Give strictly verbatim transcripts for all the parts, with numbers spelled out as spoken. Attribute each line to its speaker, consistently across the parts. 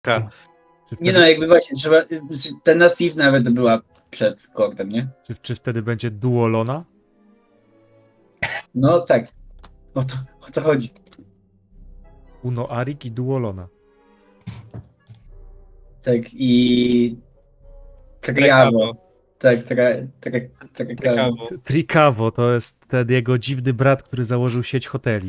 Speaker 1: K.
Speaker 2: Czy
Speaker 3: Nie
Speaker 2: wtedy,
Speaker 3: no, jakby właśnie trzeba. Ten Nasif nawet była przed kortem, nie?
Speaker 2: czy, czy wtedy będzie duolona?
Speaker 3: No tak. O to, o to chodzi.
Speaker 2: Uno Arik i duolona.
Speaker 3: Tak i. Triavo. Tak, tra- tra- Trikavo.
Speaker 1: Trikavo.
Speaker 2: Trikavo to jest ten jego dziwny brat, który założył sieć hoteli.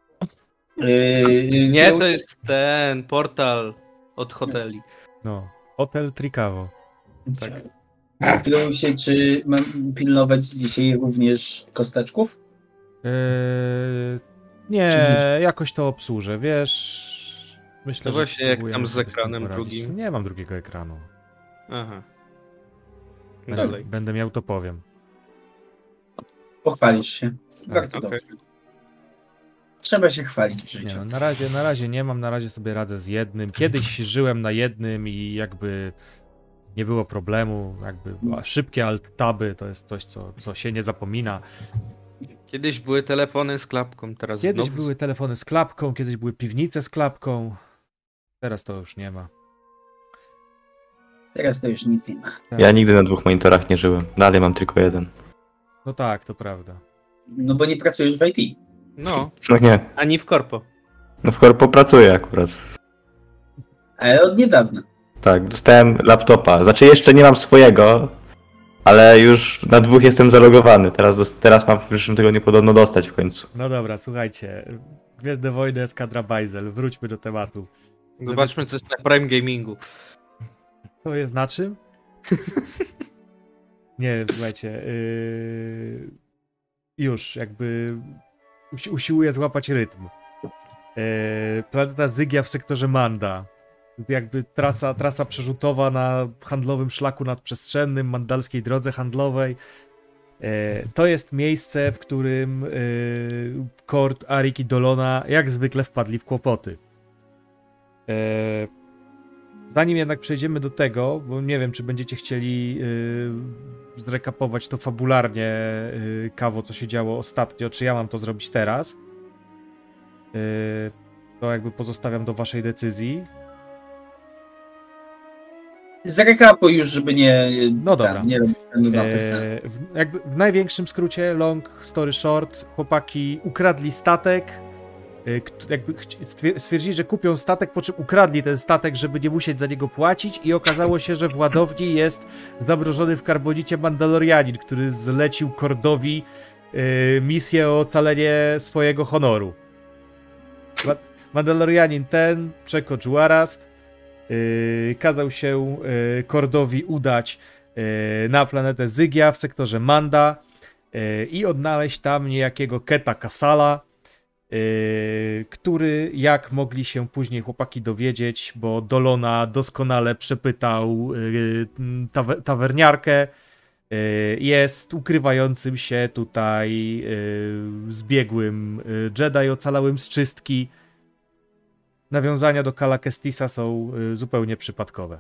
Speaker 3: Yy,
Speaker 1: Nie,
Speaker 3: wziął
Speaker 1: to
Speaker 3: się-
Speaker 1: jest ten portal od hoteli.
Speaker 2: No, Hotel Trikavo.
Speaker 3: Tak. Pilnują się, czy mam pilnować dzisiaj również kosteczków?
Speaker 2: Eee, nie,
Speaker 3: Czy-
Speaker 2: jakoś to obsłużę, wiesz. Myślę,
Speaker 1: To
Speaker 2: że
Speaker 1: właśnie jak
Speaker 2: spróbujemy
Speaker 1: tam z
Speaker 2: sobie z tym
Speaker 1: ekranem
Speaker 2: poradzić.
Speaker 1: drugim?
Speaker 2: Nie mam drugiego ekranu.
Speaker 1: Aha.
Speaker 2: Będę,
Speaker 1: Dalej.
Speaker 2: będę miał, to powiem.
Speaker 3: Pochwalisz się. Bardzo
Speaker 1: okej.
Speaker 3: dobrze. Trzeba się chwalić w
Speaker 2: Nie,
Speaker 3: życiu.
Speaker 2: no, na razie, na razie nie mam, na razie sobie radzę z jednym. Kiedyś żyłem na jednym i jakby nie było problemu. Jakby a szybkie alt-taby to jest coś, co, co się nie zapomina.
Speaker 1: Kiedyś były telefony z klapką, teraz
Speaker 2: Kiedyś
Speaker 1: znowu...
Speaker 2: były telefony z klapką, kiedyś były piwnice z klapką. Teraz to już nie ma.
Speaker 3: Teraz to już nic nie ma.
Speaker 2: Tak.
Speaker 4: Ja nigdy na dwóch monitorach nie żyłem. Dalej mam tylko jeden.
Speaker 2: No tak, to prawda.
Speaker 3: No bo nie pracujesz w I T.
Speaker 1: No,
Speaker 4: No nie.
Speaker 1: ani w korpo.
Speaker 4: No w korpo pracuję akurat.
Speaker 3: Ale od niedawna.
Speaker 4: Tak, dostałem laptopa. Znaczy jeszcze nie mam swojego, ale już na dwóch jestem zalogowany. Teraz, dos- teraz mam w przyszłym tygodniu podobno dostać w końcu.
Speaker 2: No dobra, słuchajcie. Gwiezdne Wojny, Eskadra Bajzel. Wróćmy do tematu.
Speaker 1: Zobaczmy, co jest na Prime Gamingu.
Speaker 2: To jest na czym? Nie, słuchajcie. Yy... Już, jakby usi usiłuję złapać rytm. Yy... Planeta Zygia w sektorze Manda. Jakby trasa, trasa przerzutowa na handlowym szlaku nadprzestrzennym, mandalskiej drodze handlowej. Yy... To jest miejsce, w którym yy... Kord, Arik i Dolona jak zwykle wpadli w kłopoty. Yy... Zanim jednak przejdziemy do tego, bo nie wiem, czy będziecie chcieli yy, zrekapować to fabularnie, yy, Kawo, co się działo ostatnio, czy ja mam to zrobić teraz. Yy, to jakby pozostawiam do waszej decyzji.
Speaker 3: Zrekapuj już, żeby nie.
Speaker 2: No dobra.
Speaker 3: Tam, nie robić na tym
Speaker 2: Yy, w, jakby w największym skrócie, long story short, chłopaki ukradli statek. Jakby stwierdzili, że kupią statek, po czym ukradli ten statek, żeby nie musieć za niego płacić, i okazało się, że w ładowni jest zamrożony w karbonicie Mandalorianin, który zlecił Kordowi y, misję o ocalenie swojego honoru. Ma Mandalorianin ten, Czeko Juarast, y, kazał się y, Kordowi udać y, na planetę Zygia w sektorze Manda y, i odnaleźć tam niejakiego Keta Kasala, Yy, który, jak mogli się później chłopaki dowiedzieć, bo Dolona doskonale przepytał yy, tawe tawerniarkę, yy, jest ukrywającym się tutaj yy, zbiegłym yy, Jedi ocalałym z czystki. Nawiązania do Kala Kestisa są yy, zupełnie przypadkowe.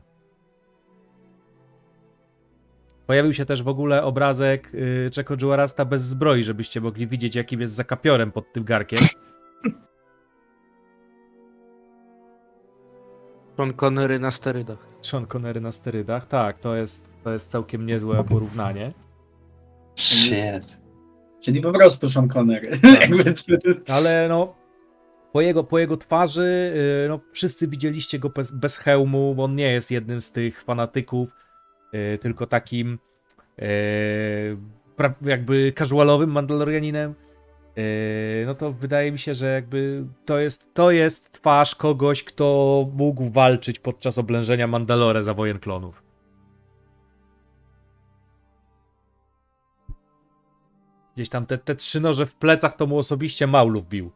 Speaker 2: Pojawił się też w ogóle obrazek yy, Czeko Juarasta bez zbroi, żebyście mogli widzieć, jakim jest zakapiorem pod tym garkiem.
Speaker 1: Sean Connery na sterydach.
Speaker 2: Sean Connery na sterydach, tak, to jest, to jest całkiem niezłe porównanie.
Speaker 5: Shit.
Speaker 3: Czyli po prostu Sean Connery.
Speaker 2: Ale no, po jego, po jego twarzy, yy, no, wszyscy widzieliście go bez, bez hełmu, bo on nie jest jednym z tych fanatyków, yy, tylko takim yy, jakby casualowym Mandalorianinem. Yy, no to wydaje mi się, że jakby to jest, to jest twarz kogoś, kto mógł walczyć podczas oblężenia Mandalore za Wojen Klonów. Gdzieś tam te, te trzy noże w plecach to mu osobiście Maulów bił.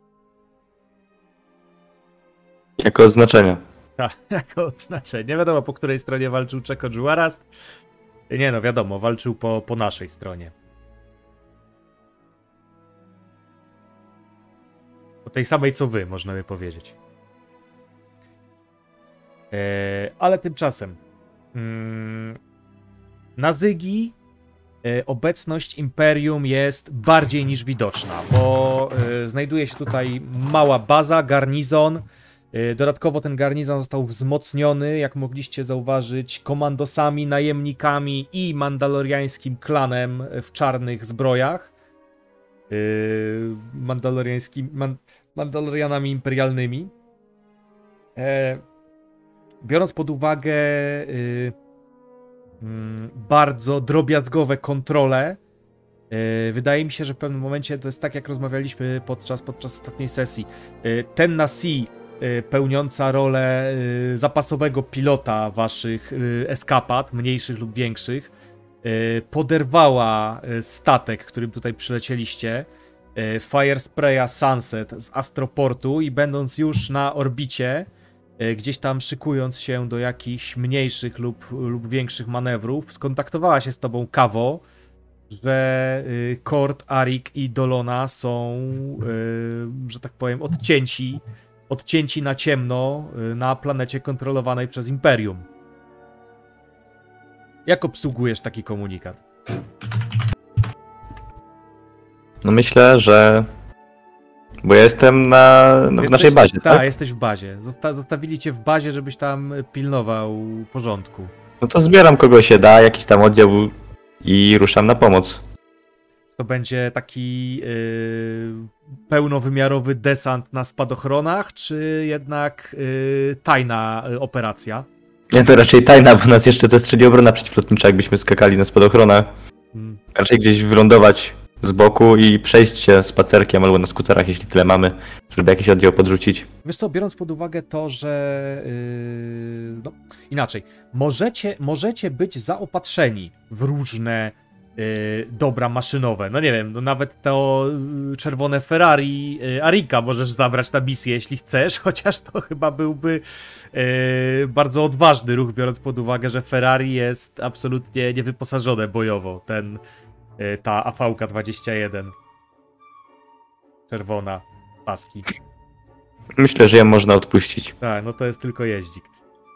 Speaker 4: Jako oznaczenia.
Speaker 2: Tak, jako odznaczenie. Nie wiadomo, po której stronie walczył Czeko Juarast. Nie no, wiadomo, walczył po, po naszej stronie. Po tej samej co wy, można by powiedzieć. Eee, ale tymczasem mm, na Zygi e, obecność Imperium jest bardziej niż widoczna, bo e, znajduje się tutaj mała baza, garnizon, Y, Dodatkowo ten garnizon został wzmocniony, jak mogliście zauważyć, komandosami, najemnikami i mandaloriańskim klanem w czarnych zbrojach. Y, Mandaloriańskimi, man, mandalorianami imperialnymi. E, biorąc pod uwagę y, mm, bardzo drobiazgowe kontrole, y, wydaje mi się, że w pewnym momencie to jest tak, jak rozmawialiśmy podczas, podczas ostatniej sesji. Y, ten Nasi, y, pełniąca rolę y, zapasowego pilota waszych y, eskapad, mniejszych lub większych, y, poderwała y, statek, którym tutaj przylecieliście, y, Fire Spraya Sunset z Astroportu, i będąc już na orbicie, gdzieś tam szykując się do jakichś mniejszych lub, lub większych manewrów, skontaktowała się z tobą Kawo, że Kord, Arik i Dolona są, że tak powiem, odcięci, odcięci na ciemno na planecie kontrolowanej przez Imperium. Jak obsługujesz taki komunikat?
Speaker 4: No myślę, że... Bo ja jestem na, na w naszej bazie,
Speaker 2: ta,
Speaker 4: tak?
Speaker 2: jesteś w bazie. Zosta zostawili cię w bazie, żebyś tam pilnował porządku.
Speaker 4: No to zbieram kogo się da, jakiś tam oddział i ruszam na pomoc.
Speaker 2: To będzie taki yy, pełnowymiarowy desant na spadochronach, czy jednak yy, tajna yy, operacja?
Speaker 4: Nie, to raczej tajna, bo nas jeszcze zestrzeli obrona przeciwlotnicza, jakbyśmy skakali na spadochronach.
Speaker 2: Hmm.
Speaker 4: Raczej gdzieś wylądować z boku i przejść się spacerkiem albo na skuterach, jeśli tyle mamy, żeby jakiś oddział podrzucić.
Speaker 2: Wiesz co, biorąc pod uwagę to, że... Yy, no, inaczej. Możecie, możecie być zaopatrzeni w różne yy, dobra maszynowe. No nie wiem, no nawet to yy, czerwone Ferrari yy, Arika możesz zabrać na misję, jeśli chcesz, chociaż to chyba byłby yy, bardzo odważny ruch, biorąc pod uwagę, że Ferrari jest absolutnie niewyposażone bojowo. Ten... Ta A V K dwadzieścia jeden. Czerwona. Paski.
Speaker 4: Myślę, że ją można odpuścić.
Speaker 2: Tak, no to jest tylko jeździk.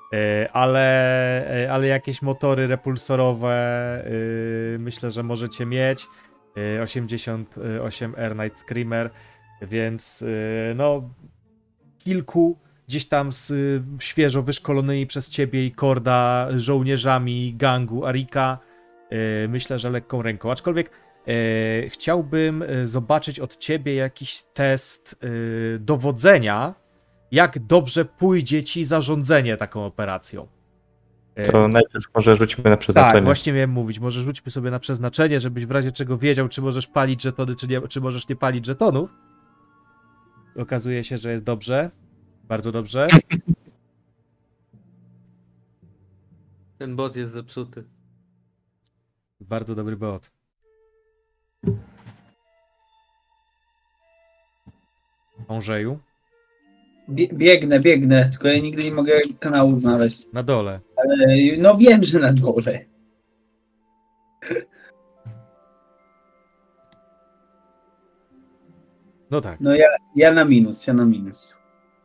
Speaker 2: Ale, ale jakieś motory repulsorowe myślę, że możecie mieć. osiemdziesiąt osiem R Night Screamer, więc no kilku gdzieś tam z świeżo wyszkolonymi przez ciebie i Korda żołnierzami gangu Arika. Myślę, że lekką ręką. Aczkolwiek e, chciałbym zobaczyć od ciebie jakiś test e, dowodzenia, jak dobrze pójdzie ci zarządzanie taką operacją. E,
Speaker 4: To najpierw może rzućmy na przeznaczenie.
Speaker 2: tak, właśnie miałem mówić. Może rzućmy sobie na przeznaczenie, żebyś w razie czego wiedział, czy możesz palić żetony, czy, nie, czy możesz nie palić żetonów. Okazuje się, że jest dobrze. Bardzo dobrze.
Speaker 1: Ten bot jest zepsuty.
Speaker 2: Bardzo dobry bot. Andrzeju?
Speaker 3: Bie biegnę, biegnę, tylko ja nigdy nie mogę kanału znaleźć.
Speaker 2: Na dole.
Speaker 3: Ale no wiem, że na dole.
Speaker 2: No tak.
Speaker 3: No ja, ja na minus, ja na minus.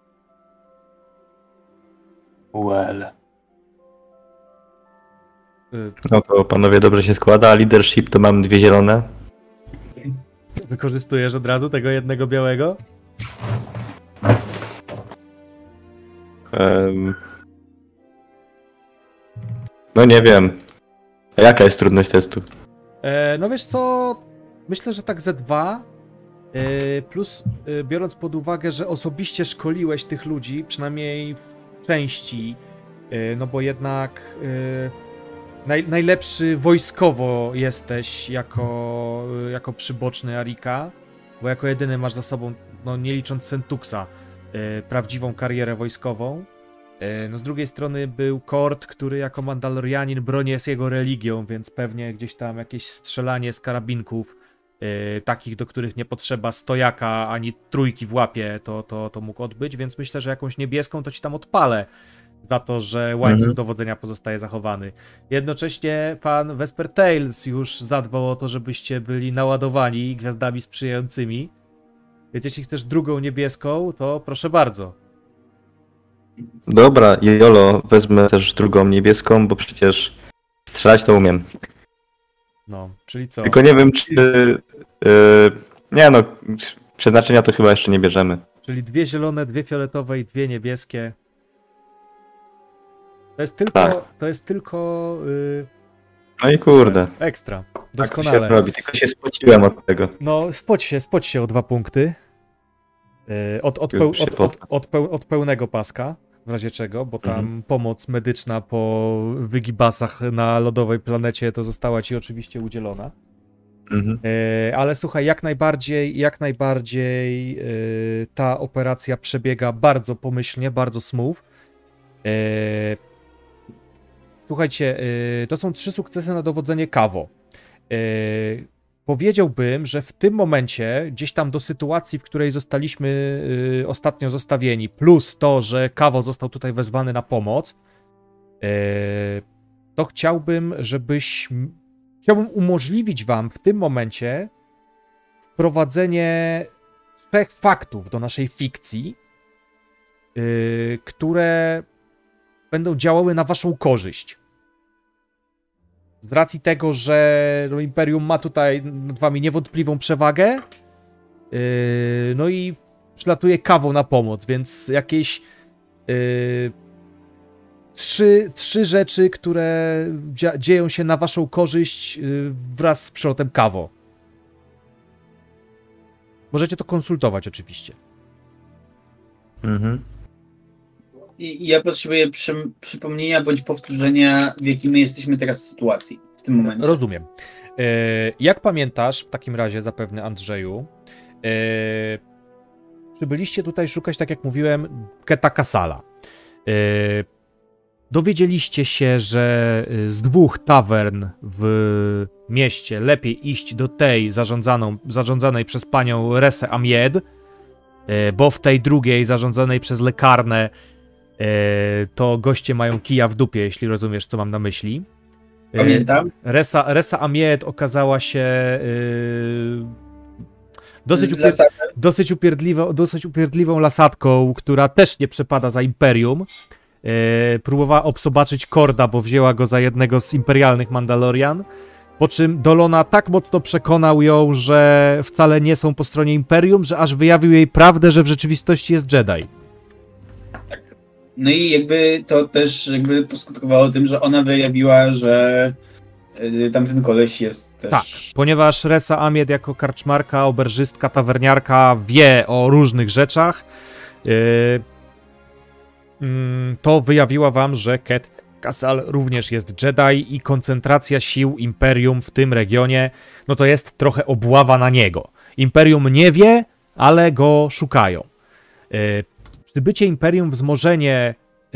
Speaker 5: Well.
Speaker 2: Y,
Speaker 4: No to panowie dobrze się składa, a leadership to mam dwie zielone.
Speaker 2: Wykorzystujesz od razu tego jednego białego?
Speaker 4: Um... No nie wiem. A jaka jest trudność testu?
Speaker 2: E, no wiesz co, myślę, że tak ze dwa, e, plus e, biorąc pod uwagę, że osobiście szkoliłeś tych ludzi, przynajmniej w części, e, no bo jednak e, naj, najlepszy wojskowo jesteś jako, jako przyboczny Arika, bo jako jedyny masz za sobą, no nie licząc Sentuxa, e, prawdziwą karierę wojskową. No z drugiej strony był Kord, który jako Mandalorianin broni jest jego religią, więc pewnie gdzieś tam jakieś strzelanie z karabinków, yy, takich, do których nie potrzeba stojaka ani trójki w łapie, to, to, to mógł odbyć, więc myślę, że jakąś niebieską to ci tam odpalę za to, że łańcuch
Speaker 4: Mhm.
Speaker 2: dowodzenia pozostaje zachowany. Jednocześnie pan Vesper Tales już zadbał o to, żebyście byli naładowani gwiazdami sprzyjającymi, więc jeśli chcesz drugą niebieską, to proszę bardzo.
Speaker 4: Dobra, Jolo, wezmę też drugą niebieską, bo przecież strzelać to umiem.
Speaker 2: No, czyli co?
Speaker 4: Tylko nie wiem, czy... Yy, nie no, przeznaczenia to chyba jeszcze nie bierzemy.
Speaker 2: Czyli dwie zielone, dwie fioletowe i dwie niebieskie. To jest tylko,
Speaker 4: Tak.
Speaker 2: to jest tylko yy,
Speaker 4: No i kurde.
Speaker 2: ekstra.
Speaker 4: Tak to się
Speaker 2: Doskonale.
Speaker 4: robi, tylko się spociłem od tego.
Speaker 2: No, spoć się, spoć się o dwa punkty. Yy, od, od, peł,
Speaker 4: Już się
Speaker 2: od, od, od, peł, od pełnego paska, w razie czego, bo tam
Speaker 4: Mhm.
Speaker 2: pomoc medyczna po wygibasach na lodowej planecie to została ci oczywiście udzielona.
Speaker 4: Mhm.
Speaker 2: Yy, ale słuchaj, jak najbardziej, jak najbardziej yy, ta operacja przebiega bardzo pomyślnie, bardzo smooth. Yy, słuchajcie, yy, to są trzy sukcesy na dowodzenie Kawo. Yy, powiedziałbym, że w tym momencie, gdzieś tam do sytuacji, w której zostaliśmy yy, ostatnio zostawieni, plus to, że Kawo został tutaj wezwany na pomoc, yy, to chciałbym, żebyś... Chciałbym umożliwić wam w tym momencie wprowadzenie trzech faktów do naszej fikcji, yy, które będą działały na waszą korzyść. Z racji tego, że no, Imperium ma tutaj nad wami niewątpliwą przewagę, yy, no i przylatuje Kawą na pomoc, więc jakieś yy, trzy, trzy rzeczy, które dzia dzieją się na waszą korzyść yy, wraz z przylotem Kawo. Możecie to konsultować oczywiście.
Speaker 4: Mhm.
Speaker 3: I ja potrzebuję przy, przypomnienia bądź powtórzenia, w jakiej my jesteśmy teraz sytuacji w tym momencie.
Speaker 2: Rozumiem. E, jak pamiętasz, w takim razie zapewne, Andrzeju, e, przybyliście tutaj szukać, tak jak mówiłem, Keta Kasala. E, dowiedzieliście się, że z dwóch tawern w mieście lepiej iść do tej zarządzaną, zarządzanej przez panią Resę Amied, e, bo w tej drugiej, zarządzanej przez lekarnę, e, to goście mają kija w dupie, jeśli rozumiesz, co mam na myśli.
Speaker 3: Pamiętam.
Speaker 2: Resa, Resa Amiet okazała się yy, dosyć, upier
Speaker 3: Lasa-
Speaker 2: dosyć, upierdliwą, dosyć upierdliwą lasadką, która też nie przepada za Imperium. Yy, próbowała obsobaczyć Korda, bo wzięła go za jednego z imperialnych Mandalorian. Po czym Dolona tak mocno przekonał ją, że wcale nie są po stronie Imperium, że aż wyjawił jej prawdę, że w rzeczywistości jest Jedi.
Speaker 3: No i jakby to też jakby poskutkowało tym, że ona wyjawiła, że y, tamten koleś jest też...
Speaker 2: Tak, ponieważ Resa Amied jako karczmarka, oberżystka, tawerniarka wie o różnych rzeczach, yy, yy, to wyjawiła wam, że Ket Kasal również jest Jedi i koncentracja sił Imperium w tym regionie, no to jest trochę obława na niego. Imperium nie wie, ale go szukają. Yy, przybycie Imperium, wzmożenie yy,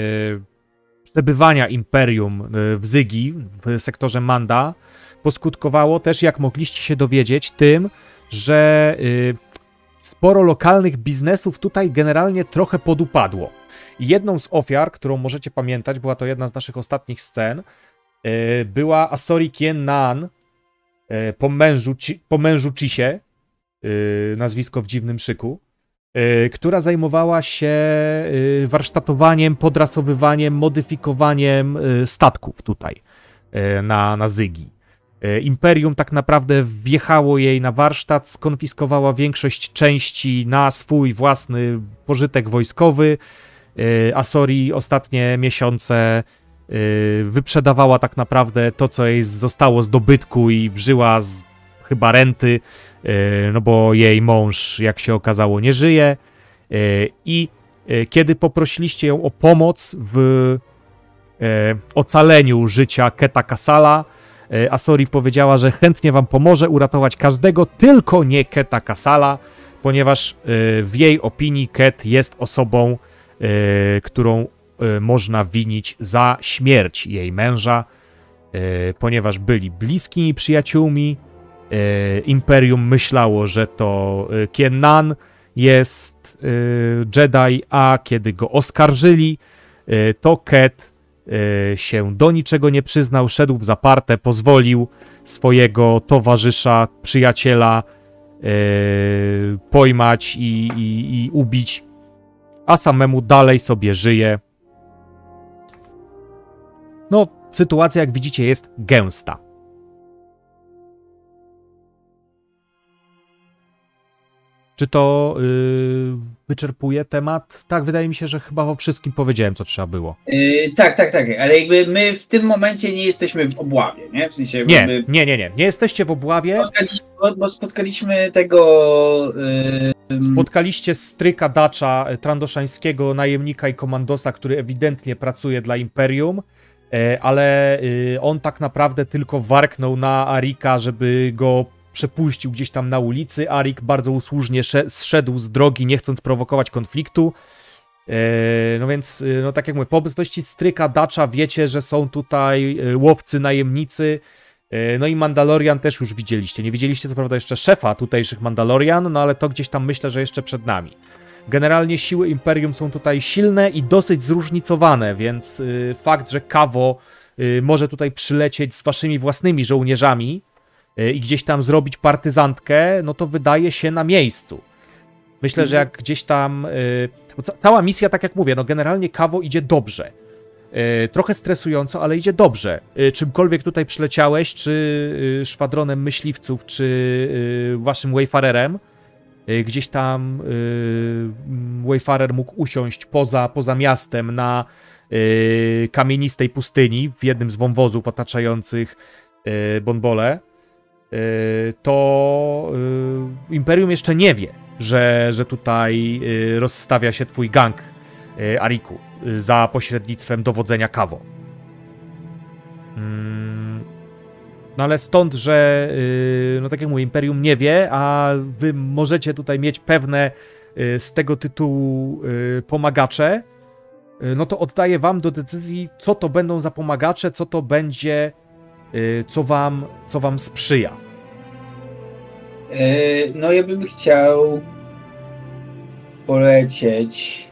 Speaker 2: przebywania Imperium w Zygi, w sektorze Manda, poskutkowało też, jak mogliście się dowiedzieć, tym, że y, sporo lokalnych biznesów tutaj generalnie trochę podupadło. I jedną z ofiar, którą możecie pamiętać, była to jedna z naszych ostatnich scen, y, była Asori Kien Nan, y, po mężu, ci, po mężu Chisie, y, nazwisko w dziwnym szyku, y, która zajmowała się y, warsztatowaniem, podrasowywaniem, modyfikowaniem y, statków tutaj y, na, na Zygi. Y, Imperium tak naprawdę wjechało jej na warsztat, skonfiskowała większość części na swój własny pożytek wojskowy. Y, Asori ostatnie miesiące y, wyprzedawała tak naprawdę to, co jej zostało z dobytku i żyła z chyba renty, no bo jej mąż, jak się okazało, nie żyje. I kiedy poprosiliście ją o pomoc w ocaleniu życia Keta Kasala, Asori powiedziała, że chętnie wam pomoże uratować każdego, tylko nie Keta Kasala, ponieważ w jej opinii Ket jest osobą, którą można winić za śmierć jej męża, ponieważ byli bliskimi przyjaciółmi. Imperium myślało, że to Kien Nan jest Jedi, a kiedy go oskarżyli, to Ket się do niczego nie przyznał, szedł w zaparte, pozwolił swojego towarzysza, przyjaciela pojmać i, i, i ubić, a samemu dalej sobie żyje. No, sytuacja, jak widzicie, jest gęsta. Czy to yy, wyczerpuje temat. Tak, wydaje mi się, że chyba o wszystkim powiedziałem, co trzeba było.
Speaker 3: Yy, tak, tak, tak, ale jakby my w tym momencie nie jesteśmy w obławie, nie? W sensie
Speaker 2: Nie,
Speaker 3: jakby
Speaker 2: nie, nie, nie. Nie jesteście w obławie.
Speaker 3: spotkaliśmy, bo, bo spotkaliśmy tego... Yy,
Speaker 2: Spotkaliście stryka Dacza, e, trandoszańskiego najemnika i komandosa, który ewidentnie pracuje dla Imperium, e, ale e, on tak naprawdę tylko warknął na Arika, żeby go przepuścił gdzieś tam na ulicy. Arik bardzo usłużnie sze- zszedł z drogi, nie chcąc prowokować konfliktu. E, no więc, e, no tak jak mówię, po obecności stryka Dacza wiecie, że są tutaj e, łowcy, najemnicy. No i Mandalorian też już widzieliście. Nie widzieliście co prawda jeszcze szefa tutejszych Mandalorian, no ale to gdzieś tam myślę, że jeszcze przed nami. Generalnie siły Imperium są tutaj silne i dosyć zróżnicowane, więc y, fakt, że Kawo y, może tutaj przylecieć z waszymi własnymi żołnierzami y, i gdzieś tam zrobić partyzantkę, no to wydaje się na miejscu. Myślę, że jak gdzieś tam... Y, ca- cała misja, tak jak mówię, no generalnie Kawo idzie dobrze. Trochę stresująco, ale idzie dobrze. Czymkolwiek tutaj przyleciałeś, czy szwadronem myśliwców, czy waszym Wayfarerem, gdzieś tam Wayfarer mógł usiąść poza, poza miastem na kamienistej pustyni w jednym z wąwozów otaczających Bonbole, to Imperium jeszcze nie wie, że, że tutaj rozstawia się twój gang, Ariku, za pośrednictwem dowodzenia Kawo. No ale stąd, że no tak jak mówię, Imperium nie wie, a wy możecie tutaj mieć pewne z tego tytułu pomagacze, no to oddaję wam do decyzji, co to będą za pomagacze, co to będzie, co wam, co wam sprzyja.
Speaker 3: yy, no ja bym chciał polecieć...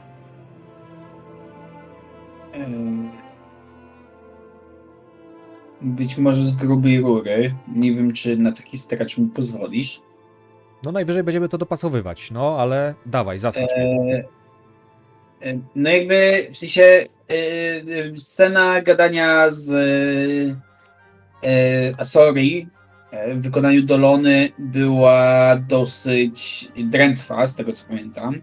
Speaker 3: Być może z grubej rury. Nie wiem, czy na taki stracz mi pozwolisz.
Speaker 2: No najwyżej będziemy to dopasowywać, no ale dawaj, zaskocz.
Speaker 3: E, e, no jakby w sensie e, e, scena gadania z e, Asori e, w wykonaniu Dolony była dosyć drętwa, z tego co pamiętam.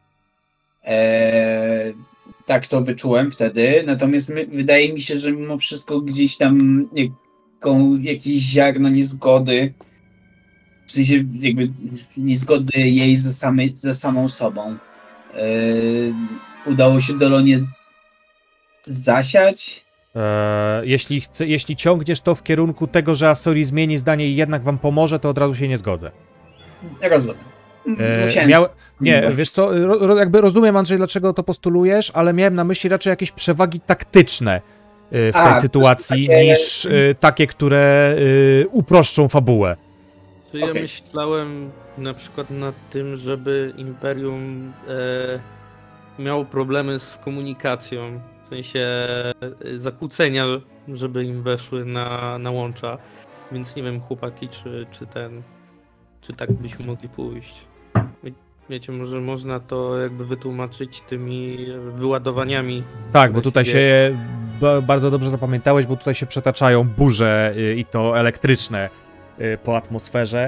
Speaker 3: E, tak to wyczułem wtedy, natomiast my, wydaje mi się, że mimo wszystko gdzieś tam jaką, jakieś ziarno niezgody, w sensie jakby niezgody jej ze, samej, ze samą sobą, yy, udało się Dolonie zasiać.
Speaker 2: Eee, jeśli, chce, jeśli ciągniesz to w kierunku tego, że Asori zmieni zdanie i jednak wam pomoże, to od razu się nie zgodzę.
Speaker 3: Rozumiem.
Speaker 2: Eee, miał... Nie, wiesz co, ro, jakby rozumiem, Andrzej, dlaczego to postulujesz, ale miałem na myśli raczej jakieś przewagi taktyczne y, w
Speaker 3: A,
Speaker 2: tej sytuacji,
Speaker 3: takie...
Speaker 2: niż y, takie, które y, uproszczą fabułę.
Speaker 1: To ja
Speaker 3: Okay.
Speaker 1: myślałem na przykład nad tym, żeby Imperium e, miało problemy z komunikacją, w sensie e, zakłócenia, żeby im weszły na, na łącza, więc nie wiem, chłopaki, czy, czy ten, czy tak byśmy mogli pójść. Wiecie, może można to jakby wytłumaczyć tymi wyładowaniami.
Speaker 2: Tak, bo tutaj się ba- bardzo dobrze zapamiętałeś, bo tutaj się przetaczają burze y, i to elektryczne y, po atmosferze.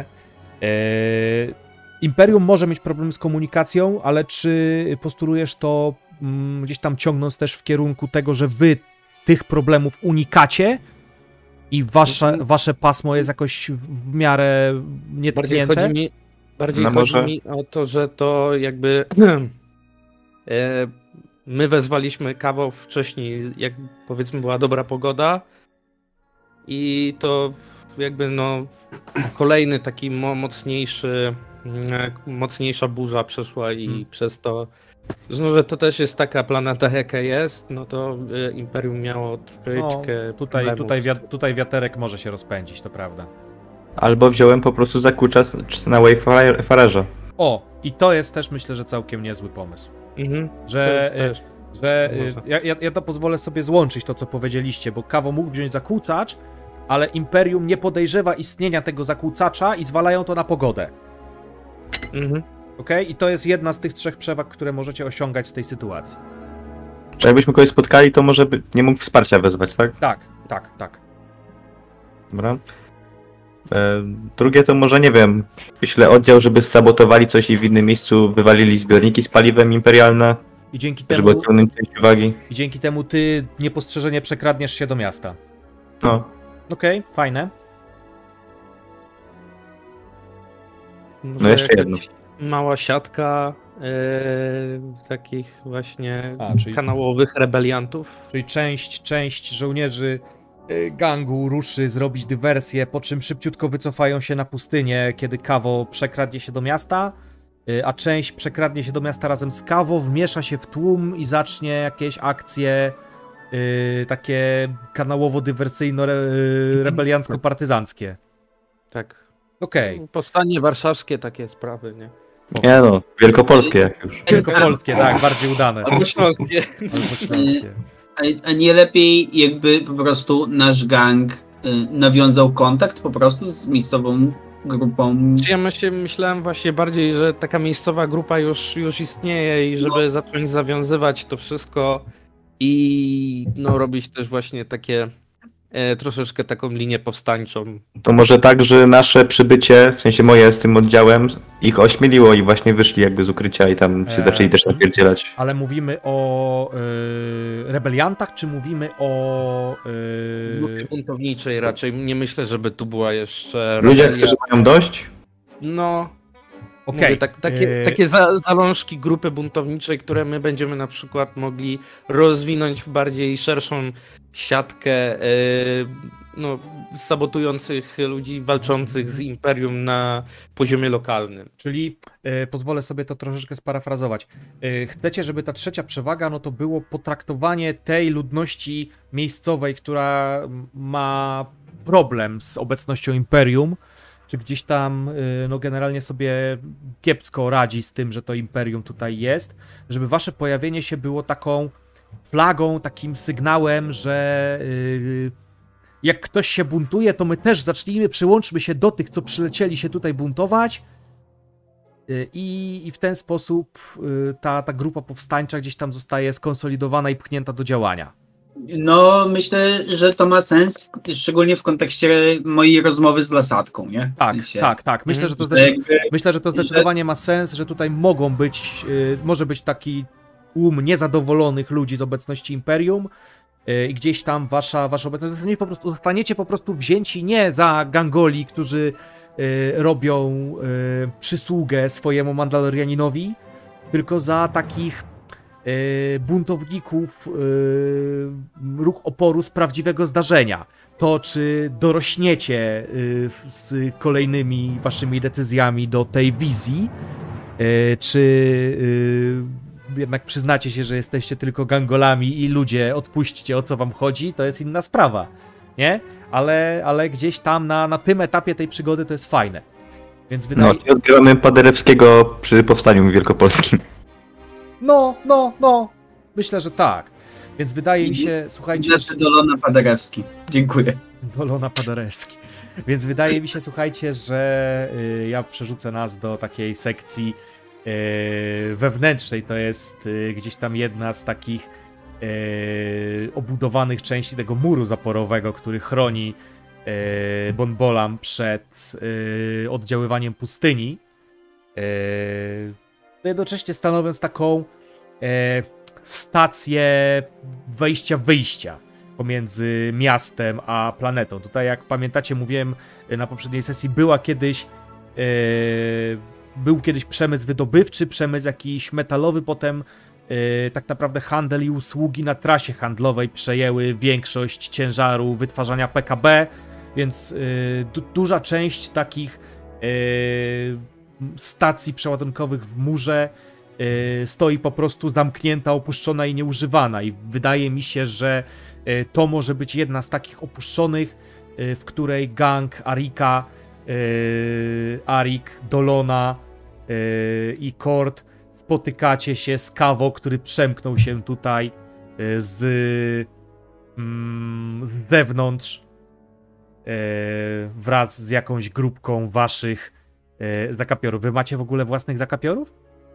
Speaker 2: Y, Imperium może mieć problem z komunikacją, ale czy postulujesz to mm, gdzieś tam ciągnąc też w kierunku tego, że wy tych problemów unikacie i wasze,
Speaker 1: Mhm.
Speaker 2: wasze pasmo jest jakoś w miarę
Speaker 1: Bardziej
Speaker 2: nietknięte?
Speaker 1: chodzi mi, bardziej
Speaker 4: No
Speaker 1: chodzi
Speaker 4: może-
Speaker 1: mi o to, że to jakby e, my wezwaliśmy Kawo wcześniej, jak powiedzmy była dobra pogoda i to jakby no kolejny taki mo- mocniejszy, e, mocniejsza burza przeszła i
Speaker 2: Hmm.
Speaker 1: przez to, że to też jest taka planeta jaka jest, no to e, Imperium miało troszeczkę
Speaker 2: No, tutaj,
Speaker 1: problemów.
Speaker 2: tutaj, wi- tutaj wiaterek może się rozpędzić, to prawda.
Speaker 4: Albo wziąłem po prostu zakucza z- na Wayfarerze.
Speaker 2: O, i to jest też myślę, że całkiem niezły pomysł.
Speaker 1: Mhm.
Speaker 2: Że,
Speaker 1: Też, też.
Speaker 2: że y,
Speaker 1: Może.
Speaker 2: ja, ja, ja to pozwolę sobie złączyć to, co powiedzieliście, bo Kawo mógł wziąć zakłócacz, ale Imperium nie podejrzewa istnienia tego zakłócacza i zwalają to na pogodę.
Speaker 1: Mhm.
Speaker 2: Okej? I to jest jedna z tych trzech przewag, które możecie osiągać z tej sytuacji.
Speaker 4: Czy jakbyśmy kogoś spotkali, to może by nie mógł wsparcia wezwać, tak?
Speaker 2: Tak, tak, tak.
Speaker 4: Dobra. E, drugie to może, nie wiem, wyślę oddział, żeby sabotowali coś i w innym miejscu wywalili zbiorniki z paliwem imperialne,
Speaker 2: I dzięki
Speaker 4: żeby
Speaker 2: temu,
Speaker 4: odciągnąć część uwagi.
Speaker 2: i dzięki temu ty niepostrzeżenie przekradniesz się do miasta.
Speaker 4: No,
Speaker 2: Okej, fajne.
Speaker 1: Może
Speaker 4: no jeszcze
Speaker 1: jakaś
Speaker 4: jedno.
Speaker 1: mała siatka e, takich właśnie
Speaker 2: A, czyli-
Speaker 1: kanałowych rebeliantów.
Speaker 2: Czyli część, część żołnierzy y, gangu ruszy zrobić dywersję, po czym szybciutko wycofają się na pustynię, kiedy Kawo przekradnie się do miasta, y, a część przekradnie się do miasta razem z Kawo, wmiesza się w tłum i zacznie jakieś akcje y, takie kanałowo-dywersyjno-rebeliancko-partyzanckie.
Speaker 1: Tak.
Speaker 2: Okej,
Speaker 1: Powstanie warszawskie, takie sprawy, nie?
Speaker 4: Nie no, wielkopolskie jak już.
Speaker 2: wielkopolskie, tak, bardziej udane.
Speaker 1: Albo śląskie.
Speaker 2: Albo śląskie.
Speaker 3: A, a nie lepiej jakby po prostu nasz gang y, nawiązał kontakt po prostu z miejscową grupą.
Speaker 1: Czy ja myślę, myślałem właśnie bardziej, że taka miejscowa grupa już, już istnieje i żeby zacząć zawiązywać to wszystko i no, robić też właśnie takie e, troszeczkę taką linię powstańczą.
Speaker 4: To może tak, że nasze przybycie, w sensie moje z tym oddziałem, ich ośmieliło i właśnie wyszli jakby z ukrycia i tam się
Speaker 2: Eee.
Speaker 4: zaczęli też napierdzielać.
Speaker 2: Ale mówimy o y, rebeliantach, czy mówimy o...
Speaker 1: W grupie
Speaker 2: Y,
Speaker 1: buntowniczej raczej nie myślę, żeby tu była jeszcze
Speaker 4: Ludzie,
Speaker 1: rebelia.
Speaker 4: którzy mają dość,
Speaker 1: No,
Speaker 2: Okej.
Speaker 1: mówię, tak, takie,
Speaker 2: y,
Speaker 1: takie za, zalążki grupy buntowniczej, które my będziemy na przykład mogli rozwinąć w bardziej szerszą siatkę e, no, sabotujących ludzi walczących z Imperium na poziomie lokalnym.
Speaker 2: Czyli y, pozwolę sobie to troszeczkę sparafrazować. Y, chcecie, żeby ta trzecia przewaga, no to było potraktowanie tej ludności miejscowej, która ma problem z obecnością Imperium, czy gdzieś tam y, no generalnie sobie kiepsko radzi z tym, że to Imperium tutaj jest, żeby wasze pojawienie się było taką flagą, takim sygnałem, że y, jak ktoś się buntuje, to my też zacznijmy, przyłączmy się do tych, co przylecieli się tutaj buntować y, i, i w ten sposób y, ta, ta grupa powstańcza gdzieś tam zostaje skonsolidowana i pchnięta do działania.
Speaker 3: No, myślę, że to ma sens, szczególnie w kontekście mojej rozmowy z Lasadką, nie? W
Speaker 2: Tak,
Speaker 3: sensie,
Speaker 2: tak, tak. Myślę, że to
Speaker 3: że
Speaker 2: zdecydowanie...
Speaker 3: jakby,
Speaker 2: Myślę, że to zdecydowanie ma sens, że tutaj mogą być, y, może być taki tłum niezadowolonych ludzi z obecności Imperium y, i gdzieś tam wasza, wasza obecność, zostanie po prostu, zostaniecie po prostu wzięci nie za gangoli, którzy y, robią y, przysługę swojemu Mandalorianinowi, tylko za takich y, buntowników, y, ruch oporu z prawdziwego zdarzenia. To, czy dorośniecie y, z kolejnymi waszymi decyzjami do tej wizji, y, czy y, jednak przyznacie się, że jesteście tylko gangolami i ludzie, odpuśćcie, o co wam chodzi, to jest inna sprawa, nie? Ale, ale gdzieś tam na, na tym etapie tej przygody to jest fajne. Więc wydaje...
Speaker 4: no, i odgrywamy Paderewskiego przy powstaniu wielkopolskim.
Speaker 2: No, no, no. Myślę, że tak. Więc wydaje mi się, słuchajcie...
Speaker 3: Znaczy Dolona Paderewski. Dziękuję.
Speaker 2: Dolona Paderewski. Więc wydaje mi się, słuchajcie, że y, ja przerzucę nas do takiej sekcji y, wewnętrznej. To jest y, gdzieś tam jedna z takich y, obudowanych części tego muru zaporowego, który chroni y, Bonbolam przed y, oddziaływaniem pustyni. Y, jednocześnie stanowiąc taką y, stację wejścia-wyjścia pomiędzy miastem a planetą. Tutaj, jak pamiętacie, mówiłem na poprzedniej sesji, była kiedyś yy, był kiedyś przemysł wydobywczy, przemysł jakiś metalowy, potem yy, tak naprawdę handel i usługi na trasie handlowej przejęły większość ciężaru wytwarzania P K B, więc yy, du duża część takich yy, stacji przeładunkowych w murze yy, stoi po prostu zamknięta, opuszczona i nieużywana i wydaje mi się, że to może być jedna z takich opuszczonych, w której gang Arika, Arik, Dolona i Kord spotykacie się z Kawo, który przemknął się tutaj z, z zewnątrz wraz z jakąś grupką waszych zakapiorów. Wy macie w ogóle własnych zakapiorów?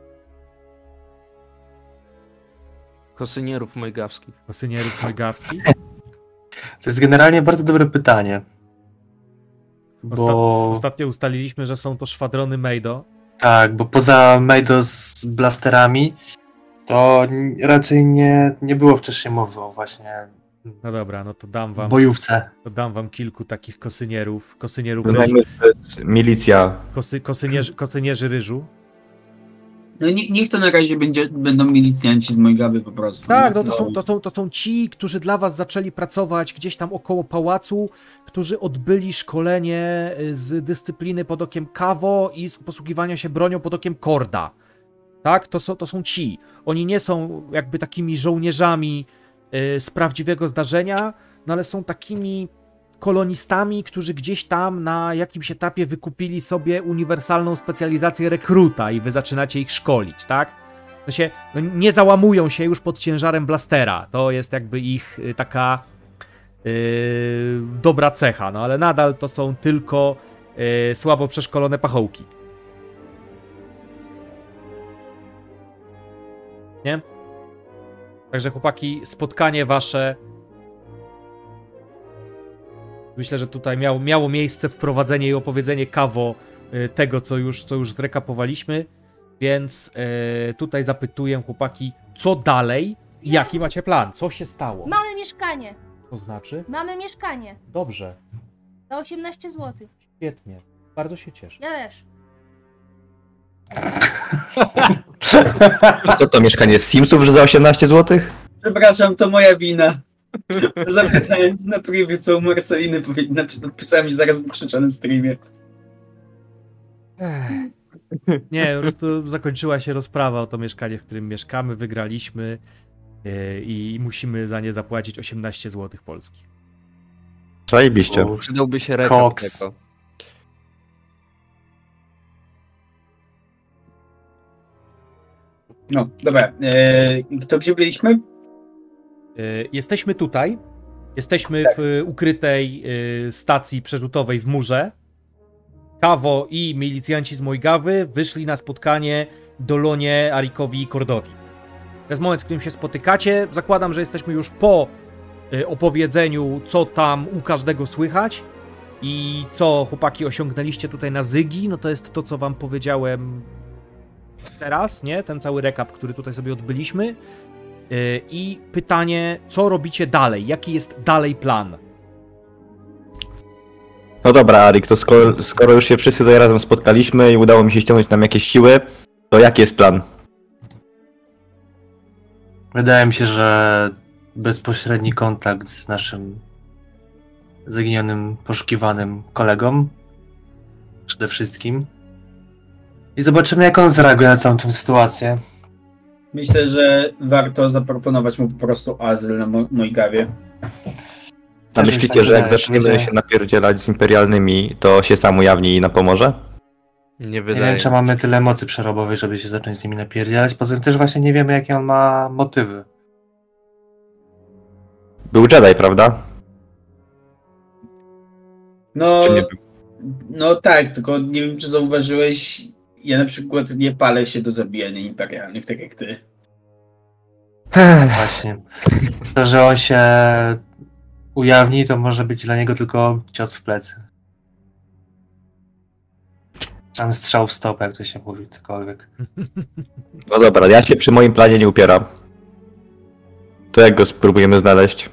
Speaker 1: Kosynierów mojgawskich.
Speaker 2: Kosynierów mojgawskich?
Speaker 5: To jest generalnie bardzo dobre pytanie. bo...
Speaker 2: Ostatnio ustaliliśmy, że są to szwadrony Meido.
Speaker 5: Tak, bo poza Meido z blasterami, to raczej nie, nie było wcześniej mowy o właśnie
Speaker 2: No dobra, no to dam wam,
Speaker 5: bojówce.
Speaker 2: to dam wam kilku takich kosynierów, kosynierów
Speaker 4: Uznajmy,
Speaker 2: ryżu,
Speaker 4: że to jest milicja.
Speaker 2: kosy, kosynierzy, kosynierzy ryżu.
Speaker 3: No nie, niech to na razie będzie, będą milicjanci z Mojgawy po prostu.
Speaker 2: Tak, no
Speaker 3: No
Speaker 2: to są, to, są, to są ci, którzy dla was zaczęli pracować gdzieś tam około pałacu, którzy odbyli szkolenie z dyscypliny pod okiem Kawo i z posługiwania się bronią pod okiem Korda. Tak, to są, to są ci. Oni nie są jakby takimi żołnierzami y, z prawdziwego zdarzenia, no ale są takimi kolonistami, którzy gdzieś tam na jakimś etapie wykupili sobie uniwersalną specjalizację rekruta i wy zaczynacie ich szkolić, tak? To się, no nie załamują się już pod ciężarem blastera. To jest jakby ich y, taka yy, dobra cecha, no ale nadal to są tylko yy, słabo przeszkolone pachołki. Nie? Także chłopaki, spotkanie wasze, myślę, że tutaj miało, miało miejsce wprowadzenie i opowiedzenie Kawo y, tego, co już, co już zrekapowaliśmy, więc y, tutaj zapytuję chłopaki, co dalej, jaki macie plan, co się stało?
Speaker 6: Mamy mieszkanie.
Speaker 2: To znaczy?
Speaker 6: Mamy mieszkanie.
Speaker 2: Dobrze,
Speaker 6: Za osiemnaście złotych.
Speaker 2: świetnie, bardzo się cieszę.
Speaker 6: Ja też.
Speaker 4: Co to mieszkanie z Simsów, że za osiemnaście złotych?
Speaker 3: Przepraszam, to moja wina. Zapytałem na privie, co u Marceliny powinna napisałem i zaraz krzyczę na streamie.
Speaker 2: Ech. Nie, po prostu zakończyła się rozprawa o to mieszkanie, w którym mieszkamy, wygraliśmy yy, i musimy za nie zapłacić osiemnaście złotych polskich.
Speaker 4: Zajebiście.
Speaker 5: O,
Speaker 7: Przydałby się rekap
Speaker 5: Koks.
Speaker 7: tego.
Speaker 3: No, dobra. Eee, to gdzie byliśmy?
Speaker 2: Yy, Jesteśmy tutaj, jesteśmy w y, ukrytej y, stacji przerzutowej w murze. Kawo i milicjanci z Mojgawy wyszli na spotkanie Dolonie, Arikowi i Kordowi. To jest moment, w którym się spotykacie. Zakładam, że jesteśmy już po y, opowiedzeniu, co tam u każdego słychać i co chłopaki osiągnęliście tutaj na Zygi. No to jest to, co wam powiedziałem teraz, nie? Ten cały rekap, który tutaj sobie odbyliśmy. Yy, I pytanie, co robicie dalej? Jaki jest dalej plan?
Speaker 4: No dobra, Arik, to skoro, skoro już się wszyscy tutaj razem spotkaliśmy i udało mi się ściągnąć nam jakieś siły, to jaki jest plan?
Speaker 5: Wydaje mi się, że bezpośredni kontakt z naszym zaginionym, poszukiwanym kolegą przede wszystkim. I zobaczymy, jak on zareaguje na całą tę sytuację.
Speaker 3: Myślę, że warto zaproponować mu po prostu azyl na Mo- Mojgawie.
Speaker 4: A
Speaker 5: Też mi
Speaker 4: myślicie,
Speaker 5: tak
Speaker 4: że jak
Speaker 5: wydaje,
Speaker 4: zaczniemy
Speaker 5: będzie-
Speaker 4: się napierdzielać z imperialnymi, to się sam ujawni i nam pomoże?
Speaker 7: Nie
Speaker 5: Nie
Speaker 7: wydaje
Speaker 5: wiem, czy
Speaker 7: mi
Speaker 5: mamy tyle mocy przerobowej, żeby się zacząć z nimi napierdzielać. Poza tym też właśnie nie wiemy, jakie on ma motywy.
Speaker 4: Był Jedi, prawda?
Speaker 3: No,
Speaker 4: Czy nie był?
Speaker 3: no tak, tylko nie wiem, czy zauważyłeś, ja na przykład nie palę się do zabijania imperialnych, tak jak ty.
Speaker 5: Właśnie. To, że on się ujawni, to może być dla niego tylko cios w plecy. Tam strzał w stopę, jak to się mówi, cokolwiek.
Speaker 4: No dobra, ja się przy moim planie nie upieram. To jak go spróbujemy znaleźć?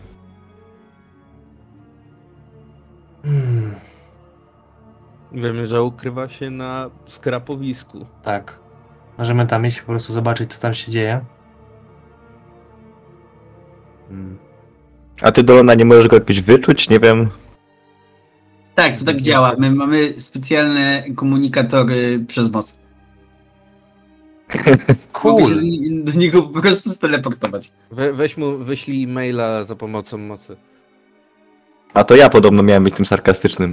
Speaker 5: Hmm,
Speaker 1: Wiemy, że ukrywa się na skrapowisku.
Speaker 5: tak. Możemy tam iść, po prostu zobaczyć, co tam się dzieje. Hmm.
Speaker 4: A ty, Dolona, nie możesz go jakoś wyczuć? Nie wiem.
Speaker 3: Tak, to tak działa. My mamy specjalne komunikatory przez moc. Mogę się
Speaker 5: Cool.
Speaker 3: do, do niego po prostu steleportować.
Speaker 1: We, weź mu, wyślij maila za pomocą mocy.
Speaker 4: A to ja podobno miałem być tym sarkastycznym.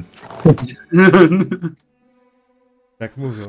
Speaker 2: Tak mówią.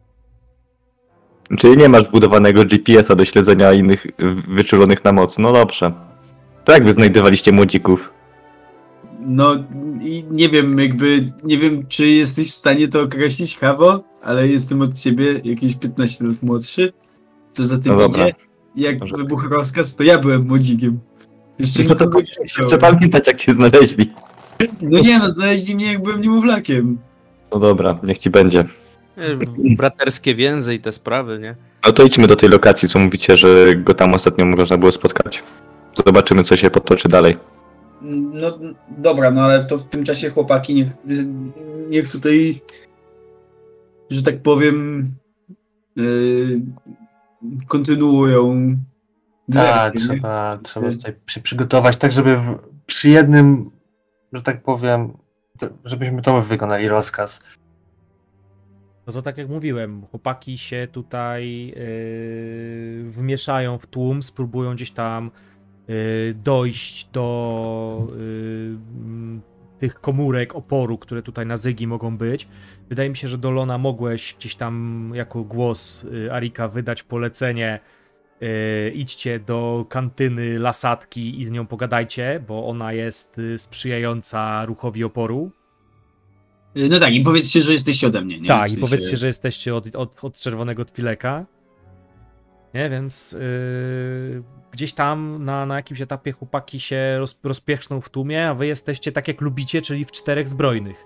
Speaker 4: Czyli nie masz wbudowanego G P S a do śledzenia innych y, wyczulonych na moc. No dobrze. To jak wy znajdowaliście młodzików?
Speaker 3: No i nie wiem, jakby, nie wiem, czy jesteś w stanie to określić, Kawo, ale jestem od ciebie jakieś piętnaście lat młodszy. Co za tym
Speaker 4: No dobra.
Speaker 3: idzie? Jak
Speaker 4: Może-
Speaker 3: wybuchł rozkaz, to ja byłem młodzikiem. Jeszcze nikogo nie
Speaker 4: Chcę
Speaker 3: widziałem.
Speaker 4: pamiętać, jak cię znaleźli.
Speaker 3: No nie no, znaleźli mnie jak byłem niemowlakiem.
Speaker 4: No dobra, niech ci będzie.
Speaker 1: E, Braterskie więzy i te sprawy, nie?
Speaker 4: No to idźmy do tej lokacji, co mówicie, że go tam ostatnio można było spotkać. Zobaczymy, co się potoczy dalej.
Speaker 3: No dobra, no ale to w tym czasie chłopaki niech, niech tutaj, że tak powiem, yy, kontynuują
Speaker 5: Tak,
Speaker 3: dywersję, nie?
Speaker 5: trzeba, trzeba tutaj się przygotować tak, żeby w, przy jednym, że tak powiem, to, żebyśmy to wykonali rozkaz.
Speaker 2: No to tak jak mówiłem, chłopaki się tutaj yy, wmieszają w tłum, spróbują gdzieś tam yy, dojść do yy, tych komórek oporu, które tutaj na Zygi mogą być. Wydaje mi się, że do Lona mogłeś gdzieś tam jako głos yy, Arika wydać polecenie. Yy, idźcie do kantyny Lasatki i z nią pogadajcie, bo ona jest yy, sprzyjająca ruchowi oporu.
Speaker 3: No tak, i powiedzcie, że jesteście ode mnie, nie?
Speaker 2: Tak,
Speaker 3: W
Speaker 2: i
Speaker 3: sensie-
Speaker 2: powiedzcie, że jesteście od, od, od czerwonego Twileka. Nie, więc yy, gdzieś tam na, na jakimś etapie chłopaki się roz, rozpieszczą w tłumie, a wy jesteście tak jak lubicie, czyli w czterech zbrojnych.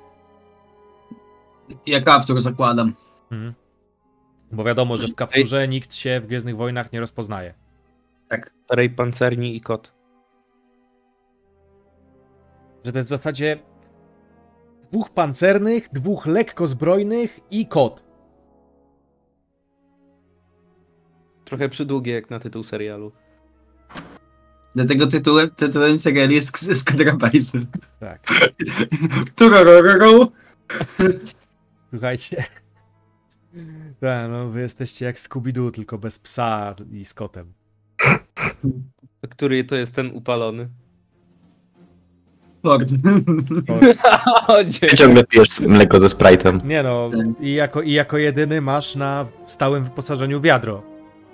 Speaker 3: Ja kaptur zakładam.
Speaker 2: Mhm. Bo wiadomo, że w kapturze nikt się w Gwiezdnych Wojnach nie rozpoznaje.
Speaker 3: Tak.
Speaker 1: Starej pancerni i kot.
Speaker 2: Że to jest w zasadzie dwóch pancernych, dwóch lekko zbrojnych i kot.
Speaker 1: Trochę przydługie jak na tytuł serialu.
Speaker 3: Dlatego tytułem, tytułem seriali jest Eskadra Bajsy.
Speaker 2: Tak.
Speaker 3: Turorororo.
Speaker 2: Słuchajcie. Tak, no wy jesteście jak Scooby-Doo, tylko bez psa i z kotem.
Speaker 1: Który to jest ten upalony?
Speaker 3: Ford.
Speaker 1: O, dzień.
Speaker 4: Ty ciągle pijesz mleko ze Sprite'em.
Speaker 2: Nie no, i jako, i jako jedyny masz na stałym wyposażeniu wiadro.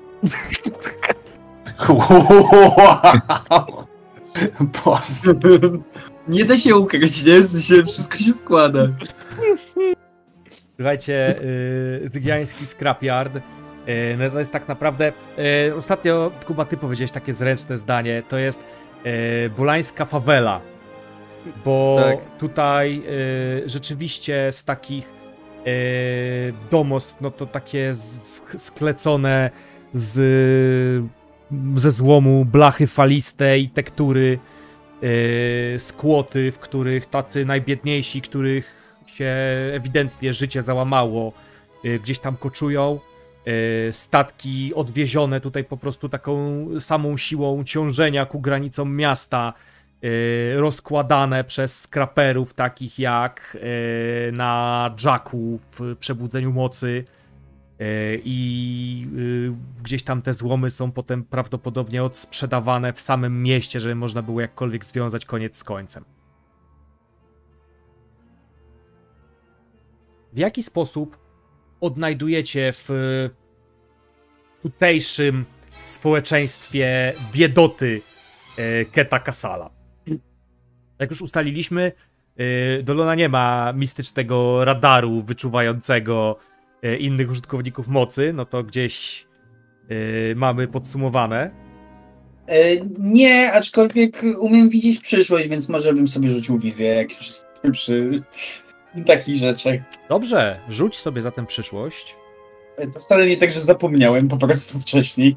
Speaker 5: Bo,
Speaker 3: Nie da się ukryć, nie? W sensie wszystko się składa.
Speaker 2: Słuchajcie, yy, Zygiański Scrapyard, yy, no to jest tak naprawdę, yy, ostatnio Kuba, ty powiedziałeś takie zręczne zdanie, to jest yy, bolańska fawela, bo
Speaker 1: Tak.
Speaker 2: tutaj yy, rzeczywiście z takich yy, domostw, no to takie sk- sklecone z, ze złomu blachy faliste i tektury, yy, skłoty, w których tacy najbiedniejsi, których się ewidentnie życie załamało, yy, gdzieś tam koczują, yy, statki odwiezione tutaj po prostu taką samą siłą ciążenia ku granicom miasta, yy, rozkładane przez skraperów takich jak yy, na Jacku w Przebudzeniu Mocy. I gdzieś tam te złomy są potem prawdopodobnie odsprzedawane w samym mieście, żeby można było jakkolwiek związać koniec z końcem. W jaki sposób odnajdujecie w tutejszym społeczeństwie biedoty Keta Kasala? Jak już ustaliliśmy, do Lona nie ma mistycznego radaru wyczuwającego innych użytkowników mocy, no to gdzieś yy, mamy podsumowane.
Speaker 3: E, nie, aczkolwiek umiem widzieć przyszłość, więc może bym sobie rzucił wizję, jak już jestem przy takich rzeczach.
Speaker 2: Dobrze, rzuć sobie zatem przyszłość.
Speaker 3: E, To wcale nie tak, że zapomniałem po prostu wcześniej.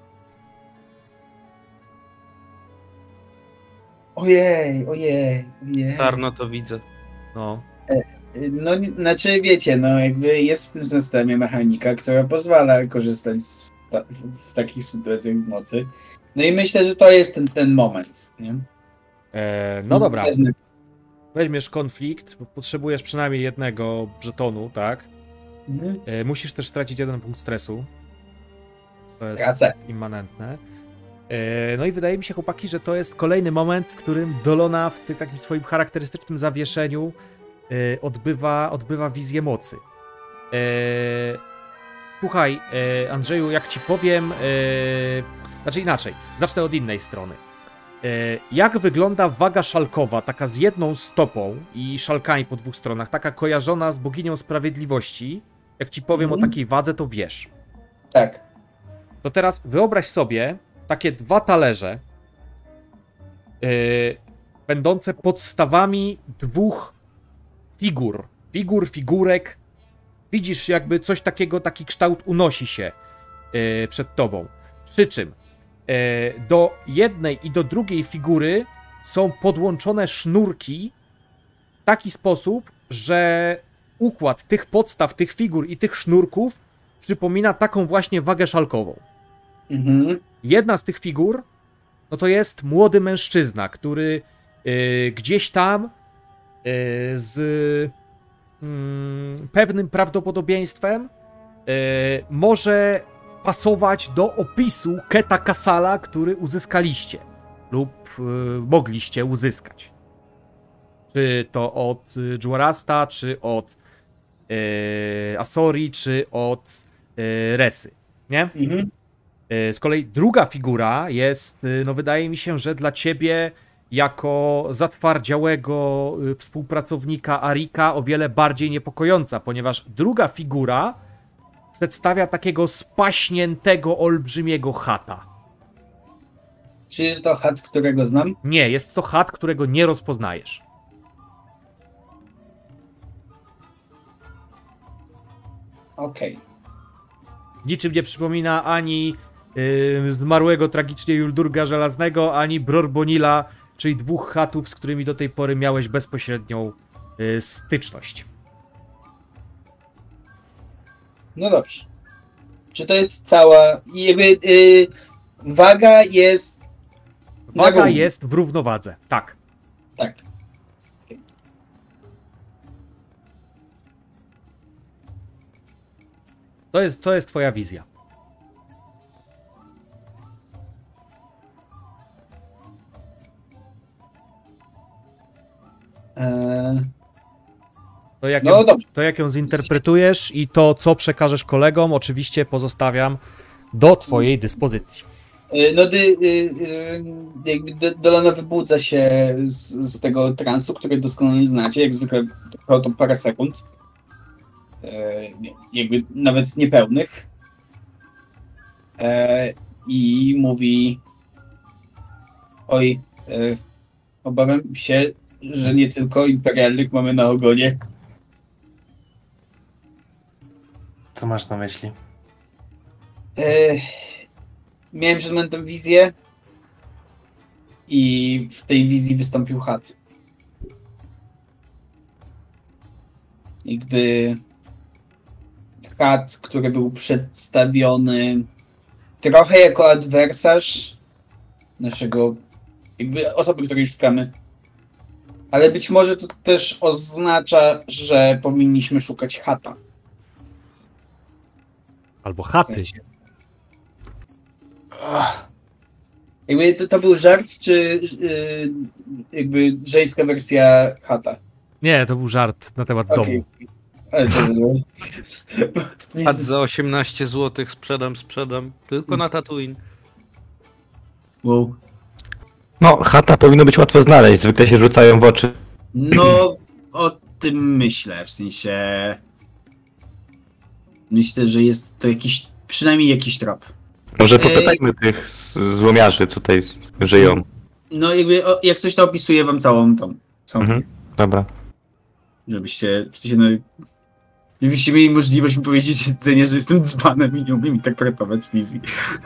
Speaker 3: Ojej, ojej, ojej.
Speaker 1: Czarno to widzę.
Speaker 2: No.
Speaker 3: No, nie- znaczy wiecie, no jakby jest w tym systemie mechanika, która pozwala korzystać z ta w, w takich sytuacjach z mocy. No i myślę, że to jest ten, ten moment, nie?
Speaker 2: E, no dobra,
Speaker 3: Wezmę-
Speaker 2: weźmiesz konflikt, bo potrzebujesz przynajmniej jednego żetonu, tak?
Speaker 3: Mhm.
Speaker 2: E, musisz też stracić jeden punkt stresu. To jest
Speaker 3: Tracę.
Speaker 2: immanentne. E, no i wydaje mi się, chłopaki, że to jest kolejny moment, w którym Dolona w tym takim swoim charakterystycznym zawieszeniu e, odbywa, odbywa wizję mocy. E, słuchaj, e, Andrzeju, jak ci powiem, e, znaczy inaczej, zacznę od innej strony. E, jak wygląda waga szalkowa, taka z jedną stopą i szalkami po dwóch stronach, taka kojarzona z boginią sprawiedliwości? Jak ci powiem
Speaker 3: Mhm.
Speaker 2: o takiej wadze, to wiesz.
Speaker 3: Tak.
Speaker 2: To teraz wyobraź sobie takie dwa talerze, yy, będące podstawami dwóch figur figur, figurek. Widzisz jakby coś takiego, taki kształt unosi się yy, przed tobą. Przy czym yy, do jednej i do drugiej figury są podłączone sznurki w taki sposób, że układ tych podstaw, tych figur i tych sznurków przypomina taką właśnie wagę szalkową.
Speaker 3: Mhm.
Speaker 2: Jedna z tych figur, no to jest młody mężczyzna, który yy, gdzieś tam yy, z yy, pewnym prawdopodobieństwem yy, może pasować do opisu Keta Kasala, który uzyskaliście lub yy, mogliście uzyskać. Czy to od yy, Dżuarasta, czy od yy, Asori, czy od yy, Resy, nie?
Speaker 3: Mhm.
Speaker 2: Z kolei druga figura jest, no wydaje mi się, że dla ciebie jako zatwardziałego współpracownika Arika o wiele bardziej niepokojąca, ponieważ druga figura przedstawia takiego spaśniętego, olbrzymiego chata.
Speaker 3: Czy jest to chat, którego znam?
Speaker 2: Nie, jest to chat, którego nie rozpoznajesz.
Speaker 3: Okej.
Speaker 2: Niczym nie przypomina ani yy, zmarłego tragicznie Juldurga Żelaznego, ani Brorbonila, czyli dwóch chatów, z którymi do tej pory miałeś bezpośrednią yy, styczność.
Speaker 3: No dobrze. Czy to jest cała... Jakby yy, waga jest... na
Speaker 2: Waga
Speaker 3: równi?
Speaker 2: jest w równowadze, tak.
Speaker 3: Tak.
Speaker 2: To jest, to jest twoja wizja.
Speaker 3: Eee,
Speaker 2: To jak,
Speaker 3: No
Speaker 2: ją,
Speaker 3: dobrze.
Speaker 2: to jak ją zinterpretujesz i to, co przekażesz kolegom, oczywiście pozostawiam do twojej dyspozycji.
Speaker 3: yy, no dy, yy, yy, jakby D- Dolana wybudza się z, z tego transu, który doskonale znacie. Jak zwykle trwa to parę sekund. Yy, jakby nawet niepełnych. Yy, I mówi: oj, yy, obawiam się, że nie tylko imperialnych mamy na ogonie.
Speaker 5: Co masz na myśli?
Speaker 3: Yy, miałem przed momentem wizję i w tej wizji wystąpił chat. Jakby chat, który był przedstawiony trochę jako adwersarz naszego, jakby osoby, której szukamy. Ale być może to też oznacza, że powinniśmy szukać chata.
Speaker 2: Albo
Speaker 3: W
Speaker 2: chaty.
Speaker 3: sensie. Jakby to, to był żart, czy yy, jakby żeńska wersja chata?
Speaker 2: Nie, to był żart na temat
Speaker 3: Okej.
Speaker 2: domu.
Speaker 3: Ale to było... Nie,
Speaker 1: A za osiemnaście złotych sprzedam, sprzedam. Tylko na Tatooine.
Speaker 3: wow.
Speaker 4: No, chata powinno być łatwo znaleźć, zwykle się rzucają w oczy.
Speaker 3: No, o tym myślę, w sensie... Myślę, że jest to jakiś, przynajmniej jakiś trop.
Speaker 4: Może popytajmy tych z- złomiarzy, co tutaj żyją.
Speaker 3: No jakby, o, jak coś to opisuję wam całą tą, całą,
Speaker 4: Mhm. Dobra.
Speaker 3: żebyście, w sensie, no, żebyście mieli możliwość mi powiedzieć jedzenie, że jestem dzbanem i nie umiem interpretować wizji.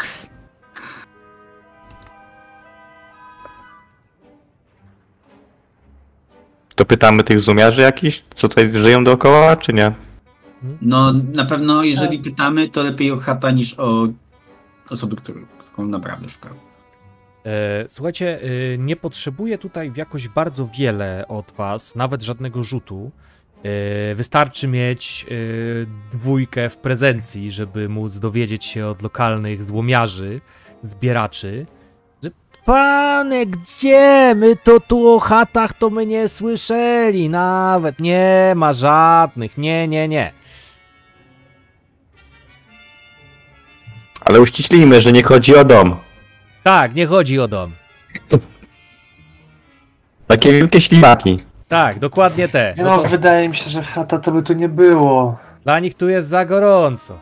Speaker 4: To pytamy tych złomiarzy jakichś, co tutaj żyją dookoła, czy nie?
Speaker 3: No, na pewno, jeżeli pytamy, to lepiej o chata niż o osoby, którą, którą naprawdę szukam.
Speaker 2: E, słuchajcie, e, nie potrzebuję tutaj jakoś bardzo wiele od was, nawet żadnego rzutu. E, wystarczy mieć e, dwójkę w prezencji, żeby móc dowiedzieć się od lokalnych złomiarzy, zbieraczy, że panie, gdzie my to tu o chatach to my nie słyszeli, nawet nie ma żadnych, nie, nie, nie.
Speaker 4: Ale uściślimy, że nie chodzi o dom.
Speaker 2: Tak, nie chodzi o dom.
Speaker 4: Takie wielkie ślimaki.
Speaker 2: Tak, dokładnie te.
Speaker 5: Nie
Speaker 2: No
Speaker 5: no,
Speaker 2: to
Speaker 5: wydaje mi się, że chata to by tu nie było.
Speaker 2: dla nich tu jest za gorąco.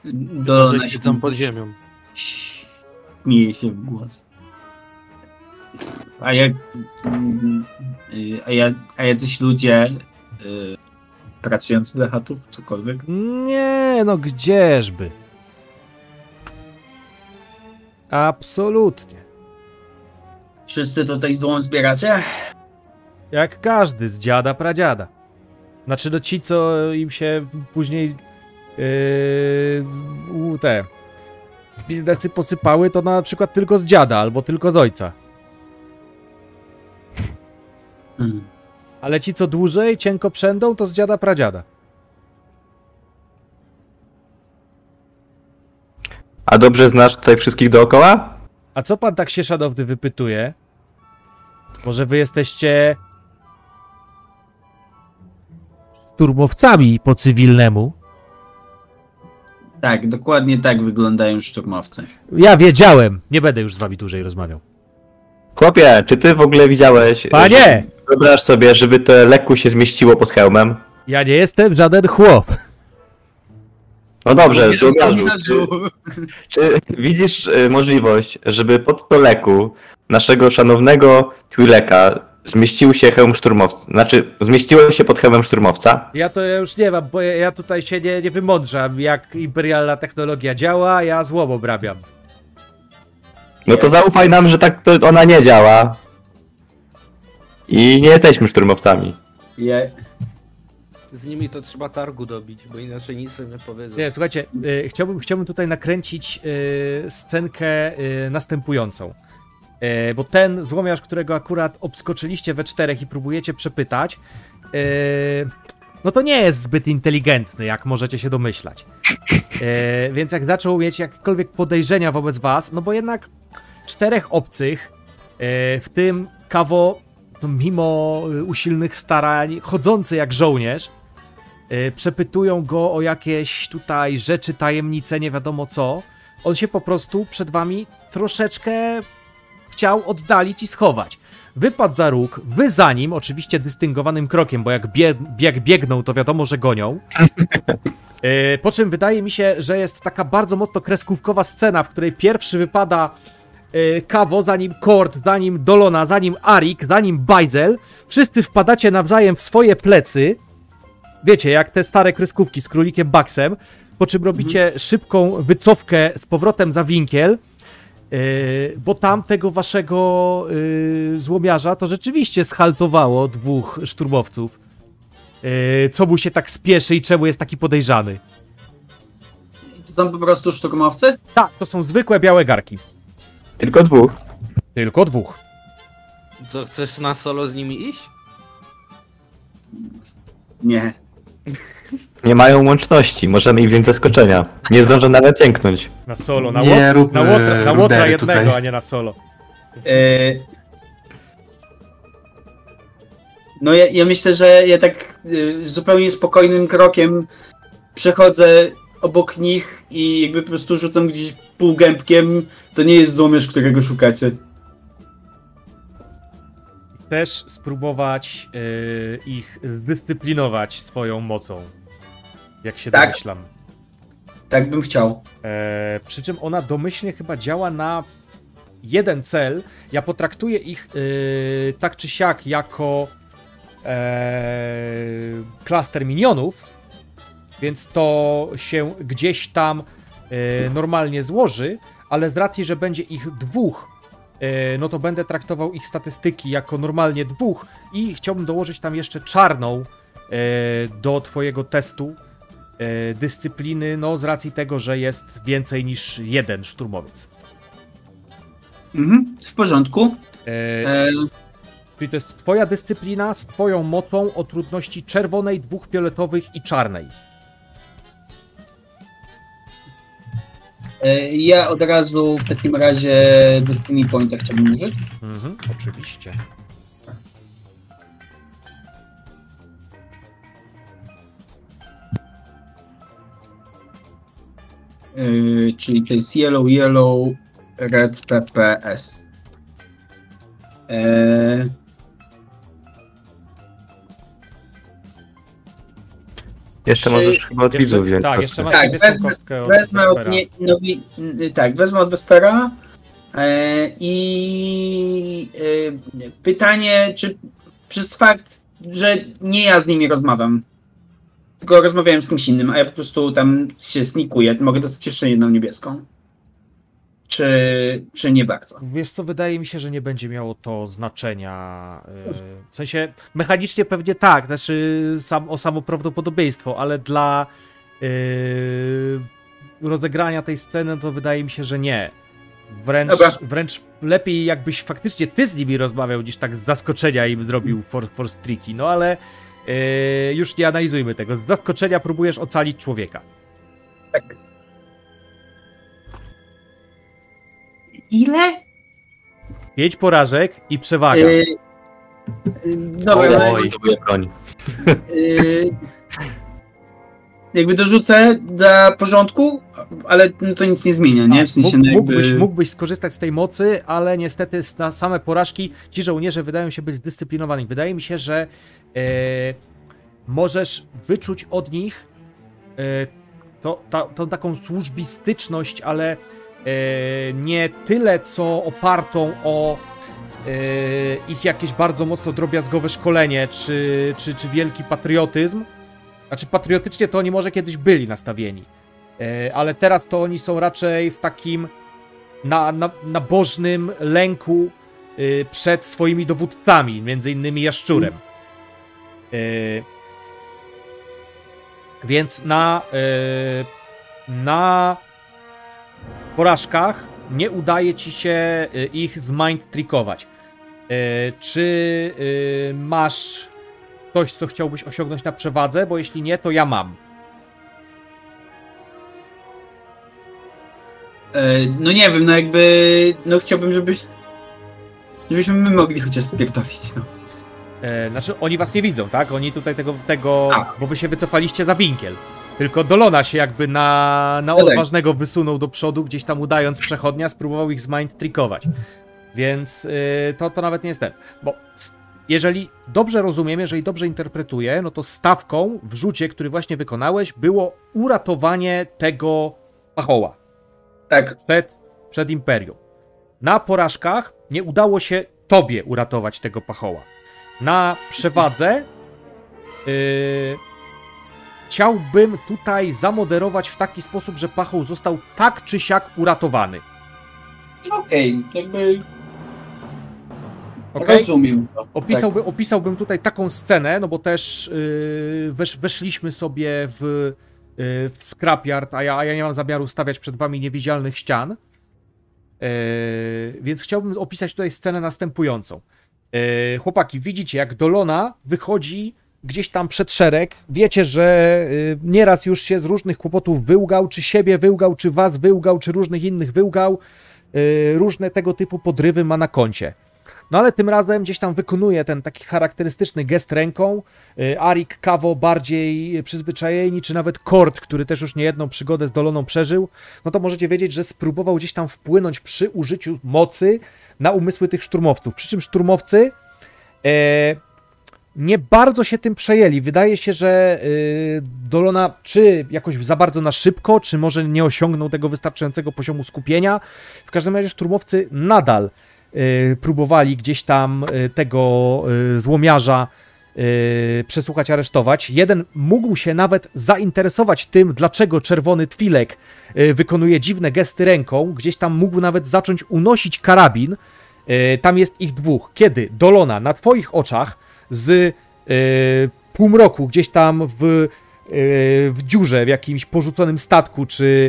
Speaker 3: Do
Speaker 1: Może siedzą pod ziemią.
Speaker 3: Śmieje się w głos. A jak... mm, y, A, ja, a jacyś ludzie y, pracujący dla chatów, cokolwiek?
Speaker 2: Nie, no gdzieżby. Absolutnie.
Speaker 3: Wszyscy tutaj złom zbieracie?
Speaker 2: Jak każdy z dziada pradziada. Znaczy, no ci, co im się później yy, u te biznesy posypały, to na przykład tylko z dziada, albo tylko z ojca.
Speaker 3: Hmm.
Speaker 2: Ale ci, co dłużej, cienko przędą, to z dziada pradziada.
Speaker 4: A dobrze znasz tutaj wszystkich dookoła?
Speaker 2: A co pan tak się szanowny wypytuje? Może wy jesteście szturmowcami po cywilnemu?
Speaker 3: Tak, dokładnie tak wyglądają szturmowcy.
Speaker 2: Ja wiedziałem. Nie będę już z wami dłużej rozmawiał.
Speaker 4: Chłopie, czy ty w ogóle widziałeś...
Speaker 2: Panie!
Speaker 4: Wyobraź sobie, żeby to lekku się zmieściło pod hełmem.
Speaker 2: Ja nie jestem żaden chłop.
Speaker 4: No dobrze,
Speaker 3: Mówię,
Speaker 4: to
Speaker 3: że
Speaker 4: Ogarzu, czy, czy widzisz y, możliwość, żeby pod to leku naszego szanownego Twileka zmieścił się hełm szturmowca? Znaczy, zmieściło się pod hełmem szturmowca?
Speaker 2: Ja to już nie mam, bo ja, ja tutaj się nie, nie wymądrzam, jak imperialna technologia działa, ja złom obrabiam.
Speaker 4: No to zaufaj nam, że tak to ona nie działa. I nie jesteśmy szturmowcami.
Speaker 3: Je...
Speaker 1: Z nimi to trzeba targu dobić, bo inaczej nic sobie nie powiedzą.
Speaker 2: Nie, słuchajcie, y, chciałbym, chciałbym tutaj nakręcić y, scenkę y, następującą. Y, bo ten złomiarz, którego akurat obskoczyliście we czterech i próbujecie przepytać, y, no to nie jest zbyt inteligentny, jak możecie się domyślać. Y, więc jak zaczął mieć jakiekolwiek podejrzenia wobec was, no bo jednak czterech obcych, y, w tym Kawo, to mimo usilnych starań, chodzący jak żołnierz, Yy, przepytują go o jakieś tutaj rzeczy, tajemnice, nie wiadomo co. On się po prostu przed wami troszeczkę chciał oddalić i schować. Wypadł za róg, wy za nim, oczywiście dystyngowanym krokiem, bo jak bie bieg biegną, to wiadomo, że gonią. Yy, po czym wydaje mi się, że jest taka bardzo mocno kreskówkowa scena, w której pierwszy wypada yy, Kawo, za nim Kord, za nim Dolona, za nim Arik, za nim Bajzel. Wszyscy wpadacie nawzajem w swoje plecy. Wiecie, jak te stare kreskówki z królikiem Baxem, po czym robicie mhm. szybką wycofkę z powrotem za winkiel, yy, bo tam tego waszego yy, złomiarza to rzeczywiście schaltowało dwóch szturmowców. Yy, co mu się tak spieszy i czemu jest taki podejrzany?
Speaker 3: To są po prostu szturmowcy?
Speaker 2: Tak, to są zwykłe białe garki.
Speaker 4: Tylko dwóch.
Speaker 2: Tylko dwóch.
Speaker 1: Co, chcesz na solo z nimi iść?
Speaker 3: Nie.
Speaker 4: Nie mają łączności, możemy ich wziąć zaskoczenia. Nie zdążą nawet jęknąć.
Speaker 2: Na solo, na,
Speaker 5: Nie
Speaker 2: łot,
Speaker 5: róbmy
Speaker 2: na, łotra, na łotra
Speaker 5: rudery
Speaker 2: jednego,
Speaker 5: tutaj.
Speaker 2: a nie na solo.
Speaker 3: Yy... No ja, ja myślę, że ja tak yy, zupełnie spokojnym krokiem przechodzę obok nich i jakby po prostu rzucam gdzieś półgębkiem. To nie jest złomiarz, którego szukacie.
Speaker 2: Też spróbować yy, ich zdyscyplinować swoją mocą. Jak się
Speaker 3: Tak.
Speaker 2: domyślam.
Speaker 3: Tak bym chciał.
Speaker 2: E, przy czym ona domyślnie chyba działa na jeden cel. Ja potraktuję ich yy, tak czy siak jako e, klaster minionów, więc to się gdzieś tam e, normalnie złoży, ale z racji, że będzie ich dwóch, e, no to będę traktował ich statystyki jako normalnie dwóch i chciałbym dołożyć tam jeszcze czarną e, do twojego testu e, dyscypliny, no z racji tego, że jest więcej niż jeden szturmowiec.
Speaker 3: Mhm, w porządku.
Speaker 2: E,
Speaker 3: E,
Speaker 2: Czyli to jest twoja dyscyplina z twoją mocą o trudności czerwonej, dwóch fioletowych i czarnej.
Speaker 3: e, ja od razu w takim razie Destiny Pointa chciałbym użyć.
Speaker 2: Mhm, oczywiście.
Speaker 3: E, czyli to jest Yellow, Yellow, Red, P P S. E,
Speaker 4: Jeszcze
Speaker 3: Czy-
Speaker 4: możesz chyba od
Speaker 2: Jeszcze,
Speaker 4: widzów wziąć.
Speaker 2: tak,
Speaker 4: kostkę.
Speaker 2: jeszcze masz
Speaker 3: Tak,
Speaker 2: niebieską
Speaker 3: wezmę-
Speaker 2: kostkę od
Speaker 3: Wezmę od
Speaker 2: Vespera.
Speaker 3: nie, nowi, tak, wezmę od Vespera, E, I e, pytanie, czy przez fakt, że nie ja z nimi rozmawiam, tylko rozmawiałem z kimś innym, a ja po prostu tam się snikuję, mogę dostać jeszcze jedną niebieską. Czy, czy nie bardzo?
Speaker 2: Wiesz co, wydaje mi się, że nie będzie miało to znaczenia. Yy, w sensie mechanicznie pewnie tak, znaczy sam, o samo prawdopodobieństwo, ale dla yy, rozegrania tej sceny to wydaje mi się, że nie. Wręcz, wręcz lepiej jakbyś faktycznie ty z nimi rozmawiał, niż tak z zaskoczenia im zrobił for, force tricky. No ale yy, już nie analizujmy tego. Z zaskoczenia próbujesz ocalić człowieka.
Speaker 3: Tak. Ile?
Speaker 2: Pięć porażek i przewaga.
Speaker 3: Yy, yy, dobra,
Speaker 4: Oj, to była broń.
Speaker 3: Yy, jakby dorzucę dla porządku, ale no to nic nie zmienia, nie? W sensie
Speaker 2: Mógł,
Speaker 3: no jakby...
Speaker 2: mógłbyś, mógłbyś skorzystać z tej mocy, ale niestety na same porażki ci żołnierze wydają się być zdyscyplinowani. Wydaje mi się, że e, możesz wyczuć od nich e, to, ta, tą taką służbistyczność, ale e, nie tyle co opartą o e, ich jakieś bardzo mocno drobiazgowe szkolenie, czy, czy, czy wielki patriotyzm. Znaczy patriotycznie to oni może kiedyś byli nastawieni, ale teraz to oni są raczej w takim na, na, nabożnym lęku przed swoimi dowódcami, między innymi Jaszczurem. Więc na, na porażkach nie udaje ci się ich zmind trickować. Czy masz coś, co chciałbyś osiągnąć na przewadze? Bo jeśli nie, to ja mam.
Speaker 3: No nie wiem, no jakby, no chciałbym, żeby, żebyśmy my mogli chociaż spierdolić, no.
Speaker 2: E, znaczy, oni was nie widzą, tak? Oni tutaj tego, tego
Speaker 3: A.
Speaker 2: bo wy się wycofaliście za winkiel. Tylko Dolona się jakby na, na odważnego wysunął do przodu, gdzieś tam udając przechodnia, spróbował ich zmind trickować. Więc y, to, to nawet nie jest ten. Bo jeżeli dobrze rozumiem, jeżeli dobrze interpretuję, no to stawką w rzucie, który właśnie wykonałeś, było uratowanie tego pachoła.
Speaker 3: Tak.
Speaker 2: Przed, przed Imperium. Na porażkach nie udało się tobie uratować tego pachoła. Na przewadze yy, chciałbym tutaj zamoderować w taki sposób, że pachoł został tak czy siak uratowany.
Speaker 3: Okej, okay, jakby...
Speaker 2: Okay?
Speaker 3: Rozumiem to.
Speaker 2: Opisałby,
Speaker 3: tak.
Speaker 2: Opisałbym tutaj taką scenę, no bo też yy, wesz, weszliśmy sobie w, yy, w scrapyard, a ja, a ja nie mam zamiaru stawiać przed wami niewidzialnych ścian. Yy, więc chciałbym opisać tutaj scenę następującą. Yy, chłopaki, widzicie, jak Dolona wychodzi gdzieś tam przed szereg. Wiecie, że yy, nieraz już się z różnych kłopotów wyłgał, czy siebie wyłgał, czy was wyłgał, czy różnych innych wyłgał. Yy, różne tego typu podrywy ma na koncie. No ale tym razem gdzieś tam wykonuje ten taki charakterystyczny gest ręką. Arik, Kawo bardziej przyzwyczajeni, czy nawet Kord, który też już niejedną przygodę z Doloną przeżył, no to możecie wiedzieć, że spróbował gdzieś tam wpłynąć przy użyciu mocy na umysły tych szturmowców. Przy czym szturmowcy e, nie bardzo się tym przejęli. Wydaje się, że e, Dolona czy jakoś za bardzo na szybko, czy może nie osiągnął tego wystarczającego poziomu skupienia. W każdym razie szturmowcy nadal próbowali gdzieś tam tego złomiarza przesłuchać, aresztować. Jeden mógł się nawet zainteresować tym, dlaczego czerwony Twilek wykonuje dziwne gesty ręką. Gdzieś tam mógł nawet zacząć unosić karabin. Tam jest ich dwóch. Kiedy Dolona na twoich oczach z półmroku gdzieś tam w, w dziurze, w jakimś porzuconym statku, czy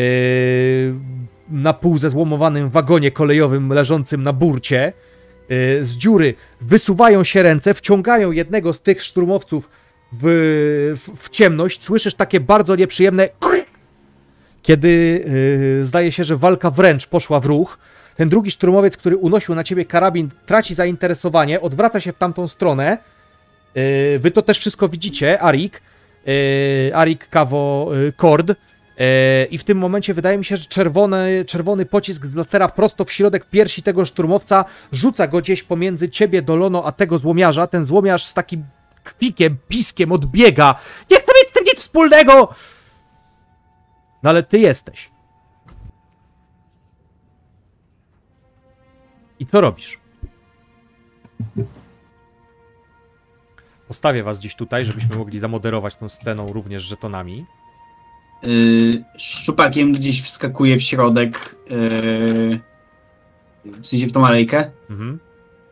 Speaker 2: na pół zezłomowanym wagonie kolejowym leżącym na burcie, z dziury wysuwają się ręce, wciągają jednego z tych szturmowców w, w, w ciemność. Słyszysz takie bardzo nieprzyjemne kiedy yy, zdaje się, że walka wręcz poszła w ruch. Ten drugi szturmowiec, który unosił na ciebie karabin, traci zainteresowanie, odwraca się w tamtą stronę. Yy, wy to też wszystko widzicie, Arik, yy, Arik, Kawo, yy, Kord. I w tym momencie wydaje mi się, że czerwony, czerwony pocisk zlatera prosto w środek piersi tego szturmowca, rzuca go gdzieś pomiędzy ciebie, Dolono, a tego złomiarza. Ten złomiarz z takim kwikiem, piskiem odbiega. Nie chcę mieć z tym nic wspólnego! No ale ty jesteś. I co robisz? Postawię was gdzieś tutaj, żebyśmy mogli zamoderować tą sceną również żetonami.
Speaker 3: Yy, szczupakiem gdzieś wskakuje w środek, yy, w sensie w tą alejkę.
Speaker 2: Mhm.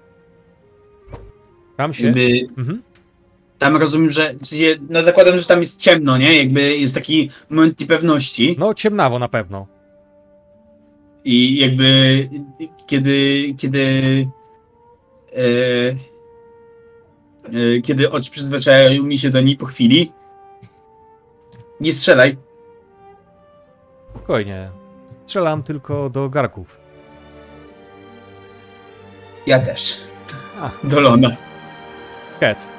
Speaker 2: Tam się...
Speaker 3: Jakby,
Speaker 2: Mhm.
Speaker 3: tam rozumiem, że w sensie, no zakładam, że tam jest ciemno, nie? Jakby jest taki moment niepewności.
Speaker 2: No ciemnawo na pewno.
Speaker 3: I jakby kiedy kiedy yy, yy, kiedy oczy przyzwyczajają mi się do niej po chwili, nie strzelaj.
Speaker 2: Spokojnie. Strzelam tylko do garków.
Speaker 3: Ja też.
Speaker 2: A.
Speaker 3: Do Lona.
Speaker 2: Ket.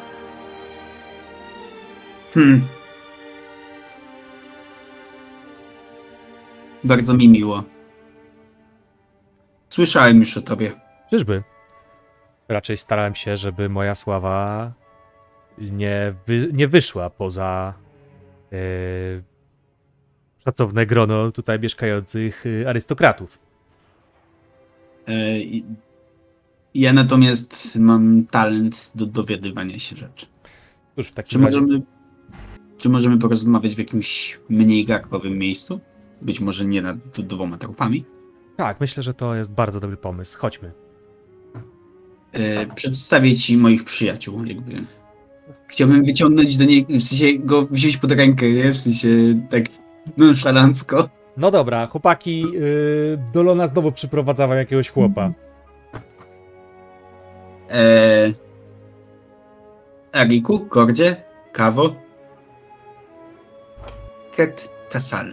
Speaker 3: Hmm. Bardzo mi miło. Słyszałem już o tobie.
Speaker 2: Czyżby? Raczej starałem się, żeby moja sława nie, wy, nie wyszła poza yy, szacowne grono tutaj mieszkających yy, arystokratów.
Speaker 3: E, i- ja natomiast mam talent do dowiadywania się rzeczy.
Speaker 2: Cóż, w takim
Speaker 3: Czy
Speaker 2: razie...
Speaker 3: możemy, czy możemy porozmawiać w jakimś mniej garkowym miejscu? Być może nie nad dwoma trupami.
Speaker 2: Tak, myślę, że to jest bardzo dobry pomysł. Chodźmy.
Speaker 3: E, przedstawię ci moich przyjaciół, jakby. Chciałbym wyciągnąć do niej, w sensie go wziąć pod rękę, nie? W sensie tak nonszalancko.
Speaker 2: No dobra, chłopaki, yy, Dolona znowu przyprowadza wam jakiegoś chłopa.
Speaker 3: E, Ariku, Kordzie, Kawo, Ket, Kasal.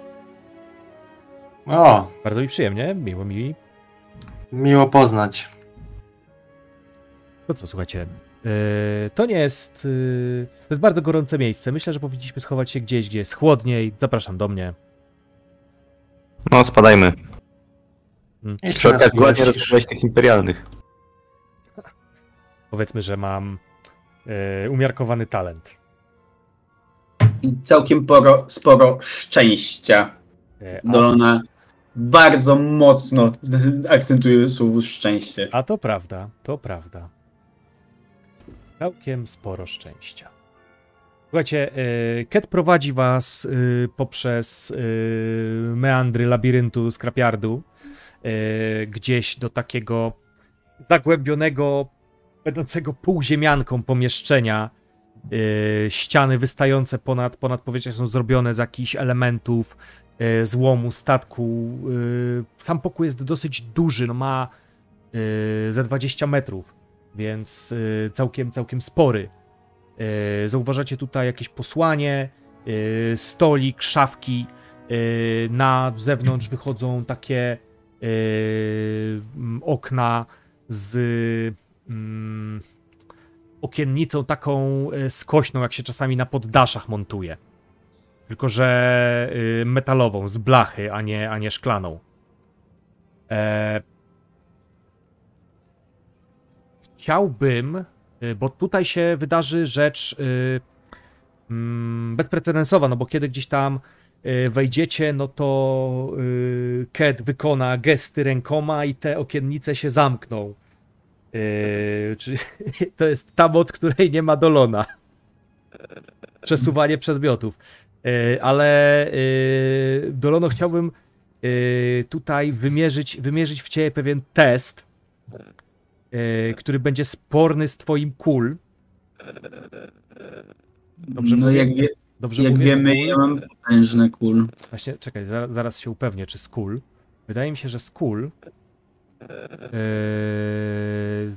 Speaker 5: O,
Speaker 2: Bardzo mi przyjemnie, miło mi.
Speaker 5: miło poznać.
Speaker 2: No co, słuchajcie, yy, to nie jest... Yy, to jest bardzo gorące miejsce. Myślę, że powinniśmy schować się gdzieś, gdzie jest chłodniej. Zapraszam do mnie.
Speaker 4: No, spadajmy.
Speaker 5: Jeśli
Speaker 4: Przy
Speaker 5: nas
Speaker 4: okazji
Speaker 5: nie
Speaker 4: ładnie
Speaker 5: gościsz.
Speaker 4: rozmawiać tych imperialnych.
Speaker 2: Powiedzmy, że mam yy, umiarkowany talent.
Speaker 3: I całkiem poro, sporo szczęścia.
Speaker 2: Yy, a,
Speaker 3: Dolona bardzo mocno akcentuje słowo szczęście.
Speaker 2: a to prawda, to prawda. Całkiem sporo szczęścia. Słuchajcie, yy, Ket prowadzi was yy, poprzez yy, meandry labiryntu Skrapiardu, yy, gdzieś do takiego zagłębionego, będącego półziemianką pomieszczenia. Yy, ściany wystające ponad, ponad powietrze są zrobione z jakichś elementów yy, złomu, statku. Yy, sam pokój jest dosyć duży, no ma yy, ze dwadzieścia metrów, więc yy, całkiem, całkiem spory. Yy, zauważacie tutaj jakieś posłanie, yy, stolik, szafki. Yy, na zewnątrz wychodzą takie yy, mm, okna z mm, okiennicą taką yy, skośną, jak się czasami na poddaszach montuje. Tylko że yy, metalową, z blachy, a nie, a nie szklaną. E... Chciałbym, yy, bo tutaj się wydarzy rzecz yy, mm, bezprecedensowa, no bo kiedy gdzieś tam yy, wejdziecie, no to yy, Ket wykona gesty rękoma i te okiennice się zamkną. Yy, czyli to jest ta moc, której nie ma Dolona. Przesuwanie przedmiotów. Yy, ale yy, Dolono, chciałbym yy, tutaj wymierzyć, wymierzyć w ciebie pewien test, yy, który będzie sporny z twoim kul. Dobrze
Speaker 3: no
Speaker 2: mówię?
Speaker 3: jak, wie,
Speaker 2: Dobrze
Speaker 3: jak
Speaker 2: mówię,
Speaker 3: wiemy,
Speaker 2: Skull?
Speaker 3: ja mam potężne kul.
Speaker 2: Właśnie, czekaj, zaraz, zaraz się upewnię, czy Skull. Wydaje mi się, że Skull. Yy...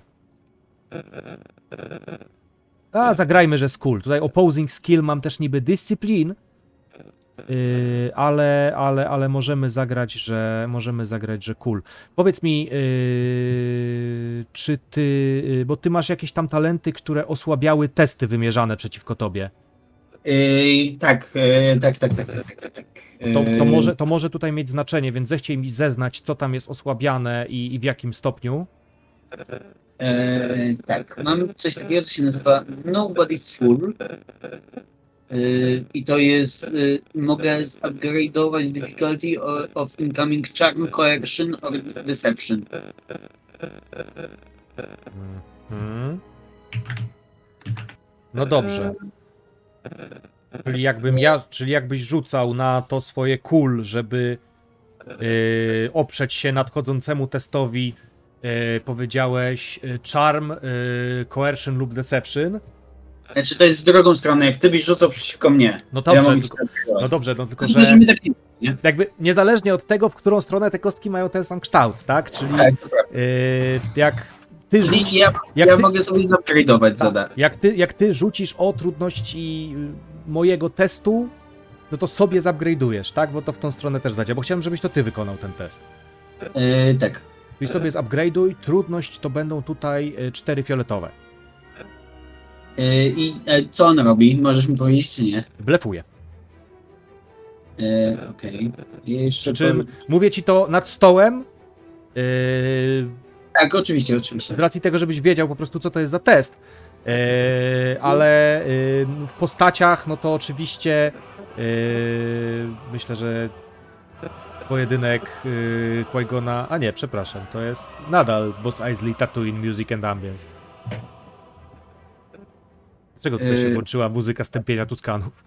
Speaker 2: A, zagrajmy, że Skull. Tutaj opposing skill mam też niby Discipline, yy, ale, ale, ale możemy zagrać, że możemy zagrać, że cool. Powiedz mi, yy, czy ty, yy, bo ty masz jakieś tam talenty, które osłabiały testy wymierzane przeciwko tobie.
Speaker 3: Yy, tak, yy, tak, tak, tak, tak, tak, tak. Yy,
Speaker 2: To, to, może, to może tutaj mieć znaczenie, więc zechciej mi zeznać, co tam jest osłabiane i, i w jakim stopniu.
Speaker 3: yy, tak, mam coś takiego, co się nazywa Nobody's Fool. Yy, I to jest, yy, mogę upgrade'ować difficulty of, of incoming charm, coercion or deception.
Speaker 2: Mhm. No dobrze. Czyli jakbym ja, czyli jakbyś rzucał na to swoje kul, żeby yy, oprzeć się nadchodzącemu testowi, yy, powiedziałeś yy, charm, yy, coercion lub deception.
Speaker 3: Znaczy to jest w drugą stronę, jak ty byś rzucał przeciwko mnie.
Speaker 2: No dobrze,
Speaker 3: mogę
Speaker 2: tylko,
Speaker 3: ci zaatakować.
Speaker 2: no dobrze, no tylko
Speaker 3: To
Speaker 2: że
Speaker 3: możemy tak nie, nie?
Speaker 2: jakby niezależnie od tego, w którą stronę te kostki mają ten sam kształt, tak? Czyli
Speaker 3: Tak, to prawda.
Speaker 2: yy, jak ty
Speaker 3: Czyli
Speaker 2: rzucisz,
Speaker 3: ja,
Speaker 2: jak
Speaker 3: ja
Speaker 2: ty-
Speaker 3: mogę sobie zupgrade'ować zadanie.
Speaker 2: jak ty, jak ty rzucisz o trudności y, mojego testu, no to sobie zupgrade'ujesz, tak? Bo to w tą stronę też zadziała, bo chciałem, żebyś to ty wykonał ten test.
Speaker 3: Yy, tak.
Speaker 2: Czyli sobie zupgrade'uj, trudność to będą tutaj y, cztery fioletowe.
Speaker 3: Yy, I e, co on robi? Możesz mi powiedzieć, czy nie?
Speaker 2: Blefuję.
Speaker 3: Yy, Okej. Jeszcze
Speaker 2: Przy czym
Speaker 3: po-
Speaker 2: mówię ci to nad stołem, y,
Speaker 3: Tak, oczywiście, oczywiście.
Speaker 2: z racji tego, żebyś wiedział po prostu, co to jest za test. Yy, ale yy, w postaciach, no to oczywiście yy, myślę, że pojedynek yy, Qui-Gona, a nie, przepraszam, to jest nadal Boss Eisley Tatooine Music and Ambience. Dlaczego tutaj się
Speaker 3: Yy.
Speaker 2: włączyła muzyka stępienia Tuskanów?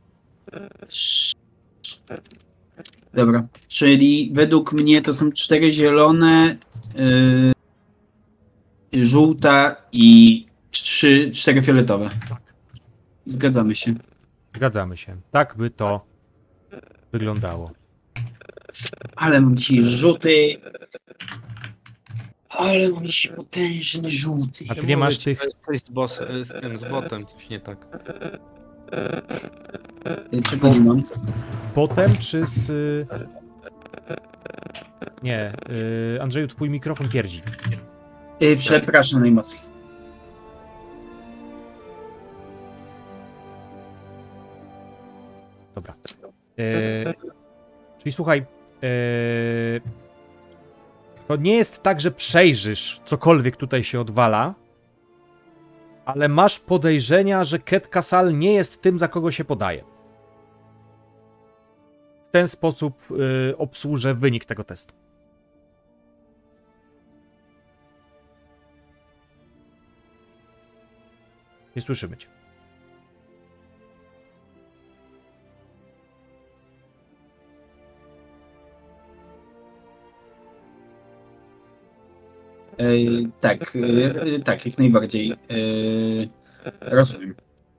Speaker 3: Dobra, czyli według mnie to są cztery zielone, yy, żółta i trzy, cztery fioletowe.
Speaker 2: Tak.
Speaker 3: Zgadzamy się.
Speaker 2: Zgadzamy się. Tak by to wyglądało.
Speaker 3: Ale mam dzisiaj żółty. Ale mam dzisiaj potężny żółty.
Speaker 2: A ty
Speaker 1: Ja
Speaker 2: nie
Speaker 1: mówię
Speaker 2: masz
Speaker 1: ci,
Speaker 2: tych...
Speaker 1: to jest coś z, boss, z tym, z botem, coś nie tak.
Speaker 3: Yy, Czego nie mam?
Speaker 2: Potem czy z... y, Nie, y, Andrzeju, twój mikrofon pierdzi.
Speaker 3: Yy, przepraszam najmocniej.
Speaker 2: Dobra. E, czyli słuchaj, e, to nie jest tak, że przejrzysz cokolwiek tutaj się odwala, ale masz podejrzenia, że Ket Casal nie jest tym, za kogo się podaje. W ten sposób e, obsłużę wynik tego testu. Nie słyszymy cię.
Speaker 3: Yy, tak, yy, tak, jak najbardziej. Yy, rozumiem.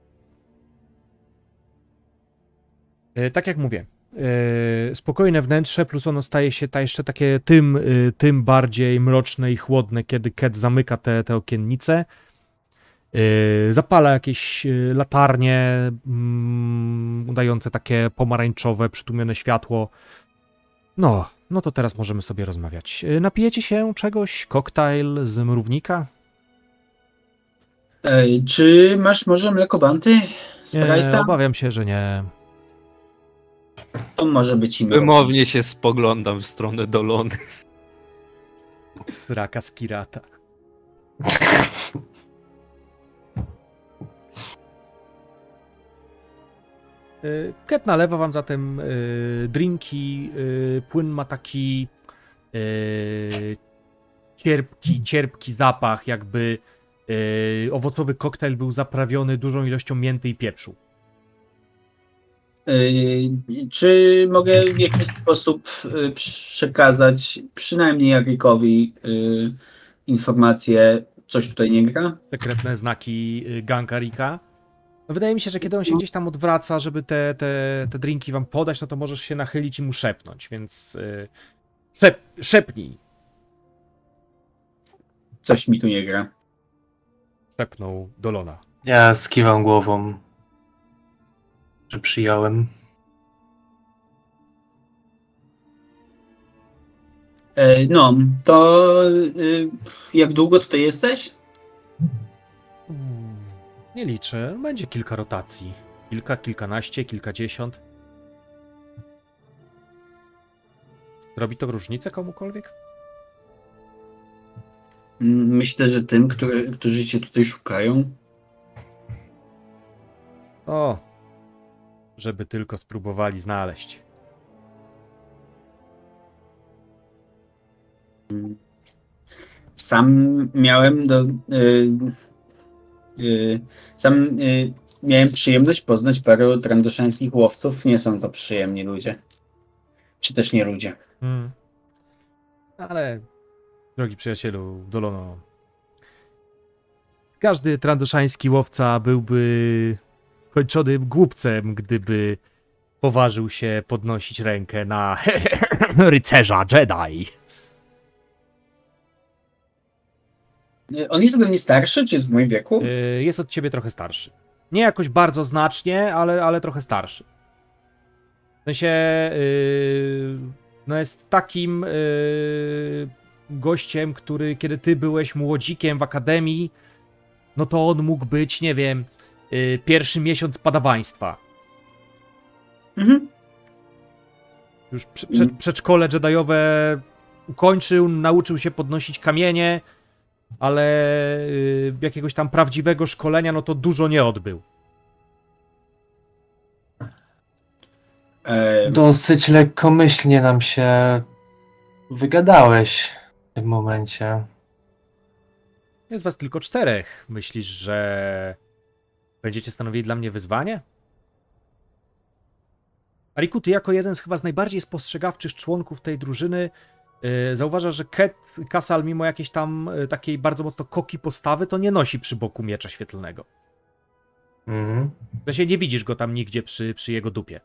Speaker 2: E, Tak jak mówię, e, spokojne wnętrze, plus ono staje się ta jeszcze takie tym, e, tym bardziej mroczne i chłodne, kiedy Ket zamyka te, te okiennice. E, Zapala jakieś e, latarnie, mm, udające takie pomarańczowe, przytłumione światło. No, no to teraz możemy sobie rozmawiać. E, Napijecie się czegoś? Koktajl z mrównika?
Speaker 3: Yy, czy masz może mlekobanty?
Speaker 2: Nie,
Speaker 3: Sprite'a?
Speaker 2: obawiam się, że nie.
Speaker 3: To może być im.
Speaker 1: Wymownie się spoglądam w stronę Dolony.
Speaker 2: Sraka skirata. Y, Ket nalewa wam zatem y, drinki. Y, płyn ma taki y, cierpki, cierpki zapach, jakby y, owocowy koktajl był zaprawiony dużą ilością mięty i pieprzu.
Speaker 3: Yy, czy mogę w jakiś sposób yy, przekazać przynajmniej Jarikowi yy, informację, coś tutaj nie gra?
Speaker 2: Sekretne znaki y, Gankarika. No wydaje mi się, że kiedy on się gdzieś tam odwraca, żeby te, te, te drinki wam podać, no to możesz się nachylić i mu szepnąć, więc y, szep, szepnij.
Speaker 3: Coś mi tu nie gra.
Speaker 2: Szepnął Dolona.
Speaker 5: Ja skiwam głową, że przyjąłem.
Speaker 3: Yy, no, to yy, jak długo tutaj jesteś?
Speaker 2: Hmm, Nie liczę, będzie kilka rotacji. Kilka, kilkanaście, kilkadziesiąt. Robi to różnicę komukolwiek?
Speaker 3: Mm, Myślę, że tym, który, którzy cię tutaj szukają.
Speaker 2: O, żeby tylko spróbowali znaleźć.
Speaker 3: sam miałem do... Y, y, sam y, miałem przyjemność poznać paru trandoszańskich łowców. Nie są to przyjemni ludzie. Czy też nie ludzie.
Speaker 2: Hmm. Ale, drogi przyjacielu Dolono, każdy trandoszański łowca byłby skończonym głupcem, gdyby poważył się podnosić rękę na rycerza Jedi.
Speaker 3: Y, On jest ode mnie starszy, czy jest w moim wieku?
Speaker 2: Y, Jest od ciebie trochę starszy. Nie jakoś bardzo znacznie, ale, ale trochę starszy. W sensie, yy, no jest takim yy, gościem, który kiedy ty byłeś młodzikiem w akademii, no to on mógł być, nie wiem, yy, pierwszy miesiąc padawaństwa.
Speaker 3: Mhm.
Speaker 2: Już prze, prze, przedszkole Jediowe ukończył, nauczył się podnosić kamienie, ale yy, jakiegoś tam prawdziwego szkolenia, no to dużo nie odbył.
Speaker 3: E,
Speaker 5: Dosyć lekkomyślnie nam się wygadałeś w tym momencie.
Speaker 2: Jest was tylko czterech. Myślisz, że będziecie stanowili dla mnie wyzwanie? Ariku, ty jako jeden z chyba z najbardziej spostrzegawczych członków tej drużyny yy, zauważasz, że Ket Kasal mimo jakiejś tam yy, takiej bardzo mocno koki postawy, to nie nosi przy boku miecza świetlnego.
Speaker 5: Mhm.
Speaker 2: W sensie nie widzisz go tam nigdzie przy, przy jego dupie.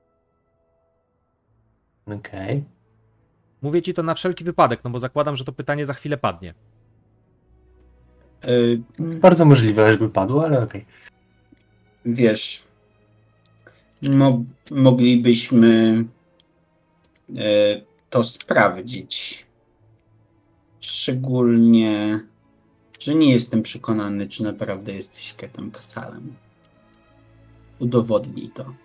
Speaker 5: Okej.
Speaker 2: Mówię ci to na wszelki wypadek, no bo zakładam, że to pytanie za chwilę padnie.
Speaker 3: e,
Speaker 5: Bardzo możliwe, żeby padło, ale okej.
Speaker 3: Wiesz, mo moglibyśmy e, to sprawdzić. Szczególnie, że nie jestem przekonany, czy naprawdę jesteś Ketem Kasalem. Udowodnij to.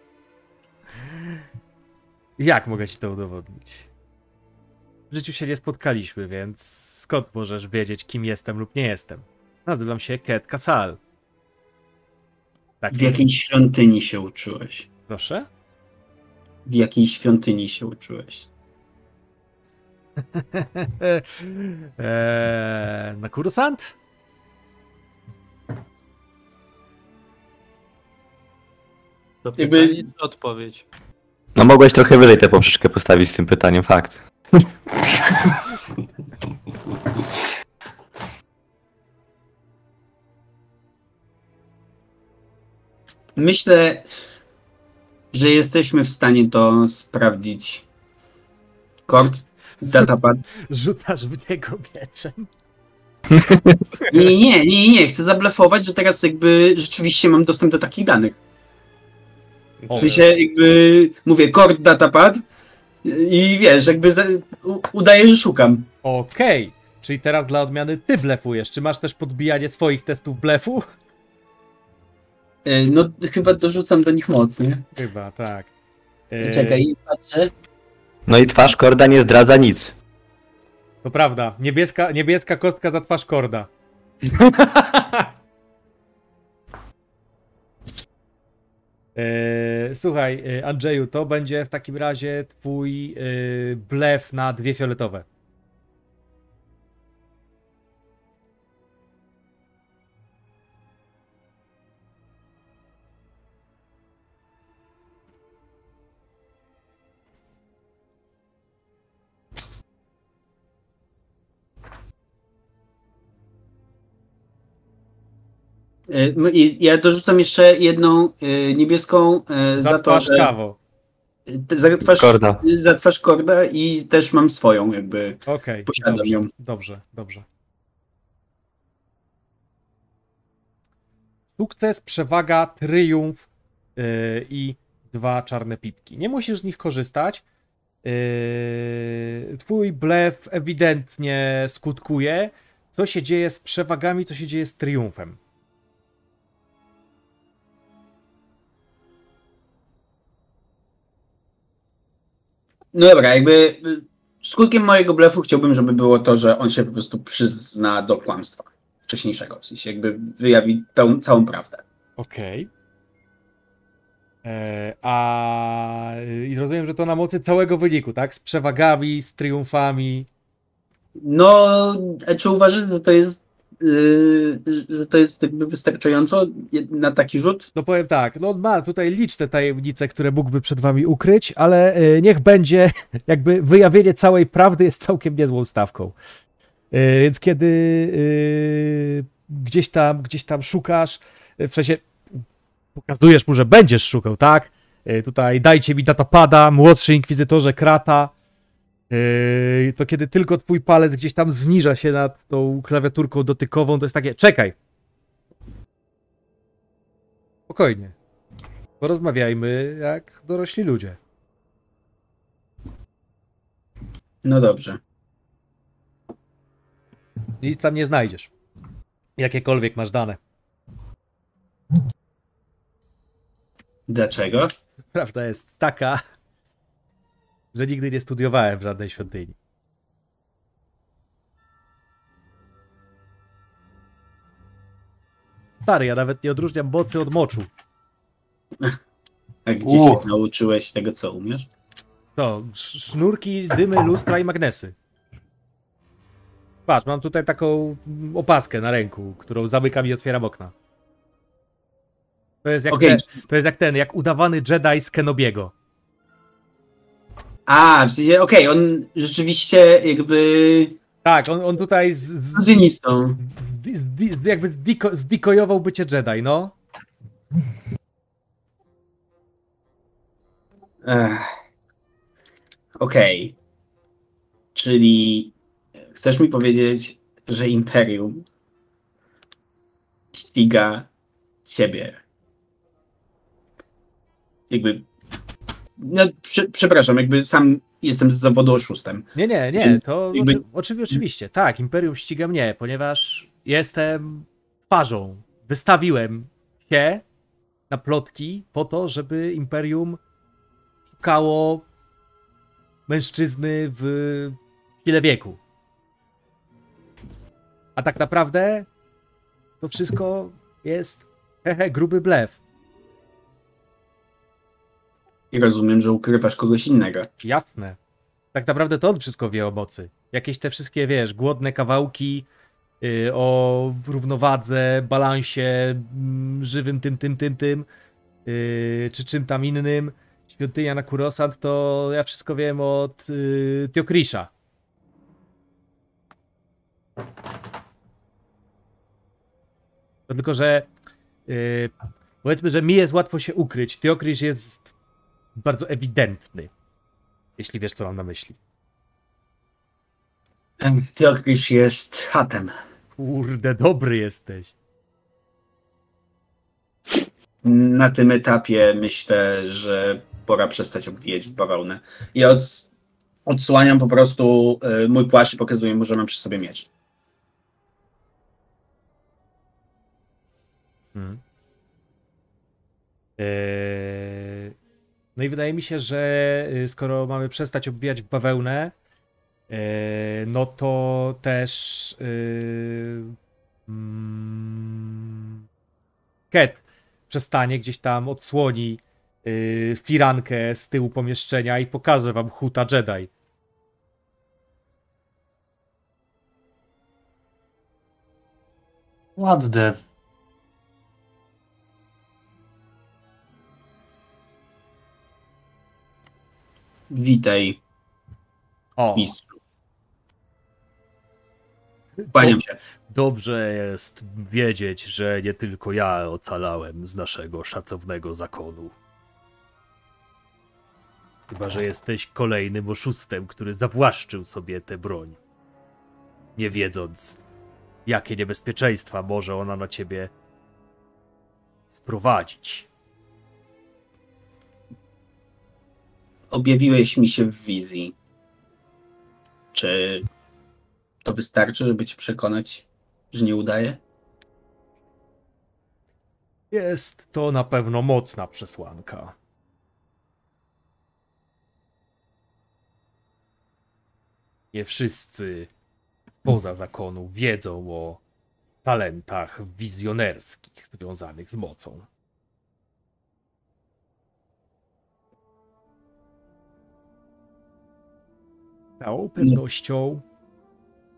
Speaker 2: Jak mogę ci to udowodnić? W życiu się nie spotkaliśmy, więc skąd możesz wiedzieć, kim jestem lub nie jestem? Nazywam się Ket Kasal. Tak,
Speaker 3: W jakiej świątyni się uczyłeś?
Speaker 2: proszę?
Speaker 3: W jakiej świątyni się uczyłeś?
Speaker 2: eee, na kursant?
Speaker 1: To
Speaker 3: Jakby-
Speaker 1: pytanie czy odpowiedź?
Speaker 4: No mogłeś trochę wyżej tę poprzeczkę postawić z tym pytaniem, fakt.
Speaker 3: Myślę, że jesteśmy w stanie to sprawdzić. Kord, datapad.
Speaker 2: Rzucasz w niego mieczem.
Speaker 3: Nie, nie, nie, nie, chcę zablefować, że teraz jakby rzeczywiście mam dostęp do takich danych.
Speaker 2: O,
Speaker 3: W sensie jakby mówię Kord, datapad i wiesz, jakby za, u, udaję, że szukam.
Speaker 2: Okej, czyli teraz dla odmiany ty blefujesz. Czy masz też podbijanie swoich testów blefu?
Speaker 3: E, No chyba dorzucam do nich moc, nie?
Speaker 2: Chyba, tak. Eee,
Speaker 3: Czekaj, patrzę.
Speaker 4: No i twarz Korda nie zdradza nic.
Speaker 2: To prawda, niebieska, niebieska kostka za twarz Korda. Eee, słuchaj, e, Andrzeju, to będzie w takim razie twój e, blef na dwie fioletowe.
Speaker 3: E, m- i Ja dorzucam jeszcze jedną e, niebieską e,
Speaker 2: Za,
Speaker 3: za to,
Speaker 2: twarz
Speaker 3: że
Speaker 2: kawo.
Speaker 3: te- za twarz,
Speaker 4: Korda.
Speaker 3: za twarz Korda i też mam swoją jakby.
Speaker 2: Okej,
Speaker 3: Posiadam
Speaker 2: dobrze,
Speaker 3: ją.
Speaker 2: dobrze, dobrze. Sukces, przewaga, triumf yy, i dwa czarne pipki. Nie musisz z nich korzystać. Yy, twój blef ewidentnie skutkuje. Co się dzieje z przewagami, co się dzieje z triumfem.
Speaker 3: No dobra, jakby y, skutkiem mojego blefu chciałbym, żeby było to, że on się po prostu przyzna do kłamstwa wcześniejszego, w sensie jakby wyjawi peł, całą prawdę.
Speaker 2: Okej. E, A i rozumiem, że to na mocy całego wyniku, tak? Z przewagami, z triumfami.
Speaker 3: No, a czy uważasz, że to jest, yy, że to jest jakby wystarczająco na taki rzut?
Speaker 2: No powiem tak, no on ma tutaj liczne tajemnice, które mógłby przed wami ukryć, ale y, niech będzie, jakby wyjawienie całej prawdy jest całkiem niezłą stawką. Y, więc kiedy y, gdzieś tam, gdzieś tam szukasz, y, w sensie pokazujesz mu, że będziesz szukał, tak? Y, tutaj dajcie mi datapada, młodszy inkwizytorze Krata. Y, to kiedy tylko twój palec gdzieś tam zniża się nad tą klawiaturką dotykową, to jest takie, czekaj. Spokojnie. Porozmawiajmy jak dorośli ludzie.
Speaker 3: No dobrze.
Speaker 2: Nic tam nie znajdziesz. Jakiekolwiek masz dane.
Speaker 3: Dlaczego?
Speaker 2: Prawda jest taka, że nigdy nie studiowałem w żadnej świątyni. Stary, ja nawet nie odróżniam mocy od moczu.
Speaker 3: A gdzie
Speaker 5: U.
Speaker 3: się nauczyłeś tego, co umiesz?
Speaker 2: To sz- sznurki, dymy, lustra i magnesy. Patrz, mam tutaj taką opaskę na ręku, którą zamykam i otwieram okna. To jest jak,
Speaker 3: Okej.
Speaker 2: te, to jest jak ten, jak udawany Jedi z Kenobiego.
Speaker 3: A, w sensie, okej, on rzeczywiście jakby
Speaker 2: Tak, on, on tutaj z, z,
Speaker 3: iluzjonistą.
Speaker 2: z, z, z, jakby zdiko, zdikojował bycie Jedi, no.
Speaker 3: Ech. Okej. Czyli chcesz mi powiedzieć, że Imperium ściga ciebie. Jakby. No, prze, przepraszam, jakby sam jestem z zawodu oszustem.
Speaker 2: Nie, nie, nie,
Speaker 3: Więc
Speaker 2: to
Speaker 3: jakby-
Speaker 2: oczy, oczywi- oczywiście, tak, Imperium ściga mnie, ponieważ jestem twarzą. Wystawiłem się na plotki po to, żeby Imperium szukało mężczyzny w chwilę wieku. A tak naprawdę to wszystko jest hehe, gruby blef.
Speaker 3: I rozumiem, że ukrywasz kogoś innego.
Speaker 2: Jasne. Tak naprawdę to on wszystko wie o mocy. Jakieś te wszystkie, wiesz, głodne kawałki yy, o równowadze, balansie, mm, żywym tym, tym, tym, tym, yy, czy czym tam innym. Świątynia na Kurosant, to ja wszystko wiem od yy, Teokrisza. To tylko, że yy, powiedzmy, że mi jest łatwo się ukryć. Teokrisz jest bardzo ewidentny. Jeśli wiesz, co mam na myśli.
Speaker 3: Teokrisz jest chatem.
Speaker 2: Kurde, dobry jesteś.
Speaker 3: Na tym etapie myślę, że pora przestać obwijać w bawełnę. Ja od, odsłaniam po prostu y, mój płaszcz i pokazuję mu, że mam przy sobie miecz.
Speaker 2: Hmm. Eee, no i wydaje mi się, że y, skoro mamy przestać obwijać w bawełnę, eee, no to też yy, mm, Ket przestanie, gdzieś tam odsłoni yy, firankę z tyłu pomieszczenia i pokaże wam huta Jedi.
Speaker 5: What the...
Speaker 3: Witaj,
Speaker 2: O,
Speaker 3: mistrzu. Kłaniam się.
Speaker 2: dobrze jest wiedzieć, że nie tylko ja ocalałem z naszego szacownego zakonu. Chyba że jesteś kolejnym oszustem, który zawłaszczył sobie tę broń, nie wiedząc, jakie niebezpieczeństwa może ona na ciebie sprowadzić.
Speaker 3: Objawiłeś mi się w wizji. Czy to wystarczy, żeby cię przekonać, że nie udaje?
Speaker 2: Jest to na pewno mocna przesłanka. Nie wszyscy spoza zakonu wiedzą o talentach wizjonerskich związanych z mocą. Z całą pewnością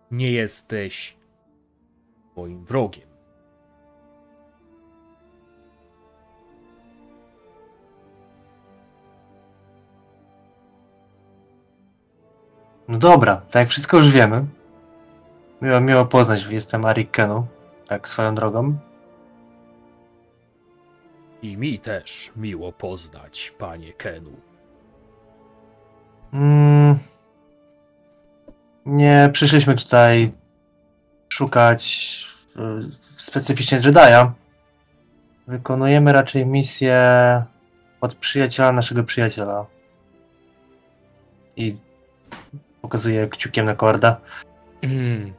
Speaker 2: Nie jesteś moim wrogiem.
Speaker 5: No dobra, tak jak wszystko już wiemy. Miło, miło poznać, jestem Arik Kenu, tak swoją drogą.
Speaker 2: I mi też miło poznać, panie Kenu.
Speaker 5: Mm, nie przyszliśmy tutaj szukać y, specyficznie Jedi'a. Wykonujemy raczej misję od przyjaciela naszego przyjaciela. I pokazuję kciukiem na Korda.
Speaker 1: Hmm.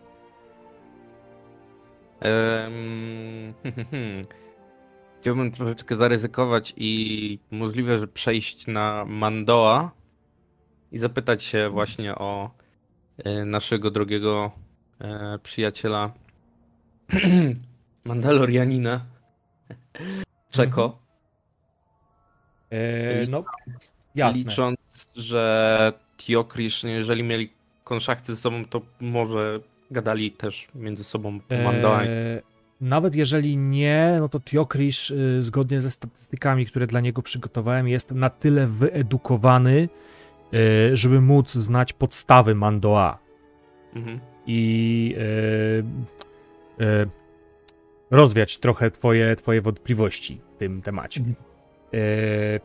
Speaker 1: Em, hmm, hmm. Chciałbym troszeczkę zaryzykować i możliwe, że przejść na Mandoa i zapytać się właśnie o e, naszego drogiego e, przyjaciela Mandalorianina Czeko.
Speaker 2: Eee, no, jasne.
Speaker 1: Licząc, że Tiokrisz, jeżeli mieli konszachty ze sobą, to może gadali też między sobą po Mandoa.
Speaker 2: Eee, nawet jeżeli nie, no to Tiokrisz, y, zgodnie ze statystykami, które dla niego przygotowałem, jest na tyle wyedukowany, y, żeby móc znać podstawy Mandoa.
Speaker 1: Mhm.
Speaker 2: I y, y, rozwiać trochę twoje, twoje wątpliwości w tym temacie. Y,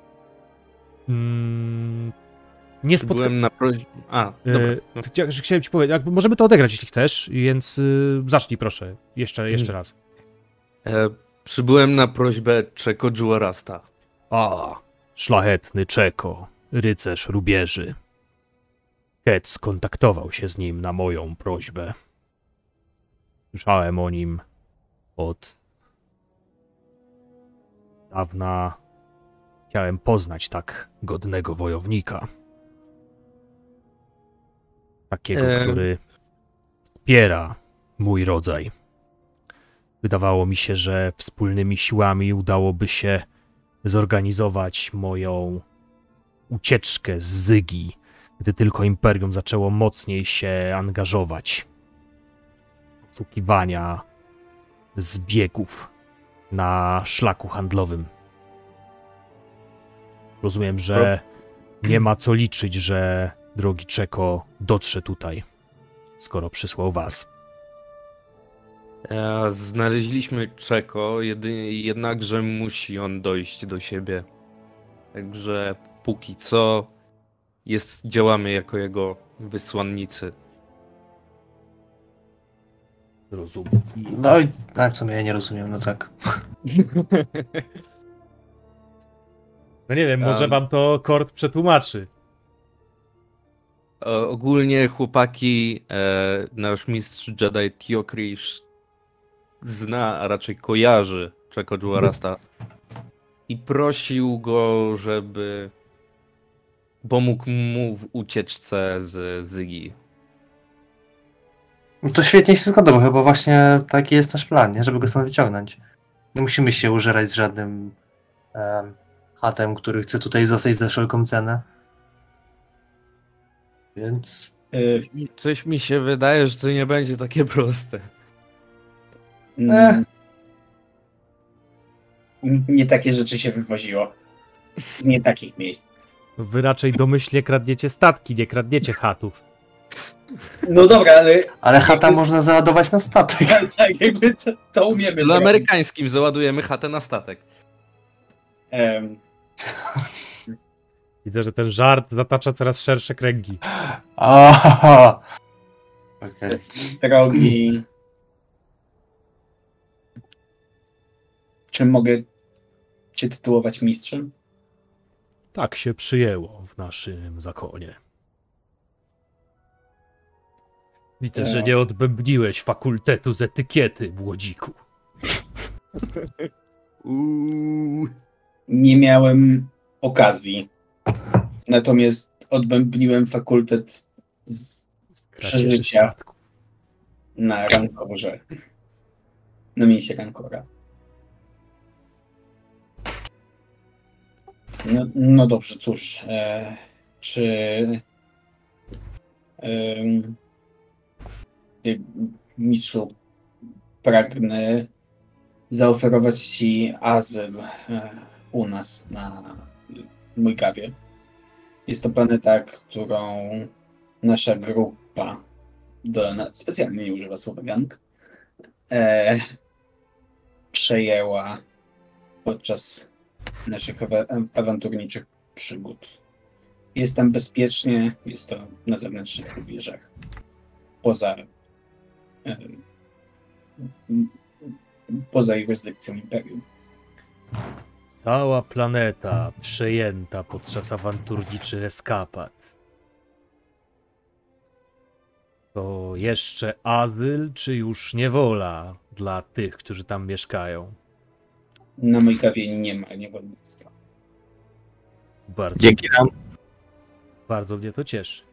Speaker 2: mm, nie spotka...
Speaker 1: Byłem na prośbę. A, dobra.
Speaker 2: Y, chcia- chciałem ci powiedzieć, jakby możemy to odegrać, jeśli chcesz, więc y, zacznij proszę, jeszcze, jeszcze raz.
Speaker 1: E, przybyłem na prośbę Czeko Juarasta.
Speaker 2: A, szlachetny Czeko, rycerz rubieży. Ket skontaktował się z nim na moją prośbę. Słyszałem o nim od dawna. Chciałem poznać tak godnego wojownika. Takiego,
Speaker 1: Em.
Speaker 2: który wspiera mój rodzaj. Wydawało mi się, że wspólnymi siłami udałoby się zorganizować moją ucieczkę z Zygi, gdy tylko Imperium zaczęło mocniej się angażować. Poszukiwania zbiegów na szlaku handlowym. Rozumiem, że nie ma co liczyć, że drogi Czeko dotrze tutaj, skoro przysłał was.
Speaker 1: E, znaleźliśmy Czeko, jedynie, jednakże musi on dojść do siebie. Także póki co jest, działamy jako jego wysłannicy.
Speaker 2: Rozumiem.
Speaker 5: No i tak, co ja nie rozumiem, no tak.
Speaker 2: No nie wiem, może
Speaker 1: Um.
Speaker 2: wam to Kord przetłumaczy.
Speaker 1: E, ogólnie chłopaki, e, nasz mistrz Jedi Tiokrisz zna, a raczej kojarzy Czeko Juarasta i prosił go, żeby pomógł mu w ucieczce z Zygi.
Speaker 5: No to świetnie się zgodzę, bo chyba właśnie taki jest nasz plan, nie? Żeby go stąd wyciągnąć. Nie musimy się użerać z żadnym em, chatem, który chce tutaj zostać za wszelką cenę. Więc
Speaker 3: Y,
Speaker 1: Coś mi się wydaje, że to nie będzie takie proste.
Speaker 3: mm, Nie takie rzeczy się wywoziło. Z nie takich miejsc.
Speaker 2: Wy raczej domyślnie kradniecie statki, nie kradniecie chatów.
Speaker 3: No dobra, ale
Speaker 5: Ale chata
Speaker 3: Jakby-
Speaker 5: można załadować na statek.
Speaker 3: tak jakby to, to
Speaker 1: W
Speaker 3: umiemy
Speaker 1: stylu
Speaker 3: zrobić.
Speaker 1: amerykańskim załadujemy chatę na statek.
Speaker 3: Em,
Speaker 2: Widzę, że ten żart zatacza coraz szersze kręgi.
Speaker 5: Aha. Okej.
Speaker 3: Drogi. Czy mogę cię tytułować mistrzem?
Speaker 2: Tak się przyjęło w naszym zakonie. Widzę, że nie odbębniłeś fakultetu z etykiety, młodziku.
Speaker 1: Uuu.
Speaker 3: Nie miałem okazji. Natomiast odbębniłem fakultet z,
Speaker 2: Kradzieży
Speaker 3: Przeżycia.
Speaker 2: statku.
Speaker 3: na Rankorze. Na miejsce Rankora. No, no dobrze, cóż. E, czy... em, mistrzu, pragnę zaoferować ci azyl e, u nas na Mójgawie. Jest to planeta, którą nasza grupa, Dolana, specjalnie nie używa słowa gang, e, przejęła podczas naszych awa awanturniczych przygód. Jest tam bezpiecznie, jest to na zewnętrznych rubieżach. Poza e, poza jurysdykcją Imperium.
Speaker 2: Cała planeta przejęta podczas awanturniczych eskapad. To jeszcze azyl, czy już niewola dla tych, którzy tam mieszkają?
Speaker 3: Na Mójgawie nie ma niewolnictwa.
Speaker 2: Bardzo,
Speaker 4: Dzięki nam.
Speaker 2: bardzo mnie to cieszy.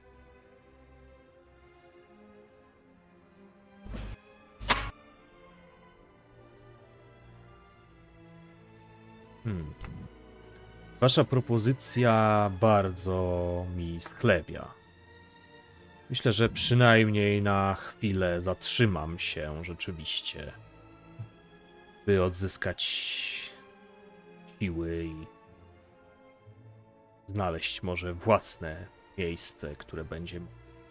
Speaker 2: Hmm. Wasza propozycja bardzo mi schlebia. Myślę, że przynajmniej na chwilę zatrzymam się rzeczywiście, by odzyskać siły i znaleźć może własne miejsce, które będzie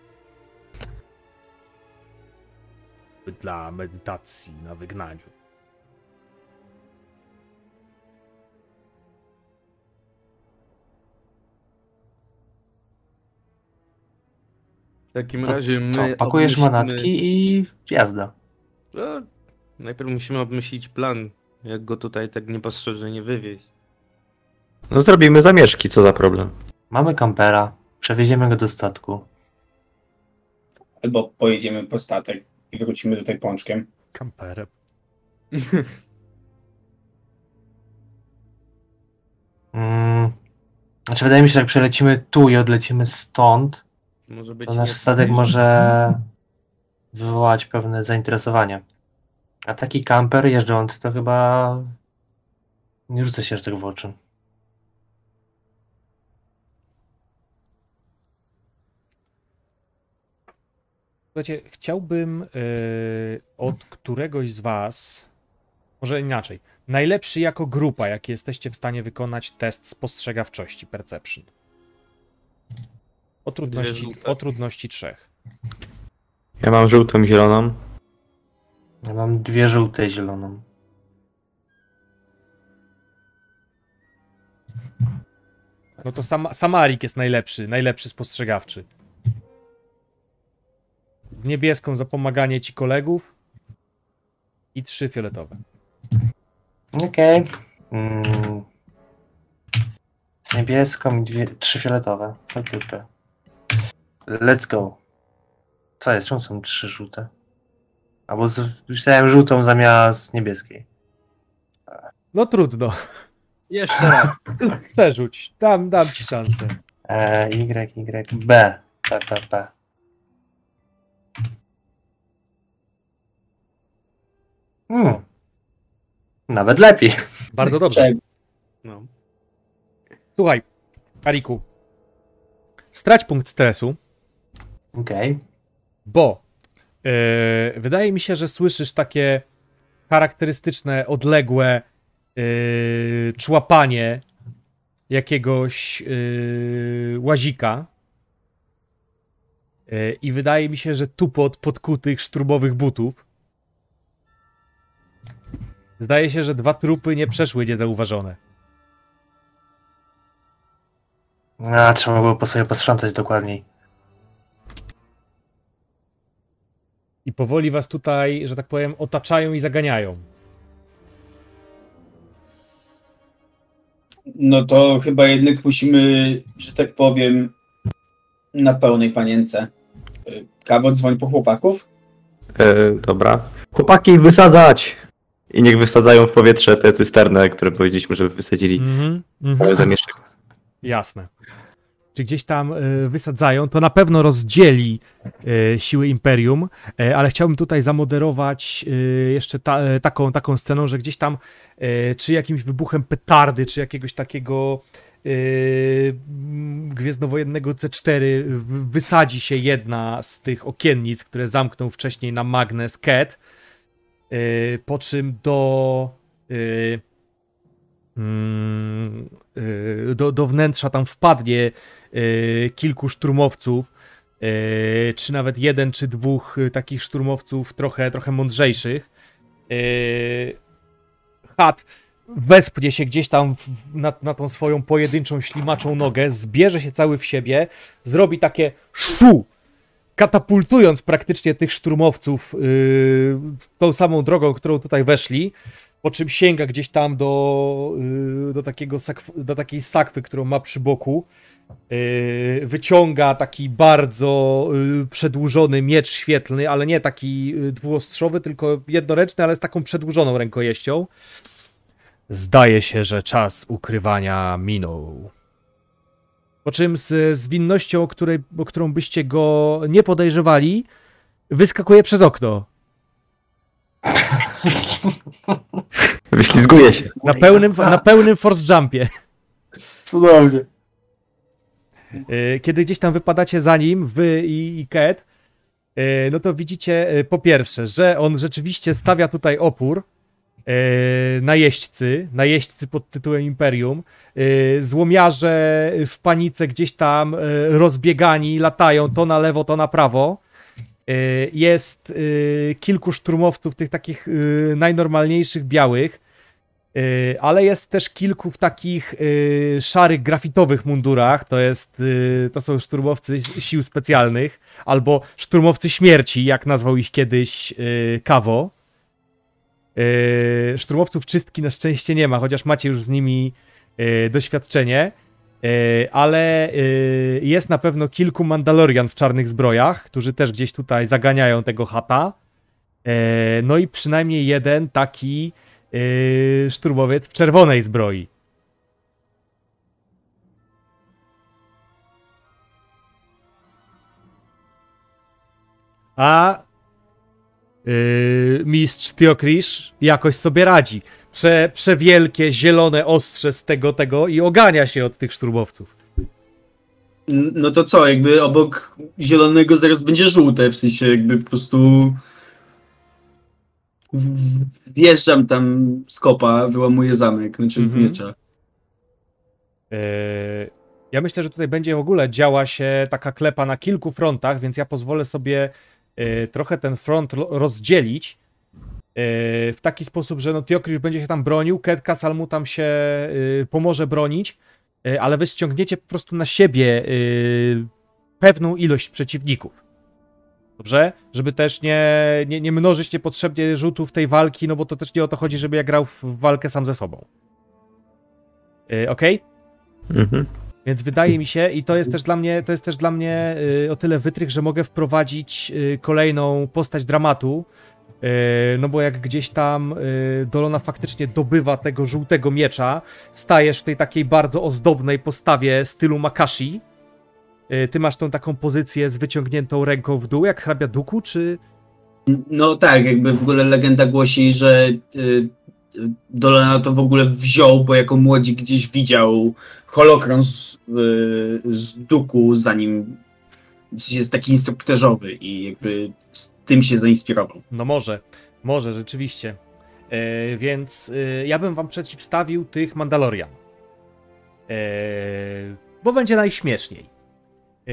Speaker 2: dla medytacji na wygnaniu.
Speaker 1: W takim
Speaker 5: To
Speaker 1: razie my...
Speaker 5: co, pakujesz
Speaker 1: obmyślmy-
Speaker 5: manatki i jazda.
Speaker 1: No, najpierw musimy obmyślić plan, jak go tutaj tak niepostrzeżenie wywieźć.
Speaker 4: No zrobimy zamieszki, co za problem.
Speaker 5: Mamy kampera, przewieziemy go do statku.
Speaker 3: Albo pojedziemy po statek i wrócimy tutaj pączkiem.
Speaker 2: Kamperem.
Speaker 5: Mm. Znaczy, wydaje mi się, że jak przelecimy tu i odlecimy stąd,
Speaker 1: Może być
Speaker 5: to nasz
Speaker 1: nie-
Speaker 5: statek może wywołać pewne zainteresowanie. A taki kamper jeżdżący to chyba nie rzuca się aż tak w oczy.
Speaker 2: Słuchajcie, chciałbym yy, od któregoś z was, może inaczej, najlepszy jako grupa, jaki jesteście w stanie wykonać test spostrzegawczości, perception. O trudności,
Speaker 1: żółte.
Speaker 2: o trudności trzech.
Speaker 4: Ja mam żółtą i zieloną.
Speaker 5: Ja mam dwie żółte i zieloną.
Speaker 2: No to sam, Samarik jest najlepszy, najlepszy spostrzegawczy. Z niebieską za pomaganie ci kolegów i trzy fioletowe.
Speaker 5: Okej. Mm. Z niebieską i dwie, trzy fioletowe. Okej. Let's go. Co jest? Czemu są trzy żółte? Albo wpisałem żółtą zamiast niebieskiej.
Speaker 2: No trudno,
Speaker 1: Jeszcze raz.
Speaker 2: przerzuć, dam, dam ci szansę.
Speaker 5: E, y, Y, B. P, P, P. Hmm. Nawet lepiej.
Speaker 2: Bardzo dobrze.
Speaker 3: Cześć.
Speaker 1: No.
Speaker 2: Słuchaj, Kariku, strać punkt stresu,
Speaker 5: Okej.
Speaker 2: bo yy, wydaje mi się, że słyszysz takie charakterystyczne, odległe yy, człapanie jakiegoś yy, łazika. Yy, I wydaje mi się, że tupot podkutych szturmowych butów. Zdaje się, że dwa trupy nie przeszły niezauważone.
Speaker 5: A, trzeba było po sobie posprzątać dokładniej.
Speaker 2: I powoli was tutaj, że tak powiem, otaczają i zaganiają.
Speaker 3: No to chyba jednak musimy, że tak powiem, na pełnej panience. Kawo, dzwoń po chłopaków.
Speaker 4: E, dobra. Chłopaki, wysadzać! I niech wysadzają w powietrze te cysternę, które powiedzieliśmy, żeby wysadzili.
Speaker 2: Mhm,
Speaker 4: Mały
Speaker 2: mhm.
Speaker 4: zamieszek.
Speaker 2: Jasne. Czy gdzieś tam y, wysadzają, to na pewno rozdzieli y, siły Imperium, y, ale chciałbym tutaj zamoderować y, jeszcze ta, y, taką, taką sceną, że gdzieś tam y, czy jakimś wybuchem petardy, czy jakiegoś takiego yy, gwiezdnowojennego C cztery w- wysadzi się jedna z tych okiennic, które zamknął wcześniej na magnes Cat, yy, po czym do, yy, mm, yy, do, do wnętrza tam wpadnie yy, kilku szturmowców, yy, czy nawet jeden czy dwóch yy, takich szturmowców trochę, trochę mądrzejszych. Yy, Hat wespnie się gdzieś tam w- na, na tą swoją pojedynczą ślimaczą nogę, zbierze się cały w siebie, zrobi takie szu, katapultując praktycznie tych szturmowców yy, tą samą drogą, którą tutaj weszli, po czym sięga gdzieś tam do, yy, do, takiego sakw, do takiej sakwy, którą ma przy boku, yy, wyciąga taki bardzo yy, przedłużony miecz świetlny, ale nie taki yy, dwuostrzowy, tylko jednoręczny, ale z taką przedłużoną rękojeścią. Zdaje się, że czas ukrywania minął. Po czym z zwinnością, o, której, o którą byście go nie podejrzewali, wyskakuje przez okno.
Speaker 4: Wyślizguje się.
Speaker 2: Na pełnym, na pełnym force jumpie.
Speaker 5: Cudownie.
Speaker 2: Yy, Kiedy gdzieś tam wypadacie za nim, wy i, i Cat, yy, no to widzicie yy, po pierwsze, że on rzeczywiście stawia tutaj opór. Yy, najeźdźcy, najeźdźcy pod tytułem Imperium, yy, złomiarze w panice gdzieś tam yy, rozbiegani, latają to na lewo, to na prawo. Yy, jest yy, kilku szturmowców tych takich yy, najnormalniejszych białych, yy, ale jest też kilku w takich yy, szarych, grafitowych mundurach. To jest, yy, to są szturmowcy sił specjalnych, albo szturmowcy śmierci, jak nazwał ich kiedyś yy, Kawo. Yy, szturmowców czystki na szczęście nie ma, chociaż macie już z nimi yy, doświadczenie, yy, ale yy, jest na pewno kilku Mandalorian w czarnych zbrojach, którzy też gdzieś tutaj zaganiają tego Hata. Yy, no i przynajmniej jeden taki yy, szturmowiec w czerwonej zbroi. A Yy, mistrz Theokrish jakoś sobie radzi. Prze, przewielkie, zielone ostrze z tego, tego i ogania się od tych szturmowców.
Speaker 3: N- No to co, jakby obok zielonego zaraz będzie żółte, w sensie jakby po prostu w- wjeżdżam tam z kopa, wyłamuję zamek, znaczy z
Speaker 2: Mhm.
Speaker 3: miecza.
Speaker 2: Yy, ja myślę, że tutaj będzie w ogóle działa się taka klepa na kilku frontach, więc ja pozwolę sobie yy, trochę ten front lo- rozdzielić yy, w taki sposób, że no Theokrish będzie się tam bronił, Ket Kasal mu tam się yy, pomoże bronić, yy, ale wy ściągniecie po prostu na siebie yy, pewną ilość przeciwników. Dobrze? Żeby też nie, nie, nie mnożyć niepotrzebnie rzutów tej walki, no bo to też nie o to chodzi, żeby ja grał w walkę sam ze sobą. Yy, Okej?
Speaker 4: Mhm.
Speaker 2: Więc wydaje mi się, i to jest też dla mnie, to jest też dla mnie y, o tyle wytrych, że mogę wprowadzić y, kolejną postać dramatu, y, no bo jak gdzieś tam y, Dolona faktycznie dobywa tego żółtego miecza, stajesz w tej takiej bardzo ozdobnej postawie stylu Makashi. Y, ty masz tą taką pozycję z wyciągniętą ręką w dół, jak hrabia Duku, czy...
Speaker 3: No tak, jakby w ogóle legenda głosi, że y, Dolana to w ogóle wziął, bo jako młodzik gdzieś widział holokron z, y, z Duku, zanim w sensie jest taki instruktażowy i jakby z tym się zainspirował.
Speaker 2: No może, może rzeczywiście. E, więc e, ja bym wam przedstawił tych Mandalorian. E, bo będzie najśmieszniej. E,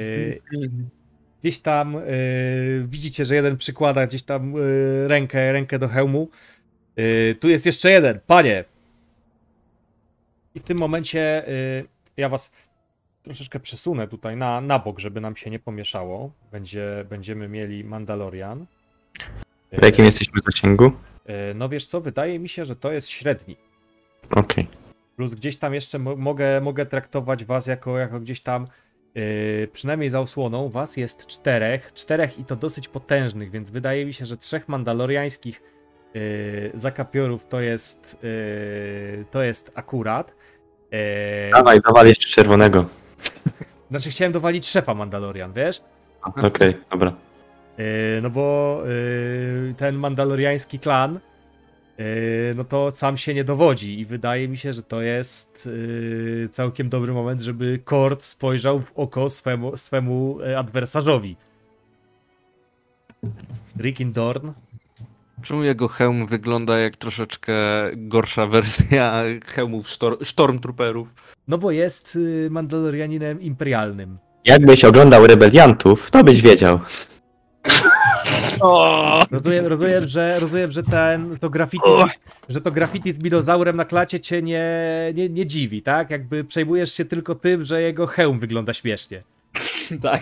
Speaker 2: gdzieś tam e, widzicie, że jeden przykłada gdzieś tam e, rękę, rękę do hełmu. E, tu jest jeszcze jeden, panie. I w tym momencie e, ja was troszeczkę przesunę tutaj na, na bok, żeby nam się nie pomieszało. Będzie, będziemy mieli Mandalorian.
Speaker 4: W jakim jesteśmy zasięgu?
Speaker 2: E, No wiesz co, wydaje mi się, że to jest średni.
Speaker 4: Okej.
Speaker 2: Plus gdzieś tam jeszcze mo- mogę, mogę traktować was jako, jako gdzieś tam, yy, przynajmniej za osłoną, was jest czterech, czterech i to dosyć potężnych, więc wydaje mi się, że trzech mandaloriańskich yy, zakapiorów to jest, yy, to jest akurat. Yy,
Speaker 4: Dawaj, dawaj jeszcze czerwonego.
Speaker 2: znaczy chciałem dowalić szefa Mandalorian, wiesz?
Speaker 4: Okej, dobra.
Speaker 2: Yy, no bo yy, ten mandaloriański klan Yy, no to sam się nie dowodzi i wydaje mi się, że to jest yy, całkiem dobry moment, żeby Kord spojrzał w oko swemu, swemu e, adwersarzowi. Rickon Dorn.
Speaker 1: Czemu jego hełm wygląda jak troszeczkę gorsza wersja hełmów sztor- Stormtrooperów?
Speaker 2: No bo jest yy, Mandalorianinem imperialnym.
Speaker 4: Jakbyś oglądał Rebeliantów, to byś wiedział.
Speaker 1: O!
Speaker 2: Rozumiem, rozumiem, że, rozumiem, że ten, to graffiti, że to graffiti z dinozaurem na klacie cię nie, nie, nie dziwi, tak? Jakby przejmujesz się tylko tym, że jego hełm wygląda śmiesznie.
Speaker 1: Tak.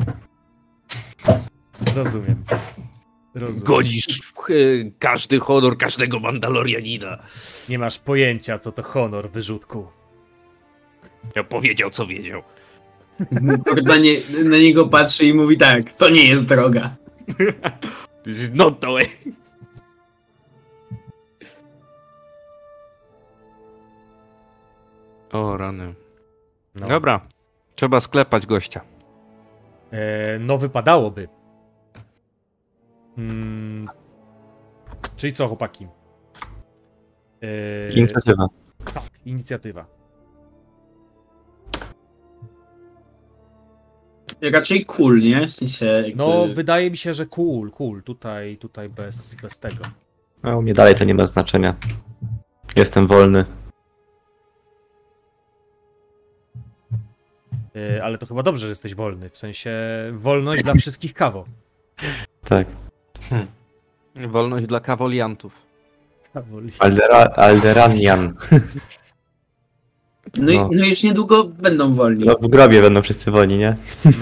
Speaker 2: Rozumiem. Rozumiem.
Speaker 1: Godzisz w y, każdy honor każdego Mandalorianina.
Speaker 2: Nie masz pojęcia, co to honor, wyrzutku.
Speaker 1: Ja powiedział, co wiedział.
Speaker 3: Kord na, nie, na niego patrzy i mówi tak, to nie jest droga.
Speaker 1: This is not the way. O, rany.
Speaker 2: No.
Speaker 1: Dobra. Trzeba sklepać gościa.
Speaker 2: E, no wypadałoby. Hmm. Czyli co, chłopaki? E,
Speaker 4: Inicjatywa.
Speaker 2: tak, inicjatywa.
Speaker 3: Raczej cool, nie? W sensie jakby...
Speaker 2: No, wydaje mi się, że cool, cool. Tutaj, tutaj bez, bez tego.
Speaker 4: A u mnie dalej to nie ma znaczenia. Jestem wolny.
Speaker 2: E, ale to chyba dobrze, że jesteś wolny. W sensie wolność dla wszystkich kawo.
Speaker 4: Tak.
Speaker 1: Wolność dla kawoliantów.
Speaker 2: Kawoli.
Speaker 4: Aldera, Alderanian.
Speaker 3: No, i,
Speaker 4: no.
Speaker 3: no już niedługo będą wolni.
Speaker 4: No, w grobie będą wszyscy wolni, nie?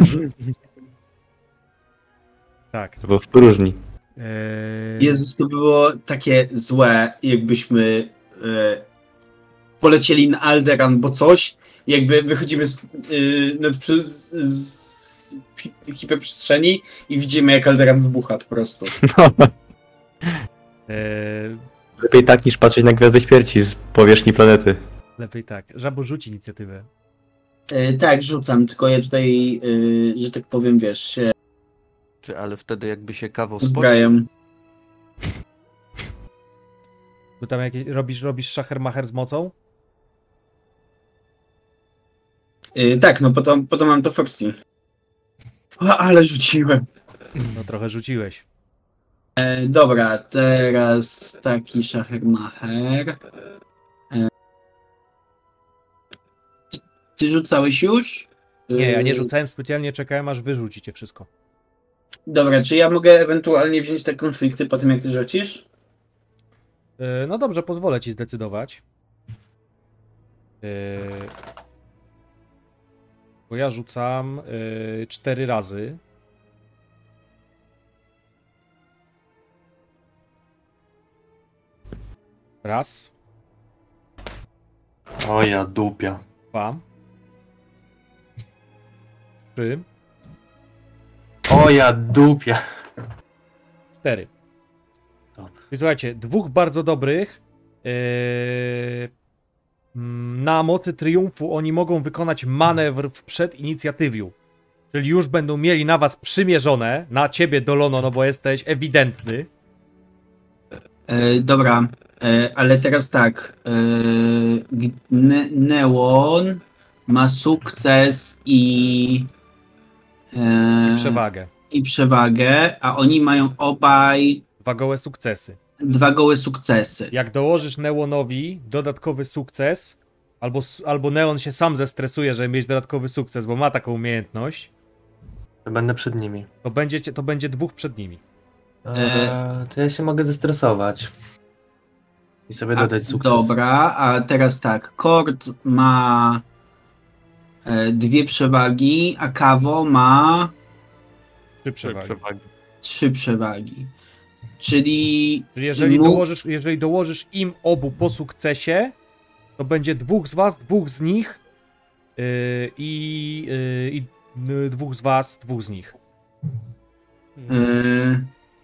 Speaker 2: Tak.
Speaker 4: Albo w próżni.
Speaker 2: E,
Speaker 3: Jezus, to było takie złe, jakbyśmy e, polecieli na Alderan, bo coś, jakby wychodzimy z, e, nad, z, z hi- hiperprzestrzeni i widzimy, jak Alderan wybucha po prostu.
Speaker 4: No,
Speaker 2: e,
Speaker 4: lepiej tak niż patrzeć na Gwiazdę Śmierci z powierzchni planety.
Speaker 2: lepiej tak. Żabo, rzuć inicjatywę.
Speaker 3: E, tak, rzucam, tylko ja tutaj, e, że tak powiem, wiesz, się
Speaker 1: Czy, ale wtedy jakby się kawał spodział.
Speaker 3: uzbrajam.
Speaker 2: Bo tam jakieś, robisz, robisz szachermacher z mocą?
Speaker 3: E, tak, no po to, po to mam to Foxy. O, ale rzuciłem.
Speaker 2: No trochę rzuciłeś.
Speaker 3: E, dobra, teraz taki szachermacher. E, ty- ty rzucałeś już?
Speaker 2: Nie, ja nie
Speaker 3: E,
Speaker 2: rzucałem specjalnie, czekałem aż wyrzucicie wszystko.
Speaker 3: Dobra, czy ja mogę ewentualnie wziąć te konflikty po tym, jak ty rzucisz?
Speaker 2: E, no dobrze, pozwolę ci zdecydować. E, bo ja rzucam e, cztery razy. Raz,
Speaker 5: O ja dupia.
Speaker 2: dwa, trzy,
Speaker 5: O ja dupia.
Speaker 2: cztery.
Speaker 5: Dobra.
Speaker 2: I słuchajcie, dwóch bardzo dobrych. Yy, mm, na mocy triumfu oni mogą wykonać manewr w przedinicjatywiu. Czyli już będą mieli na was przymierzone, na ciebie Dolono, no bo jesteś ewidentny.
Speaker 3: E, dobra, e, ale teraz tak. E, g- ne, Neon ma sukces i, e,
Speaker 2: I przewagę.
Speaker 3: i przewagę, a oni mają obaj
Speaker 2: Dwa gołe sukcesy.
Speaker 3: dwa gołe sukcesy.
Speaker 2: Jak dołożysz Neonowi dodatkowy sukces, albo, s- albo Neon się sam zestresuje, żeby mieć dodatkowy sukces, bo ma taką umiejętność,
Speaker 5: Będę przed nimi.
Speaker 2: to będzie, to będzie dwóch przed nimi.
Speaker 5: Eee, to ja się mogę zestresować. I sobie
Speaker 3: A,
Speaker 5: dodać sukces.
Speaker 3: dobra, a teraz tak. Kord ma e, dwie przewagi, a Kawo ma
Speaker 2: Trzy przewagi.
Speaker 3: trzy przewagi. Czyli
Speaker 2: Czyli jeżeli
Speaker 3: mu-
Speaker 2: dołożysz, jeżeli dołożysz im obu po sukcesie, to będzie dwóch z was, dwóch z nich yy, i, yy, i yy, dwóch z was, dwóch z nich.
Speaker 3: e,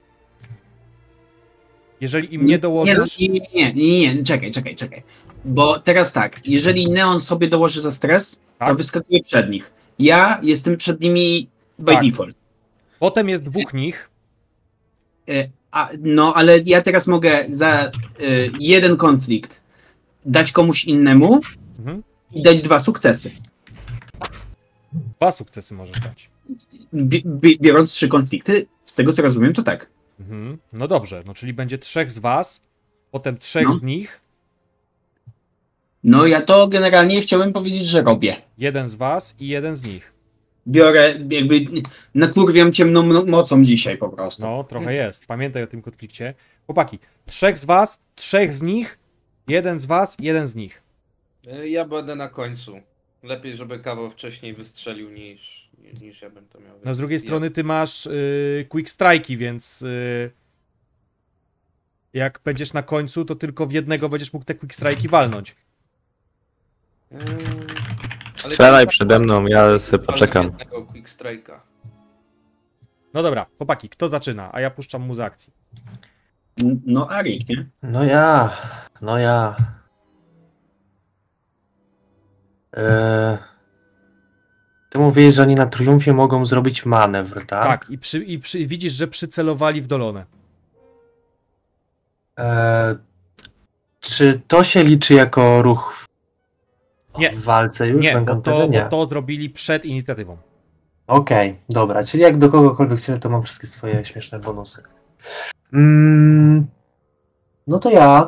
Speaker 2: Jeżeli im nie
Speaker 3: Nie,
Speaker 2: dołożysz,
Speaker 3: nie, nie, nie, nie, nie, czekaj, czekaj, czekaj. Bo teraz tak, jeżeli Neon sobie dołoży za stres, to
Speaker 2: Tak.
Speaker 3: wyskakuje przed nich. Ja jestem przed nimi by
Speaker 2: Tak.
Speaker 3: default.
Speaker 2: potem jest dwóch nich,
Speaker 3: E, A, no, ale ja teraz mogę za y, jeden konflikt dać komuś innemu
Speaker 2: Mhm.
Speaker 3: i dać dwa sukcesy.
Speaker 2: Dwa sukcesy możesz dać.
Speaker 3: Bi- bi- biorąc trzy konflikty, z tego co rozumiem, to tak.
Speaker 2: Mhm. No dobrze, no czyli będzie trzech z was, potem trzech
Speaker 3: No.
Speaker 2: z nich,
Speaker 3: No, ja to generalnie chciałem powiedzieć, że robię.
Speaker 2: jeden z was i jeden z nich.
Speaker 3: Biorę, jakby nakurwiam ciemną mo- mocą dzisiaj po prostu.
Speaker 2: No, trochę jest. Pamiętaj o tym konflikcie. Chłopaki, trzech z was, trzech z nich, jeden z was, jeden z nich.
Speaker 1: E, Ja będę na końcu. Lepiej, żeby kawał wcześniej wystrzelił niż, niż ja bym to miał.
Speaker 2: No z
Speaker 1: więc
Speaker 2: drugiej
Speaker 1: ja-
Speaker 2: strony ty masz y, quick strike'i, więc y, jak będziesz na końcu, to tylko w jednego będziesz mógł te quick strike'i walnąć.
Speaker 1: Eee, ale
Speaker 4: Strzelaj
Speaker 1: to-
Speaker 4: przede mną, ja sobie poczekam.
Speaker 1: jednego quick strike'a.
Speaker 2: No dobra, chłopaki, kto zaczyna? A ja puszczam mu z akcji.
Speaker 3: N- No, Arik, nie?
Speaker 5: No ja, no ja. Eee, ty mówisz, że oni na triumfie mogą zrobić manewr, tak?
Speaker 2: Tak, i, przy, i przy, widzisz, że przycelowali w dolonę.
Speaker 5: Eee, czy to się liczy jako ruch w,
Speaker 2: Nie.
Speaker 5: w walce już?
Speaker 2: Nie,
Speaker 5: w
Speaker 2: bo
Speaker 5: encounterze?
Speaker 2: to,
Speaker 5: Nie.
Speaker 2: bo to zrobili przed inicjatywą.
Speaker 5: Okej, dobra, czyli jak do kogokolwiek strzelę, to mam wszystkie swoje śmieszne bonusy. Mm, no to ja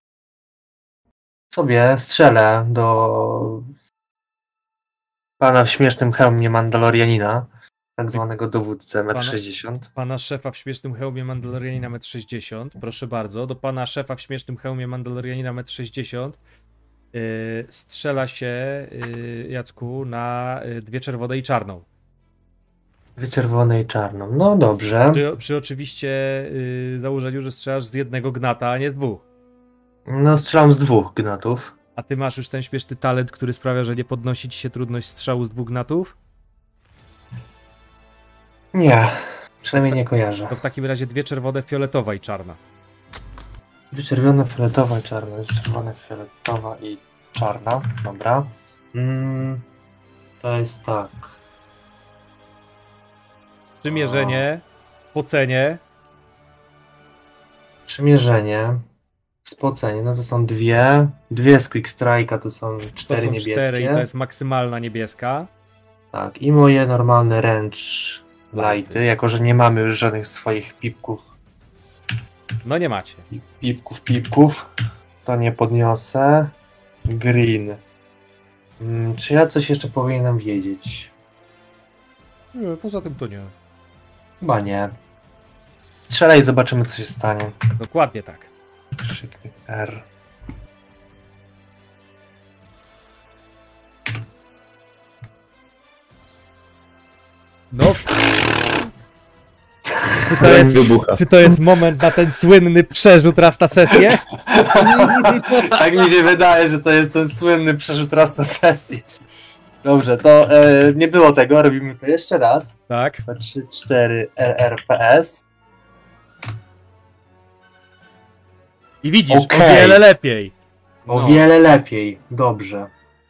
Speaker 5: sobie strzelę do pana w śmiesznym hełmie Mandalorianina, tak zwanego dowódcę metr
Speaker 2: Pana-
Speaker 5: sześćdziesiąt.
Speaker 2: Pana szefa w śmiesznym hełmie Mandalorianina metr sześćdziesiąt, proszę bardzo. Do pana szefa w śmiesznym hełmie Mandalorianina metr sześćdziesiąt yy, strzela się, yy, Jacku, na yy, dwie czerwone i czarną.
Speaker 5: Dwie czerwone i czarną. No dobrze.
Speaker 2: Przy, przy oczywiście yy, założeniu, że strzelasz z jednego gnata, a nie z dwóch.
Speaker 5: No strzelam z dwóch gnatów.
Speaker 2: A ty masz już ten śmieszny talent, który sprawia, że nie podnosi ci się trudność strzału z dwóch gnatów?
Speaker 5: Nie, przynajmniej nie kojarzę.
Speaker 2: To w takim razie dwie czerwone, fioletowa i czarna.
Speaker 5: Dwie czerwone, fioletowa i czarna. Dwie czerwone, fioletowa i czarna. Dobra. Mm, to jest tak.
Speaker 2: Przymierzenie, spocenie.
Speaker 5: Przymierzenie. Spocenie, no to są dwie. Dwie z Quick Strike'a to są
Speaker 2: To
Speaker 5: cztery
Speaker 2: są
Speaker 5: niebieskie.
Speaker 2: cztery i to jest maksymalna niebieska.
Speaker 5: Tak, i moje normalne ręcz
Speaker 2: Lighty.
Speaker 5: lighty, jako że nie mamy już żadnych swoich pipków.
Speaker 2: No nie macie.
Speaker 5: Pipków, pipków. To nie podniosę. Green. Mm, czy ja coś jeszcze powinienem wiedzieć?
Speaker 2: Nie, poza tym to nie.
Speaker 5: Chyba nie. Strzelaj i zobaczymy, co się stanie.
Speaker 2: Dokładnie tak.
Speaker 5: Krzyk R.
Speaker 2: No. Czy to jest,
Speaker 4: Wybucha.
Speaker 2: czy to jest moment na ten słynny przerzut raz na sesję?
Speaker 5: Tak mi się wydaje, że to jest ten słynny przerzut raz na sesji. Dobrze, to e, nie było tego, robimy to jeszcze raz.
Speaker 2: Tak.
Speaker 5: trzy, cztery, R R P S.
Speaker 2: I widzisz,
Speaker 5: Okej.
Speaker 2: o wiele lepiej.
Speaker 5: O
Speaker 2: No.
Speaker 5: wiele lepiej, dobrze.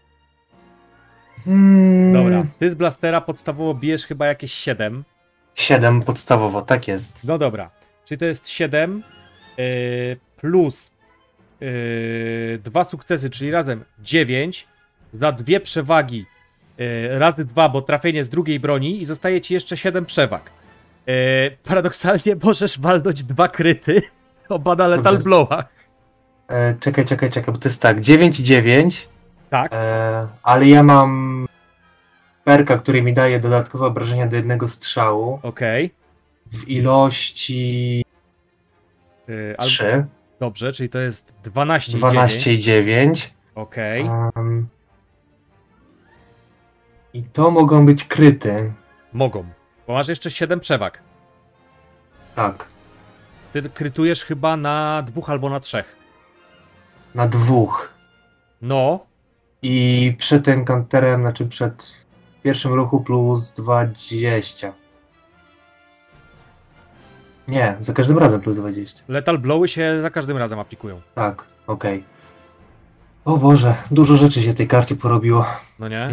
Speaker 5: Hmm,
Speaker 2: Dobra, ty z blastera podstawowo bijesz chyba jakieś siedem.
Speaker 5: siedem podstawowo, tak jest.
Speaker 2: No dobra, czyli to jest siedem yy, plus yy, dwa sukcesy, czyli razem dziewięć za dwie przewagi yy, razy dwa, bo trafienie z drugiej broni i zostaje ci jeszcze siedem przewag. Yy, paradoksalnie możesz walnąć dwa kryty, oba na lethal
Speaker 5: Dobrze.
Speaker 2: blowach.
Speaker 5: E, czekaj, czekaj, czekaj, bo to jest tak, dziewięć i dziewięć,
Speaker 2: Tak,
Speaker 5: e, ale ja mam perka, który mi daje dodatkowe obrażenia do jednego strzału
Speaker 2: okej.
Speaker 5: w ilości
Speaker 2: Yy, albo-
Speaker 5: trzy,
Speaker 2: Dobrze, czyli to jest dwanaście,
Speaker 5: dwanaście i dziewięć.
Speaker 2: Okej.
Speaker 5: Um, I to mogą być kryty.
Speaker 2: Mogą, bo masz jeszcze siedem przewag.
Speaker 5: Tak,
Speaker 2: Ty krytujesz chyba na dwóch albo na trzech.
Speaker 5: na dwóch.
Speaker 2: No,
Speaker 5: I przed encounterem, znaczy przed pierwszym ruchu plus dwadzieścia. Nie, za każdym razem plus dwadzieścia.
Speaker 2: lethal blowy się za każdym razem aplikują.
Speaker 5: Tak, okej. O Boże, dużo rzeczy się w tej karcie porobiło.
Speaker 2: No nie?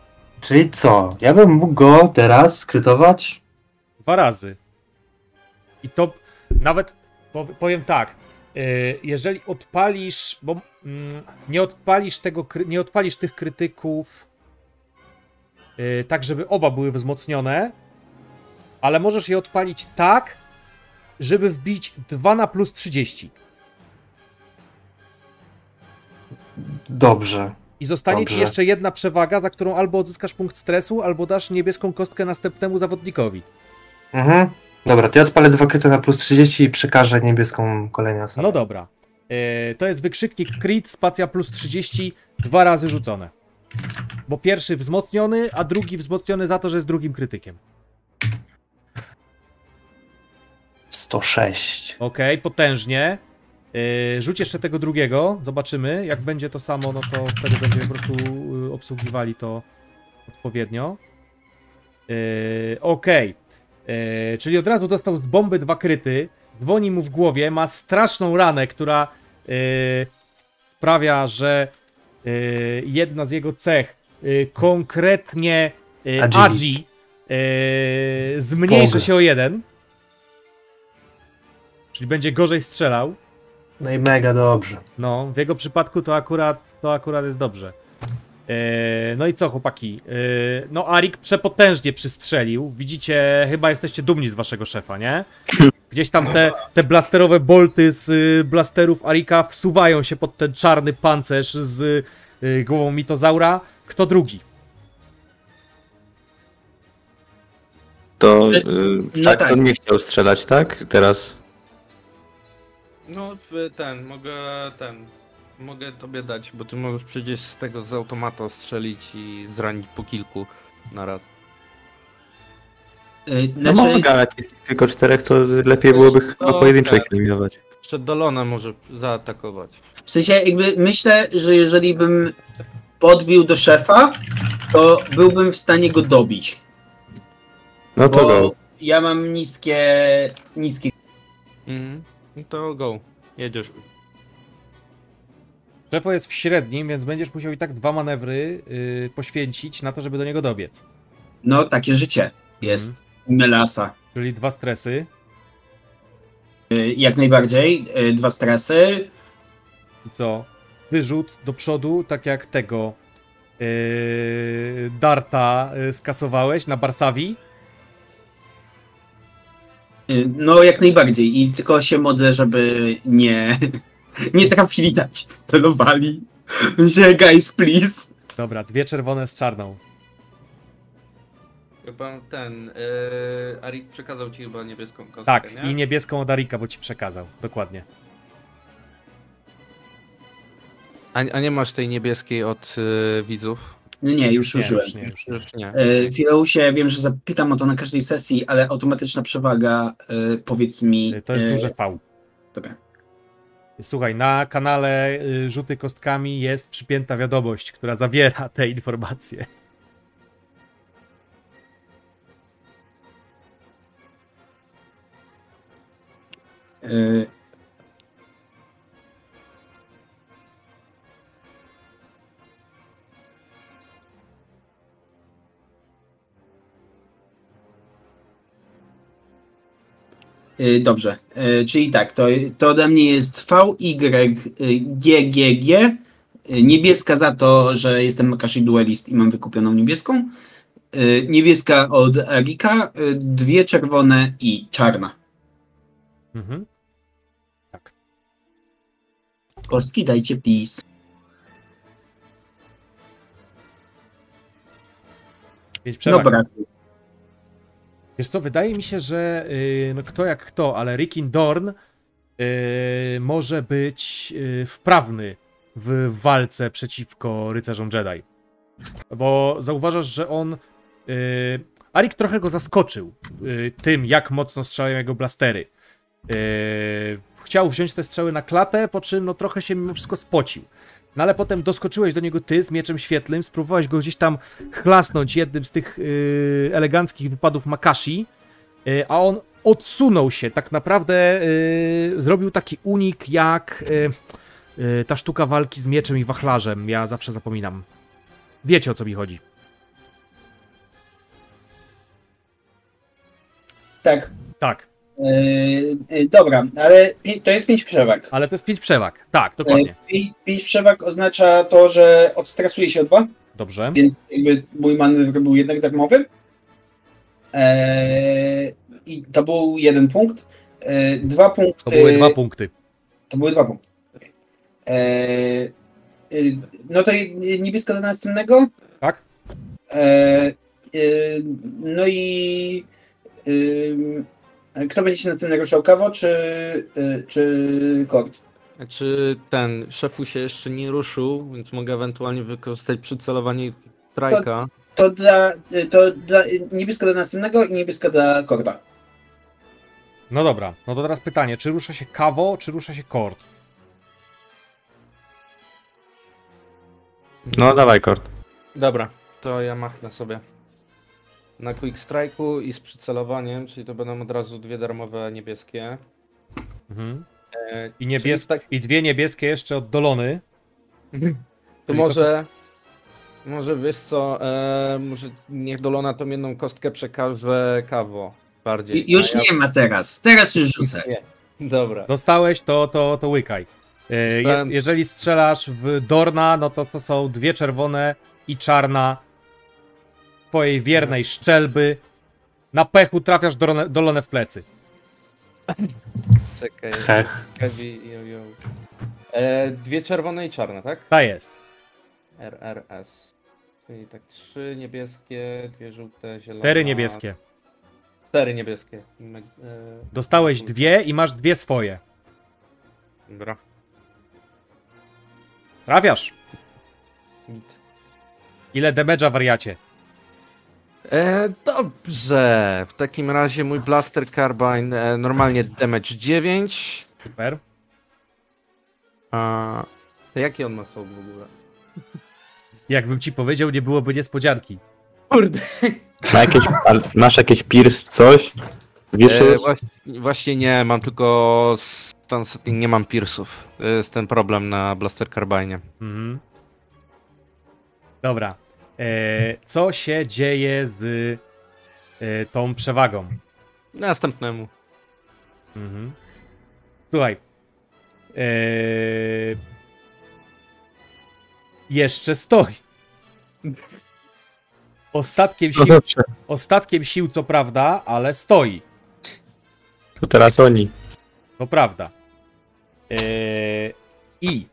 Speaker 5: Czyli co? Ja bym mógł go teraz skrytować?
Speaker 2: Dwa razy. I to nawet, powiem tak, jeżeli odpalisz, bo nie odpalisz tego, nie odpalisz tych krytyków tak, żeby oba były wzmocnione, ale możesz je odpalić tak, żeby wbić dwa na plus trzydzieści.
Speaker 5: Dobrze.
Speaker 2: I zostanie
Speaker 5: Dobrze.
Speaker 2: ci jeszcze jedna przewaga, za którą albo odzyskasz punkt stresu, albo dasz niebieską kostkę następnemu zawodnikowi.
Speaker 5: Mhm. Dobra, to ja odpalę dwa kryty na plus trzydzieści i przekażę niebieską kolejną osobę.
Speaker 2: No dobra. Yy, to jest wykrzyknik crit, spacja plus trzydzieści, dwa razy rzucone. Bo pierwszy wzmocniony, a drugi wzmocniony za to, że jest drugim krytykiem.
Speaker 5: sto sześć.
Speaker 2: Okej, okay, potężnie. Yy, rzuć jeszcze tego drugiego, zobaczymy. Jak będzie to samo, no to wtedy będziemy po prostu yy, obsługiwali to odpowiednio. Yy, Okej. Okay. Yy, czyli od razu dostał z bomby dwa kryty. Dzwoni mu w głowie, ma straszną ranę, która yy, sprawia, że yy, jedna z jego cech, yy, konkretnie yy, Agi, yy, zmniejszy
Speaker 5: Pog.
Speaker 2: się o jeden. Czyli będzie gorzej strzelał.
Speaker 5: No i mega dobrze.
Speaker 2: No, w jego przypadku to akurat, to akurat jest dobrze. Yy, no i co, chłopaki? Yy, no, Arik przepotężnie przystrzelił. Widzicie, chyba jesteście dumni z waszego szefa, nie? Gdzieś tam te, te blasterowe bolty z y, blasterów Arika wsuwają się pod ten czarny pancerz z y, głową mitozaura. Kto drugi?
Speaker 4: To yy,
Speaker 3: No
Speaker 4: Jackson
Speaker 3: tak.
Speaker 4: nie chciał strzelać, tak? Teraz.
Speaker 1: No w ten, mogę ten, mogę tobie dać, bo ty możesz przecież z tego z automatu strzelić i zranić po kilku na raz.
Speaker 3: Yy,
Speaker 4: No
Speaker 3: znaczy,
Speaker 4: mogę, jak jest ich tylko czterech, to lepiej byłoby
Speaker 1: Wiesz,
Speaker 4: chyba
Speaker 1: to
Speaker 4: pojedynczo
Speaker 1: tak.
Speaker 4: ich eliminować.
Speaker 1: Jeszcze Dolona może zaatakować.
Speaker 3: w sensie jakby myślę, że jeżeli bym podbił do szefa, to byłbym w stanie go dobić.
Speaker 4: No to
Speaker 3: Bo
Speaker 4: go.
Speaker 3: ja mam niskie, niskie.
Speaker 1: Mhm. No to go, jedziesz.
Speaker 2: Szefo jest w średnim, więc będziesz musiał i tak dwa manewry yy, poświęcić na to, żeby do niego dobiec.
Speaker 3: No takie życie jest. Melasa.
Speaker 2: Czyli dwa stresy.
Speaker 3: Yy, Jak najbardziej. Yy, Dwa stresy.
Speaker 2: I co? Wyrzut do przodu, tak jak tego yy, Darta yy, skasowałeś na Barsawi.
Speaker 3: Yy, No jak najbardziej. I tylko się modlę, żeby nie, nie trafili na celowali. Że guys, please.
Speaker 2: Dobra, dwie czerwone z czarną.
Speaker 1: Chyba ten, yy, Arik przekazał ci chyba niebieską kostkę,
Speaker 2: Tak,
Speaker 1: nie?
Speaker 2: i niebieską od Arika, bo ci przekazał. Dokładnie.
Speaker 1: A, a nie masz tej niebieskiej od yy, widzów?
Speaker 3: No nie, już
Speaker 2: Nie,
Speaker 3: użyłem.
Speaker 2: już nie, już nie.
Speaker 1: Już nie.
Speaker 3: Yy, Fileusie, wiem, że zapytam o to na każdej sesji, ale automatyczna przewaga, yy, powiedz mi.
Speaker 2: Yy, To jest
Speaker 3: yy,
Speaker 2: duże V.
Speaker 3: Dobra.
Speaker 2: Słuchaj, na kanale y, Rzuty Kostkami jest przypięta wiadomość, która zawiera te informacje.
Speaker 3: Yy, yy, Dobrze, yy, czyli tak, to, to ode mnie jest V Y G G G. Yy, Niebieska za to, że jestem Makashi Duelist i mam wykupioną niebieską. Yy, Niebieska od Arika, yy, dwie czerwone i czarna.
Speaker 2: Mhm.
Speaker 3: Kostki dajcie, please.
Speaker 2: Więc
Speaker 3: No
Speaker 2: przewaga.
Speaker 3: brak.
Speaker 2: Wiesz co, wydaje mi się, że yy, no kto jak kto, ale Rickon Dorn yy, może być yy, wprawny w walce przeciwko rycerzom Jedi. Bo zauważasz, że on... Yy, Arik trochę go zaskoczył yy, tym, jak mocno strzelają jego blastery. Yy, chciał wziąć te strzały na klatę, po czym no trochę się mimo wszystko spocił. No ale potem doskoczyłeś do niego ty z mieczem świetlnym, spróbowałeś go gdzieś tam chlasnąć jednym z tych yy, eleganckich wypadów Makashi, yy, a on odsunął się, tak naprawdę yy, zrobił taki unik jak yy, yy, ta sztuka walki z mieczem i wachlarzem, ja zawsze zapominam. Wiecie, o co mi chodzi.
Speaker 3: Tak.
Speaker 2: Tak.
Speaker 3: Yy, dobra, ale pi- to jest pięć przewag.
Speaker 2: Ale to jest pięć przewag. Tak, dokładnie.
Speaker 3: Yy, pięć, pięć przewag oznacza to, że odstresuję się o dwa,
Speaker 2: Dobrze.
Speaker 3: więc jakby mój manewr był jednak darmowy. Eee, I to był jeden punkt. Eee, dwa punkty.
Speaker 2: To były dwa punkty.
Speaker 3: To były dwa punkty. Okay. Eee, y, no to niebieska do następnego.
Speaker 2: Tak?
Speaker 3: Eee, y, no i y, kto będzie się następnego ruszał? Kawo czy, y, czy Kord?
Speaker 1: Czy ten szefu się jeszcze nie ruszył, więc mogę ewentualnie wykorzystać przycelowanie strajka.
Speaker 3: To dla, to dla niebieska do następnego i niebieska dla Korda.
Speaker 2: No dobra, no to teraz pytanie, czy rusza się Kawo, czy rusza się Kord?
Speaker 4: No dawaj, Kord.
Speaker 1: Dobra, to ja machnę sobie na quick strike'u i z przycelowaniem, czyli to będą od razu dwie darmowe niebieskie.
Speaker 2: Mhm.
Speaker 1: E,
Speaker 2: I, niebies...
Speaker 1: tak...
Speaker 2: I dwie niebieskie jeszcze od Dolony.
Speaker 1: To może, może wiesz co, e, może niech Dolona tą jedną kostkę przekaże Kawo bardziej.
Speaker 3: Już
Speaker 1: A ja...
Speaker 3: nie ma teraz. Teraz już rzucę.
Speaker 1: Nie. Dobra.
Speaker 2: Dostałeś, to, to, to łykaj. E, je,
Speaker 1: Dostałem-
Speaker 2: jeżeli strzelasz w Dorna, no to to są dwie czerwone i czarna twojej wiernej szczelby. Na pechu trafiasz Dolonę, Dolonę w plecy.
Speaker 1: Czekaj.
Speaker 5: Hech.
Speaker 1: Heavy, yo, yo. E, dwie czerwone i czarne, tak?
Speaker 2: Ta jest.
Speaker 1: R R S. Czyli tak trzy niebieskie, dwie żółte, zielone.
Speaker 2: Cztery niebieskie.
Speaker 1: Cztery niebieskie. Me- e,
Speaker 2: Dostałeś dwie i masz dwie swoje.
Speaker 1: Dobra.
Speaker 2: Trafiasz.
Speaker 1: Git.
Speaker 2: Ile damage'a, wariacie?
Speaker 1: E, dobrze. W takim razie mój Blaster Carbine e, normalnie damage dziewięć.
Speaker 2: Super.
Speaker 1: A to jaki on ma soul w ogóle?
Speaker 2: Jakbym ci powiedział, nie byłoby niespodzianki.
Speaker 1: Kurde.
Speaker 4: Ma jakieś, ale masz jakieś pierce, coś? Wiesz,
Speaker 1: E, właśnie, właśnie nie, mam tylko stun setting, nie mam piersów. To jest ten problem na Blaster Carbine.
Speaker 2: Mhm. Dobra. E, co się dzieje z e, tą przewagą?
Speaker 1: Następnemu.
Speaker 2: Mhm. Słuchaj. E, jeszcze stoi. Ostatkiem
Speaker 4: no
Speaker 2: sił,
Speaker 4: dobrze,
Speaker 2: ostatkiem sił, co prawda, ale stoi.
Speaker 4: to teraz oni.
Speaker 2: To prawda. E, I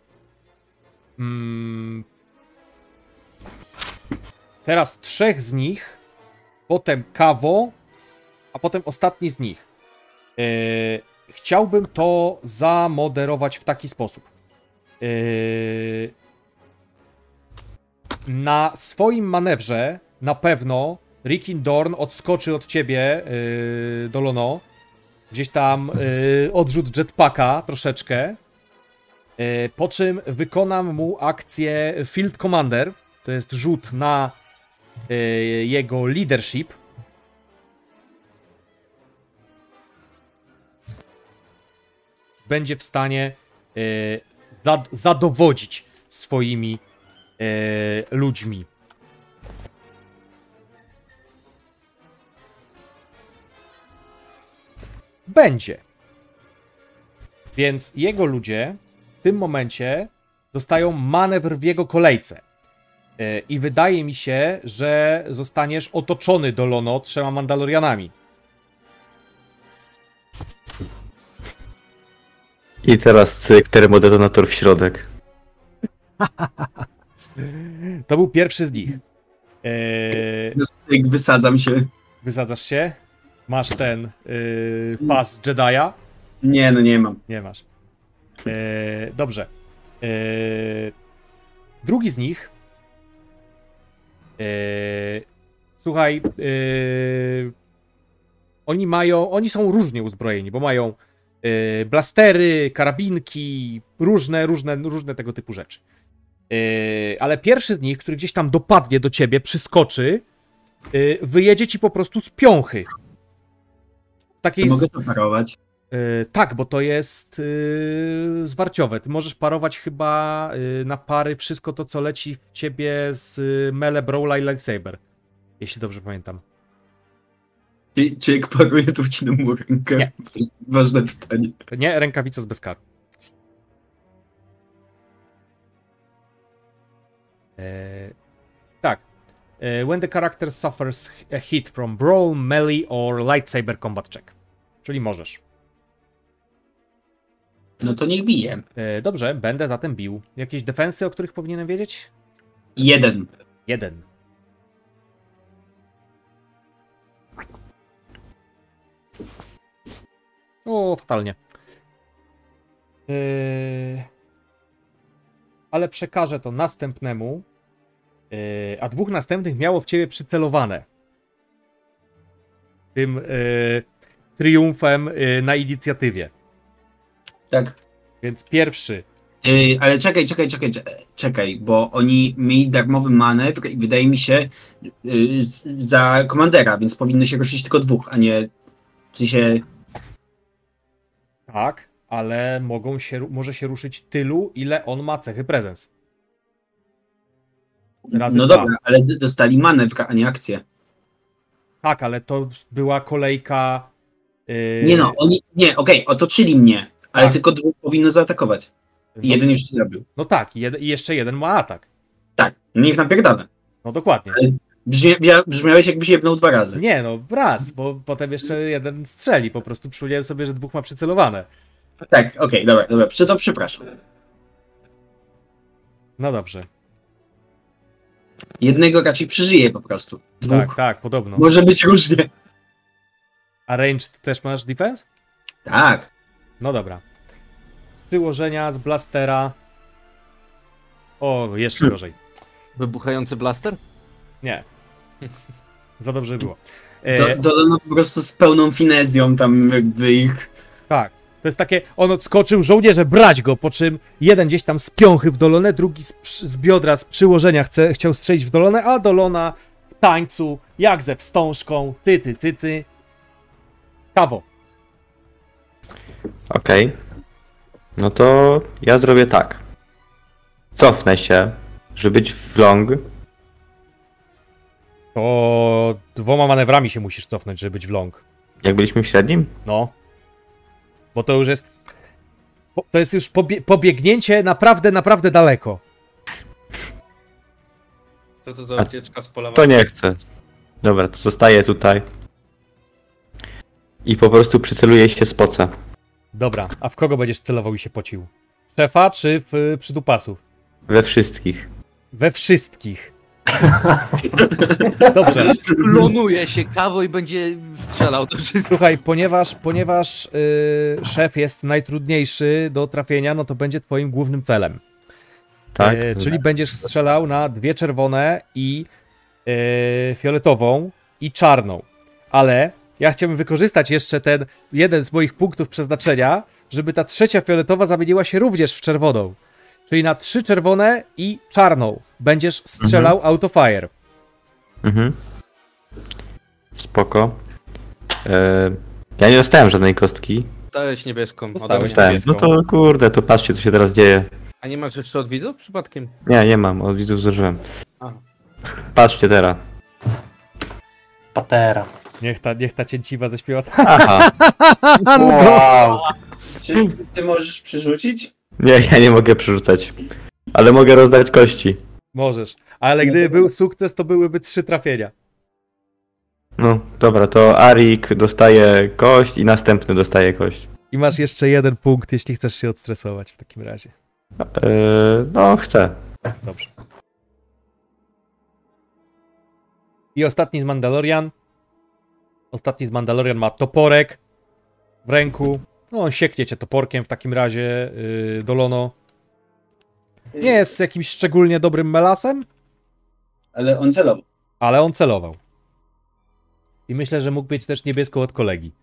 Speaker 2: mm, teraz trzech z nich, potem Kawo, a potem ostatni z nich. E, chciałbym to zamoderować w taki sposób. E, na swoim manewrze na pewno Rikin Dorn odskoczy od ciebie, yy, Dolono. Gdzieś tam yy, odrzut jetpacka troszeczkę. Yy, po czym wykonam mu akcję Field Commander. To jest rzut na yy, jego leadership. Będzie w stanie yy, zad zadowodzić swoimi yy, ludźmi. Będzie. Więc jego ludzie w tym momencie dostają manewr w jego kolejce. Yy, I wydaje mi się, że zostaniesz otoczony, Dolono, trzema Mandalorianami.
Speaker 4: I teraz cyk, termodetonator w środek.
Speaker 2: To był pierwszy z nich. Yy,
Speaker 3: Wysadzam się.
Speaker 2: wysadzasz się. Masz ten yy, pas Jedi'a.
Speaker 3: Nie, no nie mam.
Speaker 2: Nie masz. Yy, dobrze. Yy, drugi z nich. Yy, słuchaj. Yy, oni mają. Oni są różnie uzbrojeni, bo mają yy, blastery, karabinki, różne, różne, różne tego typu rzeczy. Yy, ale pierwszy z nich, który gdzieś tam dopadnie do ciebie, przyskoczy, yy, wyjedzie ci po prostu z piąchy. Takiej
Speaker 3: Mogę
Speaker 2: z...
Speaker 3: to parować.
Speaker 2: Yy, tak, bo to jest yy, zwarciowe. Ty możesz parować chyba yy, na pary wszystko to, co leci w ciebie z yy, Melee, Brawla i Lightsaber. Jeśli dobrze pamiętam.
Speaker 3: Czy, czy jak paruję, to wcinam mu rękę?
Speaker 2: Nie.
Speaker 3: Ważne pytanie.
Speaker 2: Nie, rękawica z bezkaru. Eee, tak. Eee, when the character suffers a hit from brawl, melee or lightsaber combat check. Czyli możesz.
Speaker 3: No to niech bije.
Speaker 2: Eee, dobrze, będę zatem bił. Jakieś defensy, o których powinienem wiedzieć?
Speaker 3: Jeden.
Speaker 2: Jeden. O, fatalnie. Yy... Ale przekażę to następnemu, yy... a dwóch następnych miało w ciebie przycelowane. Tym yy... triumfem yy, na inicjatywie.
Speaker 3: Tak.
Speaker 2: Więc pierwszy.
Speaker 3: Yy, ale czekaj, czekaj, czekaj, czekaj, bo oni mieli darmowy manewr i wydaje mi się yy, z- za komandera, więc powinno się ruszyć tylko dwóch, a nie w sensie...
Speaker 2: Tak, ale mogą się, może się ruszyć tylu, ile on ma cechy prezens. Razy
Speaker 3: No
Speaker 2: dwa.
Speaker 3: dobra, ale d- dostali manewr, a nie akcję.
Speaker 2: Tak, ale to była kolejka. Yy...
Speaker 3: Nie no, oni, nie, okej, otoczyli mnie, ale
Speaker 2: Tak.
Speaker 3: tylko dwóch powinno zaatakować.
Speaker 2: no,
Speaker 3: I jeden już to zrobił.
Speaker 2: No tak, jed... i jeszcze jeden ma atak.
Speaker 3: Tak, no niech napierdala.
Speaker 2: No dokładnie.
Speaker 3: Brzmia, bia- brzmiałeś jakbyś jebnął dwa razy.
Speaker 2: Nie no, raz, bo potem jeszcze jeden strzeli. Po prostu przypomniałem sobie, że dwóch ma przycelowane.
Speaker 3: Tak, okej, dobra, dobra, przy to przepraszam.
Speaker 2: No dobrze.
Speaker 3: Jednego raczej przeżyje po prostu. Dwóch.
Speaker 2: Tak, tak, podobno.
Speaker 3: Może być różnie.
Speaker 2: A ranged też masz defense?
Speaker 3: Tak.
Speaker 2: No dobra. Przyłożenia z blastera. O, jeszcze gorzej.
Speaker 1: Wybuchający blaster?
Speaker 2: Nie. Za dobrze było.
Speaker 3: Do,
Speaker 2: E,
Speaker 3: dodano po prostu z pełną finezją tam jakby ich...
Speaker 2: Tak. To jest takie, on odskoczył, żołnierze brać go, po czym jeden gdzieś tam z piąchy w dolonę, drugi z, przy- z biodra, z przyłożenia chce, chciał strzelić w dolonę, a dolona w tańcu, jak ze wstążką, tycy, cycy. Kawo.
Speaker 4: Okej. No to ja zrobię tak. Cofnę się, żeby być w long.
Speaker 2: To dwoma manewrami się musisz cofnąć, żeby być w long.
Speaker 4: Jak byliśmy w średnim?
Speaker 2: No. Bo to już jest, po- to jest już pobie, pobiegnięcie naprawdę, naprawdę daleko.
Speaker 1: Co to za
Speaker 4: A-
Speaker 1: ucieczka z pola
Speaker 4: To nie chcę. Dobra, to zostaję tutaj. I po prostu przyceluję się z poca.
Speaker 2: Dobra, a w kogo będziesz celował i się pocił? W szefa czy w y, przydupasów?
Speaker 4: We wszystkich.
Speaker 2: We wszystkich. Dobrze.
Speaker 1: Klonuje się kawo i będzie strzelał do wszystkich.
Speaker 2: Słuchaj, ponieważ, ponieważ y, szef jest najtrudniejszy do trafienia, no to będzie twoim głównym celem.
Speaker 4: Tak?
Speaker 2: E, czyli będziesz strzelał na dwie czerwone i e, fioletową i czarną. Ale ja chciałbym wykorzystać jeszcze ten jeden z moich punktów przeznaczenia, żeby ta trzecia fioletowa zamieniła się również w czerwoną. Czyli na trzy czerwone i czarną będziesz strzelał
Speaker 4: Mhm.
Speaker 2: autofire.
Speaker 4: Mhm. Spoko. E, ja nie dostałem żadnej kostki.
Speaker 1: Dostałeś niebieską.
Speaker 2: Dostałeś.
Speaker 1: ode mnie.
Speaker 4: Dostałem. No to kurde, to patrzcie co się teraz dzieje.
Speaker 1: A nie masz jeszcze od widzów przypadkiem?
Speaker 4: Nie, nie mam, od widzów zużyłem.
Speaker 1: A.
Speaker 4: Patrzcie teraz.
Speaker 5: Patera.
Speaker 2: Niech ta, niech ta cięciwa zaśpiewa.
Speaker 4: Aha.
Speaker 5: Wow.
Speaker 3: Czy ty możesz przerzucić?
Speaker 4: Nie, ja nie mogę przerzucać. Ale mogę rozdać kości.
Speaker 2: Możesz. Ale gdyby był sukces, to byłyby trzy trafienia.
Speaker 4: No, dobra, to Arik dostaje kość i następny dostaje kość.
Speaker 2: I masz jeszcze jeden punkt, jeśli chcesz się odstresować w takim razie.
Speaker 4: E, no, chcę.
Speaker 2: Dobrze. I ostatni z Mandalorian. Ostatni z Mandalorian ma toporek w ręku. No, on sieknie cię toporkiem w takim razie, yy, Dolono. Nie jest jakimś szczególnie dobrym melasem,
Speaker 3: Ale on celował.
Speaker 2: ale on celował. I myślę, że mógł być też niebieską od kolegi.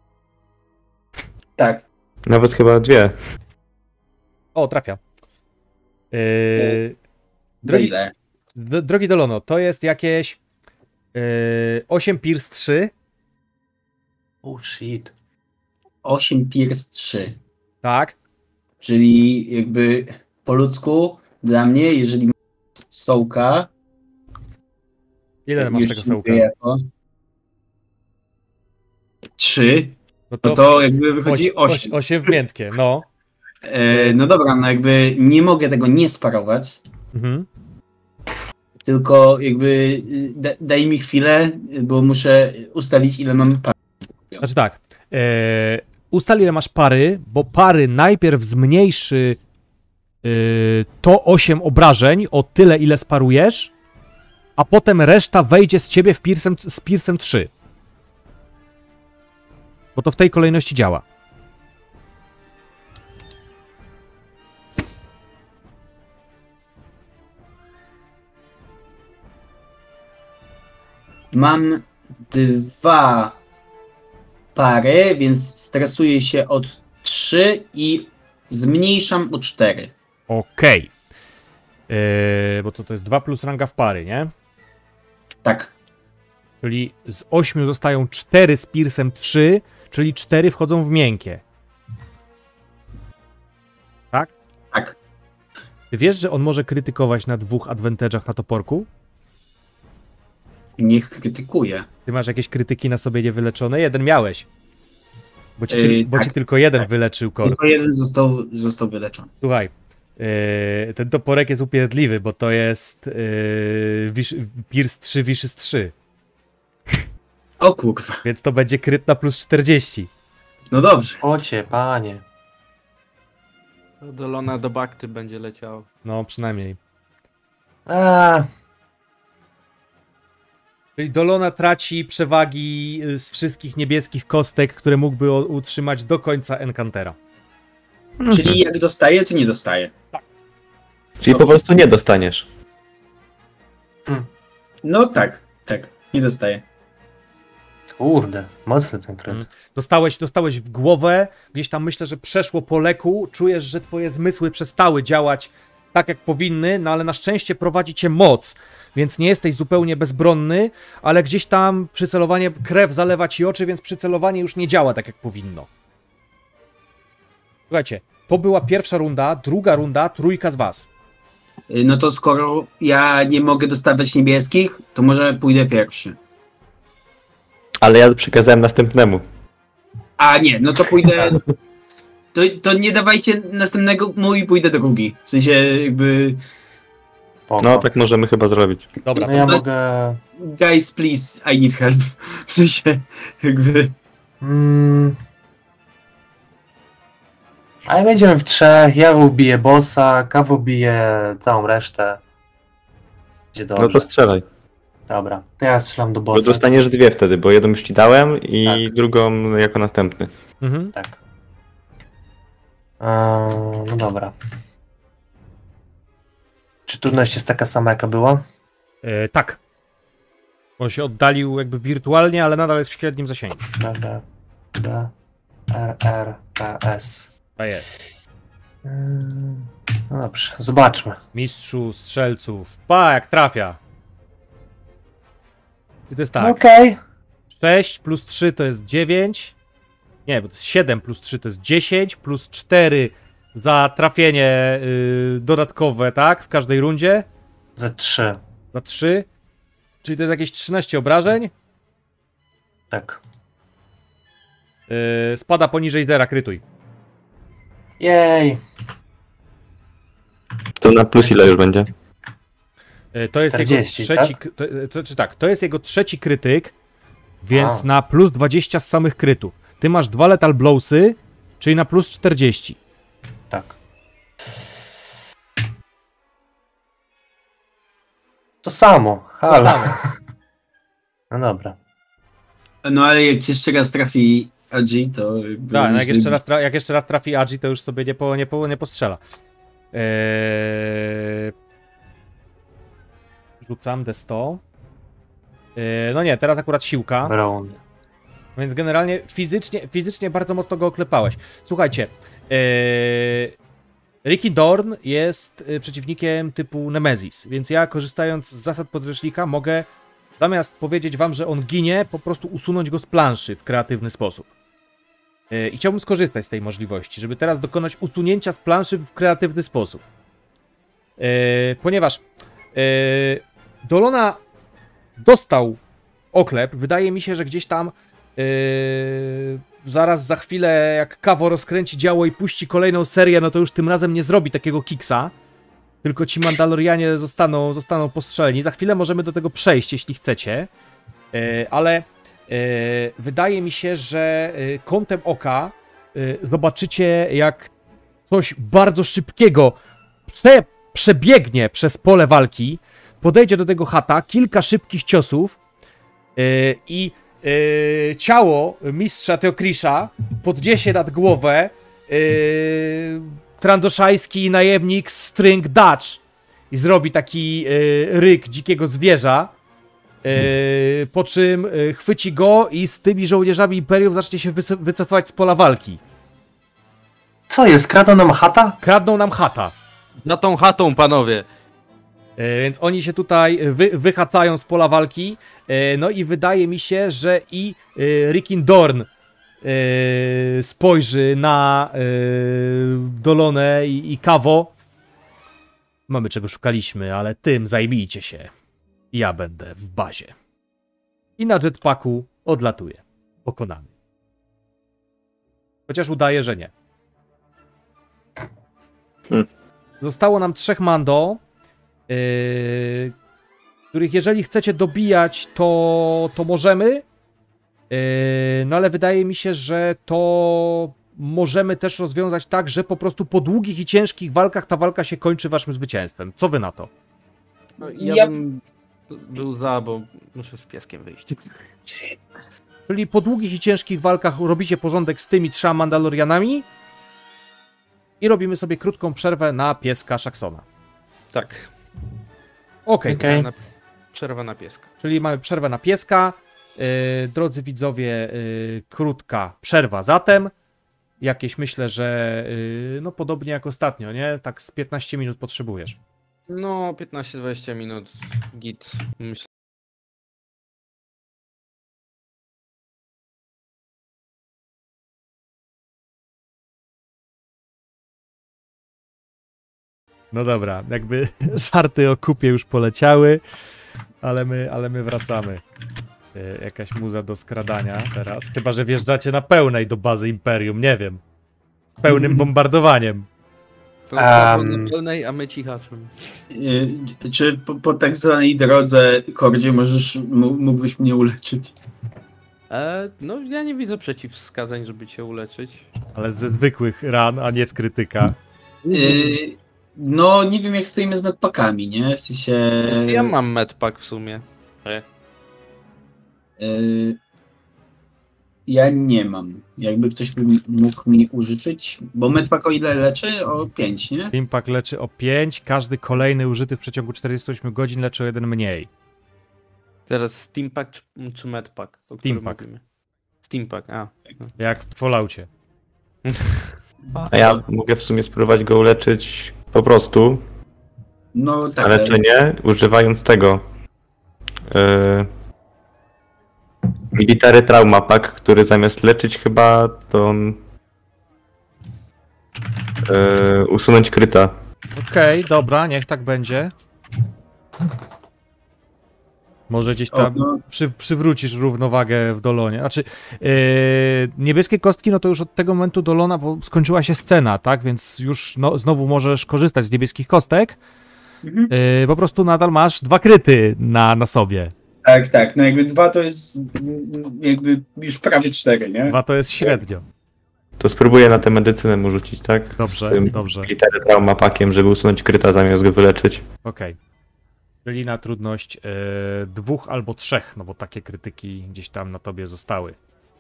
Speaker 3: Tak.
Speaker 4: Nawet chyba dwie.
Speaker 2: O, trafia. Yy,
Speaker 3: Za
Speaker 2: drogi,
Speaker 3: ile?
Speaker 2: d- drogi Dolono, to jest jakieś yy, osiem Pierce trzy,
Speaker 5: Oh shit.
Speaker 3: osiem Pierce trzy.
Speaker 2: tak?
Speaker 3: Czyli jakby po ludzku dla mnie, jeżeli mam sołka...
Speaker 2: Ile masz
Speaker 3: już
Speaker 2: tego
Speaker 3: mówię
Speaker 2: sołka?
Speaker 3: Jako, trzy,
Speaker 2: No
Speaker 3: no to jakby wychodzi
Speaker 2: oś-
Speaker 3: osiem.
Speaker 2: oś- osiem w miętkie, no.
Speaker 3: E, no dobra, no jakby nie mogę tego nie sparować,
Speaker 2: Mhm.
Speaker 3: tylko jakby y, da, daj mi chwilę, bo muszę ustalić, ile mamy par.
Speaker 2: Znaczy tak, e, ustal ile masz pary, bo pary najpierw zmniejszy e, to osiem obrażeń o tyle, ile sparujesz, a potem reszta wejdzie z ciebie w Piercem, z Piercem trzy. Bo to w tej kolejności działa.
Speaker 3: Mam dwa pary, więc stresuję się od trzy i zmniejszam o cztery.
Speaker 2: Okej. E, bo co to jest dwa plus ranga w pary, nie?
Speaker 3: Tak,
Speaker 2: Czyli z ośmiu zostają cztery z Piercem trzy, czyli cztery wchodzą w miękkie. Tak?
Speaker 3: tak.
Speaker 2: Ty wiesz, że on może krytykować na dwóch advantage'ach na toporku?
Speaker 3: Niech krytykuje.
Speaker 2: Ty masz jakieś krytyki na sobie niewyleczone? Jeden miałeś. Bo ci,
Speaker 3: Yy,
Speaker 2: bo
Speaker 3: tak,
Speaker 2: ci tylko jeden
Speaker 3: tak.
Speaker 2: wyleczył kor.
Speaker 3: Tylko jeden został, został wyleczony.
Speaker 2: Słuchaj, yy, ten toporek jest upierdliwy, bo to jest yy, wisz, Pierce trzy, Vicious trzy.
Speaker 3: O kurwa,
Speaker 2: Więc to będzie kryt na plus czterdzieści.
Speaker 3: no dobrze.
Speaker 5: Ocie, panie.
Speaker 1: To do Lona do Bakty będzie leciało.
Speaker 2: No, przynajmniej.
Speaker 5: A,
Speaker 2: Czyli Dolona traci przewagi y, z wszystkich niebieskich kostek, które mógłby o- utrzymać do końca Encantera.
Speaker 3: Czyli jak dostaję, to nie dostaję.
Speaker 4: Czyli po prostu nie dostaniesz.
Speaker 3: No tak, tak, nie dostaję.
Speaker 5: kurde, mocny ten kryt.
Speaker 2: Mm. Dostałeś, dostałeś w głowę, gdzieś tam myślę, że przeszło po leku, czujesz, że twoje zmysły przestały działać tak jak powinny, no ale na szczęście prowadzi cię moc, więc nie jesteś zupełnie bezbronny, ale gdzieś tam przycelowanie, krew zalewa ci oczy, więc przycelowanie już nie działa tak jak powinno. Słuchajcie, to była pierwsza runda, druga runda, trójka z was.
Speaker 3: Y, No to skoro ja nie mogę dostawać niebieskich, to może pójdę pierwszy.
Speaker 4: Ale ja przekazałem następnemu.
Speaker 3: A nie, no to pójdę... To, to nie dawajcie następnego mój i pójdę drugi. W sensie jakby...
Speaker 5: Spoko.
Speaker 4: No tak możemy chyba zrobić.
Speaker 2: Dobra,
Speaker 5: No ja
Speaker 3: to-
Speaker 5: mogę...
Speaker 3: Guys, please, I need help. W sensie jakby...
Speaker 5: Mm. Ale będziemy w trzech, ja ubiję bossa, Kaw ubije całą resztę. Będzie dobrze.
Speaker 4: No to strzelaj.
Speaker 5: Dobra, to ja strzelam do
Speaker 4: Bo
Speaker 5: bossa.
Speaker 4: dostaniesz dwie wtedy, bo jedną już ci dałem i
Speaker 5: Tak.
Speaker 4: drugą jako następny.
Speaker 2: mhm.
Speaker 5: Tak. Eee, no dobra. Czy trudność jest taka sama, jaka była?
Speaker 2: E, tak. On się oddalił jakby wirtualnie, ale nadal jest w średnim zasięgu.
Speaker 5: B, B, B, R, R, P, S.
Speaker 2: To jest.
Speaker 5: Eee, no dobrze, zobaczmy.
Speaker 2: Mistrzu strzelców. Pa, jak trafia. I to jest tak.
Speaker 5: No okej.
Speaker 2: sześć plus trzy to jest dziewięć. Nie, bo to jest siedem plus trzy to jest dziesięć, plus cztery za trafienie yy, dodatkowe, tak? W każdej rundzie.
Speaker 5: Za trzy.
Speaker 2: Za trzy. Czyli to jest jakieś trzynaście obrażeń.
Speaker 5: Tak.
Speaker 2: Yy, spada poniżej zera, krytuj.
Speaker 5: Jej.
Speaker 4: To na plus ile już będzie?
Speaker 2: Yy, to jest
Speaker 5: czterdzieści,
Speaker 2: jego trzeci.
Speaker 5: tak?
Speaker 2: To, to, czy tak, to jest jego trzeci krytyk, więc
Speaker 5: A.
Speaker 2: na plus dwadzieścia z samych krytów. Ty masz dwa lethal blowsy, czyli na plus czterdzieści.
Speaker 5: Tak. To samo. Halo.
Speaker 2: samo.
Speaker 5: No dobra.
Speaker 3: No ale jak jeszcze raz trafi A G, to... jakby
Speaker 2: Tak, no
Speaker 3: już
Speaker 2: jak, jeszcze
Speaker 3: zajeb-
Speaker 2: raz tra- jak jeszcze raz trafi Agi, to już sobie nie, po, nie, po, nie postrzela. Eee... Rzucam D sto. Eee, no nie, teraz akurat siłka.
Speaker 5: Brown.
Speaker 2: Więc generalnie fizycznie, fizycznie bardzo mocno go oklepałeś. Słuchajcie, eee... Ricky Dorn jest e, przeciwnikiem typu Nemesis, więc ja korzystając z zasad podręcznika mogę zamiast powiedzieć wam, że on ginie, po prostu usunąć go z planszy w kreatywny sposób. E, I chciałbym skorzystać z tej możliwości, żeby teraz dokonać usunięcia z planszy w kreatywny sposób. E, ponieważ e, Dolona dostał oklep, wydaje mi się, że gdzieś tam Yy, zaraz za chwilę, jak Kawo rozkręci działo i puści kolejną serię, no to już tym razem nie zrobi takiego kiksa. Tylko ci Mandalorianie zostaną, zostaną postrzeleni. Za chwilę możemy do tego przejść, jeśli chcecie. Yy, ale yy, wydaje mi się, że yy, kątem oka yy, zobaczycie, jak coś bardzo szybkiego prze, przebiegnie przez pole walki, podejdzie do tego chata, kilka szybkich ciosów yy, i yy, ciało mistrza Teokrisza podniesie nad głowę yy, trandoszajski najemnik String Dutch i zrobi taki yy, ryk dzikiego zwierza, yy, po czym yy, chwyci go i z tymi żołnierzami Imperium zacznie się wyco- wycofywać z pola walki.
Speaker 5: Co jest? Kradną nam chata?
Speaker 2: Kradną nam chata.
Speaker 1: Na tą chatą, panowie.
Speaker 2: E, Więc oni się tutaj wy, wychacają z pola walki. E, No i wydaje mi się, że i e, Rickon Dorn e, spojrzy na e, Dolonę i, i Kawo. Mamy czego szukaliśmy, ale tym zajmijcie się. Ja będę w bazie. I na jetpacku odlatuje. Pokonany. Chociaż udaje, że nie.
Speaker 4: Hmm.
Speaker 2: Zostało nam trzech Mando, yy, których jeżeli chcecie dobijać, to, to możemy. Yy, no ale wydaje mi się, że to możemy też rozwiązać tak, że po prostu po długich i ciężkich walkach ta walka się kończy waszym zwycięstwem. Co wy na to?
Speaker 1: No, ja,
Speaker 3: Ja-
Speaker 1: bym był za, bo muszę z pieskiem wyjść.
Speaker 2: Czyli po długich i ciężkich walkach robicie porządek z tymi trzema Mandalorianami i robimy sobie krótką przerwę na pieska Shaxona.
Speaker 1: Tak.
Speaker 2: Okej,
Speaker 5: Okej.
Speaker 1: Na, przerwa na pieska.
Speaker 2: czyli mamy przerwę na pieska. Yy, drodzy widzowie, yy, krótka przerwa zatem. Jakieś myślę, że yy, no podobnie jak ostatnio, nie? Tak z piętnaście minut potrzebujesz.
Speaker 1: No, piętnaście dwadzieścia minut. Git. Myślę.
Speaker 2: No dobra, jakby żarty o kupie już poleciały, ale my, ale my wracamy. Yy, jakaś muza do skradania teraz. Chyba że wjeżdżacie na pełnej do bazy Imperium, nie wiem. Z pełnym bombardowaniem.
Speaker 1: To
Speaker 5: Um.
Speaker 1: na pełnej, a my cichaczem.
Speaker 3: Y, Czy po, po tak zwanej drodze, Kordzie, możesz, m- mógłbyś mnie uleczyć?
Speaker 1: E, no, ja nie widzę przeciwwskazań, żeby cię uleczyć.
Speaker 2: Ale ze zwykłych ran, a nie z krytyka.
Speaker 3: Y, No, nie wiem jak stoimy z medpakami, nie? W sensie...
Speaker 1: Ja mam medpack w sumie.
Speaker 3: y, Ja nie mam. Jakby ktoś by mógł mi użyczyć, bo medpak o ile leczy? O pięć, nie?
Speaker 2: Impact leczy o pięć, każdy kolejny użyty w przeciągu czterdziestu ośmiu godzin leczy o jeden mniej.
Speaker 1: Teraz Steampack czy, czy medpack? o którym
Speaker 2: Steampack.
Speaker 1: mówimy? Steampack, a.
Speaker 2: Jak w Falloutie.
Speaker 4: A ja mogę w sumie spróbować go uleczyć po prostu,
Speaker 3: No tak.
Speaker 4: na leczenie, używając tego. Yy, Military Trauma Pack, który zamiast leczyć chyba to on, yy, usunąć kryta.
Speaker 2: Okej, dobra, niech tak będzie. Może gdzieś
Speaker 3: O,
Speaker 2: tam
Speaker 3: no,
Speaker 2: przy, przywrócisz równowagę w Dolonie. Znaczy, yy, niebieskie kostki, no to już od tego momentu Dolona, bo skończyła się scena, tak? Więc już no, znowu możesz korzystać z niebieskich kostek.
Speaker 3: mhm.
Speaker 2: Yy, po prostu nadal masz dwa kryty na, na sobie.
Speaker 3: Tak, tak. No jakby dwa to jest mm, jakby już prawie cztery, nie?
Speaker 2: Dwa to jest średnio.
Speaker 4: To spróbuję na tę medycynę mu rzucić, tak?
Speaker 2: Dobrze,
Speaker 4: Z tym
Speaker 2: dobrze.
Speaker 4: Military Trauma Packiem, żeby usunąć kryta zamiast go wyleczyć.
Speaker 2: Okej. Czyli na trudność yy, dwóch albo trzech, no bo takie krytyki gdzieś tam na tobie zostały.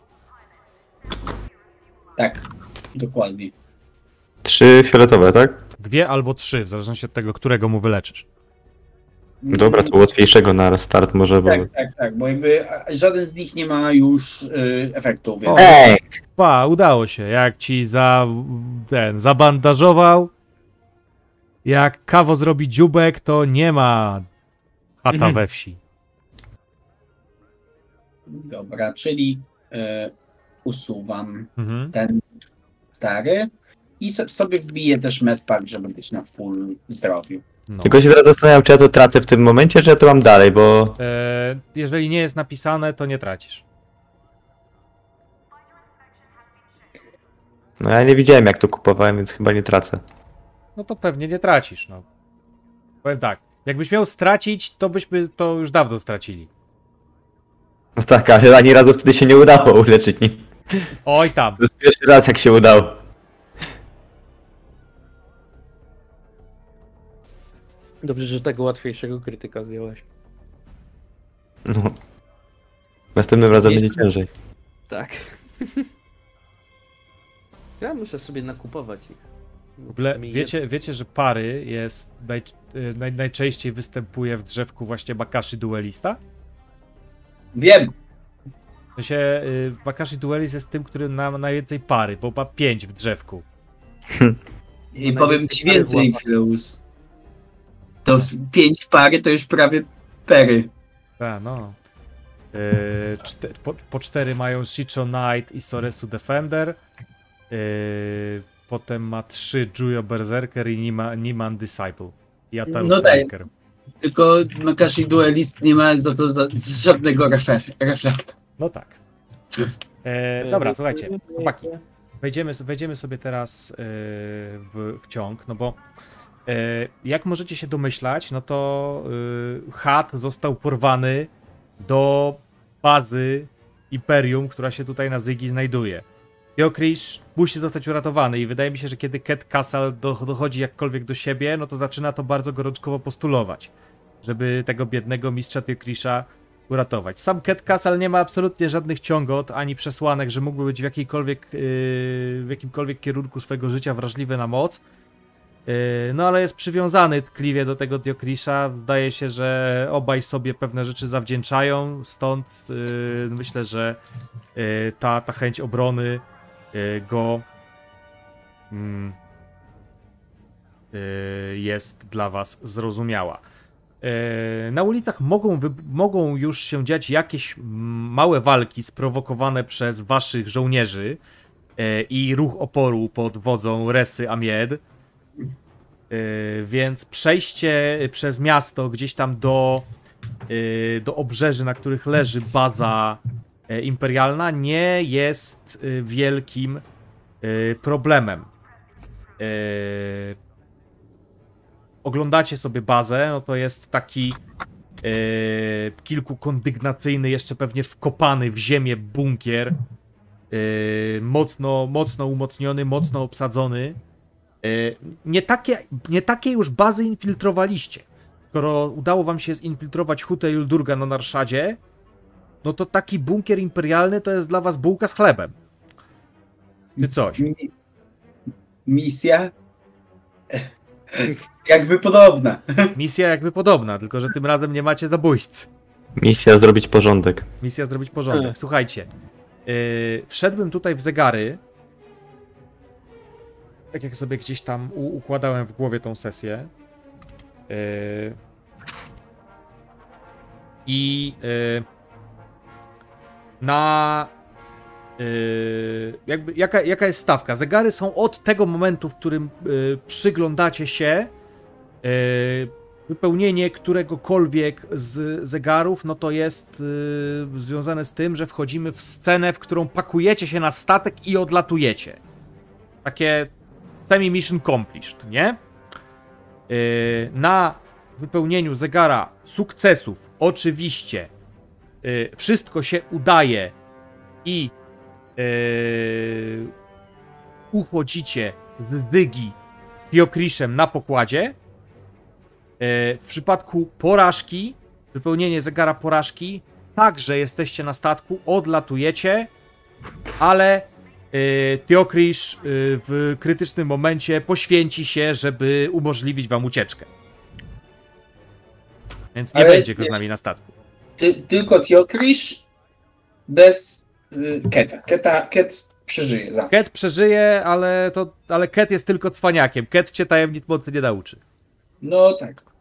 Speaker 3: Tak, dokładnie.
Speaker 4: Trzy fioletowe, tak?
Speaker 2: Dwie albo trzy, w zależności od tego, którego mu wyleczysz.
Speaker 4: Dobra, to łatwiejszego na start może, bo...
Speaker 3: Tak, tak, tak, bo jakby a, żaden z nich nie ma już y, efektu, więc...
Speaker 2: O.
Speaker 4: Ej!
Speaker 2: Pa, udało się. Jak ci za ten zabandażował, jak Kawo zrobi dziubek, to nie ma chata
Speaker 1: Mhm.
Speaker 2: we wsi.
Speaker 3: Dobra, czyli y, usuwam
Speaker 2: Mhm.
Speaker 3: ten stary i so, sobie wbiję też medpack, żeby być na full zdrowiu.
Speaker 2: No.
Speaker 4: Tylko się teraz zastanawiam, czy ja to tracę w tym momencie, czy ja to mam dalej, bo...
Speaker 2: E, jeżeli nie jest napisane, to nie tracisz.
Speaker 4: No ja nie widziałem jak to kupowałem, więc chyba nie tracę.
Speaker 2: No to pewnie nie tracisz, no. Powiem tak, jakbyś miał stracić, to byśmy to już dawno stracili.
Speaker 4: No tak, ale ani razu wtedy się nie udało uleczyć nim.
Speaker 2: Oj tam.
Speaker 4: To jest pierwszy raz jak się udało.
Speaker 1: Dobrze, że tego łatwiejszego krytyka zdjąłeś.
Speaker 4: No. Następnym razem
Speaker 1: Jest-
Speaker 4: będzie ciężej.
Speaker 1: Tak. Ja muszę sobie nakupować ich.
Speaker 2: W ogóle wiecie, wiecie, że pary jest naj, y, naj, najczęściej występuje w drzewku właśnie Bakashi Duelista?
Speaker 3: Wiem.
Speaker 2: W sensie y, Bakashi Duelist jest tym, który ma najwięcej pary, bo ma pięć w drzewku.
Speaker 3: I
Speaker 1: No
Speaker 3: powiem
Speaker 1: najwięcej
Speaker 3: ci
Speaker 1: pary
Speaker 3: więcej,
Speaker 1: w łapach.
Speaker 3: Fileus. To w- pięć pary to już prawie pery.
Speaker 2: Tak, no. Y, czte, po, po cztery mają Shicho Knight i Soresu Defender. Y, potem ma trzy Juyo Berserker i Nima, Niman Disciple. I Ataru
Speaker 3: No daj.
Speaker 2: Striker.
Speaker 3: Tylko Makashi Duelist nie ma za to za, żadnego refe, reflekta.
Speaker 2: No tak. E, dobra, słuchajcie, chłopaki. Wejdziemy, wejdziemy sobie teraz e, w, w ciąg, no bo e, jak możecie się domyślać, no to e, Hat został porwany do bazy Imperium, która się tutaj na Zygi znajduje. Theokrish musi zostać uratowany i wydaje mi się, że kiedy Ket Castle do, dochodzi jakkolwiek do siebie, no to zaczyna to bardzo gorączkowo postulować, żeby tego biednego mistrza Theokrisha uratować. Sam Ket Castle nie ma absolutnie żadnych ciągot, ani przesłanek, że mógłby być w jakiejkolwiek, yy, w jakimkolwiek kierunku swojego życia wrażliwy na moc. Yy, no ale jest przywiązany tkliwie do tego Theokrisha. Zdaje się, że obaj sobie pewne rzeczy zawdzięczają, stąd yy, myślę, że yy, ta, ta chęć obrony yy, go mm, yy, jest dla was zrozumiała. Na ulicach mogą, wy- mogą już się dziać jakieś mm, małe walki sprowokowane przez waszych żołnierzy e, i ruch oporu pod wodzą Resy Amied. E, Więc przejście przez miasto gdzieś tam do, e, do obrzeży, na których leży baza e, imperialna, nie jest e, wielkim e, problemem. E, Oglądacie sobie bazę, no to jest taki e, kilkukondygnacyjny, jeszcze pewnie wkopany w ziemię bunkier, e, mocno, mocno umocniony, mocno obsadzony. E, nie, takie, nie takie już bazy infiltrowaliście. Skoro udało wam się zinfiltrować Hutę Yuldurga na Narszadzie, no to taki bunkier imperialny to jest dla was bułka z chlebem. Czy coś.
Speaker 3: Mi- misja jakby podobna.
Speaker 2: Misja jakby podobna, tylko że tym razem nie macie zabójcy.
Speaker 4: Misja zrobić porządek.
Speaker 2: Misja zrobić porządek. Słuchajcie, yy, wszedłbym tutaj w zegary. Tak jak sobie gdzieś tam u- układałem w głowie tą sesję. Yy, I yy, na yy, jakby jaka, jaka jest stawka? Zegary są od tego momentu, w którym yy, przyglądacie się. Yy, wypełnienie któregokolwiek z zegarów, no to jest yy, związane z tym, że wchodzimy w scenę, w którą pakujecie się na statek i odlatujecie. Takie semi-mission accomplished, nie? Yy, na wypełnieniu zegara sukcesów oczywiście yy, wszystko się udaje i yy, uchodzicie z Zygi z Theokrishem na pokładzie. W przypadku porażki, wypełnienie zegara porażki, także jesteście na statku, odlatujecie, ale y, Theokrish y, w krytycznym momencie poświęci się, żeby umożliwić wam ucieczkę. Więc nie
Speaker 3: Ale
Speaker 2: będzie go z
Speaker 3: nie-
Speaker 2: nami na statku.
Speaker 3: Ty, tylko Theokrish bez y, Keta. Keta. Ket przeżyje zawsze.
Speaker 2: Ket przeżyje, ale to, ale Ket jest tylko cwaniakiem. Ket cię tajemnic mocy nie nauczy.
Speaker 3: No tak.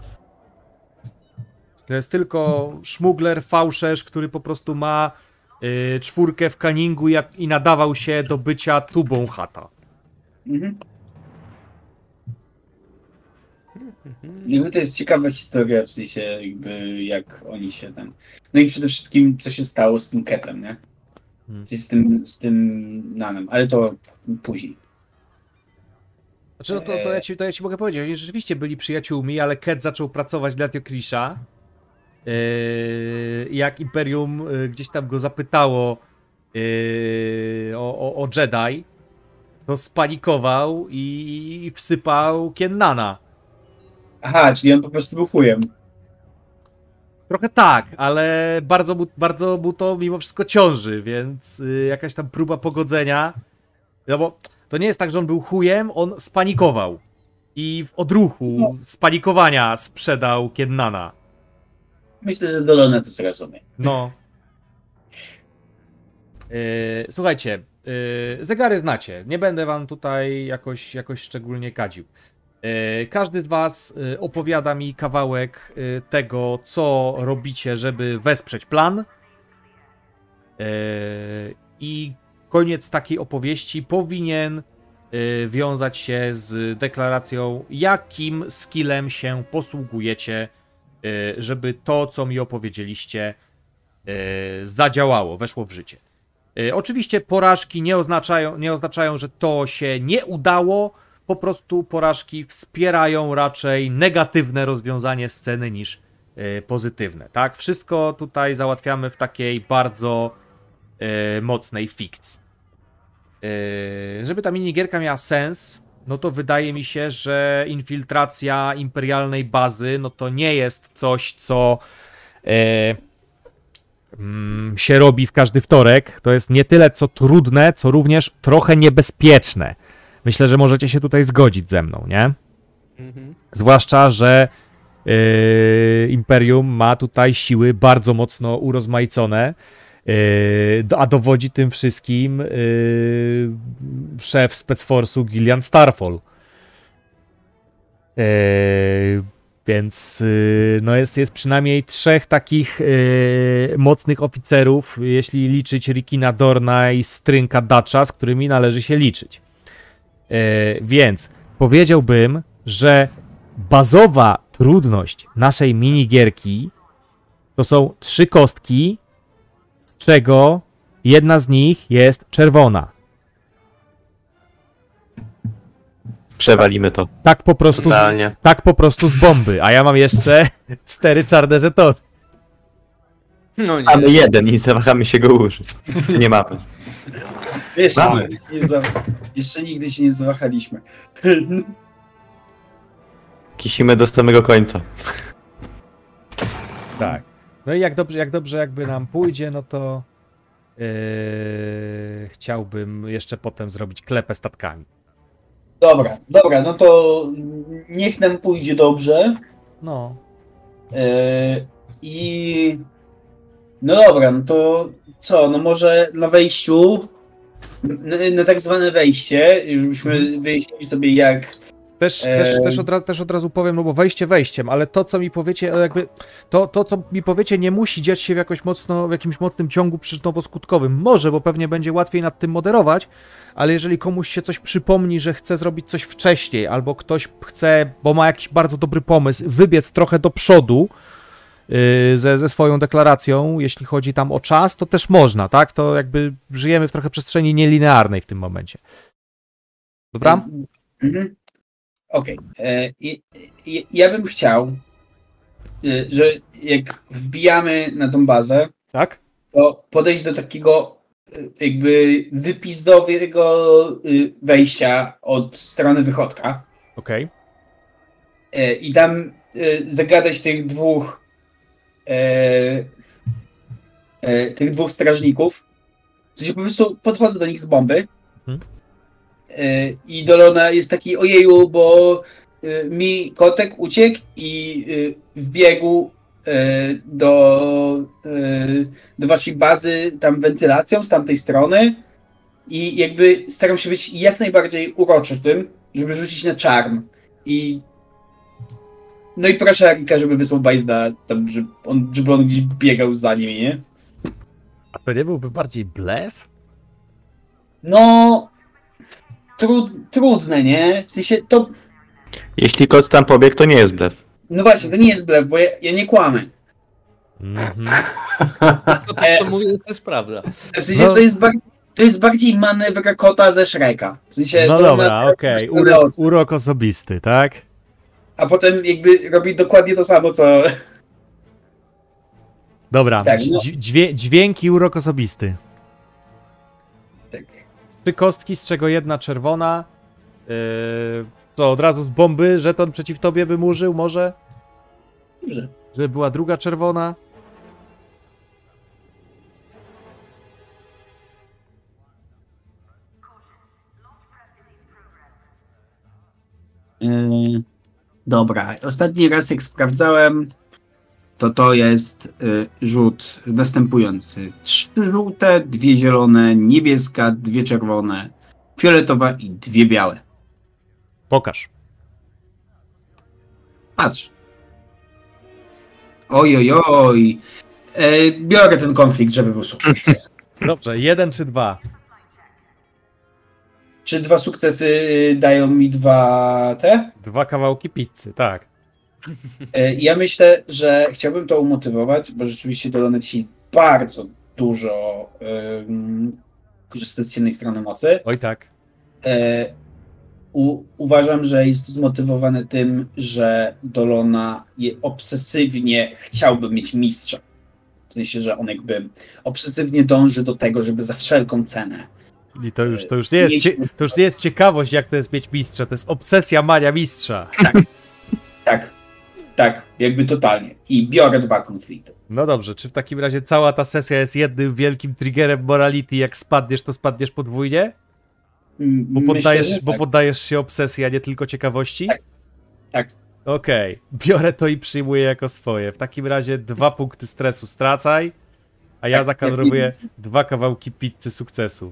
Speaker 2: To jest tylko szmugler, fałszerz, który po prostu ma y, czwórkę w cunningu jak, i nadawał się do bycia tubą Hata.
Speaker 3: Mhm. Jakby to jest ciekawa historia, w sensie jakby jak oni się tam... No i przede wszystkim co się stało z tym Ketem, nie? Hmm. Z tym, z tym Nanem, ale to później.
Speaker 2: Znaczy, no to, to, ja ci, to ja ci mogę powiedzieć, oni rzeczywiście byli przyjaciółmi, ale Ket zaczął pracować dla Teokrisha. Yy, jak Imperium yy, gdzieś tam go zapytało yy, o, o, o Jedi, to spanikował i wsypał Kiennana.
Speaker 3: Aha, czyli on po prostu był chujem.
Speaker 2: Trochę tak, ale bardzo mu, bardzo mu to mimo wszystko ciąży, więc yy, jakaś tam próba pogodzenia. No bo to nie jest tak, że on był chujem, on spanikował. I w odruchu no. spanikowania sprzedał Kiennana.
Speaker 3: Myślę, że Dolona to zrozumie.
Speaker 2: No. Yy, słuchajcie, yy, zegary znacie. Nie będę wam tutaj jakoś, jakoś szczególnie kadził. Yy, każdy z was yy, opowiada mi kawałek yy, tego, co robicie, żeby wesprzeć plan. Yy, I koniec takiej opowieści powinien yy, wiązać się z deklaracją, jakim skillem się posługujecie, żeby to, co mi opowiedzieliście, zadziałało, weszło w życie. Oczywiście porażki nie oznaczają, nie oznaczają, że to się nie udało, po prostu porażki wspierają raczej negatywne rozwiązanie sceny niż pozytywne. Tak? Wszystko tutaj załatwiamy w takiej bardzo mocnej fikcji. Żeby ta minigierka miała sens, no to wydaje mi się, że infiltracja imperialnej bazy, no to nie jest coś, co e, mm, się robi w każdy wtorek. To jest nie tyle co trudne, co również trochę niebezpieczne. Myślę, że możecie się tutaj zgodzić ze mną, nie? Mhm. Zwłaszcza, że e, Imperium ma tutaj siły bardzo mocno urozmaicone. Yy, a dowodzi tym wszystkim yy, szef specforce'u Gillian Starfall. Yy, więc yy, no jest, jest przynajmniej trzech takich yy, mocnych oficerów, jeśli liczyć Rikina Dorna i Strynka Dacha, z którymi należy się liczyć. Yy, więc powiedziałbym, że bazowa trudność naszej minigierki to są trzy kostki, czego jedna z nich jest czerwona.
Speaker 4: Przewalimy to.
Speaker 2: Tak po prostu, z, tak po prostu z bomby, a ja mam jeszcze cztery czarne żetony.
Speaker 1: No nie.
Speaker 4: Mamy jeden i zawahamy się go użyć. Nie mamy.
Speaker 3: Jeszcze, mamy. Nigdy się nie za... Jeszcze nigdy się nie zawahaliśmy.
Speaker 2: Kisimy do samego końca. Tak. No i jak dobrze, jak dobrze jakby nam pójdzie, no to yy, chciałbym jeszcze potem zrobić klepę statkami.
Speaker 3: Dobra, dobra, no to niech nam pójdzie dobrze.
Speaker 2: No.
Speaker 3: Yy, I no dobra, no to co, no może na wejściu, na, na tak zwane wejście, żebyśmy wyjaśnili sobie jak...
Speaker 2: Też, też, też, od razu, też od razu powiem, no bo wejście wejściem, ale to, co mi powiecie, jakby to, to, co mi powiecie, nie musi dziać się w, jakoś mocno, w jakimś mocnym ciągu przyczynowo-skutkowym. Może, bo pewnie będzie łatwiej nad tym moderować, ale jeżeli komuś się coś przypomni, że chce zrobić coś wcześniej, albo ktoś chce, bo ma jakiś bardzo dobry pomysł, wybiec trochę do przodu yy, ze, ze swoją deklaracją, jeśli chodzi tam o czas, to też można, tak? To jakby żyjemy w trochę przestrzeni nielinearnej w tym momencie. Dobra?
Speaker 3: Mhm. Okej. Okay. Ja bym chciał, że jak wbijamy na tą bazę,
Speaker 2: tak?
Speaker 3: To podejść do takiego jakby wypizdowego wejścia od strony wychodka.
Speaker 2: Okej. Okay.
Speaker 3: I tam zagadać tych dwóch tych dwóch strażników. W sensie po prostu podchodzę do nich z bomby. Hmm. I Dolona jest taki, ojeju, bo mi kotek uciekł i wbiegł do, do waszej bazy tam wentylacją z tamtej strony i jakby staram się być jak najbardziej uroczy w tym, żeby rzucić na charm. I no i proszę Arika, żeby wysłał Bajzda tam, żeby on, żeby on gdzieś biegał za nimi, nie?
Speaker 2: A to nie byłby bardziej blef?
Speaker 3: No... Trud, trudne, nie? W sensie to...
Speaker 4: Jeśli kot tam pobiegł, to nie jest blef.
Speaker 3: No właśnie, to nie jest blef, bo ja, ja nie kłamę.
Speaker 2: Mhm.
Speaker 1: Wszystko to, co mówię, to jest prawda.
Speaker 3: W sensie
Speaker 2: No.
Speaker 3: to jest bardziej, to jest bardziej manewr kota ze Shreka. W sensie
Speaker 2: No
Speaker 3: to
Speaker 2: dobra,
Speaker 3: ma-
Speaker 2: okej. Urok, urok osobisty, tak?
Speaker 3: A potem jakby robi dokładnie to samo, co...
Speaker 2: Dobra,
Speaker 3: Tak, no.
Speaker 2: dź- dźwię- dźwięki urok osobisty.
Speaker 3: Tak.
Speaker 2: Trzy kostki, z czego jedna czerwona. Yy, co, od razu z bomby żeton przeciw tobie bym użył, może?
Speaker 3: Dobrze.
Speaker 2: Żeby była druga czerwona.
Speaker 3: Yy, dobra, ostatni raz jak sprawdzałem, to to jest y, rzut następujący. Trzy żółte, dwie zielone, niebieska, dwie czerwone, fioletowa i dwie białe.
Speaker 2: Pokaż.
Speaker 3: Patrz. Oj, oj, oj. E, biorę ten konflikt, żeby był sukces.
Speaker 2: Dobrze, jeden czy dwa?
Speaker 3: Czy dwa sukcesy dają mi dwa te?
Speaker 2: Dwa kawałki pizzy, tak.
Speaker 3: E, ja myślę, że chciałbym to umotywować, bo rzeczywiście Dolone ci bardzo dużo um, korzysta z ciemnej strony mocy.
Speaker 2: Oj tak.
Speaker 3: E, u, uważam, że jest zmotywowane tym, że Dolona je obsesywnie chciałby mieć mistrza. W sensie, że on jakby obsesywnie dąży do tego, żeby za wszelką cenę.
Speaker 2: I to już, to już, nie jest, cie, to już nie jest ciekawość, jak to jest mieć mistrza, to jest obsesja mania mistrza.
Speaker 3: Tak, tak, jakby totalnie. I biorę dwa konflikty.
Speaker 2: No dobrze, czy w takim razie cała ta sesja jest jednym wielkim triggerem morality, jak spadniesz, to spadniesz podwójnie?
Speaker 3: M-
Speaker 2: Bo
Speaker 3: myślę,
Speaker 2: poddajesz,
Speaker 3: że
Speaker 2: bo
Speaker 3: tak.
Speaker 2: poddajesz się obsesji, a nie tylko ciekawości?
Speaker 3: Tak. Tak.
Speaker 2: Okej, biorę to i przyjmuję jako swoje. W takim razie dwa punkty stresu stracaj, a ja
Speaker 3: Tak,
Speaker 2: zakadrowuję
Speaker 3: jak
Speaker 2: dwa kawałki pizzy sukcesu.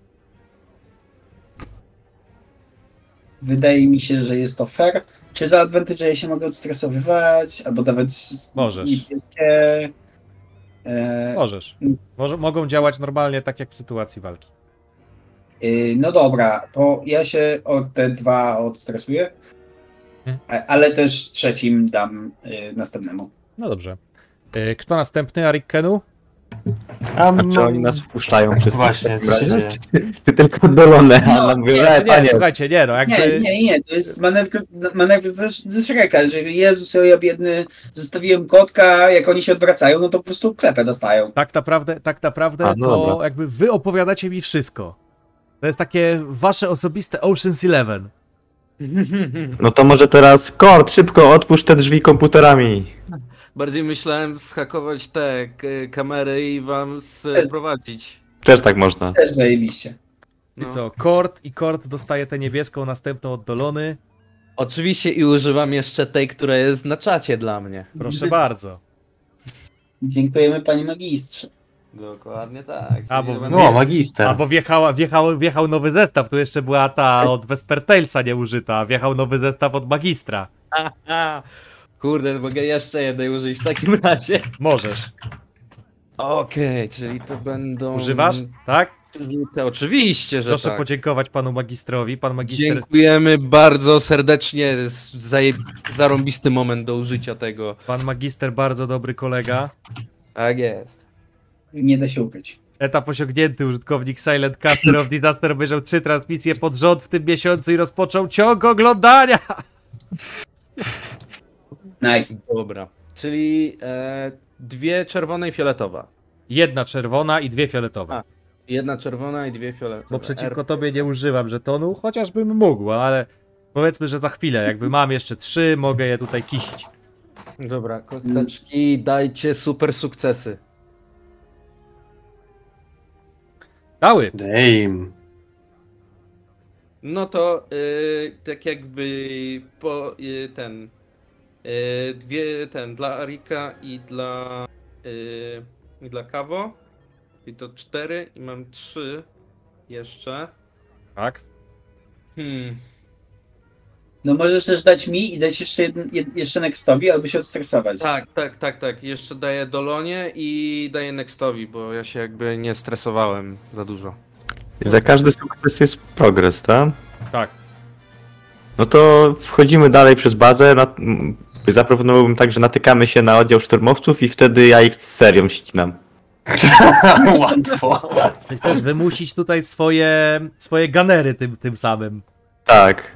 Speaker 3: Wydaje mi się, że jest to fair. Czy za advantage ja się mogę odstresowywać, albo dawać
Speaker 2: Możesz.
Speaker 3: niebieskie? E,
Speaker 2: Możesz. Może, mogą działać normalnie, tak jak w sytuacji walki.
Speaker 3: y, no dobra, to ja się o te dwa odstresuję,
Speaker 2: Hmm.
Speaker 3: a, ale też trzecim dam y, następnemu.
Speaker 2: No dobrze. Y, Kto następny? Arikkenu?
Speaker 5: A,
Speaker 4: A czy oni nas wpuszczają wszystkich?
Speaker 5: Właśnie, co się dzieje?
Speaker 4: Czy, czy tylko Dolone, a
Speaker 3: No,
Speaker 4: nam mówią,
Speaker 2: Nie,
Speaker 4: e,
Speaker 2: czy nie,
Speaker 4: panie,
Speaker 2: słuchajcie, nie no, jakby...
Speaker 3: Nie, nie, nie, to jest manewr, manewr ze, ze Shreka, że Jezus, ja biedny, zostawiłem kotka, jak oni się odwracają, no to po prostu klepę dostają.
Speaker 2: Tak naprawdę, tak naprawdę
Speaker 4: A, no
Speaker 2: to
Speaker 4: dobra.
Speaker 2: jakby wy opowiadacie mi wszystko. To jest takie wasze osobiste Ocean's Eleven.
Speaker 4: no to może teraz, Kord, szybko otwórz te drzwi komputerami.
Speaker 1: Bardziej myślałem zhakować te k- kamery i wam sprowadzić.
Speaker 4: Też tak można.
Speaker 3: Też zajebiście.
Speaker 2: I
Speaker 1: No.
Speaker 2: co, Kord i Kord dostaje tę niebieską, następną od Dolony.
Speaker 1: Oczywiście i używam jeszcze tej, która jest na czacie dla mnie.
Speaker 2: Proszę bardzo.
Speaker 3: Dziękujemy panie magistrze.
Speaker 1: Dokładnie tak.
Speaker 2: A,
Speaker 1: Czyli
Speaker 2: bo-
Speaker 1: będę-
Speaker 5: O, magister.
Speaker 2: Albo wjechała, wjechał, wjechał nowy zestaw, tu jeszcze była ta od Vespertailsa nieużyta, a wjechał nowy zestaw od Magistra.
Speaker 1: Aha. Kurde, mogę jeszcze jednej użyć w takim razie.
Speaker 2: Możesz.
Speaker 1: Okej, czyli to będą...
Speaker 2: Używasz? Tak?
Speaker 1: Te, oczywiście, że
Speaker 2: Proszę
Speaker 1: tak.
Speaker 2: podziękować panu Magistrowi. Pan Magister...
Speaker 1: Dziękujemy bardzo serdecznie. Zaje... Zarąbisty moment do użycia tego.
Speaker 2: Pan Magister bardzo dobry kolega.
Speaker 1: Tak jest.
Speaker 3: Nie da się ukryć.
Speaker 2: Etap osiągnięty. Użytkownik Silent Caster of Disaster obejrzał trzy transmisje pod rząd w tym miesiącu i rozpoczął ciąg oglądania.
Speaker 3: Nice.
Speaker 1: Dobra. Czyli e, dwie czerwone i fioletowa.
Speaker 2: Jedna czerwona i dwie fioletowe.
Speaker 1: A, Jedna czerwona i dwie fioletowe.
Speaker 2: Bo przeciwko
Speaker 1: R-
Speaker 2: tobie nie używam żetonu, chociażbym mógł, ale powiedzmy, że za chwilę. Jakby mam jeszcze trzy, mogę je tutaj kisić.
Speaker 1: Dobra, kosteczki, dajcie super sukcesy.
Speaker 2: Dały.
Speaker 5: Damn.
Speaker 1: No to y, tak jakby po y, ten y, dwie ten dla Arika i dla y, i dla Kawo. I to cztery i mam trzy jeszcze.
Speaker 2: Tak.
Speaker 1: Hmm.
Speaker 3: No możesz też dać mi i dać jeszcze, jeden, jed, jeszcze Nextowi, albo się odstresować.
Speaker 1: Tak, tak, tak, tak. Jeszcze daję Dolonie i daję Nextowi, bo ja się jakby nie stresowałem za dużo.
Speaker 4: I za każdy sukces jest progres, tak?
Speaker 2: Tak.
Speaker 4: No to wchodzimy dalej przez bazę. Na... m, Zaproponowałbym tak, że natykamy się na oddział szturmowców i wtedy ja ich z serią ścinam.
Speaker 5: Łatwo.
Speaker 2: Ty chcesz wymusić tutaj swoje, swoje ganery tym, tym samym.
Speaker 4: Tak.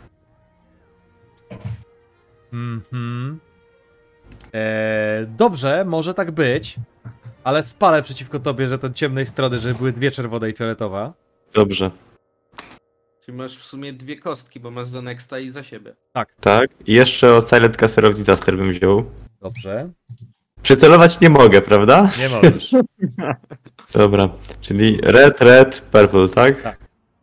Speaker 2: Mhm. Eee, dobrze, może tak być, ale spalę przeciwko tobie, że to ciemnej strony, żeby były dwie czerwone i fioletowa.
Speaker 4: Dobrze.
Speaker 1: Czyli masz w sumie dwie kostki, bo masz za Nexta i za siebie.
Speaker 4: Tak. I jeszcze od Silent Caster of Disaster bym wziął.
Speaker 2: Dobrze.
Speaker 4: Przycelować nie mogę, prawda?
Speaker 2: Nie możesz.
Speaker 4: Dobra. Czyli red, red, purple, tak?
Speaker 2: Tak.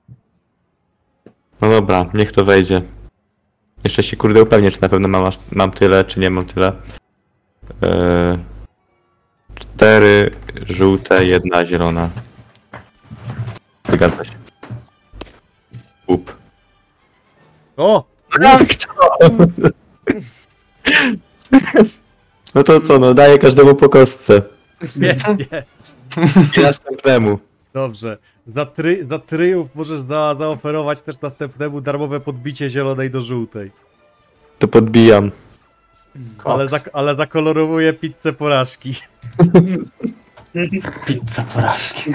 Speaker 4: No dobra, niech to wejdzie. Jeszcze się kurde upewnię, czy na pewno mam, aż- mam tyle, czy nie mam tyle. Eee, cztery żółte, jedna zielona. Zgadza się. Up.
Speaker 2: O!
Speaker 4: No to co, no daję każdemu po kostce.
Speaker 2: Świetnie.
Speaker 4: I następnemu.
Speaker 2: Dobrze. Za, try, za tryjów możesz za, zaoferować też następnemu darmowe podbicie zielonej do żółtej.
Speaker 4: To podbijam.
Speaker 2: Ale, za, ale zakolorowuję pizzę porażki.
Speaker 5: Pizza porażki.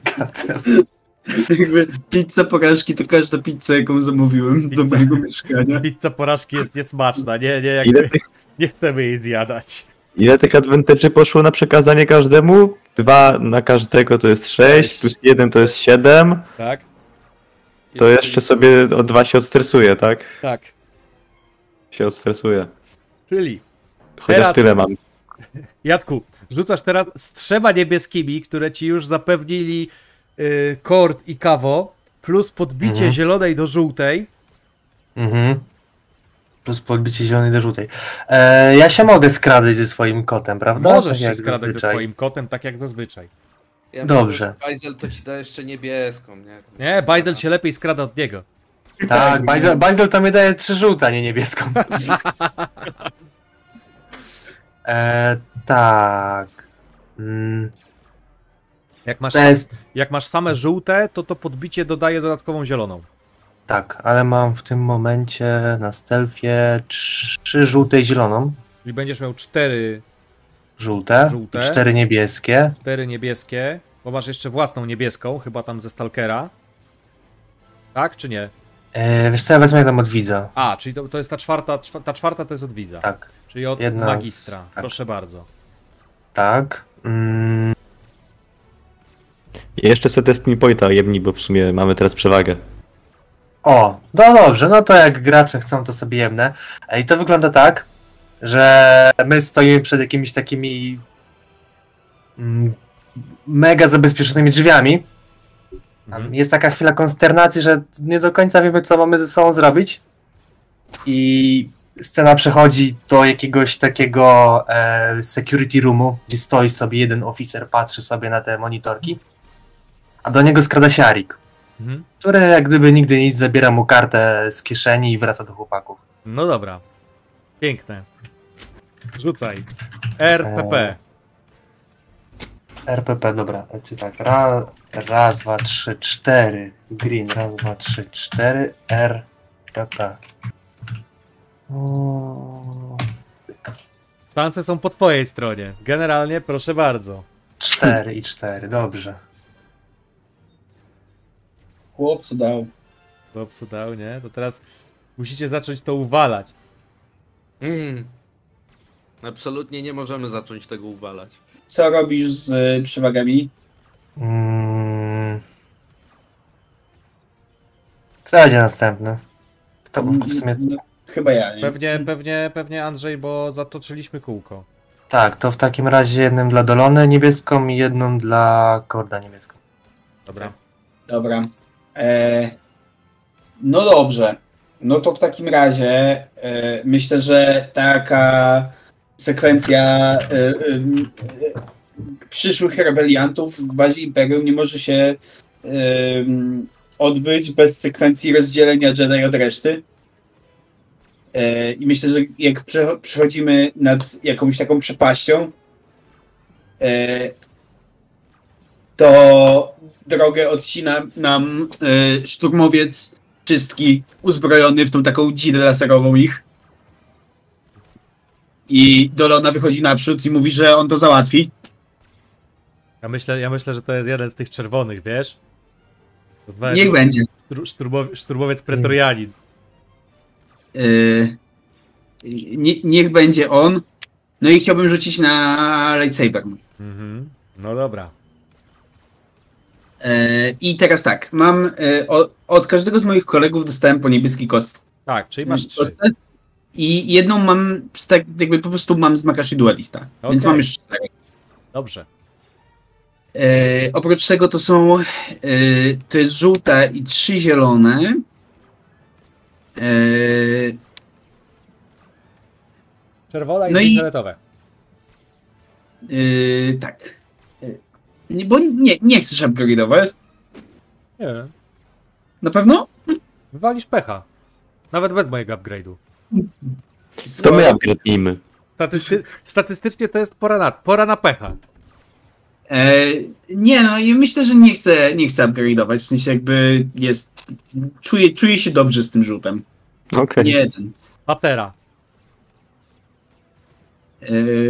Speaker 3: Jakby pizza porażki to każda pizza, jaką zamówiłem do
Speaker 2: Pizza.
Speaker 3: mojego mieszkania.
Speaker 2: Pizza porażki jest niesmaczna, nie, nie,
Speaker 4: Ile
Speaker 2: jakby,
Speaker 4: tych,
Speaker 2: nie chcemy jej zjadać.
Speaker 4: ile tych advantage'y poszło na przekazanie każdemu? Dwa na każdego to jest sześć, plus jeden to jest siedem.
Speaker 2: Tak?
Speaker 4: To jeszcze sobie o dwa się odstresuje, tak?
Speaker 2: Tak.
Speaker 4: Się odstresuje.
Speaker 2: Czyli,
Speaker 4: Chociaż
Speaker 2: Teraz-
Speaker 4: tyle mam.
Speaker 2: Jacku, rzucasz teraz z trzema niebieskimi, które ci już zapewnili yy, kord i kawo, plus podbicie
Speaker 5: Mhm.
Speaker 2: zielonej do żółtej.
Speaker 5: Mhm. Plus podbicie zielonej do żółtej. E, ja się mogę skradać ze swoim kotem, prawda?
Speaker 2: Możesz
Speaker 5: Tak
Speaker 2: się
Speaker 5: jak
Speaker 2: skradać ze
Speaker 5: zazwyczaj.
Speaker 2: swoim kotem, tak jak zazwyczaj.
Speaker 1: Ja
Speaker 5: Dobrze.
Speaker 1: Myślę, że Bajzel to ci da jeszcze niebieską, nie?
Speaker 2: Nie, Bajzel się lepiej skrada od niego.
Speaker 5: Tak, Bajzel, Bajzel to mi daje trzy żółte, a nie niebieską. e, tak. Mm,
Speaker 2: Jak masz,
Speaker 5: to jest...
Speaker 2: jak masz same żółte, to to podbicie dodaje dodatkową zieloną.
Speaker 5: Tak, ale mam w tym momencie na stealthie trzy żółte i zieloną.
Speaker 2: Czyli będziesz miał cztery,
Speaker 5: Żółte,
Speaker 2: Żółte.
Speaker 5: i cztery niebieskie.
Speaker 2: cztery niebieskie, bo masz jeszcze własną niebieską, chyba tam ze Stalkera. Tak, czy nie?
Speaker 5: E, wiesz co, ja wezmę jedną od widza.
Speaker 2: A, czyli to, to jest ta czwarta, czwa- ta czwarta to jest od widza.
Speaker 5: Tak,
Speaker 2: Czyli od
Speaker 5: Jedna z-
Speaker 2: magistra.
Speaker 5: tak.
Speaker 2: Proszę bardzo.
Speaker 5: tak. Mm,
Speaker 4: I jeszcze sobie Destiny Pointa jebni, bo w sumie mamy teraz przewagę.
Speaker 5: O, no dobrze, no to jak gracze chcą, to sobie jemne. E, I to wygląda tak, że my stoimy przed jakimiś takimi mm, mega zabezpieczonymi drzwiami.
Speaker 2: Mhm.
Speaker 5: Jest taka chwila konsternacji, że nie do końca wiemy, co mamy ze sobą zrobić. I scena przechodzi do jakiegoś takiego e, security roomu, gdzie stoi sobie jeden oficer, patrzy sobie na te monitorki, a do niego skrada się Arik,
Speaker 2: Mhm.
Speaker 5: który jak gdyby nigdy nic zabiera mu kartę z kieszeni i wraca do chłopaków.
Speaker 2: No dobra. Piękne. Rzucaj. R P P.
Speaker 5: R P P, dobra, czy tak, raz, raz, dwa, trzy, cztery, green, raz, dwa, trzy, cztery, R P P. O,
Speaker 2: Szanse są po twojej stronie. Generalnie, proszę bardzo.
Speaker 5: cztery i cztery, dobrze.
Speaker 3: Chłopcu dał.
Speaker 2: Dobrze dał, nie? To teraz musicie zacząć to uwalać.
Speaker 1: Mm. Absolutnie nie możemy zacząć tego uwalać.
Speaker 3: Co robisz z y, przewagami?
Speaker 5: Mm. Kto będzie następny? Kto był w sumie...
Speaker 3: No, chyba ja, nie?
Speaker 2: Pewnie, pewnie, pewnie Andrzej, bo zatoczyliśmy kółko.
Speaker 5: Tak, to w takim razie jednym dla Dolony niebieską i jedną dla Korda niebieską.
Speaker 2: Dobra.
Speaker 3: Dobra. E, no dobrze. No to w takim razie e, myślę, że taka sekwencja e, e, e, przyszłych rebeliantów w bazie Imperium nie może się e, odbyć bez sekwencji rozdzielenia Jedi od reszty. E, I myślę, że jak przecho- przechodzimy nad jakąś taką przepaścią, e, to drogę odcina nam e, szturmowiec czystki uzbrojony w tą taką dzidę laserową ich. I Dolona wychodzi naprzód i mówi, że on to załatwi.
Speaker 2: Ja myślę, ja myślę, że to jest jeden z tych czerwonych, wiesz? To
Speaker 3: Niech będzie.
Speaker 2: Sztur, szturmow, szturmowiec pretorianin.
Speaker 3: Yy, nie, niech będzie on. No i chciałbym rzucić na lightsaber.
Speaker 2: Mhm. No dobra.
Speaker 3: Yy, I teraz tak, mam yy, o, od każdego z moich kolegów dostałem po niebieski kost.
Speaker 2: Tak, czyli masz trzy.
Speaker 3: kostce. I jedną mam, z tak jakby po prostu mam z Makashi Duelista.
Speaker 2: Okay.
Speaker 3: Więc mam już cztery.
Speaker 2: Dobrze.
Speaker 3: Yy, oprócz tego to są, yy, to jest żółta i trzy zielone. Yy,
Speaker 2: Czerwona i
Speaker 3: No
Speaker 2: dwie
Speaker 3: i-
Speaker 2: fioletowe.
Speaker 3: yy, tak. Yy, nie- bo nie, nie chcesz upgrade'ować.
Speaker 2: Nie.
Speaker 3: Na pewno?
Speaker 2: Wywalisz pecha. Nawet bez mojego upgrade'u.
Speaker 4: To my upgrade'nijmy.
Speaker 2: Statysty statystycznie to jest pora na, pora na pecha.
Speaker 3: E, nie, no i myślę, że nie chcę, nie chcę upgrade'ować, w sensie jakby jest, czuję, czuję się dobrze z tym rzutem.
Speaker 4: Okej.
Speaker 3: Nie jeden.
Speaker 2: Patera.
Speaker 3: E,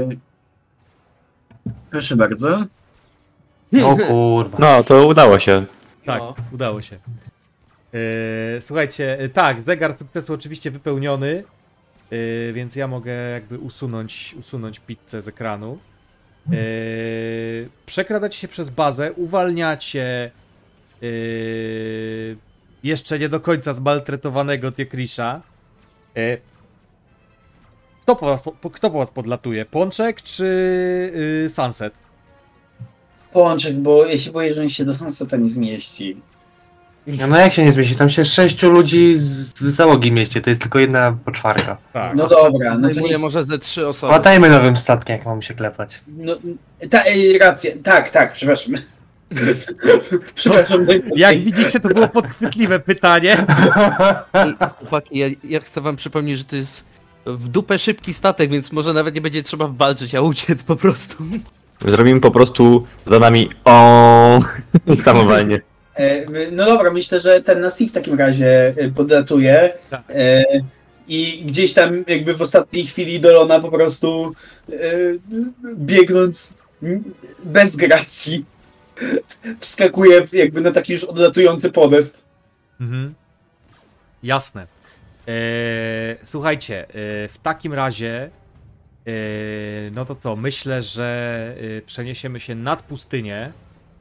Speaker 3: proszę bardzo.
Speaker 5: O kurwa.
Speaker 4: No, to udało się.
Speaker 2: Tak,
Speaker 1: No.
Speaker 2: udało się. Yy, słuchajcie, yy, tak, zegar sukcesu oczywiście wypełniony, yy, więc ja mogę jakby usunąć, usunąć pizzę z ekranu. Yy, przekradacie się przez bazę, uwalniacie yy, jeszcze nie do końca zmaltretowanego Tiekrisha. Yy, kto, po was, po, kto po was podlatuje? Pączek czy yy, Sunset?
Speaker 3: Pączek, bo ja się boję, że on się do Sunseta nie zmieści.
Speaker 5: No, no jak się nie zmieści? Tam się sześciu ludzi z z załogi mieści, to jest tylko jedna poczwarka.
Speaker 2: Tak.
Speaker 3: No dobra, no to
Speaker 1: Zajmuje
Speaker 3: nie...
Speaker 1: może ze trzy osoby.
Speaker 5: Łatajmy nowym statkiem, jak mam się klepać.
Speaker 3: No, ta, e, racja, tak, tak, przepraszam. przepraszam.
Speaker 2: Jak widzicie, to było podchwytliwe pytanie.
Speaker 1: I, chłopaki, ja, ja chcę wam przypomnieć, że to jest w dupę szybki statek, więc może nawet nie będzie trzeba walczyć, a uciec po prostu.
Speaker 4: Zrobimy po prostu za nami o samowalnie.
Speaker 3: E, No dobra, myślę, że ten Nasi w takim razie e, podlatuje
Speaker 2: Tak.
Speaker 3: e, i gdzieś tam jakby w ostatniej chwili Dolona po prostu e, biegnąc n- bez gracji wskakuje w- jakby na taki już odlatujący podest.
Speaker 2: Mhm. Jasne. Eee, słuchajcie, e, w takim razie e, no to co, myślę, że e, przeniesiemy się nad pustynię,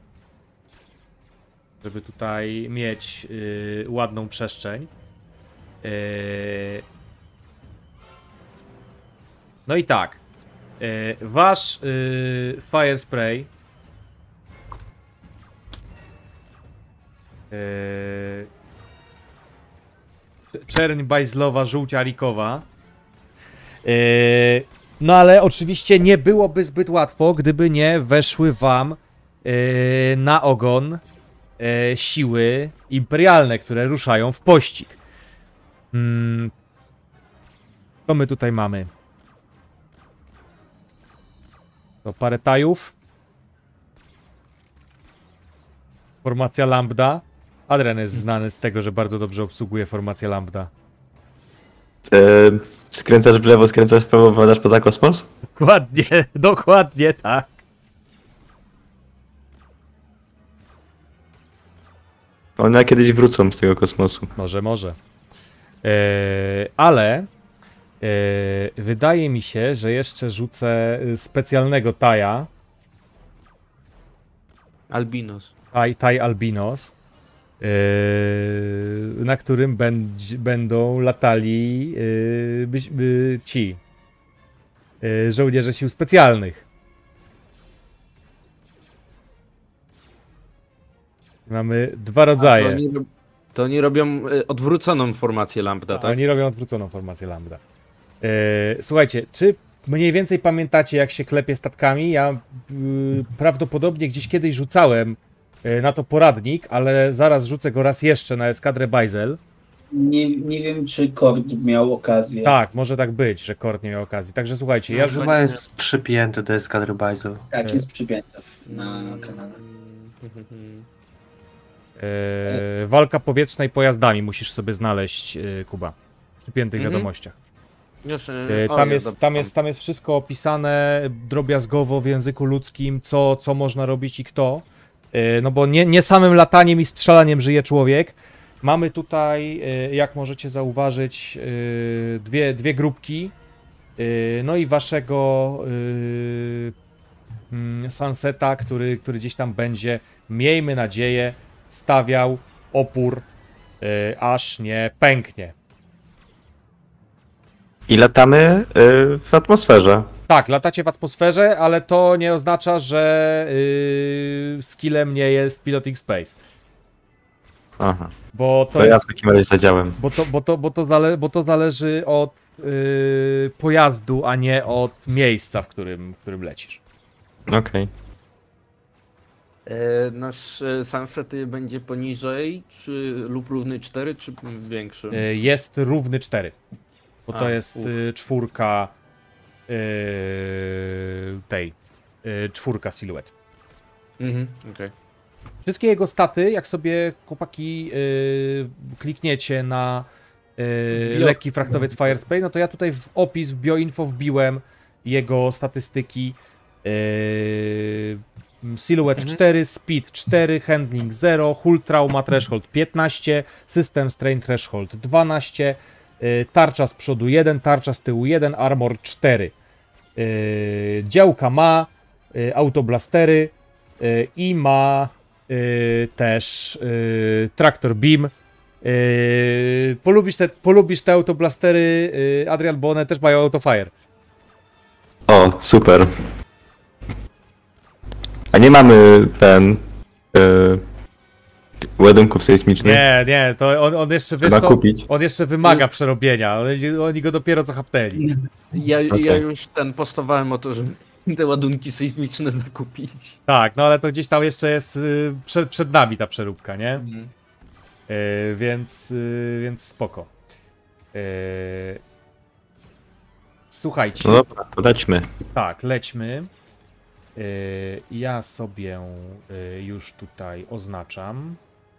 Speaker 2: żeby tutaj mieć e, ładną przestrzeń. E, no i tak, e, wasz e, fire spray e, czerń bajzlowa, żółciarikowa. Yy, no ale oczywiście nie byłoby zbyt łatwo, gdyby nie weszły wam yy, na ogon yy, siły imperialne, które ruszają w pościg. Hmm. Co my tutaj mamy? To parę tajów. Formacja Lambda. Adrian jest znany z tego, że bardzo dobrze obsługuje formację Lambda.
Speaker 4: E, skręcasz w lewo, skręcasz w prawo, wpadasz poza kosmos?
Speaker 2: Dokładnie, dokładnie tak.
Speaker 4: One kiedyś wrócą z tego kosmosu.
Speaker 2: Może, może. Eee, ale eee, wydaje mi się, że jeszcze rzucę y, specjalnego taja.
Speaker 1: Albinos.
Speaker 2: Taj, taj Albinos. Eee, na którym będzie, będą latali yy, byś- by, ci yy, żołnierze sił specjalnych. Mamy dwa
Speaker 1: A, to,
Speaker 2: rodzaje.
Speaker 1: oni, rob- to oni robią y, odwróconą formację Lambda, tak?
Speaker 2: Oni robią odwróconą formację Lambda. Yy, słuchajcie, czy mniej więcej pamiętacie, jak się klepie statkami? Ja yy, prawdopodobnie gdzieś kiedyś rzucałem yy, na to poradnik, ale zaraz rzucę go raz jeszcze na eskadrę Bajzel.
Speaker 3: Nie, nie wiem, czy Kord miał okazję.
Speaker 2: Tak, może tak być, że Kord nie miał okazji. Także słuchajcie, ja
Speaker 1: No,
Speaker 2: rzucę.
Speaker 5: Chyba jest przypięty do eskadry Bajzel.
Speaker 3: Tak, jest przypięta na kanale.
Speaker 2: Yy, walka powietrzna i pojazdami musisz sobie znaleźć, yy, Kuba. W przypiętych
Speaker 1: Mhm.
Speaker 2: wiadomościach.
Speaker 1: Już,
Speaker 2: E,
Speaker 1: e, o,
Speaker 2: Tam
Speaker 1: ja
Speaker 2: jest,
Speaker 1: dobrze
Speaker 2: tam, jest, tam jest wszystko opisane drobiazgowo w języku ludzkim, co, co można robić i kto. E, No bo nie, nie samym lataniem i strzelaniem żyje człowiek. Mamy tutaj, e, jak możecie zauważyć, e, dwie, dwie grupki. E, No i waszego e, mm, Sunseta, który, który gdzieś tam będzie, miejmy nadzieję, stawiał opór, e, aż nie pęknie.
Speaker 4: I latamy y, w atmosferze.
Speaker 2: Tak, latacie w atmosferze, ale to nie oznacza, że yy, skillem nie jest Piloting Space.
Speaker 4: Aha.
Speaker 2: Bo to
Speaker 4: To ja
Speaker 2: jest.
Speaker 4: w takim razie zadziałem.
Speaker 2: Bo to, bo to, bo to, zale, bo to zależy od yy, pojazdu, a nie od miejsca, w którym, w którym lecisz.
Speaker 4: Okej.
Speaker 1: E, nasz e, Sunset będzie poniżej, czy lub równy cztery, czy większy?
Speaker 2: Yy, jest równy cztery. Bo to
Speaker 1: A,
Speaker 2: jest
Speaker 1: uf.
Speaker 2: yy, czwórka yy, tej. Yy, czwórka siluet.
Speaker 1: Mhm, okej.
Speaker 2: Wszystkie jego staty, jak sobie chłopaki yy, klikniecie na yy,
Speaker 1: Bio-
Speaker 2: lekki fraktowiec Firespray, no to ja tutaj w opis, w bioinfo wbiłem jego statystyki. Yy, Silhouette
Speaker 1: Mhm.
Speaker 2: cztery, Speed cztery, Handling zero, Hull Trauma Threshold piętnaście, System Strain Threshold dwanaście, yy, tarcza z przodu jeden, tarcza z tyłu jeden, Armor cztery. Yy, działka ma, yy, autoblastery yy, i ma yy, też yy, Tractor Beam. Yy, polubisz, te, polubisz te autoblastery, yy, Adrian, bo one też mają autofire.
Speaker 4: O, super. A nie mamy ten... Y, ładunków sejsmicznych?
Speaker 2: Nie, nie, to on, on jeszcze, wiesz
Speaker 4: Trzeba
Speaker 2: co,
Speaker 4: kupić.
Speaker 2: on jeszcze wymaga przerobienia, oni, oni go dopiero co chapnęli.
Speaker 1: Ja,
Speaker 4: Okej.
Speaker 1: ja już ten postawałem o to, żeby te ładunki sejsmiczne zakupić.
Speaker 2: Tak, no ale to gdzieś tam jeszcze jest yy, przed, przed nami ta przeróbka, nie?
Speaker 1: Mhm.
Speaker 2: Yy, więc, yy, więc spoko. Yy, słuchajcie.
Speaker 4: No dobra, to lećmy.
Speaker 2: Tak, lećmy. Yy, ja sobie yy, już tutaj oznaczam.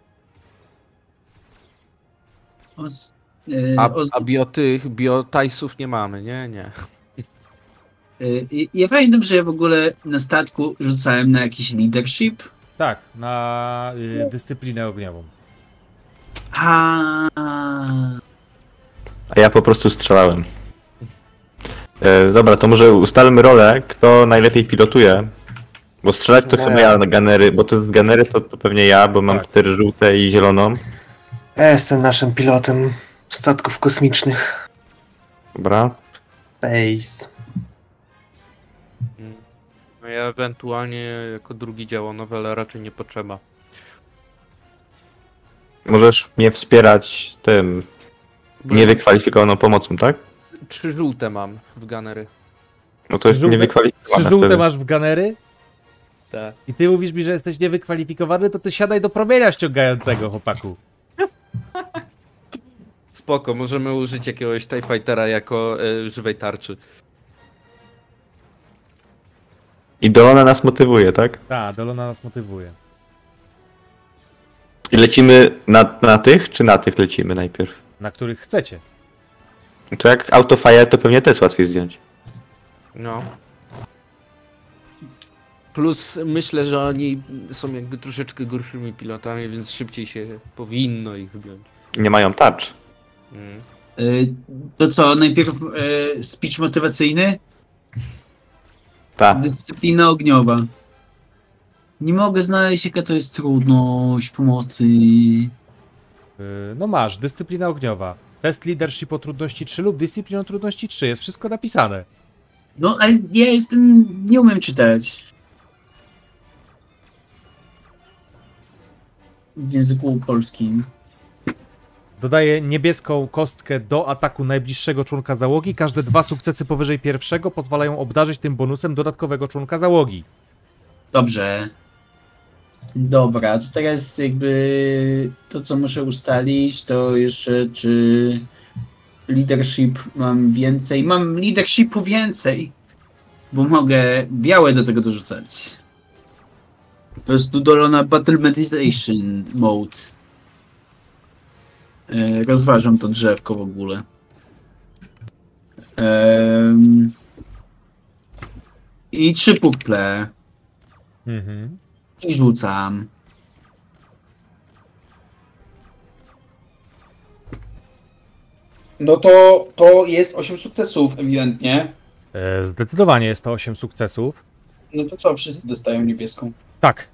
Speaker 3: Os, yy,
Speaker 1: A,
Speaker 3: os,
Speaker 1: a bio tych, biotajsów nie mamy, nie? Nie.
Speaker 3: yy, ja pamiętam, że ja w ogóle na statku rzucałem na jakiś leadership.
Speaker 2: Tak, na yy, dyscyplinę ogniową.
Speaker 3: A,
Speaker 4: A ja po prostu strzelałem. E, dobra, to może ustalmy rolę, kto najlepiej pilotuje. Bo strzelać to
Speaker 5: Nie.
Speaker 4: chyba ja na ganery, bo to z ganery to, to pewnie ja, bo mam
Speaker 2: Tak.
Speaker 4: cztery żółte i zieloną.
Speaker 5: Ja jestem naszym pilotem statków kosmicznych.
Speaker 4: Dobra.
Speaker 5: Space.
Speaker 1: No ja ewentualnie jako drugi działonowy, ale raczej nie potrzeba.
Speaker 4: Możesz mnie wspierać tym
Speaker 1: Bo
Speaker 4: niewykwalifikowaną pomocą, tak?
Speaker 1: Trzy żółte mam w ganery.
Speaker 4: No to jest
Speaker 2: Trzy żółte-
Speaker 4: niewykwalifikowane
Speaker 2: Trzy żółte
Speaker 4: wtedy.
Speaker 2: masz w ganery
Speaker 1: Tak.
Speaker 2: i ty mówisz mi, że jesteś niewykwalifikowany, to ty siadaj do promienia ściągającego, chłopaku.
Speaker 1: Spoko, możemy użyć jakiegoś TIE Fightera jako e, żywej tarczy.
Speaker 4: I Dolona nas motywuje, tak?
Speaker 2: Tak, Dolona nas motywuje.
Speaker 4: I lecimy na, na tych, czy na tych lecimy najpierw?
Speaker 2: Na których chcecie.
Speaker 4: To jak autofire, to pewnie też łatwiej zdjąć.
Speaker 1: No. Plus myślę, że oni są jakby troszeczkę gorszymi pilotami, więc szybciej się powinno ich zdjąć.
Speaker 4: Nie mają tarcz.
Speaker 1: Mm.
Speaker 3: yy, to co, najpierw yy, speech motywacyjny?
Speaker 4: Tak.
Speaker 3: Dyscyplina ogniowa. Nie mogę znaleźć, jaka to jest trudność pomocy.
Speaker 2: Yy, no masz, dyscyplina ogniowa. Test leadership o trudności trzy lub dyscyplina o trudności trzy. Jest wszystko napisane.
Speaker 3: No, ale ja jestem... nie umiem czytać. W języku polskim.
Speaker 2: Dodaje niebieską kostkę do ataku najbliższego członka załogi. Każde dwa sukcesy powyżej pierwszego pozwalają obdarzyć tym bonusem dodatkowego członka załogi.
Speaker 3: Dobrze. Dobra, to teraz jakby to, co muszę ustalić, to jeszcze czy leadership mam więcej. Mam leadershipu więcej, bo mogę białe do tego dorzucać. Po prostu Dolona Battle Meditation Mode. E, Rozważam to drzewko w ogóle. Ehm, I trzy pukle.
Speaker 2: Mhm.
Speaker 3: I rzucam. No to, to jest osiem sukcesów ewidentnie.
Speaker 2: E, zdecydowanie jest to osiem sukcesów.
Speaker 3: No to co, wszyscy dostają niebieską.
Speaker 2: Tak.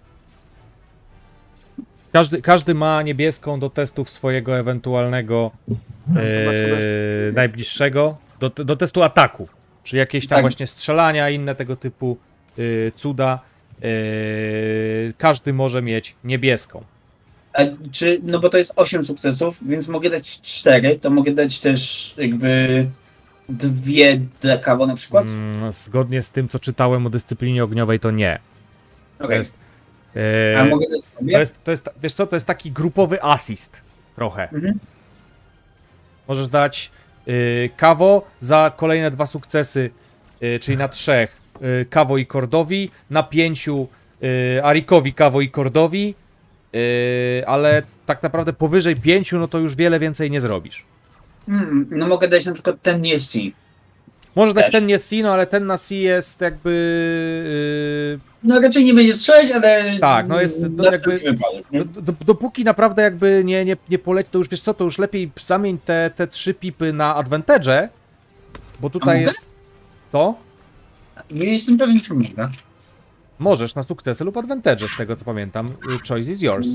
Speaker 2: Każdy, każdy ma niebieską do testów swojego ewentualnego e, najbliższego, do, do testu ataku. Czy jakieś tam
Speaker 3: Tak.
Speaker 2: właśnie strzelania, inne tego typu e, cuda. E, każdy może mieć niebieską.
Speaker 3: A czy, no bo to jest osiem sukcesów, więc mogę dać cztery, to mogę dać też jakby dwie dla kawo na przykład?
Speaker 2: Mm, zgodnie z tym, co czytałem o dyscyplinie ogniowej, to nie. To
Speaker 3: Okej.
Speaker 2: jest, e,
Speaker 3: A mogę dać sobie?
Speaker 2: to jest, to jest, wiesz co, to jest taki grupowy asist trochę.
Speaker 3: Mhm.
Speaker 2: Możesz dać y, Kawo za kolejne dwa sukcesy, y, czyli na trzech y, Kawo i Kordowi, na pięciu y, Arikowi, Kawo i Kordowi, y, ale tak naprawdę powyżej pięciu, no to już wiele więcej nie zrobisz.
Speaker 3: Hmm, no mogę dać na przykład ten Niesi.
Speaker 2: Może tak
Speaker 3: Też.
Speaker 2: ten nie C, no ale ten na C jest jakby... y,
Speaker 3: No raczej nie będzie strzelać, ale...
Speaker 2: Tak, no jest to
Speaker 3: dla
Speaker 2: jakby-
Speaker 3: wszelki wypadek, nie?
Speaker 2: Do, do, dopóki naprawdę jakby nie, nie, nie poleci, to już wiesz co, to już lepiej zamień te, te trzy pipy na advantage, bo tutaj
Speaker 3: mogę?
Speaker 2: jest... Co?
Speaker 3: Nie jestem pewien, czy mogę.
Speaker 2: Możesz na sukcesy lub advantage, z tego co pamiętam. Y, Choice is yours.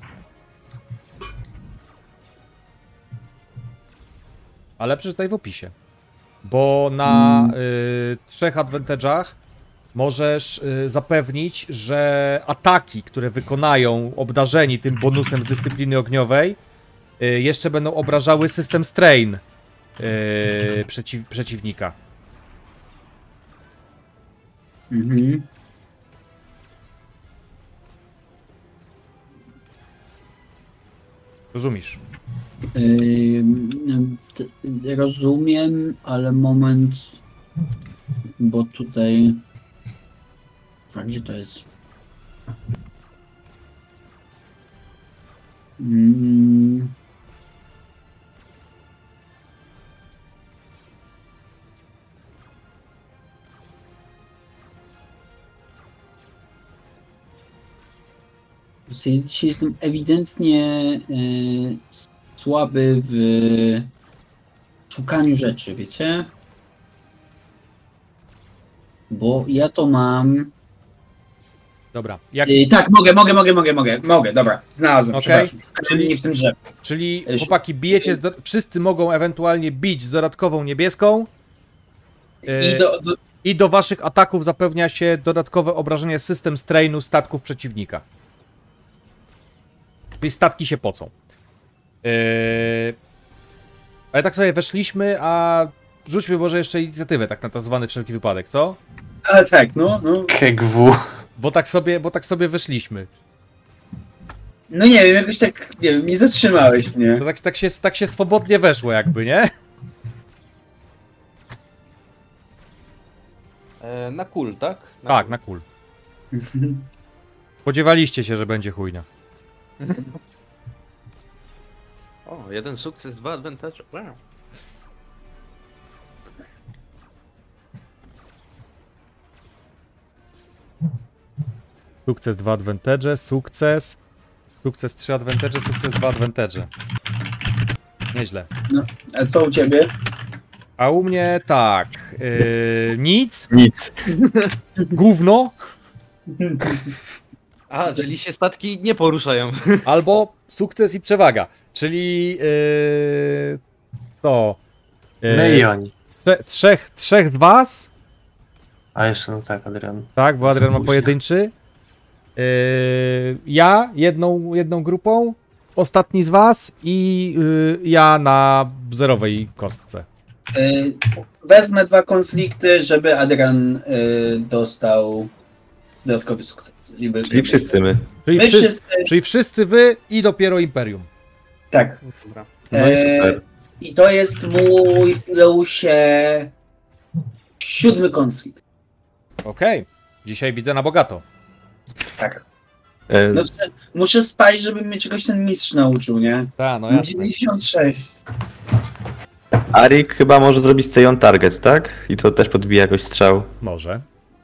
Speaker 2: Ale przeczytaj w opisie. Bo na y, trzech advantage'ach możesz y, zapewnić, że ataki, które wykonają obdarzeni tym bonusem z dyscypliny ogniowej, y, jeszcze będą obrażały system strain y, przeciw, przeciwnika.
Speaker 3: Mhm.
Speaker 2: Rozumiesz?
Speaker 3: Ym, t- rozumiem, ale moment, bo tutaj... A gdzie to jest? Mm. Dzisiaj jestem ewidentnie y, słaby w szukaniu rzeczy, wiecie? Bo ja to mam...
Speaker 2: Dobra. Jak,
Speaker 3: Y, tak, mogę, mogę, mogę, mogę, mogę, mogę, dobra, znalazłem,
Speaker 2: Okej.
Speaker 3: przepraszam. Szukałem
Speaker 2: Czyli-
Speaker 3: nie w tym drzewie.
Speaker 2: czyli
Speaker 3: Ej,
Speaker 2: chłopaki bijecie, z do, wszyscy mogą ewentualnie bić z dodatkową niebieską. Y,
Speaker 3: I do, do,
Speaker 2: I do waszych ataków zapewnia się dodatkowe obrażenie system strainu statków przeciwnika. Czyli statki się pocą. Yy... Ale tak sobie weszliśmy, a rzućmy może jeszcze inicjatywę, tak na tak zwany wszelki wypadek, co?
Speaker 3: ale tak, no, no.
Speaker 5: Kegwu.
Speaker 2: Bo tak sobie, bo tak sobie weszliśmy.
Speaker 3: No nie wiem, jakoś tak, nie wiem, nie zatrzymałeś mnie.
Speaker 2: To tak, tak, się, tak się swobodnie weszło jakby, nie?
Speaker 1: E, na kul, tak? Na
Speaker 2: Tak,
Speaker 1: kul.
Speaker 2: na kul. Spodziewaliście się, że będzie chujnia.
Speaker 1: O, jeden sukces, dwa advantage. Wow.
Speaker 2: Sukces dwa advantage, sukces. Sukces trzy advantage, sukces dwa advantage. Nieźle.
Speaker 3: A co u ciebie?
Speaker 2: A u mnie tak. Yy, nic.
Speaker 4: Nic.
Speaker 2: Gówno.
Speaker 1: A, czyli się statki nie poruszają.
Speaker 2: Albo sukces i przewaga. Czyli yy, to. Yy,
Speaker 5: My i oni.
Speaker 2: trze- trzech, trzech z was.
Speaker 5: A jeszcze, no tak, Adrian.
Speaker 2: Tak, bo Adrian ma
Speaker 5: Później.
Speaker 2: pojedynczy. Yy, ja jedną, jedną grupą. Ostatni z was i yy, ja na zerowej kostce.
Speaker 3: Y, wezmę dwa konflikty, żeby Adrian y, dostał dodatkowy sukces. Niby-
Speaker 4: Czyli wszyscy my.
Speaker 2: Czyli,
Speaker 3: My
Speaker 2: wszyscy,
Speaker 3: wszyscy,
Speaker 2: czyli wszyscy wy i dopiero Imperium.
Speaker 3: tak.
Speaker 1: Dobra.
Speaker 4: No i
Speaker 3: E,
Speaker 4: super.
Speaker 3: I to jest mój w Fileusie siódmy konflikt.
Speaker 2: Okej. Dzisiaj widzę na bogato.
Speaker 3: Tak.
Speaker 4: E,
Speaker 3: Znaczy, muszę spać, żeby mnie czegoś ten mistrz nauczył, nie?
Speaker 2: Tak, no
Speaker 3: Mam dziewięćdziesiąt sześć.
Speaker 4: Arik chyba może zrobić stay on target, tak? I to też podbija jakoś strzał.
Speaker 2: Może.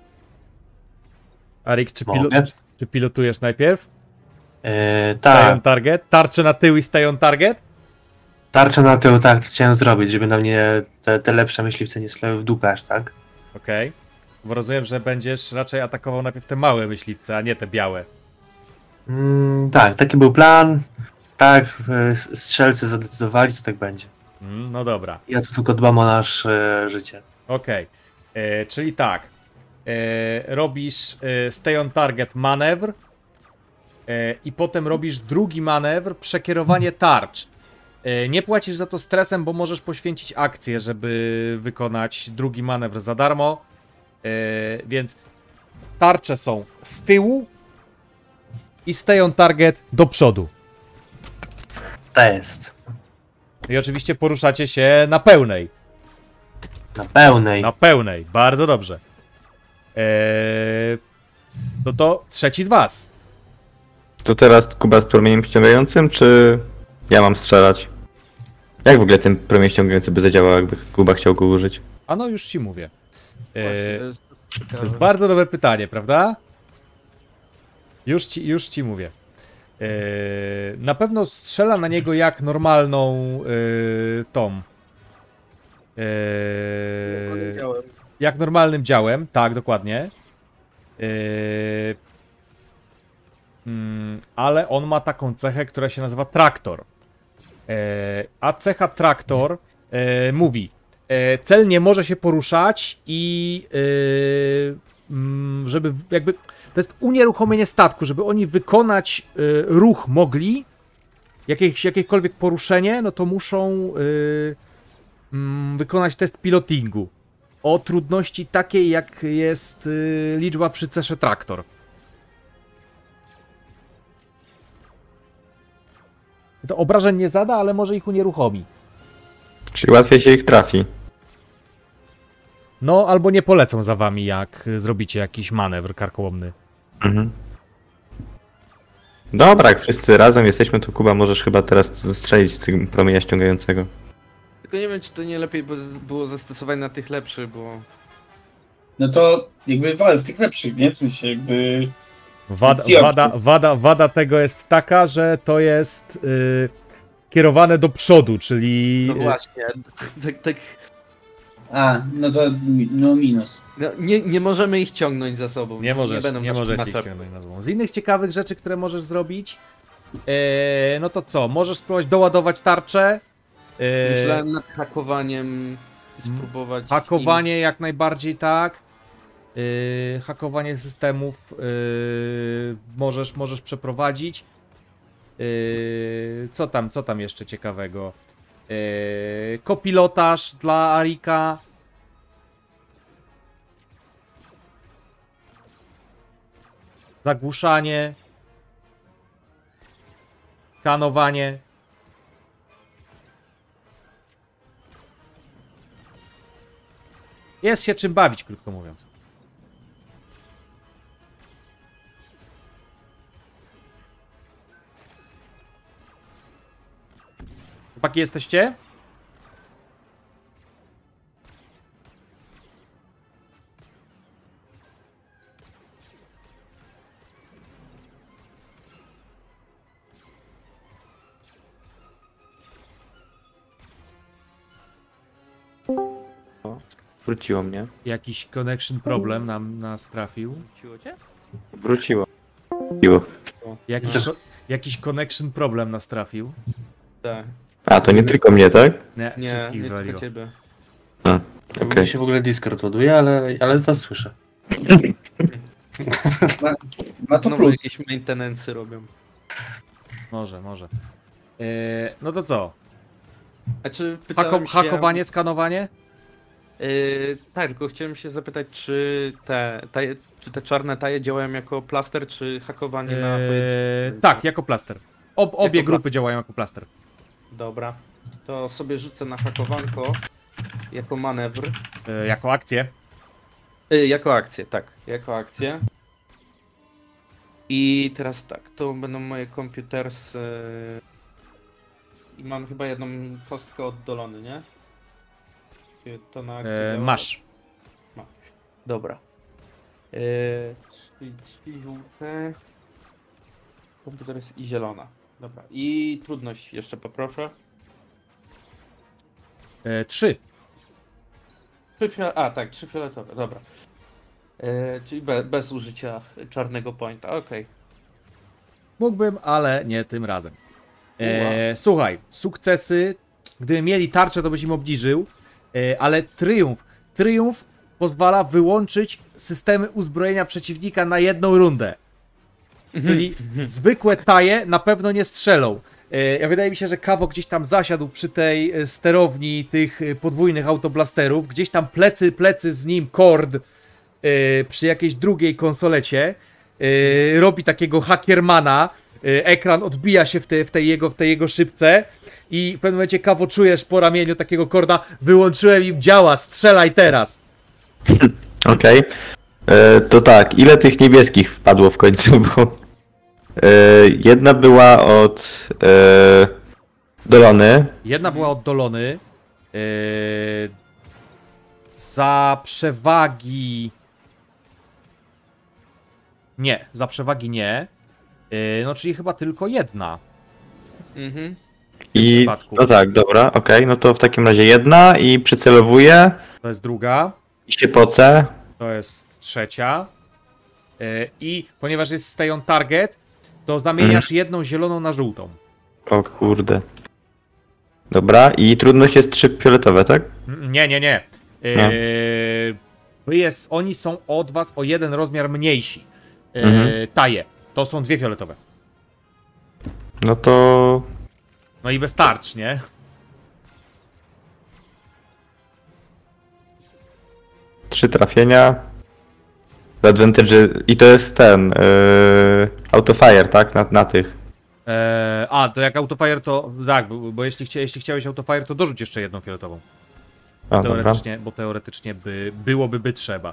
Speaker 2: Arik, czy,
Speaker 5: Mogę?
Speaker 2: pilo czy pilotujesz najpierw?
Speaker 5: Yy,
Speaker 2: Stay on
Speaker 5: tak,
Speaker 2: target? Tarczę na tył i stay on target?
Speaker 5: tarczę na tył, tak, to chciałem zrobić, żeby na mnie te, te lepsze myśliwce nie slały w dupę aż, tak?
Speaker 2: Okej. Okay. Bo rozumiem, że będziesz raczej atakował najpierw te małe myśliwce, a nie te białe.
Speaker 5: Mm, tak, taki był plan. Tak, y, strzelcy zadecydowali, to tak będzie.
Speaker 2: Mm, no dobra.
Speaker 5: Ja tu tylko dbam o nasze życie.
Speaker 2: Okej. Okay. Czyli tak. E, robisz e, stay on target manewr e, i potem robisz drugi manewr, przekierowanie tarcz. E, nie płacisz za to stresem, bo możesz poświęcić akcję, żeby wykonać drugi manewr za darmo. E, więc tarcze są z tyłu i stay on target do przodu.
Speaker 5: To jest.
Speaker 2: I oczywiście poruszacie się na pełnej.
Speaker 5: Na pełnej.
Speaker 2: Na pełnej, bardzo dobrze. Eee, no to trzeci z was.
Speaker 4: To teraz Kuba z promieniem ściągającym, czy ja mam strzelać? Jak w ogóle ten promień ściągający by zadziałał, jakby Kuba chciał go użyć?
Speaker 2: A no już ci mówię.
Speaker 1: Właśnie,
Speaker 2: Eee,
Speaker 1: to jest
Speaker 2: to
Speaker 1: ciekawe.
Speaker 2: jest bardzo dobre pytanie, prawda? Już ci, już ci mówię. Eee, na pewno strzela na niego jak normalną eee, tą. Eee,
Speaker 1: Powiedziałem.
Speaker 2: jak normalnym działem, tak, dokładnie. Eee, mm, ale on ma taką cechę, która się nazywa traktor. Eee, a cecha traktor eee, mówi, e, cel nie może się poruszać i eee, mm, żeby jakby, to jest unieruchomienie statku, żeby oni wykonać e, ruch mogli, jakieś, jakiekolwiek poruszenie, no to muszą e, mm, wykonać test pilotingu o trudności takiej, jak jest y, liczba przy cesze traktor. To obrażeń nie zada, ale może ich unieruchomi.
Speaker 4: Czyli łatwiej się ich trafi.
Speaker 2: No, albo nie polecą za wami, jak zrobicie jakiś manewr karkołomny.
Speaker 4: Mhm. Dobra, jak wszyscy razem jesteśmy, to Kuba możesz chyba teraz strzelić z tego promienia ściągającego.
Speaker 1: Tylko nie wiem, czy to nie lepiej by było zastosować na tych lepszych, bo...
Speaker 3: No to jakby wal w tych lepszych, nie? W sensie jakby...
Speaker 2: Wada,
Speaker 3: Z jodków.
Speaker 2: wada, wada, wada tego jest taka, że to jest y, skierowane do przodu, czyli...
Speaker 1: No właśnie, tak, tak...
Speaker 3: A, no to mi- no minus.
Speaker 1: No, nie, nie możemy ich ciągnąć za sobą.
Speaker 2: Nie możesz, nie,
Speaker 1: będą
Speaker 2: nie
Speaker 1: nas
Speaker 2: możecie ich
Speaker 1: maczały.
Speaker 2: ciągnąć na sobą. Z innych ciekawych rzeczy, które możesz zrobić, e, no to co? Możesz spróbować doładować tarczę. E,
Speaker 1: Myślałem nad hakowaniem i spróbować...
Speaker 2: Hakowanie jak najbardziej tak. E, hakowanie systemów e, możesz, możesz przeprowadzić. E, co tam, co tam jeszcze ciekawego? E, kopilotaż dla Arika. Zagłuszanie. Skanowanie. Jest się czym bawić, krótko mówiąc. Chłopaki, jesteście?
Speaker 4: Wróciło mnie.
Speaker 2: Jakiś connection problem nam nas trafił.
Speaker 1: Wróciło cię?
Speaker 4: Wróciło. Wróciło.
Speaker 2: Jakiś,
Speaker 1: No.
Speaker 2: ko- jakiś connection problem nas trafił.
Speaker 1: Tak.
Speaker 4: A, to nie tylko mnie, tak?
Speaker 2: Nie,
Speaker 1: Nie,
Speaker 2: wszystkich
Speaker 1: nie
Speaker 2: wywaliło.
Speaker 1: tylko ciebie.
Speaker 4: Okej.
Speaker 5: Mi się w ogóle Discord ładuje, ale, ale was słyszę.
Speaker 3: Ma to
Speaker 1: Znowu
Speaker 3: plus.
Speaker 1: jakieś maintenance robią.
Speaker 2: Może, może. Eee, no to co?
Speaker 1: A czy pytałem
Speaker 2: Hako,
Speaker 1: się...
Speaker 2: hakowanie, skanowanie?
Speaker 1: Yy, tak, tylko chciałem się zapytać, czy te, taje, czy te czarne taje działają jako plaster, czy hakowanie na
Speaker 2: Eee,
Speaker 1: pojedyncze?
Speaker 2: tak, jako plaster. Ob, obie
Speaker 1: Jako
Speaker 2: grupy działają jako plaster.
Speaker 1: Dobra. To sobie rzucę na hakowanko jako manewr.
Speaker 2: Eee, jako akcję.
Speaker 1: Yy, jako akcję, tak. Jako akcję. I teraz tak, to będą moje computers. Yy... I mam chyba jedną kostkę oddolony, nie? Czy to na akcję
Speaker 2: E,
Speaker 1: działa?
Speaker 2: masz.
Speaker 1: Dobra. E, czyli trzy żółte. Komputer jest i zielona. Dobra. I trudność jeszcze poproszę.
Speaker 2: E, trzy.
Speaker 1: Trzy fio- A, tak, trzy fioletowe, dobra. E, czyli be, bez użycia czarnego pointa, okej.
Speaker 2: Mógłbym, ale nie tym razem. E, słuchaj, sukcesy. Gdyby mieli tarczę, to byś im obniżył. E, ale triumf. Triumf pozwala wyłączyć systemy uzbrojenia przeciwnika na jedną rundę. Czyli zwykłe taje na pewno nie strzelą. E, wydaje mi się, że Kawo gdzieś tam zasiadł przy tej e, sterowni tych e, podwójnych autoblasterów. Gdzieś tam plecy, plecy z nim Kord e, przy jakiejś drugiej konsolecie. E, robi takiego hackermana. E, ekran odbija się w, te, w, tej jego, w tej jego szybce. I w pewnym momencie, Kawo, czujesz po ramieniu takiego Korda. Wyłączyłem im, działa, strzelaj teraz.
Speaker 4: Okej. E, To tak, ile tych niebieskich wpadło w końcu, bo e, jedna była od e, Dolony.
Speaker 2: Jedna była oddolony. Yy, za przewagi. Nie, za przewagi nie. Yy, no, czyli chyba tylko jedna.
Speaker 1: Mhm.
Speaker 4: I
Speaker 2: przypadku.
Speaker 4: no tak, dobra, okej, no to w takim razie jedna i przycelowuję
Speaker 2: To jest druga.
Speaker 4: i się pocę.
Speaker 2: To jest trzecia. Yy, I ponieważ jest stay on target, to zamieniasz jedną zieloną na żółtą.
Speaker 4: O kurde. Dobra, i trudność jest trzy fioletowe, tak?
Speaker 2: Mm, Nie, nie, nie. Yy, wy jest, oni są od was o jeden rozmiar mniejsi. Yy,
Speaker 4: Mhm.
Speaker 2: Taje. To są dwie fioletowe.
Speaker 4: No to
Speaker 2: No i bez tarcz, nie?
Speaker 4: trzy trafienia. Advantage i to jest ten yy, autofire, tak? Na, na tych.
Speaker 2: Eee, a, to jak autofire to. Tak, bo, bo jeśli, chcia, jeśli chciałeś autofire, to dorzuć jeszcze jedną fioletową.
Speaker 4: A, dobra.
Speaker 2: Teoretycznie, bo teoretycznie by byłoby by trzeba.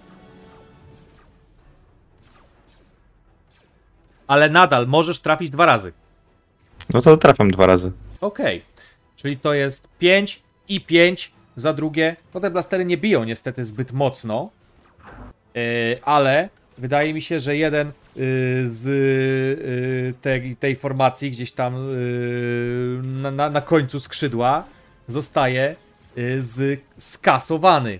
Speaker 2: Ale nadal możesz trafić dwa razy.
Speaker 4: No to trafiam dwa razy.
Speaker 2: Okej. Czyli to jest pięć i pięć za drugie. No te blastery nie biją niestety zbyt mocno. Eee, ale wydaje mi się, że jeden yy, z yy, tej, tej formacji gdzieś tam yy, na, na, na końcu skrzydła zostaje yy, z, skasowany.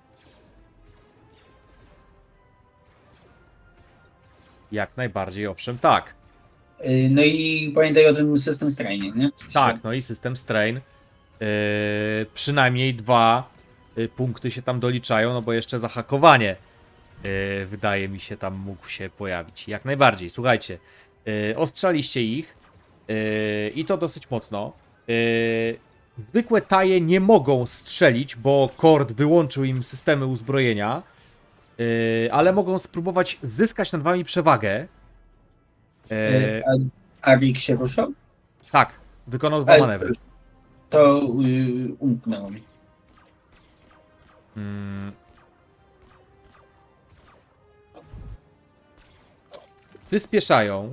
Speaker 2: Jak najbardziej, owszem, tak.
Speaker 3: Y, No i pamiętaj o tym system strajnie, nie?
Speaker 2: Tak, no i system strain. Yy, przynajmniej dwa yy, punkty się tam doliczają, no bo jeszcze zahakowanie yy, wydaje mi się tam mógł się pojawić. Jak najbardziej. Słuchajcie, yy, ostrzaliście ich yy, i to dosyć mocno. Yy, zwykłe taje nie mogą strzelić, bo Kord wyłączył im systemy uzbrojenia, yy, ale mogą spróbować zyskać nad wami przewagę. Yy,
Speaker 3: Y, A Arik się ruszał?
Speaker 2: tak, wykonał dwa
Speaker 3: Ale
Speaker 2: manewry.
Speaker 3: To y, umknęło mi.
Speaker 2: Mm. Przyspieszają.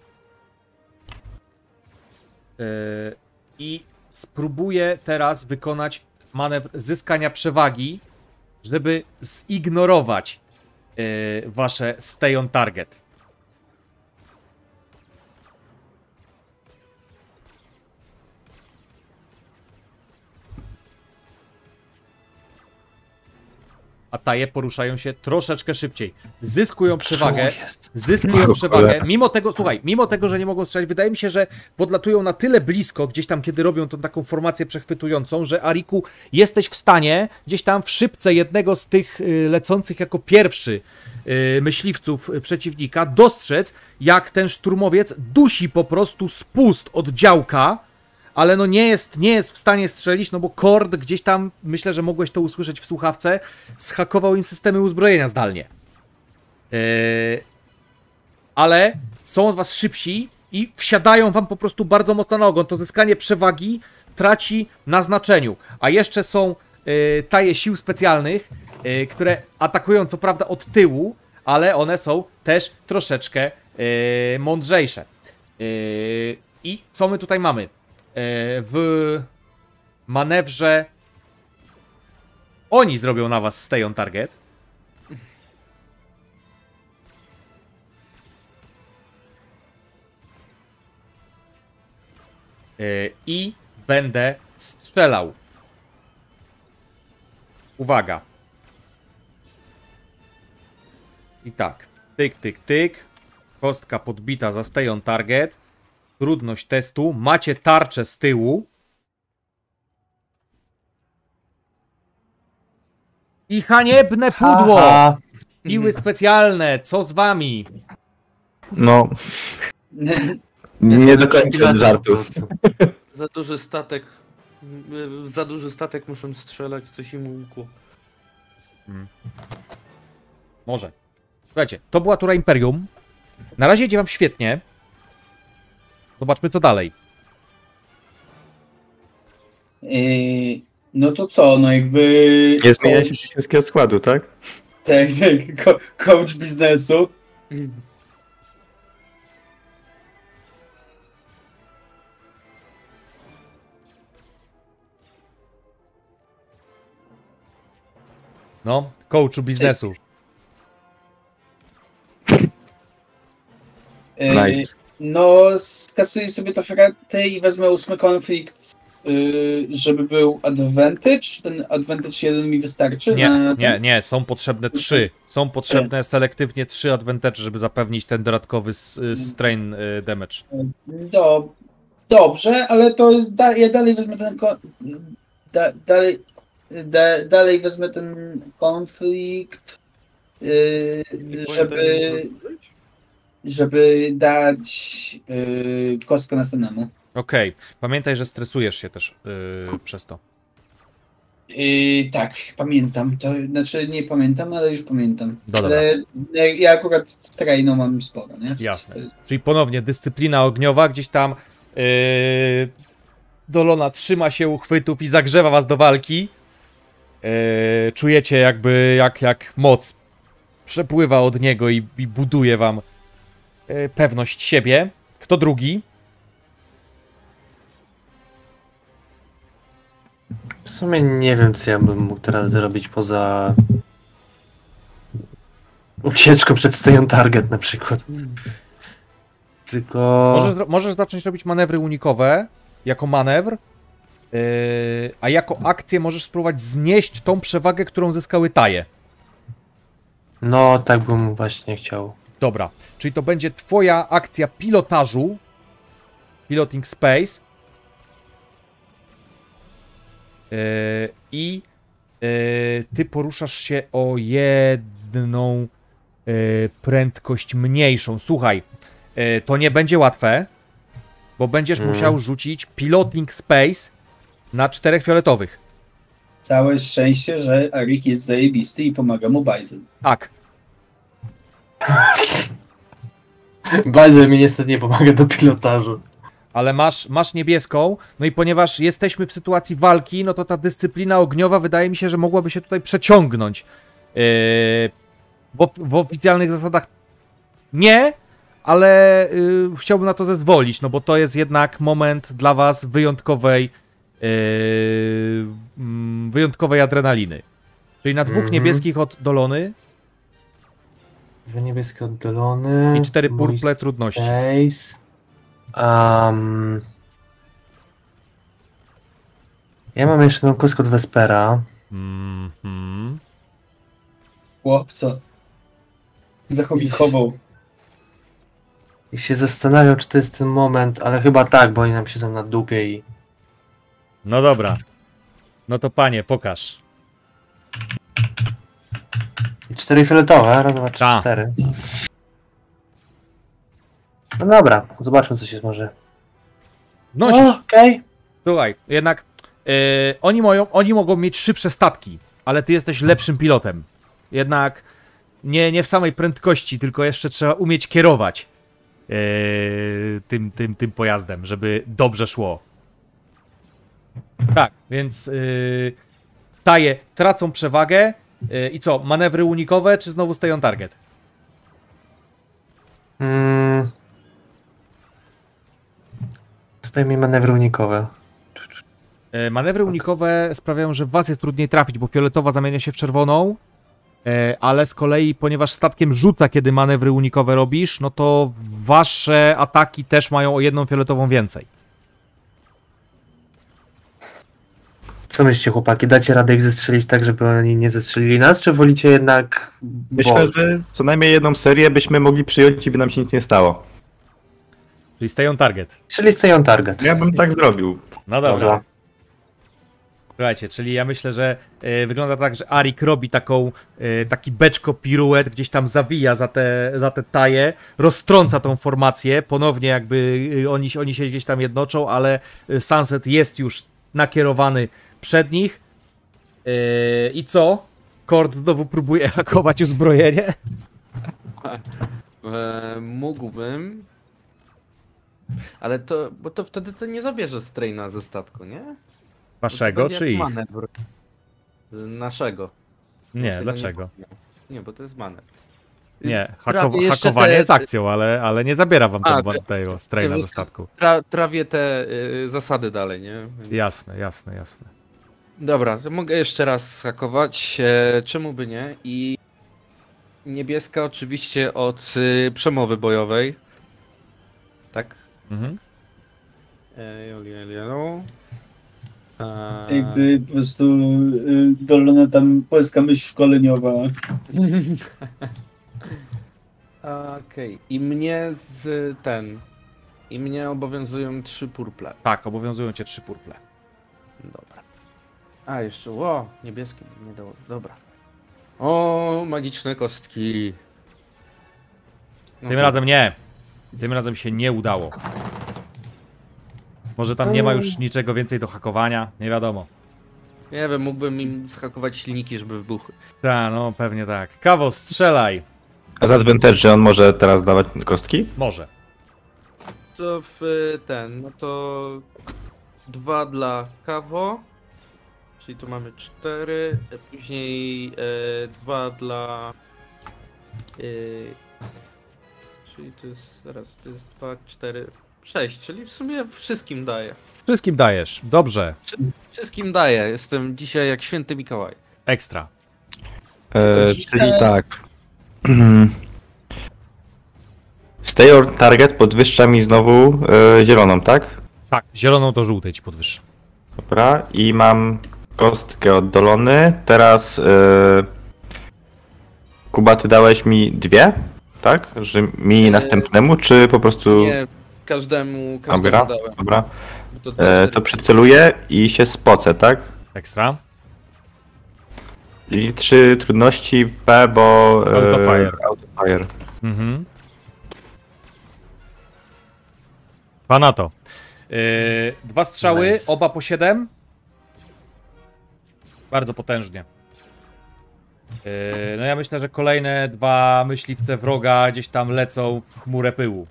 Speaker 2: Yy, I spróbuję teraz wykonać manewr zyskania przewagi, żeby zignorować yy, wasze stay on target. A taje poruszają się troszeczkę szybciej. Zyskują przewagę.
Speaker 5: Co jest?
Speaker 2: Zyskują przewagę. Mimo tego, słuchaj, mimo tego, że nie mogą strzelać, wydaje mi się, że podlatują na tyle blisko, gdzieś tam, kiedy robią tą taką formację przechwytującą, że Ariku, jesteś w stanie gdzieś tam w szybce jednego z tych y, lecących jako pierwszy y, myśliwców y, przeciwnika dostrzec, jak ten szturmowiec dusi po prostu spust od działka, ale no nie jest, nie jest w stanie strzelić, no bo Kord gdzieś tam, myślę, że mogłeś to usłyszeć w słuchawce, zhakował im systemy uzbrojenia zdalnie. Yy, ale są od was szybsi i wsiadają wam po prostu bardzo mocno na ogon. To zyskanie przewagi traci na znaczeniu. A jeszcze są yy, taje sił specjalnych, yy, które atakują co prawda od tyłu, ale one są też troszeczkę yy, mądrzejsze. Yy, I co my tutaj mamy? W manewrze Oni zrobią na was stay on target. Yy, I będę strzelał. Uwaga. I tak. Tyk, tyk, tyk. Kostka podbita za stay on target. Trudność testu. Macie tarczę z tyłu. I haniebne pudło!
Speaker 5: Aha.
Speaker 2: Piły specjalne, co z wami?
Speaker 4: No, nie dokończę żartu.
Speaker 1: Za duży statek. y, Za duży statek muszą strzelać, coś im umkło.
Speaker 2: Hmm. Może. Słuchajcie, to była tura Imperium. Na razie idzie wam świetnie. Zobaczmy co dalej.
Speaker 3: Yy, no to co, no jakby...
Speaker 4: Nie zmienia się
Speaker 3: coach-
Speaker 4: wszystkiego składu, tak?
Speaker 3: Tak, tak, ko- coach biznesu.
Speaker 2: No, coachu biznesu.
Speaker 3: Yy,
Speaker 4: Nice.
Speaker 3: No, skasuję sobie to fratę i wezmę ósmy konflikt, yy, żeby był advantage. Ten advantage jeden mi wystarczy?
Speaker 2: Nie,
Speaker 3: na
Speaker 2: nie,
Speaker 3: ten?
Speaker 2: nie, są potrzebne trzy. Są potrzebne selektywnie trzy advantage, żeby zapewnić ten dodatkowy s- strain y, damage.
Speaker 3: Do, dobrze, ale to da, ja dalej wezmę ten ko- da, dalej, da, dalej wezmę ten konflikt, yy, żeby, żeby dać yy, kostkę następnemu.
Speaker 2: Okej, pamiętaj, że stresujesz się też y, przez to.
Speaker 3: Yy, tak, pamiętam. To znaczy nie pamiętam, ale już pamiętam.
Speaker 2: No dobra.
Speaker 3: Ale ja- ja akurat z krainą mam sporo, nie?
Speaker 2: Jasne.
Speaker 3: To jest-
Speaker 2: Czyli ponownie dyscyplina ogniowa, gdzieś tam yy, Dolona trzyma się uchwytów i zagrzewa was do walki. Yy, czujecie jakby jak, jak moc przepływa od niego i, i buduje wam yy, pewność siebie. Kto drugi?
Speaker 5: W sumie nie wiem, co ja bym mógł teraz zrobić poza ucieczką przed stay on target na przykład. Tylko...
Speaker 2: Możesz, zro- możesz zacząć robić manewry unikowe jako manewr, yy, a jako akcję możesz spróbować znieść tą przewagę, którą zyskały taje.
Speaker 5: No, tak bym właśnie chciał.
Speaker 2: Dobra, czyli to będzie twoja akcja pilotażu, piloting space yy, i yy, ty poruszasz się o jedną yy, prędkość mniejszą. Słuchaj, yy, to nie będzie łatwe, bo będziesz
Speaker 5: Mm.
Speaker 2: musiał rzucić piloting space na czterech fioletowych.
Speaker 3: Całe szczęście, że Arik jest zajebisty i pomaga mu Bison.
Speaker 2: Tak,
Speaker 5: Bazel mi niestety nie pomaga do pilotażu.
Speaker 2: ale masz, masz niebieską, no i ponieważ jesteśmy w sytuacji walki, no to ta dyscyplina ogniowa wydaje mi się, że mogłaby się tutaj przeciągnąć. Yy, w, op- w oficjalnych zasadach nie, ale yy, chciałbym na to zezwolić, no bo to jest jednak moment dla was wyjątkowej yy, mm, wyjątkowej adrenaliny. Czyli na dwóch
Speaker 5: Mhm.
Speaker 2: niebieskich od Dolony
Speaker 5: Dwa niebieskie oddolony.
Speaker 2: i cztery
Speaker 5: mój
Speaker 2: purple trudności.
Speaker 5: Space. Um, ja mam jeszcze jedną kostkę od Vespera.
Speaker 2: Mhm.
Speaker 3: Chłopco. Zachowikował.
Speaker 5: I się zastanawiam, czy to jest ten moment, ale chyba tak, bo oni nam siedzą na dupie i...
Speaker 2: No dobra. No to panie, pokaż.
Speaker 5: I cztery fioletowe, raz, dwa, trzy,
Speaker 2: Ta.
Speaker 5: cztery. No dobra, zobaczmy, co się może...
Speaker 2: Znosisz.
Speaker 5: O, Okej.
Speaker 2: Słuchaj, jednak yy, oni, moją, oni mogą mieć szybsze statki, ale ty jesteś lepszym pilotem. Jednak nie, nie w samej prędkości, tylko jeszcze trzeba umieć kierować yy, tym, tym, tym pojazdem, żeby dobrze szło. Tak, więc yy, taje tracą przewagę. Yy, I co, manewry unikowe, czy znowu stay on target?
Speaker 5: Mm. Tutaj mi manewry unikowe.
Speaker 2: E, manewry unikowe sprawiają, że w was jest trudniej trafić, bo fioletowa zamienia się w czerwoną, e, ale z kolei, ponieważ statkiem rzuca, kiedy manewry unikowe robisz, no to wasze ataki też mają o jedną fioletową więcej.
Speaker 5: Co myślicie, chłopaki? Dacie radę ich zestrzelić tak, żeby oni nie zestrzelili nas, czy wolicie jednak...
Speaker 4: Myślę, że co najmniej jedną serię byśmy mogli przyjąć i by nam się nic nie stało.
Speaker 2: Czyli stay on target.
Speaker 5: Czyli stay on target.
Speaker 4: Ja bym tak zrobił.
Speaker 2: No dobra.
Speaker 5: Dobra.
Speaker 2: Słuchajcie, czyli ja myślę, że e, wygląda tak, że Arik robi taką, e, taki beczko piruet, gdzieś tam zawija za te, za te taje, roztrąca tą formację, ponownie jakby e, oni, oni się gdzieś tam jednoczą, ale e, Sunset jest już nakierowany przed nich. E, I co? Kord znowu próbuje hakować uzbrojenie.
Speaker 1: E, mógłbym. Ale to, bo to wtedy to nie zabierze straina ze statku, nie?
Speaker 2: Waszego
Speaker 1: To będzie
Speaker 2: czy ich?
Speaker 1: manewr. Naszego.
Speaker 2: Nie,
Speaker 1: Naszego
Speaker 2: dlaczego?
Speaker 1: Nie, nie, bo to jest manewr.
Speaker 2: Nie,
Speaker 1: Prawie
Speaker 2: hako,
Speaker 1: jeszcze
Speaker 2: hakowanie
Speaker 1: te-
Speaker 2: jest akcją, ale, ale nie zabiera wam
Speaker 1: A,
Speaker 2: tego,
Speaker 1: te-
Speaker 2: tego straina
Speaker 1: wiesz
Speaker 2: ze
Speaker 1: co,
Speaker 2: statku.
Speaker 1: Tra, trawię te y, zasady dalej, nie? Więc...
Speaker 2: Jasne, jasne, jasne.
Speaker 1: Dobra, to mogę jeszcze raz hakować. E, czemu by nie? I niebieska oczywiście od y, przemowy bojowej. Tak?
Speaker 2: Mhm.
Speaker 1: E, Julia, Juliano. E,
Speaker 3: Jakby po prostu y, dolona tam polska myśl szkoleniowa.
Speaker 1: Okej. I mnie z ten. I mnie obowiązują trzy purple.
Speaker 2: Tak, obowiązują cię trzy purple.
Speaker 1: Dobra. A jeszcze, ło, niebieskie nie dało. Dobra. O, magiczne kostki. No
Speaker 2: Tym
Speaker 1: to-
Speaker 2: razem nie. Tym razem się nie udało. Może tam nie ma już niczego więcej do hakowania, nie wiadomo.
Speaker 1: Nie wiem, mógłbym im zhakować silniki, żeby wybuchły.
Speaker 2: Tak, no pewnie tak. Kawo, strzelaj.
Speaker 4: A z Adventure on może teraz dawać kostki?
Speaker 2: Może.
Speaker 1: To w ten, no to dwa dla Kawo, czyli tu mamy cztery, później e, dwa dla, e, czyli to jest, zaraz, to jest dwa, cztery, sześć, czyli w sumie wszystkim daję.
Speaker 2: Wszystkim dajesz. Dobrze.
Speaker 1: Wszystkim daję, jestem dzisiaj jak święty Mikołaj.
Speaker 2: Ekstra.
Speaker 4: E, czyli tak. Stay on target podwyższa mi znowu e, zieloną, tak?
Speaker 2: Tak, zieloną to żółtej ci podwyższę.
Speaker 4: Dobra, i mam kostkę od Dolony. Teraz e, Kuba, ty dałeś mi dwie, tak? Że mi
Speaker 1: E,
Speaker 4: następnemu, czy po prostu...
Speaker 1: Nie, każdemu, każdemu
Speaker 4: Dobra,
Speaker 1: dałem.
Speaker 4: dobra.
Speaker 1: Bo to, dwa,
Speaker 4: E,
Speaker 1: cztery,
Speaker 4: to przyceluję i się spocę, tak?
Speaker 2: Ekstra.
Speaker 4: I trzy trudności P, bo...
Speaker 2: Autofire.
Speaker 4: Autofire.
Speaker 2: Mhm. Pa na to. Yy, dwa strzały,
Speaker 5: Nice.
Speaker 2: oba po siedem. Bardzo potężnie. Yy, no ja myślę, że kolejne dwa myśliwce wroga gdzieś tam lecą w chmurę pyłu.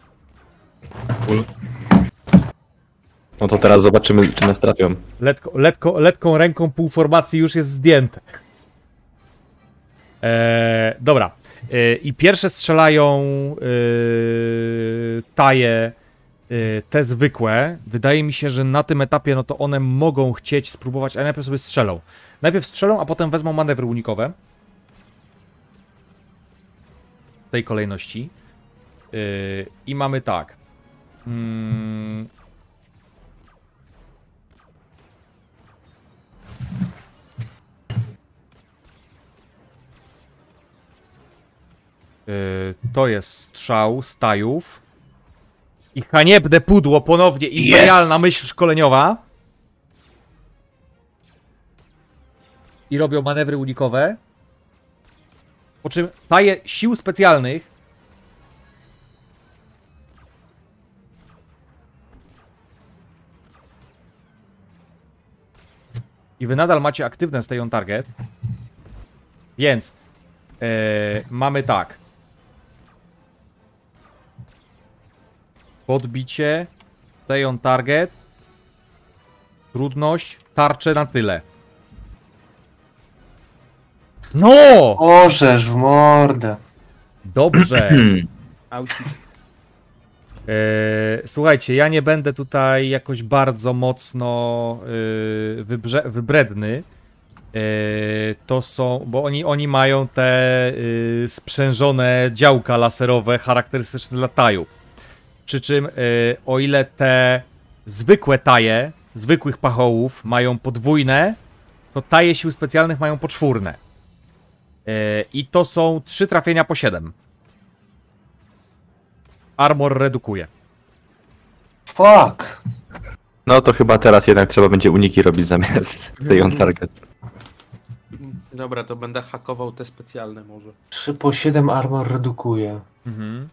Speaker 4: No to teraz zobaczymy, czy nas trafią.
Speaker 2: Letko, letko, letką ręką pół formacji już jest zdjęte. Eee, dobra. Eee, I pierwsze strzelają eee, taje, eee, te zwykłe. Wydaje mi się, że na tym etapie no to one mogą chcieć spróbować, ale najpierw sobie strzelą. Najpierw strzelą, a potem wezmą manewry unikowe. W tej kolejności. Eee, I mamy tak. Mm, Yy, to jest strzał stajów. I haniebne pudło ponownie. Imperialna
Speaker 5: Yes!
Speaker 2: myśl szkoleniowa. I robią manewry unikowe. Po czym taje sił specjalnych. I wy nadal macie aktywne stay on target. Więc yy, mamy tak. Podbicie, stay on target, trudność, tarcze na tyle. No!
Speaker 5: Orzesz w mordę.
Speaker 2: Dobrze.
Speaker 1: Auci.
Speaker 2: E, słuchajcie, ja nie będę tutaj jakoś bardzo mocno e, wybrze, wybredny. E, to są, bo oni, oni mają te e, sprzężone działka laserowe charakterystyczne dla tajów. Przy czym e, o ile te zwykłe taje, zwykłych pachołów mają podwójne, to taje sił specjalnych mają poczwórne. E, I to są trzy trafienia po siedem. Armor redukuje.
Speaker 5: Fuck!
Speaker 4: No to chyba teraz jednak trzeba będzie uniki robić zamiast tej on target.
Speaker 1: Dobra, to będę hakował te specjalne może.
Speaker 5: trzy po siedem armor redukuje.
Speaker 2: Mhm.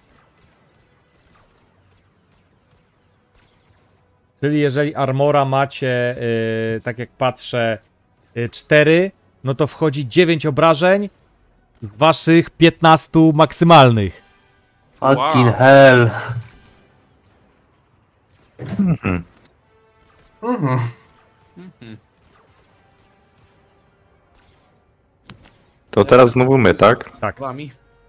Speaker 2: Czyli jeżeli armora macie, yy, tak jak patrzę, yy, cztery, no to wchodzi dziewięć obrażeń z waszych piętnastu maksymalnych.
Speaker 5: Fucking
Speaker 1: Wow.
Speaker 5: hell.
Speaker 4: Mhm.
Speaker 5: Mhm.
Speaker 1: Mhm.
Speaker 4: To teraz znowu my, tak?
Speaker 2: Tak.
Speaker 1: Wami.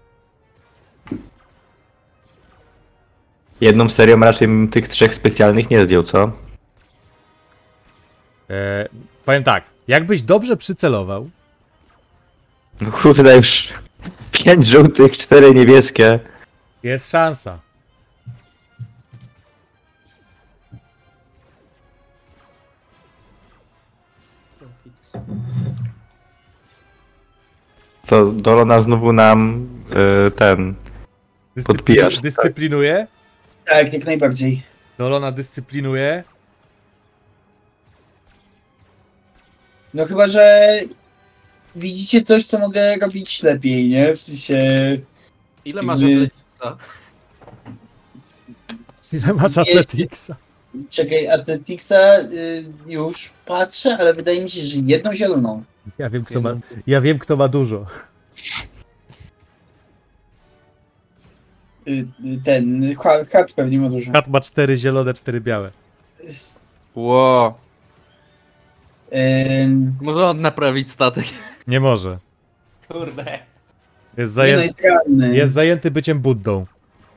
Speaker 4: Jedną serią raczej bym tych trzech specjalnych nie zdjął, co?
Speaker 2: Yy, powiem tak, jakbyś dobrze przycelował,
Speaker 4: No kurde, już pięć żółtych, cztery niebieskie.
Speaker 2: jest szansa.
Speaker 4: Co, Dolona znowu nam y, ten...
Speaker 2: Dyscypli-
Speaker 4: Podbijasz, tak.
Speaker 2: Dyscyplinuje.
Speaker 3: Tak, jak najbardziej.
Speaker 2: Dolona dyscyplinuje.
Speaker 3: No chyba, że widzicie coś, co mogę robić lepiej, nie? W sensie...
Speaker 1: Ile masz
Speaker 3: Jakby-
Speaker 1: atletica?
Speaker 2: Ile masz
Speaker 3: Nie,
Speaker 2: Athletics?
Speaker 3: Czekaj, Atleticsa y, już patrzę, ale wydaje mi się, że jedną zieloną.
Speaker 2: Ja wiem, kto ma, ja wiem, kto ma dużo.
Speaker 3: Y, y, ten, ha- hat pewnie ma dużo.
Speaker 2: Kat ma cztery zielone, cztery białe.
Speaker 1: Ło.
Speaker 3: Ym,
Speaker 1: Może on naprawić statek.
Speaker 2: Nie może.
Speaker 1: Kurde.
Speaker 2: Jest,
Speaker 3: nie no,
Speaker 2: zajęty,
Speaker 3: jest realny.
Speaker 2: jest zajęty byciem Buddą.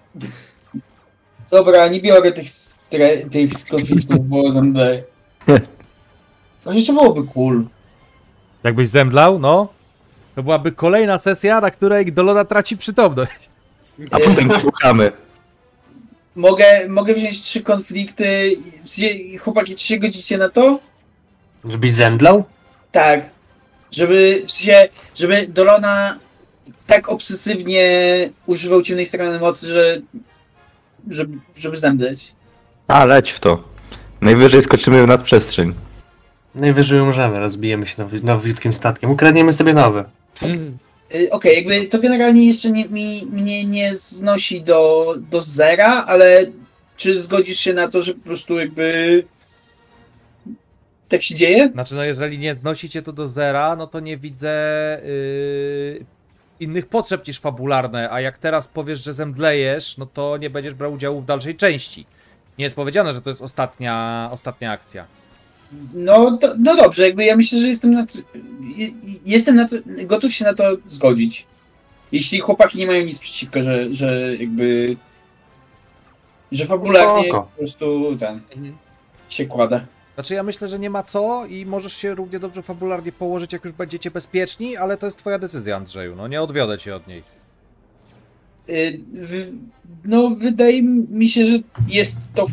Speaker 3: Dobra, nie biorę tych, stre- tych konfliktów, bo zemdleję. No jeszcze byłoby cool.
Speaker 2: Jakbyś zemdlał, no, to byłaby kolejna sesja, na której Dolona traci przytomność.
Speaker 4: A potem słuchamy.
Speaker 3: Mogę, mogę wziąć trzy konflikty. W sensie, chłopaki, czy się godzicie na to?
Speaker 5: Żebyś zemdlał?
Speaker 3: Tak. Żeby, w sensie, żeby Dolona tak obsesywnie używał ciemnej strony mocy, że żeby, żeby zemdleć.
Speaker 4: A, leć w to. Najwyżej skoczymy w nadprzestrzeń.
Speaker 5: Najwyżej umrzemy, rozbijemy się nowy, nowiutkim statkiem, ukradniemy sobie nowe.
Speaker 1: Mm.
Speaker 3: Y, Okej, jakby to generalnie jeszcze nie, mi, mnie nie znosi do, do zera, ale czy zgodzisz się na to, że po prostu jakby tak się dzieje?
Speaker 2: Znaczy, no jeżeli nie znosicie to do zera, no to nie widzę yy, innych potrzeb niż fabularne, a jak teraz powiesz, że zemdlejesz, no to nie będziesz brał udziału w dalszej części. Nie jest powiedziane, że to jest ostatnia, ostatnia akcja.
Speaker 3: No, do, no dobrze, jakby ja myślę, że jestem na to, je- jestem na to, gotów się na to zgodzić. Jeśli chłopaki nie mają nic przeciwko, że, że jakby że fabularnie
Speaker 5: Spoko.
Speaker 3: po prostu ten
Speaker 1: Mhm.
Speaker 3: się kłada.
Speaker 2: Znaczy ja myślę, że nie ma co i możesz się równie dobrze fabularnie położyć, jak już będziecie bezpieczni, ale to jest twoja decyzja, Andrzeju, no nie odwiodę cię od niej.
Speaker 3: Y, w- No, wydaje mi się, że jest to. w-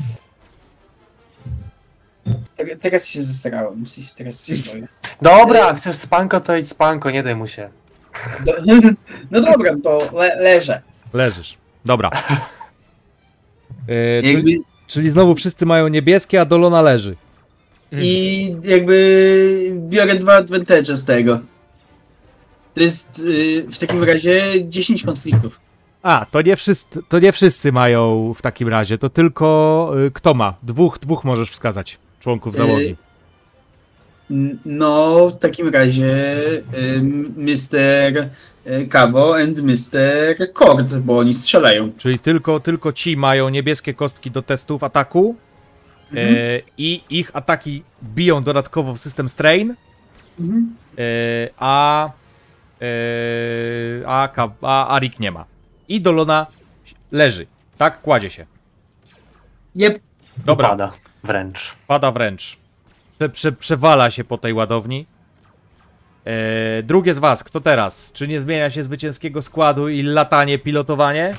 Speaker 3: Te- Teraz się zesrałem, w sensie teraz się boję.
Speaker 5: Dobra, chcesz spanko, to idź spanko, nie daj mu się.
Speaker 3: Do, no dobra, to le, leżę.
Speaker 2: Leżysz. Dobra. Yy, czyli,
Speaker 3: Jakby,
Speaker 2: czyli znowu wszyscy mają niebieskie, a Dolona leży.
Speaker 3: I jakby biorę dwa advantage z tego. To jest y, w takim razie dziesięć konfliktów.
Speaker 2: A, to nie, wszyscy, to nie wszyscy mają w takim razie, to tylko y, kto ma? Dwóch, dwóch możesz wskazać członków załogi.
Speaker 3: Y, N- No, w takim razie y, mister Cabo and mister Cord, bo oni strzelają.
Speaker 2: Czyli tylko, tylko ci mają niebieskie kostki do testów ataku
Speaker 3: Mhm.
Speaker 2: y, i ich ataki biją dodatkowo w system strain,
Speaker 3: Mhm.
Speaker 2: y, a, y, a, Ka- a, a Rick nie ma. I Dolona leży, tak? Kładzie się.
Speaker 3: Jep.
Speaker 2: Dobra,
Speaker 5: Pada wręcz.
Speaker 2: pada wręcz. Prze, prze, przewala się po tej ładowni. E, drugie z was, kto teraz? Czy nie zmienia się zwycięskiego składu i latanie, pilotowanie?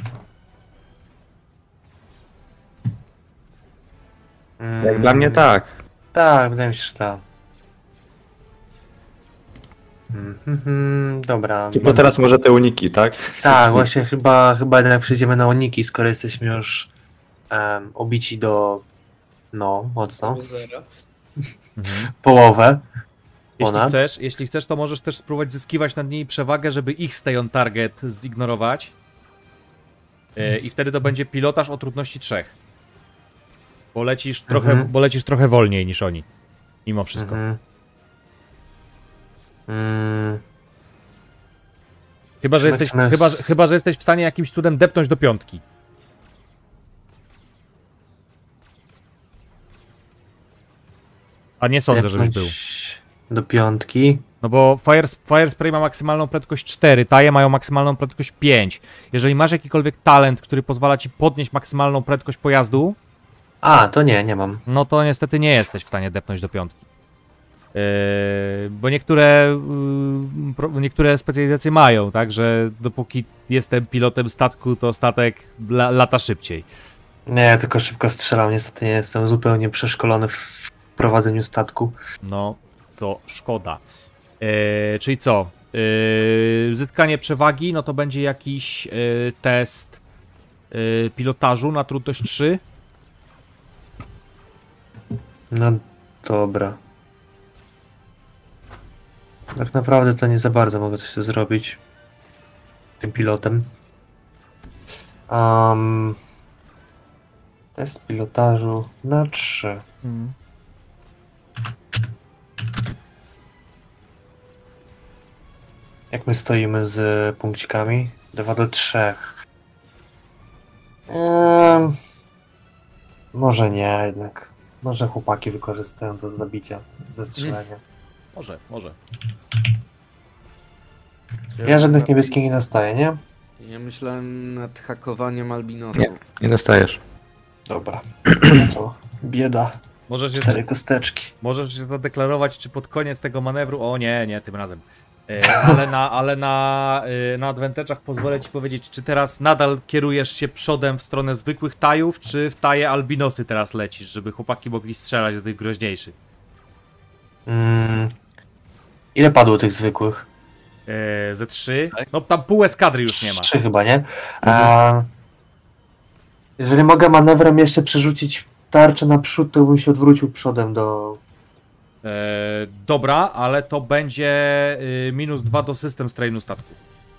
Speaker 5: Mm,
Speaker 4: Jak dla mnie tak.
Speaker 5: Tak, wydaje mi się, że tak. Mm, mm, mm, dobra.
Speaker 4: Tylko teraz może te uniki, tak?
Speaker 5: Tak, właśnie chyba, chyba jednak przejdziemy na uniki, skoro jesteśmy już em, obici do, no, mocno,
Speaker 2: Mhm.
Speaker 5: połowę.
Speaker 2: Jeśli
Speaker 5: Ponad.
Speaker 2: chcesz, jeśli chcesz, to możesz też spróbować zyskiwać nad nimi przewagę, żeby ich stay on target zignorować. E, I wtedy to będzie pilotaż o trudności trzech. Bo lecisz trochę,
Speaker 5: Mhm.
Speaker 2: bo lecisz trochę wolniej niż oni. Mimo wszystko.
Speaker 5: Mhm. Mm,
Speaker 2: Chyba, że jesteś,
Speaker 5: Zaczynamy
Speaker 2: chyba,
Speaker 5: z-
Speaker 2: chyba, że jesteś w stanie jakimś cudem depnąć do piątki. A nie sądzę, żebyś był.
Speaker 5: zepnąć do piątki.
Speaker 2: No bo Fire, Fire Spray ma maksymalną prędkość cztery, taje mają maksymalną prędkość pięć. Jeżeli masz jakikolwiek talent, który pozwala ci podnieść maksymalną prędkość pojazdu,
Speaker 5: A, to nie, nie mam.
Speaker 2: no to niestety nie jesteś w stanie depnąć do piątki. Yy, bo niektóre, yy, pro, niektóre specjalizacje mają, tak, że dopóki jestem pilotem statku, to statek la, lata szybciej.
Speaker 5: Nie, tylko szybko strzelam. Niestety nie jestem zupełnie przeszkolony w prowadzeniu statku.
Speaker 2: No, to szkoda. Yy, czyli co? Yy, zyskanie przewagi, no to będzie jakiś yy, test yy, pilotażu na trudność trzy.
Speaker 5: No dobra. Tak naprawdę to nie za bardzo mogę coś tu zrobić. Tym pilotem. Um, test pilotażu na trzy.
Speaker 2: Mhm.
Speaker 5: Jak my stoimy z punkcikami? dwa do trzech. Um, może nie, jednak. Może chłopaki wykorzystają to do zabicia, zestrzelenia.
Speaker 2: Może, może.
Speaker 5: Ja żadnych niebieskich nie dostaję, nie?
Speaker 1: Ja myślałem nad hakowaniem albinosów.
Speaker 4: Nie. Nie dostajesz.
Speaker 5: Dobra. To bieda.
Speaker 2: Możesz
Speaker 5: Cztery
Speaker 2: jeszcze,
Speaker 5: kosteczki.
Speaker 2: możesz się zadeklarować, czy pod koniec tego manewru. O nie, nie, tym razem. E, ale na, ale na, e, na advantage'ach pozwolę ci powiedzieć, czy teraz nadal kierujesz się przodem w stronę zwykłych tajów, czy w taje albinosy teraz lecisz, żeby chłopaki mogli strzelać do tych groźniejszych.
Speaker 5: Mm. Ile padło tych zwykłych?
Speaker 2: E, ze trzy. No tam pół eskadry już nie ma.
Speaker 5: Trzy chyba, nie? A... Jeżeli mogę manewrem jeszcze przerzucić tarczę naprzód, to bym się odwrócił przodem do...
Speaker 2: E, dobra, ale to będzie y, minus dwa do system strainu statku.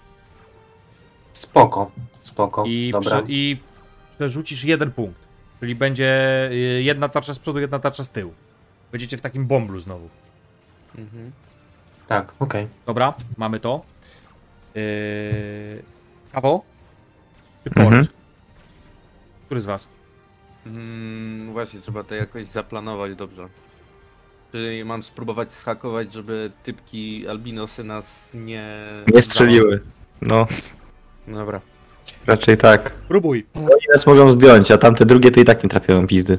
Speaker 5: Spoko. Spoko.
Speaker 2: I,
Speaker 5: Dobra.
Speaker 2: prze, I przerzucisz jeden punkt. Czyli będzie y, jedna tarcza z przodu, jedna tarcza z tyłu. Będziecie w takim bomblu znowu.
Speaker 1: Mhm.
Speaker 5: Tak, okej.
Speaker 2: Dobra, mamy to. Yy... Kawo? Czy port?
Speaker 4: Mhm.
Speaker 2: Który z was?
Speaker 1: Mm, właśnie, trzeba to jakoś zaplanować dobrze. Czy mam spróbować schakować, żeby typki albinosy nas nie...
Speaker 4: Nie strzeliły. No,
Speaker 1: Dobra.
Speaker 4: raczej tak.
Speaker 2: Próbuj.
Speaker 4: Oni nas mogą zdjąć, a tamte drugie to i tak nie trafiają pizdy.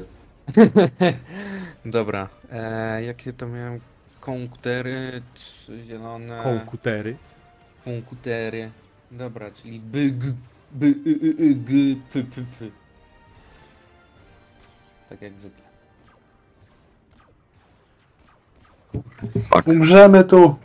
Speaker 1: Dobra. E, jakie to miałem komputery, czy zielone...
Speaker 2: Komputery.
Speaker 1: Komputery. Dobra, czyli by, g, by, y, y, y, g, py, py, py. Tak jak zwykle.
Speaker 5: Umrzemy tu!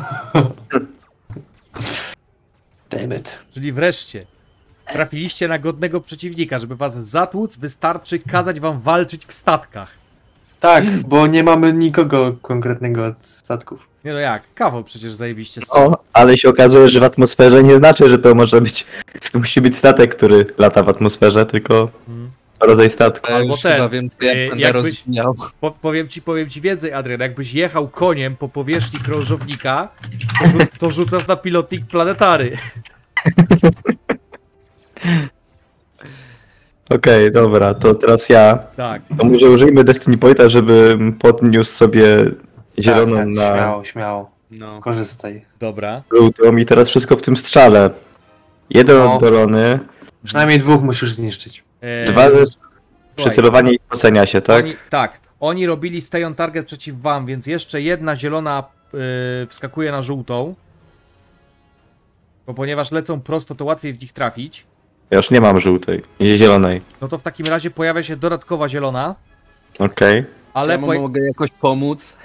Speaker 5: Damn it.
Speaker 2: Czyli wreszcie trafiliście na godnego przeciwnika. Żeby was zatłuc, wystarczy kazać wam walczyć w statkach.
Speaker 5: Tak, bo nie mamy nikogo konkretnego od statków.
Speaker 2: Nie no jak? Kawo przecież zajebiście strzela.
Speaker 4: O, ale się okazuje, że w atmosferze nie znaczy, że to może być... To musi być statek, który lata w atmosferze, tylko
Speaker 2: Hmm.
Speaker 4: rodzaj statku.
Speaker 1: Ja
Speaker 2: Albo
Speaker 1: już
Speaker 2: ten,
Speaker 1: chyba wiem, co
Speaker 2: y,
Speaker 1: jak będę
Speaker 2: jakbyś-
Speaker 1: rozwijał.
Speaker 2: Po, powiem ci, powiem ci więcej, Adrian. Jakbyś jechał koniem po powierzchni krążownika, to, rzu- to rzucasz na pilotnik planetary.
Speaker 4: Okej, dobra, to teraz ja.
Speaker 2: Tak.
Speaker 4: To może użyjmy Destiny Pointa, żebym podniósł sobie zieloną
Speaker 5: tak, tak,
Speaker 4: na
Speaker 5: śmiało, śmiało.
Speaker 1: No.
Speaker 5: Korzystaj.
Speaker 2: Dobra.
Speaker 4: żółtą i teraz wszystko w tym strzale. Jeden
Speaker 5: No.
Speaker 4: oddolony,
Speaker 5: Przynajmniej dwóch musisz zniszczyć.
Speaker 2: E,
Speaker 4: dwa ze... Przycelowanie i ocenia się, tak?
Speaker 2: Oni, tak. Oni robili stay on target przeciw wam, więc jeszcze jedna zielona yy, wskakuje na żółtą. Bo ponieważ lecą prosto, to łatwiej w nich trafić.
Speaker 4: Ja już nie mam żółtej, nie zielonej.
Speaker 2: No to w takim razie pojawia się dodatkowa zielona.
Speaker 4: Okej. Okay.
Speaker 2: Ale
Speaker 1: ja
Speaker 2: po...
Speaker 1: mogę jakoś pomóc?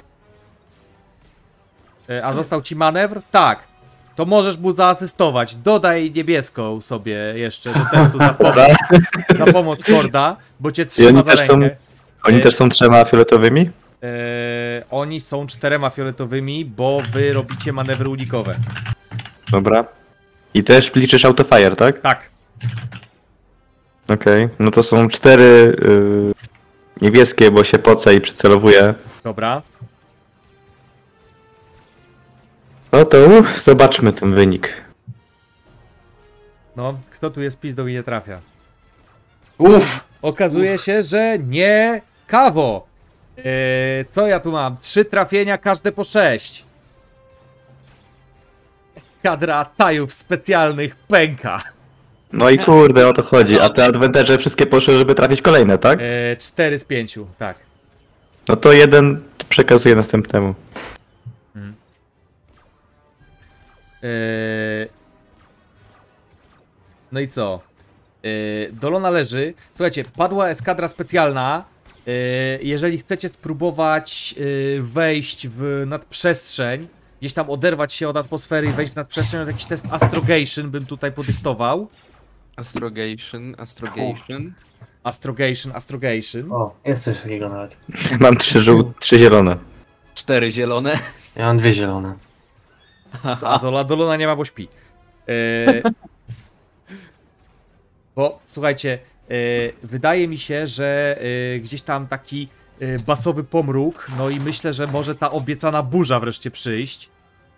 Speaker 2: Yy, a został ci manewr? Tak. To możesz mu zaasystować. Dodaj niebieską sobie jeszcze do testu za pomoc, za pomoc Korda, bo cię trzyma za rękę.
Speaker 4: Są, oni
Speaker 2: Yy,
Speaker 4: też są trzema fioletowymi?
Speaker 2: Yy, oni są czterema fioletowymi, bo wy robicie manewry unikowe.
Speaker 4: Dobra. I też liczysz autofire, tak?
Speaker 2: Tak.
Speaker 4: Okej, okay. No to są cztery yy, niebieskie, bo się poce i przycelowuje.
Speaker 2: Dobra.
Speaker 4: No to uh, zobaczmy ten wynik.
Speaker 2: No, kto tu jest pizdą i nie trafia?
Speaker 5: Uff!
Speaker 2: Okazuje Uf. się, że nie Kawo. Yy, co ja tu mam? Trzy trafienia, każde po sześć. Kadra tajów specjalnych pęka.
Speaker 4: No i kurde, o to chodzi. A te adwenterze wszystkie poszły, żeby trafić kolejne, tak?
Speaker 2: Yy, cztery z pięciu, tak.
Speaker 4: No to jeden przekazuję następnemu.
Speaker 2: Hmm. Yy... No i co? Yy, Dolona leży. Słuchajcie, padła eskadra specjalna. Yy, jeżeli chcecie spróbować yy, wejść w nadprzestrzeń, gdzieś tam oderwać się od atmosfery i wejść w nadprzestrzeń, to jakiś test astrogation bym tutaj podyktował.
Speaker 1: Astrogation, astrogation.
Speaker 2: Astrogation, astrogation.
Speaker 5: O, jest coś takiego nawet.
Speaker 4: Mam trzy, żół... trzy zielone.
Speaker 1: Cztery zielone.
Speaker 5: Ja mam dwie zielone.
Speaker 2: A Dola, Dolona nie ma, bo śpi. Yy, bo słuchajcie, yy, wydaje mi się, że yy, gdzieś tam taki yy, basowy pomruk, no i myślę, że może ta obiecana burza wreszcie przyjść.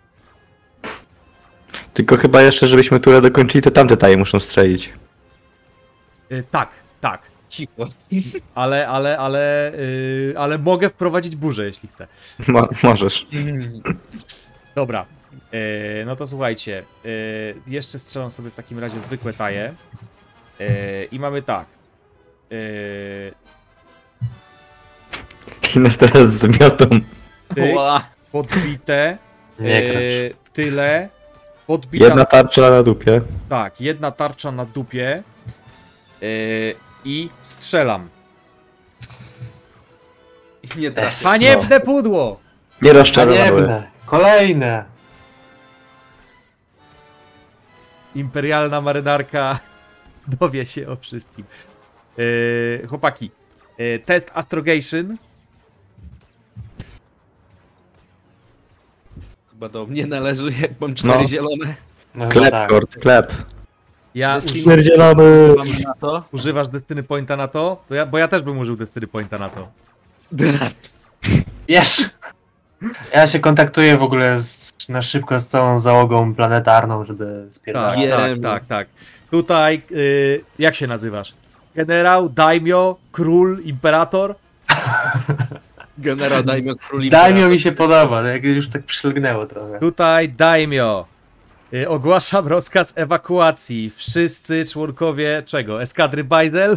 Speaker 4: Tylko chyba jeszcze, żebyśmy turę dokończyli, to tamte taje muszą strzelić.
Speaker 2: Yy, tak, tak.
Speaker 1: Cicho.
Speaker 2: Ale, ale, ale, yy, ale mogę wprowadzić burzę, jeśli chcę.
Speaker 4: Mo możesz.
Speaker 2: Dobra. Yy, no to słuchajcie. Yy, jeszcze strzelam sobie w takim razie zwykłe taje. Yy, I mamy tak. Yy,
Speaker 4: Ines teraz z miotą.
Speaker 2: Tyk,
Speaker 1: Ła.
Speaker 2: podbite.
Speaker 5: Nie
Speaker 2: Yy, tyle. Podbita.
Speaker 4: Jedna tarcza na dupie.
Speaker 2: Tak, jedna tarcza na dupie. Yy, I strzelam.
Speaker 1: Nie tak.
Speaker 2: Haniebne pudło!
Speaker 4: Nie rozczarowały.
Speaker 5: Haniebne. Kolejne!
Speaker 2: Imperialna marynarka dowie się o wszystkim. Yy, chłopaki, yy, test astrogation.
Speaker 1: Chyba do mnie należy, jak mam cztery
Speaker 4: No.
Speaker 1: zielone.
Speaker 5: No chyba
Speaker 4: Klep,
Speaker 5: tak.
Speaker 4: Kord, klep.
Speaker 2: Ja
Speaker 1: Bez
Speaker 2: uży
Speaker 4: Śmierdzielamy.
Speaker 1: Mam na to.
Speaker 2: używasz Destiny Pointa na to? to ja, bo ja też bym użył Destiny Pointa na to.
Speaker 5: Wiesz! Ja się kontaktuję w ogóle z, na szybko z całą załogą planetarną, żeby
Speaker 2: Tak,
Speaker 5: spierdalać.
Speaker 2: tak,
Speaker 1: Jeremy.
Speaker 2: tak, tak. Tutaj, yy, jak się nazywasz? Generał, daimyo, król, imperator?
Speaker 1: Generał Daimyo Król
Speaker 5: Daimyo mi się podoba, jak już tak przylgnęło trochę.
Speaker 2: Tutaj daimyo. Yy, ogłaszam rozkaz ewakuacji. Wszyscy członkowie czego? Eskadry Bajzel?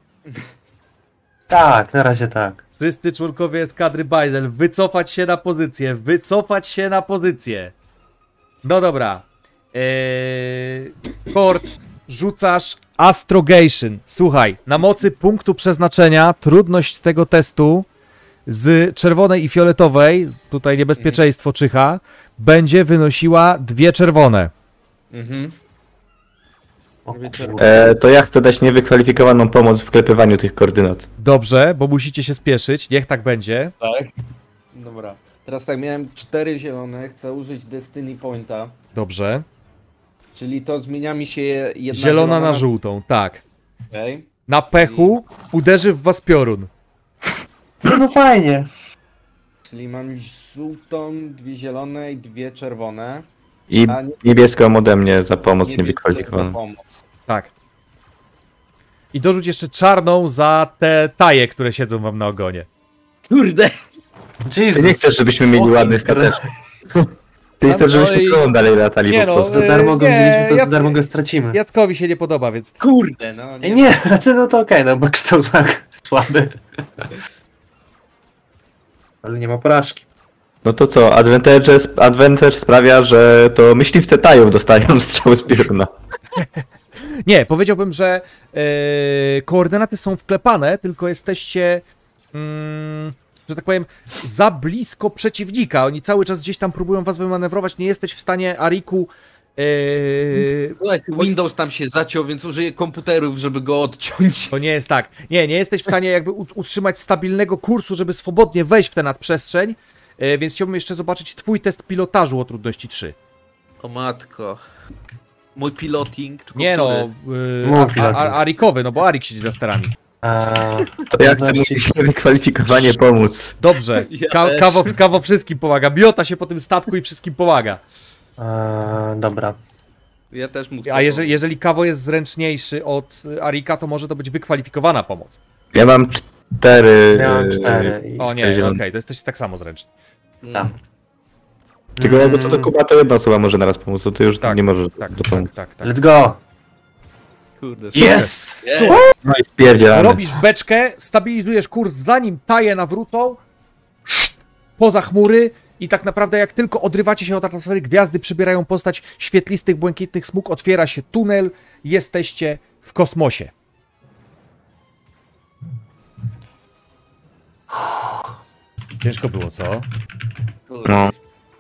Speaker 5: Tak, na razie tak.
Speaker 2: Wszyscy członkowie eskadry Bajzel, wycofać się na pozycję, wycofać się na pozycję. No dobra. Eee, Kord, rzucasz astrogation. Słuchaj, na mocy punktu przeznaczenia trudność tego testu z czerwonej i fioletowej, tutaj niebezpieczeństwo czyha, będzie wynosiła dwie czerwone.
Speaker 1: Mhm.
Speaker 5: O,
Speaker 1: Wiecie,
Speaker 5: kurde.
Speaker 4: E, to ja chcę dać niewykwalifikowaną pomoc w klepywaniu tych koordynat.
Speaker 2: Dobrze, bo musicie się spieszyć, niech tak będzie.
Speaker 1: Tak. Dobra. Teraz tak, miałem cztery zielone, chcę użyć Destiny Pointa.
Speaker 2: Dobrze.
Speaker 1: Czyli to zmienia mi się jedna
Speaker 2: Zielona na żółtą, tak.
Speaker 1: Okay.
Speaker 2: Na pechu uderzy w was piorun.
Speaker 5: No, no fajnie.
Speaker 1: Czyli mam żółtą, dwie zielone i dwie czerwone.
Speaker 4: I
Speaker 1: A nie-
Speaker 4: niebieską ode mnie za pomoc
Speaker 1: Niebieskie
Speaker 4: niewykwalifikowaną.
Speaker 1: za pomoc.
Speaker 2: Tak. I dorzuć jeszcze czarną za te taje, które siedzą wam na ogonie.
Speaker 1: Kurde!
Speaker 4: Ty nie
Speaker 5: Jesus.
Speaker 4: chcesz, żebyśmy mieli
Speaker 5: Fucking
Speaker 4: ładny
Speaker 5: Christ.
Speaker 4: stateczek. Ty chcesz,
Speaker 2: no
Speaker 4: żebyśmy
Speaker 2: i-
Speaker 4: królą dalej latali
Speaker 2: Nie
Speaker 4: po
Speaker 2: no,
Speaker 4: prostu.
Speaker 5: Za darmo go
Speaker 2: nie,
Speaker 5: wzięliśmy, to
Speaker 2: ja-
Speaker 5: za darmo go stracimy.
Speaker 2: Jackowi się nie podoba, więc...
Speaker 1: Kurde, no
Speaker 5: Nie, nie, znaczy no to okej, no bo kształt tak słaby. Ale nie ma porażki.
Speaker 4: No to co, Advantage, advantage sprawia, że to myśliwce tajów dostają strzały z pioruna.
Speaker 2: Nie, powiedziałbym, że e, koordynaty są wklepane, tylko jesteście, mm, że tak powiem, za blisko przeciwnika. Oni cały czas gdzieś tam próbują was wymanewrować. Nie jesteś w stanie, Ariku... E,
Speaker 1: Słuchaj, Windows tam się zaciął, więc użyję komputerów, żeby go odciąć.
Speaker 2: to nie jest tak. Nie, nie jesteś w stanie jakby u- utrzymać stabilnego kursu, żeby swobodnie wejść w tę nadprzestrzeń. E, więc chciałbym jeszcze zobaczyć twój test pilotażu o trudności trzy.
Speaker 1: O matko. Mój piloting, tylko
Speaker 2: Nie
Speaker 1: który?
Speaker 2: no, y,
Speaker 5: Mój
Speaker 2: a, a,
Speaker 5: piloting.
Speaker 2: a, Arikowy, no bo Arik siedzi za sterami.
Speaker 5: Eee,
Speaker 4: To ja chcę mu
Speaker 5: Trudności-
Speaker 4: wykwalifikowanie pomóc.
Speaker 2: Dobrze,
Speaker 1: Ja
Speaker 2: Ka
Speaker 1: też.
Speaker 2: kawo, kawo wszystkim pomaga, biota się po tym statku i wszystkim pomaga.
Speaker 5: eee, dobra.
Speaker 1: Ja też mu chcę
Speaker 2: A jeżeli, jeżeli Kawo jest zręczniejszy od y, Arika, to może to być wykwalifikowana pomoc.
Speaker 4: Ja mam cztery...
Speaker 5: Miałem
Speaker 4: yy,
Speaker 5: cztery. I...
Speaker 2: O nie, okej,
Speaker 4: zielone.
Speaker 2: to jesteście tak samo zręczni.
Speaker 1: pomóc.
Speaker 5: tak.
Speaker 4: Tylko jakby co do Kuba, to jedna osoba może naraz pomóc, to ty już
Speaker 2: Tak,
Speaker 4: nie możesz
Speaker 2: Tak,
Speaker 4: dopomóc.
Speaker 2: tak, tak, tak.
Speaker 5: Let's go!
Speaker 1: Kurde.
Speaker 5: Yes!
Speaker 1: Yes.
Speaker 2: Słuchaj,
Speaker 4: No i spierdzielamy.
Speaker 2: robisz beczkę, stabilizujesz kurs, zanim taje nawrócą, poza chmury i tak naprawdę jak tylko odrywacie się od atmosfery, gwiazdy przybierają postać świetlistych, błękitnych smug, otwiera się tunel, jesteście w kosmosie. Ciężko było, co?
Speaker 1: Kurde.
Speaker 4: No.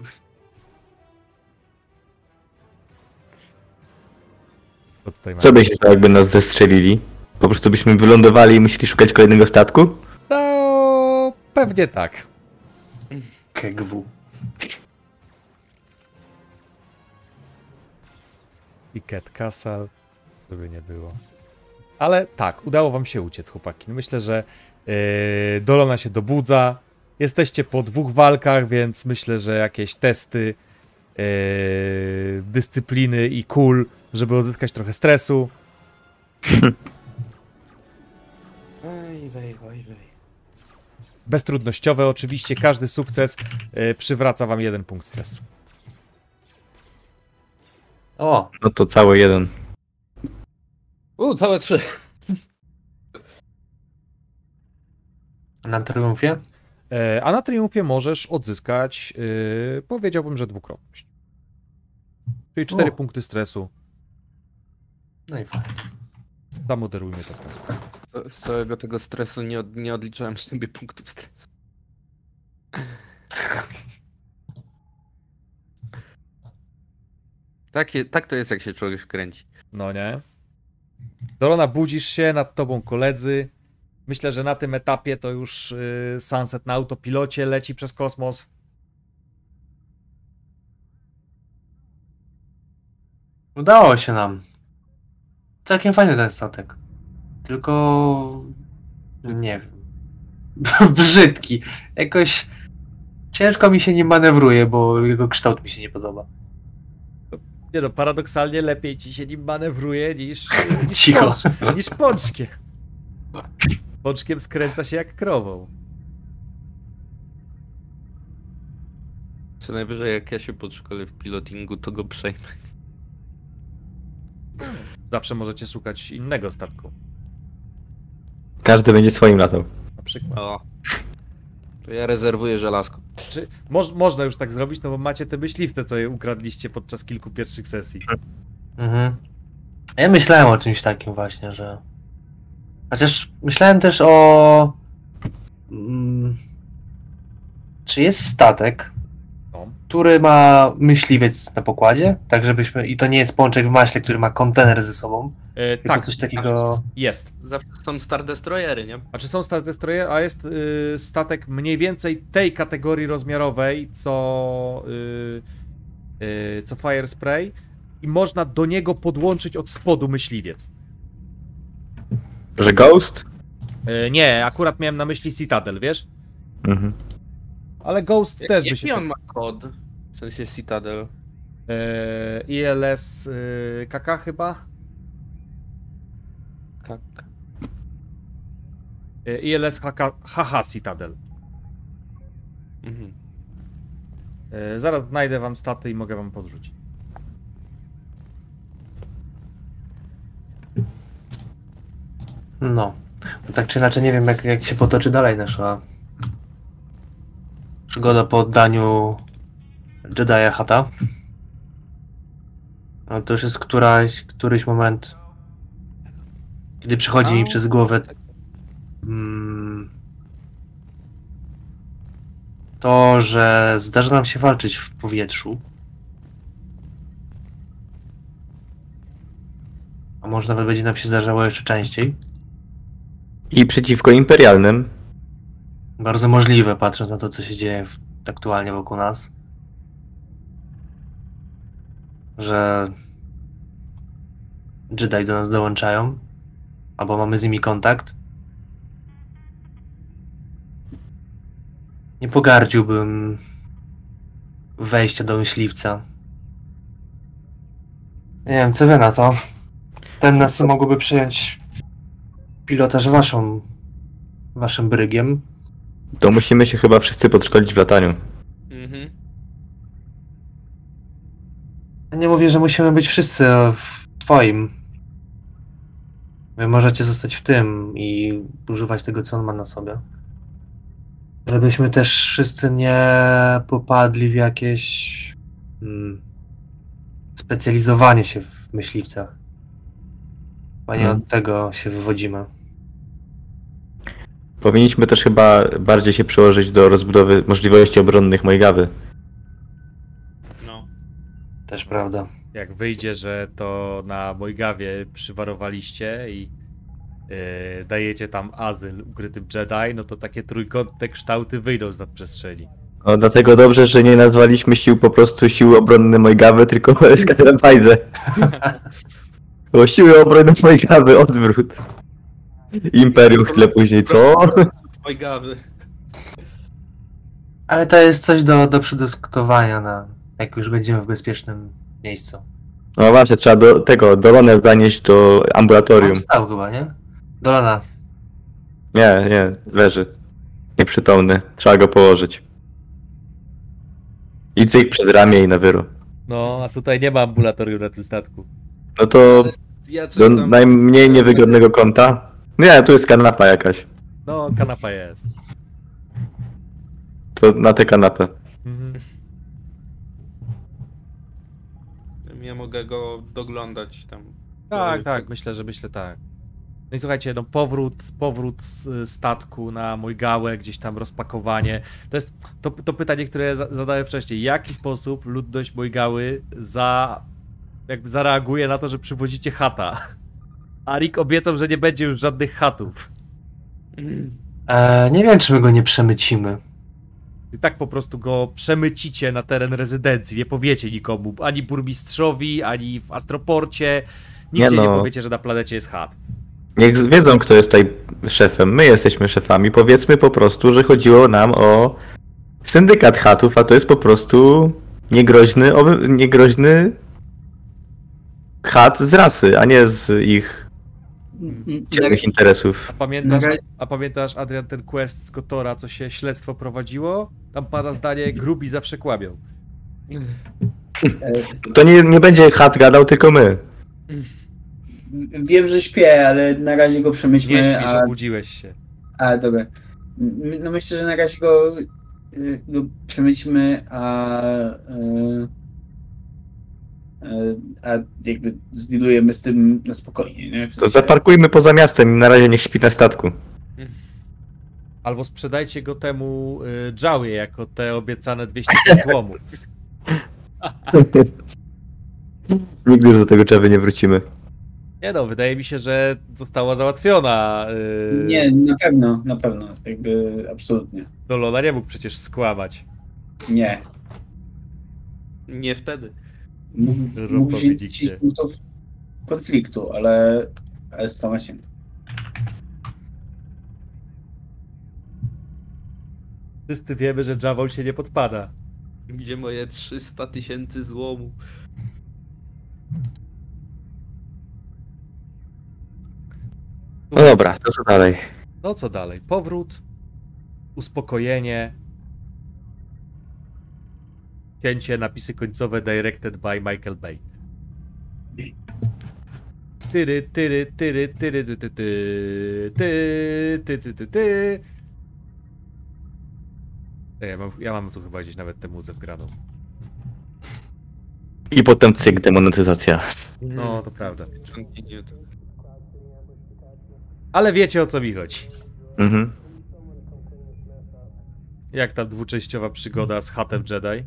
Speaker 2: Co tutaj mamy?
Speaker 4: Co by się stało, jakby nas zestrzelili? Po prostu byśmy wylądowali i musieli szukać kolejnego statku?
Speaker 2: No, pewnie tak.
Speaker 5: K G W.
Speaker 2: Ticket Castle, żeby nie było. Ale tak, udało wam się uciec, chłopaki. Myślę, że yy, Dolona się dobudza. Jesteście po dwóch walkach, więc myślę, że jakieś testy yy, dyscypliny i kul, żeby odzyskać trochę stresu.
Speaker 1: Wej, wej, wej, wej.
Speaker 2: Beztrudnościowe oczywiście, każdy sukces yy, przywraca wam jeden punkt stresu.
Speaker 5: O!
Speaker 4: No to cały jeden.
Speaker 1: U, całe trzy.
Speaker 5: Na triumfie?
Speaker 2: Yy, a na triumfie możesz odzyskać, yy, powiedziałbym, że dwukrotność. Czyli cztery
Speaker 5: O.
Speaker 2: punkty stresu.
Speaker 5: No i fajnie.
Speaker 2: Zamoderujmy to w ten sposób.
Speaker 1: Z, z całego tego stresu nie, od, nie odliczałem sobie punktów stresu. Takie, tak to jest, jak się człowiek wkręci.
Speaker 2: No nie? Dolona, budzisz się, nad tobą koledzy. Myślę, że na tym etapie to już y, Sunset na autopilocie leci przez kosmos.
Speaker 5: Udało się nam. Całkiem fajny ten statek. Tylko... nie wiem. Brzydki. Jakoś... ciężko mi się nim manewruje, bo jego kształt mi się nie podoba.
Speaker 2: Nie no, paradoksalnie lepiej ci się nim manewruje niż, niż,
Speaker 5: Cicho.
Speaker 2: pącz, niż pączkiem. Pączkiem skręca się jak krową.
Speaker 1: Co najwyżej, jak ja się podszkolę w pilotingu, to go przejmę.
Speaker 2: Zawsze możecie szukać innego statku.
Speaker 4: Każdy będzie swoim latał.
Speaker 2: Na przykład.
Speaker 1: O. To ja rezerwuję żelazko.
Speaker 2: Czy moż, można już tak zrobić, no bo macie te myśliwce, co je ukradliście podczas kilku pierwszych sesji.
Speaker 5: Mhm. Ja myślałem o czymś takim właśnie, że... Chociaż myślałem też o... Mm, czy jest statek,
Speaker 2: No.
Speaker 5: który ma myśliwiec na pokładzie? Tak żebyśmy... I to nie jest pączek w maśle, który ma kontener ze sobą.
Speaker 2: E,
Speaker 5: Tylko
Speaker 2: tak,
Speaker 5: coś takiego...
Speaker 2: jest.
Speaker 1: Zawsze są Star Destroyery, nie?
Speaker 2: A czy są Star Destroyer? A jest y, statek mniej więcej tej kategorii rozmiarowej, co, y, y, co Fire Spray i można do niego podłączyć od spodu myśliwiec.
Speaker 4: Że Ghost?
Speaker 2: Y, nie, akurat miałem na myśli Citadel, wiesz?
Speaker 4: Mhm.
Speaker 2: Ale Ghost też by
Speaker 1: Jaki
Speaker 2: się...
Speaker 1: on ma kod? W sensie Citadel.
Speaker 2: Y, I L S y, K K chyba?
Speaker 1: Kak.
Speaker 2: Y, I L S H K, H H Citadel.
Speaker 1: Mhm.
Speaker 2: E, zaraz znajdę wam staty i mogę wam podrzucić.
Speaker 5: No. Bo tak czy inaczej nie wiem, jak, jak się potoczy dalej nasza przygoda po oddaniu Jedi'a Hata. No to już jest któraś, któryś moment, kiedy przychodzi mi przez głowę mm, to, że zdarza nam się walczyć w powietrzu. A może nawet będzie nam się zdarzało jeszcze częściej.
Speaker 4: I przeciwko imperialnym.
Speaker 5: Bardzo możliwe, patrząc na to, co się dzieje w, aktualnie wokół nas. Że Jedi do nas dołączają, albo mamy z nimi kontakt. Nie pogardziłbym wejścia do myśliwca. Nie wiem, co wy na to? Ten nas mogłoby przyjąć pilotaż waszą, waszym brygiem.
Speaker 4: To musimy się chyba wszyscy podszkolić w lataniu.
Speaker 1: Mhm.
Speaker 5: Ja nie mówię, że musimy być wszyscy w twoim. Wy możecie zostać w tym i używać tego, co on ma na sobie. Żebyśmy też wszyscy nie popadli w jakieś hmm, specjalizowanie się w myśliwcach. Bo nie
Speaker 4: Hmm.
Speaker 5: od tego się wywodzimy.
Speaker 4: Powinniśmy też chyba bardziej się przyłożyć do rozbudowy możliwości obronnych Mojgawy.
Speaker 1: No.
Speaker 5: Też prawda.
Speaker 2: Jak wyjdzie, że to na Mojgawie przywarowaliście i yy, dajecie tam azyl ukrytym Jedi, no to takie trójkątne kształty wyjdą z nadprzestrzeni.
Speaker 4: O, dlatego dobrze, że nie nazwaliśmy sił po prostu siły obronne Mojgawy, tylko Skaterapajzę. O, siły obronne Mojgawy, odwrót. Imperium chwilę później, co?
Speaker 1: Mojgawy.
Speaker 5: Ale to jest coś do, do przedyskutowania, na, jak już będziemy w bezpiecznym miejscu.
Speaker 4: No właśnie, trzeba do tego, Dolonę zanieść do ambulatorium.
Speaker 5: On stał chyba, nie? Dolana.
Speaker 4: Nie, nie, leży. Nieprzytomny, trzeba go położyć. I cyk przed ramię i na wyru.
Speaker 2: No, a tutaj nie ma ambulatorium na tym statku.
Speaker 4: No to
Speaker 1: Ja coś
Speaker 4: do
Speaker 1: tam...
Speaker 4: najmniej niewygodnego kąta. Nie, tu jest kanapa jakaś.
Speaker 2: No, kanapa jest.
Speaker 4: To na tę kanapę.
Speaker 2: Mhm.
Speaker 1: Ja mogę go doglądać tam.
Speaker 2: Tak, tak, myślę, że myślę tak. No i słuchajcie, no powrót, powrót z statku na Mojgałę, gdzieś tam rozpakowanie. To jest to, to pytanie, które za, zadałem wcześniej. W jaki sposób ludność Mojgały za, jakby zareaguje na to, że przywozicie chata? Arik obiecał, że nie będzie już żadnych chatów.
Speaker 5: E, nie wiem, czy my go nie przemycimy.
Speaker 2: I tak po prostu go przemycicie na teren rezydencji, nie powiecie nikomu, ani burmistrzowi, ani w Astroporcie. Nigdzie nie,
Speaker 4: Nie no.
Speaker 2: powiecie, że na planecie jest chat.
Speaker 4: Niech wiedzą, kto jest tutaj szefem. My jesteśmy szefami. Powiedzmy po prostu, że chodziło nam o syndykat chatów, a to jest po prostu niegroźny, oby- niegroźny chat z rasy, a nie z ich ciemnych interesów.
Speaker 2: A pamiętasz,
Speaker 3: Naga-
Speaker 2: a pamiętasz, Adrian, ten quest z Kotora, co się śledztwo prowadziło? Tam pada zdanie, grubi zawsze kłamią.
Speaker 4: To nie, nie będzie chat gadał, tylko my.
Speaker 3: Wiem, że śpię, ale na razie go
Speaker 2: Nie
Speaker 3: przemyślmy.
Speaker 2: śpisz,
Speaker 3: A,
Speaker 2: obudziłeś się.
Speaker 3: a dobra. M- No myślę, że na razie go, y, go przemyślmy, a, y, y, a jakby zdilujemy z tym na spokojnie. Nie? W
Speaker 4: To
Speaker 3: sensie-
Speaker 4: zaparkujmy poza miastem i na razie niech śpi na statku.
Speaker 2: Albo sprzedajcie go temu y, Jawie jako te obiecane dwieście ton złomu.
Speaker 4: Nigdy już do tego czewy nie wrócimy.
Speaker 2: Nie no, wydaje mi się, że została załatwiona. y,
Speaker 3: Nie, na pewno, na pewno. Jakby absolutnie.
Speaker 2: Dolona nie mógł przecież skłamać.
Speaker 3: Nie.
Speaker 1: Nie wtedy.
Speaker 3: Mógł,
Speaker 2: Rob
Speaker 3: mógł
Speaker 2: powiedzieliście.
Speaker 3: wziąć to w konfliktu, ale, ale skama się.
Speaker 2: Wszyscy wiemy, że Jawał się nie podpada.
Speaker 1: Gdzie moje trzysta tysięcy złomu?
Speaker 4: No dobra, to co dalej?
Speaker 2: No co dalej? Powrót, uspokojenie. Cięcie, napisy końcowe directed by Michael Bay. Tyry, tyry, tyry, tyry, ty, ty, ty, ty, ty, ty, ty, ty. Ja mam, ja mam tu chyba gdzieś nawet tę muzę wgraną.
Speaker 4: I potem cyk, demonetyzacja.
Speaker 2: No, to prawda.
Speaker 1: Continued.
Speaker 2: Ale wiecie, o co mi chodzi.
Speaker 4: Mhm.
Speaker 2: Jak ta dwuczęściowa przygoda z Hatem Jedi?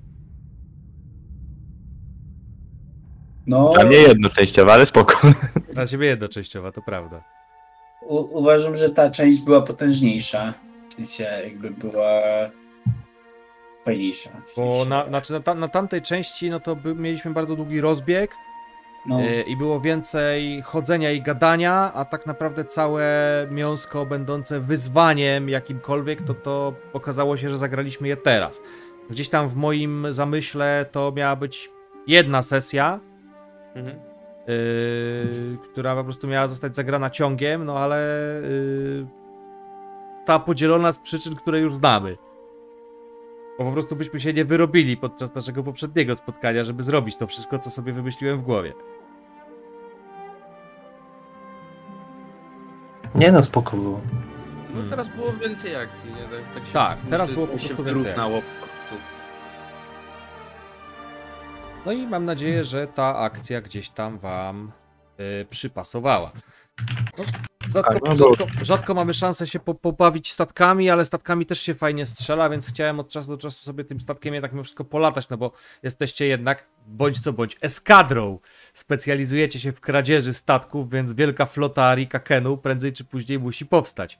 Speaker 3: No,
Speaker 4: Dla mnie jednoczęściowa, ale spoko.
Speaker 2: Dla ciebie jednoczęściowa, to prawda.
Speaker 3: u- uważam, że ta część była potężniejsza. W sensie jakby była fajniejsza. W
Speaker 2: Bo
Speaker 3: sensie,
Speaker 2: na, znaczy na, tam, na tamtej części no to by, mieliśmy bardzo długi rozbieg
Speaker 3: no,
Speaker 2: yy, i było więcej chodzenia i gadania, a tak naprawdę całe mięsko będące wyzwaniem jakimkolwiek, to to okazało się, że zagraliśmy je teraz. Gdzieś tam w moim zamyśle to miała być jedna sesja,
Speaker 1: Mhm.
Speaker 2: yy, która po prostu miała zostać zagrana ciągiem, no ale yy, ta podzielona z przyczyn, które już znamy. Bo po prostu byśmy się nie wyrobili podczas naszego poprzedniego spotkania, żeby zrobić to wszystko, co sobie wymyśliłem w głowie.
Speaker 5: Nie no, spoko było.
Speaker 1: No teraz było więcej akcji, nie? Tak, tak, się,
Speaker 2: Tak, teraz
Speaker 1: się-
Speaker 2: było po
Speaker 1: się
Speaker 2: prostu więcej
Speaker 1: wyrównało
Speaker 2: akcji.
Speaker 1: po prostu.
Speaker 2: No i mam nadzieję, że ta akcja gdzieś tam wam y, przypasowała. No, rzadko,
Speaker 4: Tak, no bo-
Speaker 2: rzadko, rzadko mamy szansę się po, pobawić statkami, ale statkami też się fajnie strzela, więc chciałem od czasu do czasu sobie tym statkiem jednak mimo wszystko polatać, no bo jesteście jednak, bądź co bądź, eskadrą. Specjalizujecie się w kradzieży statków, więc wielka flota Rika Kenu prędzej czy później musi powstać.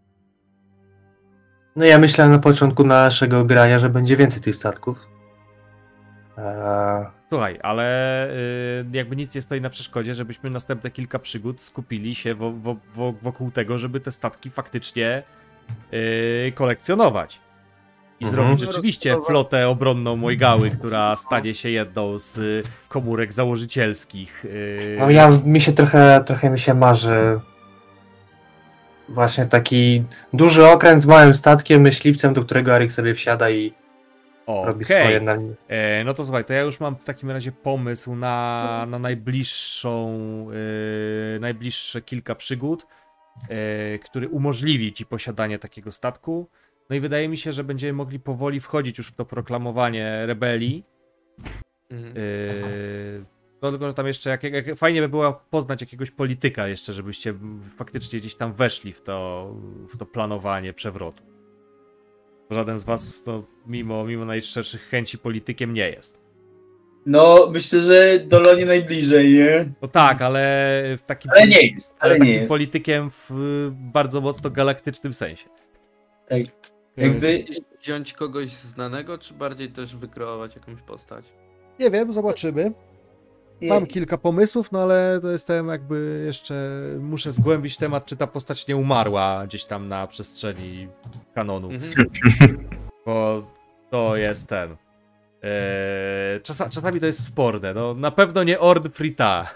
Speaker 5: No ja myślałem na początku naszego grania, że będzie więcej tych statków. Eee,
Speaker 2: Słuchaj, ale y, jakby nic nie stoi na przeszkodzie, żebyśmy następne kilka przygód skupili się wo, wo, wo, wokół tego, żeby te statki faktycznie y, kolekcjonować. I
Speaker 5: Mhm.
Speaker 2: zrobić rzeczywiście flotę obronną Mojgały, która stanie się jedną z y, komórek założycielskich. y,
Speaker 5: no ja, mi się trochę, trochę mi się marzy właśnie taki duży okręt z małym statkiem, myśliwcem, do którego Arik sobie wsiada i robi
Speaker 2: Okej.
Speaker 5: swoje na
Speaker 2: E, no to słuchaj, to ja już mam w takim razie pomysł na, na najbliższą, e, najbliższe kilka przygód, e, który umożliwi ci posiadanie takiego statku. No i wydaje mi się, że będziemy mogli powoli wchodzić już w to proklamowanie rebelii.
Speaker 1: Mhm.
Speaker 2: E, no tylko, że tam jeszcze jak, jak, fajnie by było poznać jakiegoś polityka jeszcze, żebyście faktycznie gdzieś tam weszli w to, w to planowanie przewrotu. Żaden z was, no, mimo, mimo najszczerszych chęci politykiem nie jest.
Speaker 3: no myślę, że Dolonie najbliżej, nie?
Speaker 2: No tak, ale w takim,
Speaker 3: Ale nie jest,
Speaker 2: ale
Speaker 3: ale nie
Speaker 2: takim
Speaker 3: jest.
Speaker 2: politykiem w y, bardzo mocno galaktycznym sensie.
Speaker 3: Tak. Jakby,
Speaker 1: Wziąć kogoś znanego, czy bardziej też wykreować jakąś postać?
Speaker 2: Nie wiem, zobaczymy. Mam kilka pomysłów, no ale to jestem jakby jeszcze, muszę zgłębić temat, czy ta postać nie umarła gdzieś tam na przestrzeni kanonu,
Speaker 1: Mhm.
Speaker 2: bo to jest ten. Eee, czasa, czasami to jest sporne, no na pewno nie Ord Frita.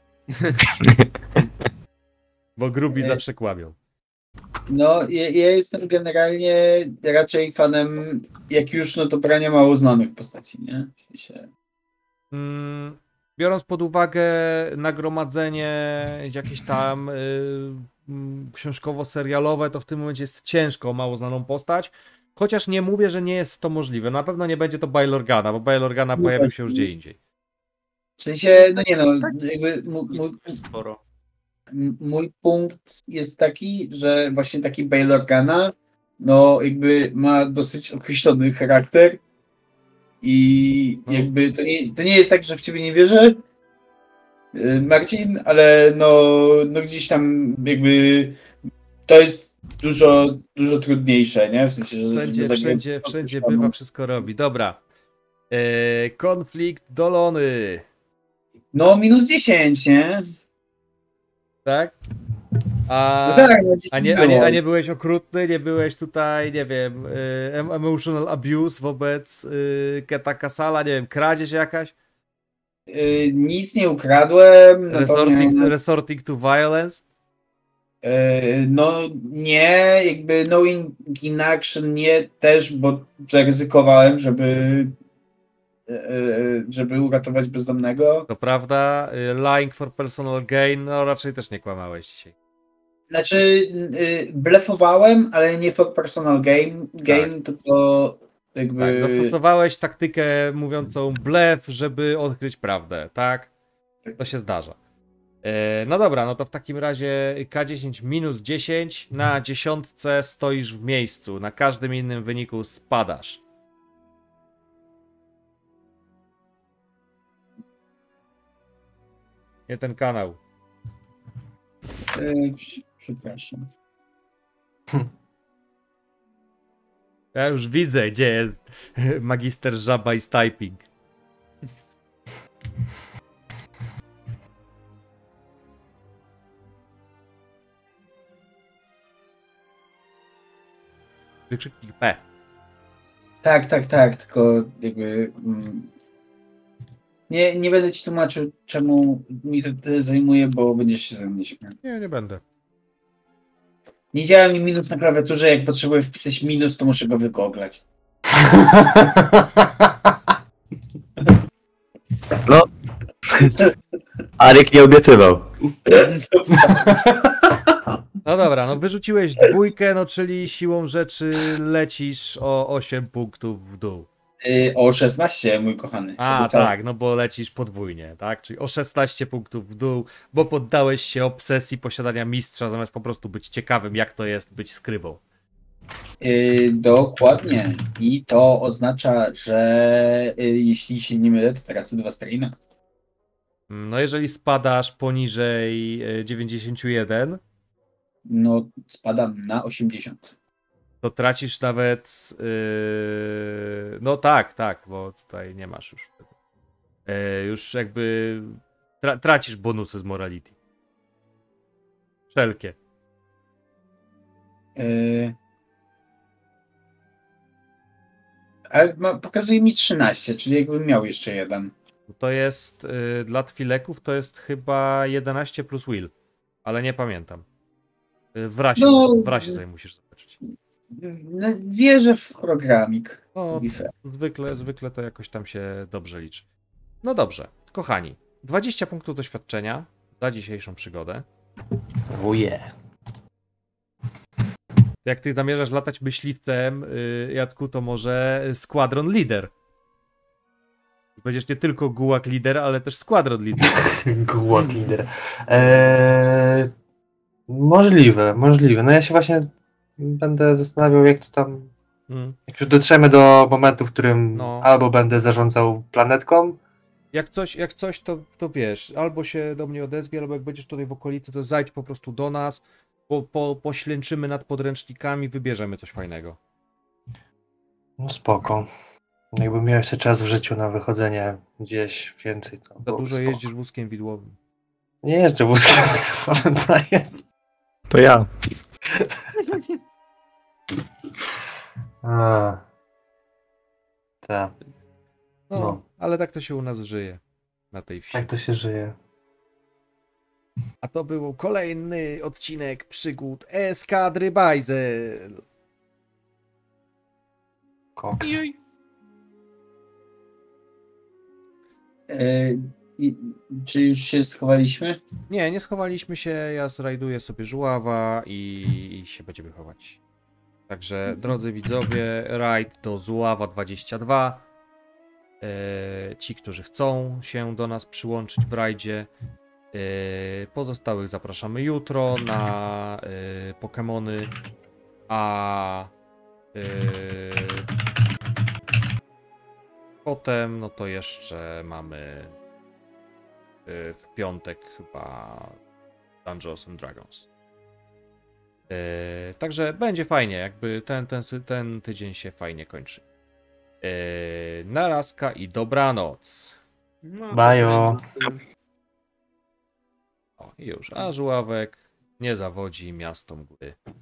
Speaker 2: Bo grubi
Speaker 3: E,
Speaker 2: zawsze kłamią.
Speaker 3: no ja, ja jestem generalnie raczej fanem, jak już, no to brania mało znanych postaci, nie? W sensie,
Speaker 2: Mm, biorąc pod uwagę nagromadzenie jakieś tam y, mm, książkowo-serialowe, to w tym momencie jest ciężko o mało znaną postać. Chociaż nie mówię, że nie jest to możliwe. Na pewno nie będzie to Bail Organa, bo Bail Organa
Speaker 3: No
Speaker 2: pojawił
Speaker 3: właśnie.
Speaker 2: się już gdzie indziej.
Speaker 3: w sensie, no nie no, jakby mój, mój,
Speaker 1: Sporo.
Speaker 3: mój punkt jest taki, że właśnie taki Bail Organa, no jakby ma dosyć określony charakter i
Speaker 2: No.
Speaker 3: jakby to nie, to nie jest tak, że w ciebie nie wierzę, y, Marcin, ale no, no gdzieś tam jakby to jest dużo, dużo trudniejsze, nie? W sensie, że
Speaker 2: Wszędzie,
Speaker 3: żeby
Speaker 2: wszędzie,
Speaker 3: zagrać
Speaker 2: wszędzie
Speaker 3: określoną-
Speaker 2: bywa, wszystko robi. Dobra. E, konflikt Dolony.
Speaker 3: No minus dziesięć, nie?
Speaker 2: Tak? A,
Speaker 3: No tak, no
Speaker 2: a, nie, a, nie, a nie byłeś okrutny? Nie byłeś tutaj, nie wiem, y, em- emotional abuse wobec y, Keta Kasala? Nie wiem, kradzież jakaś?
Speaker 3: Y, nic nie ukradłem.
Speaker 2: Resorting,
Speaker 3: natomiast-
Speaker 2: resorting to violence?
Speaker 3: E, No nie, jakby no in, in action nie też, bo zaryzykowałem, żeby e, żeby uratować bezdomnego.
Speaker 2: To prawda, y, lying for personal gain, no raczej też nie kłamałeś dzisiaj.
Speaker 3: Znaczy, y, blefowałem, ale nie for personal gain, gain tylko jakby...
Speaker 2: Tak, zastosowałeś taktykę mówiącą blef, żeby odkryć prawdę, tak? To się zdarza. E, no dobra, no to w takim razie K dziesięć minus dziesięć, na dziesiątce stoisz w miejscu, na każdym innym wyniku spadasz. Nie ten kanał.
Speaker 3: y, przepraszam.
Speaker 2: Ja już widzę, gdzie jest magister Żaba i Typing. Wykrzyknik P.
Speaker 3: Tak, tak, tak, tylko jakby... Mm, nie, nie będę ci tłumaczył, czemu mi to tyle zajmuje, bo będziesz się ze mnie śmiał.
Speaker 2: Nie, nie będę.
Speaker 3: Nie działa mi minus na klawiaturze, jak potrzebuję wpisać minus, to muszę go wygooglać.
Speaker 4: No. Arek nie obiecywał.
Speaker 2: No dobra, no wyrzuciłeś dwójkę, no czyli siłą rzeczy lecisz o osiem punktów w dół.
Speaker 3: Y, o szesnaście, mój kochany.
Speaker 2: A,
Speaker 3: Obiecałem.
Speaker 2: tak, no bo lecisz podwójnie, tak? Czyli o szesnaście punktów w dół, bo poddałeś się obsesji posiadania mistrza, zamiast po prostu być ciekawym, jak to jest być skrybą.
Speaker 3: Y, dokładnie. I to oznacza, że y, jeśli się nie mylę, to tracę dwa strajna.
Speaker 2: No jeżeli spadasz poniżej e, dziewięćdziesiąt jeden,
Speaker 3: No, spadam na osiemdziesiąt.
Speaker 2: to tracisz nawet... Yy... No tak, tak, bo tutaj nie masz już wtedy. Yy, już jakby tra tracisz bonusy z morality. Wszelkie.
Speaker 3: Y... Ale ma, pokazuje mi trzynaście, czyli jakbym miał jeszcze jeden.
Speaker 2: To jest yy, dla twileków to jest chyba jedenaście plus will, ale nie pamiętam. Yy, w rasie,
Speaker 3: No.
Speaker 2: w rasie sobie musisz zobaczyć.
Speaker 3: No, wierzę w programik.
Speaker 2: No,
Speaker 3: to be fair.
Speaker 2: zwykle, zwykle to jakoś tam się dobrze liczy. No dobrze, kochani, dwadzieścia punktów doświadczenia za dzisiejszą przygodę.
Speaker 5: Uje.
Speaker 2: Jak ty zamierzasz latać myśliwcem, yy, Jacku, to może Squadron Leader. Będziesz nie tylko Gułak Leader, ale też Squadron Leader.
Speaker 5: Gułak lider. Eee, możliwe, możliwe. No ja się właśnie będę zastanawiał, jak to tam...
Speaker 2: Mm.
Speaker 5: Jak już dotrzemy do momentu, w którym
Speaker 2: No.
Speaker 5: albo będę zarządzał planetką,
Speaker 2: Jak coś, jak coś to, to wiesz, albo się do mnie odezwie, albo jak będziesz tutaj w okolicy, to zajdź po prostu do nas, po, po, poślęczymy nad podręcznikami, wybierzemy coś fajnego.
Speaker 5: no spoko. Jakbym miał jeszcze czas w życiu na wychodzenie gdzieś więcej, to
Speaker 2: Za
Speaker 5: byłoby
Speaker 2: dużo
Speaker 5: spoko.
Speaker 2: jeździsz wózkiem widłowym.
Speaker 5: Nie jeżdżę wózkiem, to jest.
Speaker 4: To ja.
Speaker 5: A. Tak,
Speaker 2: No,
Speaker 5: No.
Speaker 2: ale tak to się u nas żyje na tej wsi.
Speaker 5: tak to się żyje.
Speaker 2: A to był kolejny odcinek przygód Eskadry Bajzel.
Speaker 5: Koks.
Speaker 3: Y, i, czy już się schowaliśmy?
Speaker 2: Nie, nie schowaliśmy się, ja zrajduję sobie żuława i, i się będziemy chować. Także drodzy widzowie, rajd do Zława dwadzieścia dwa. E, ci, którzy chcą się do nas przyłączyć w rajdzie. E, pozostałych zapraszamy jutro na e, Pokemony. A e, potem, no to jeszcze mamy e, w piątek chyba Dungeons and Dragons. Yy, także będzie fajnie, jakby ten, ten, sy- ten tydzień się fajnie kończy. Yy, narazka i dobranoc.
Speaker 1: No,
Speaker 5: Bajo.
Speaker 2: O, i już, a żuławek nie zawodzi miasto mgły.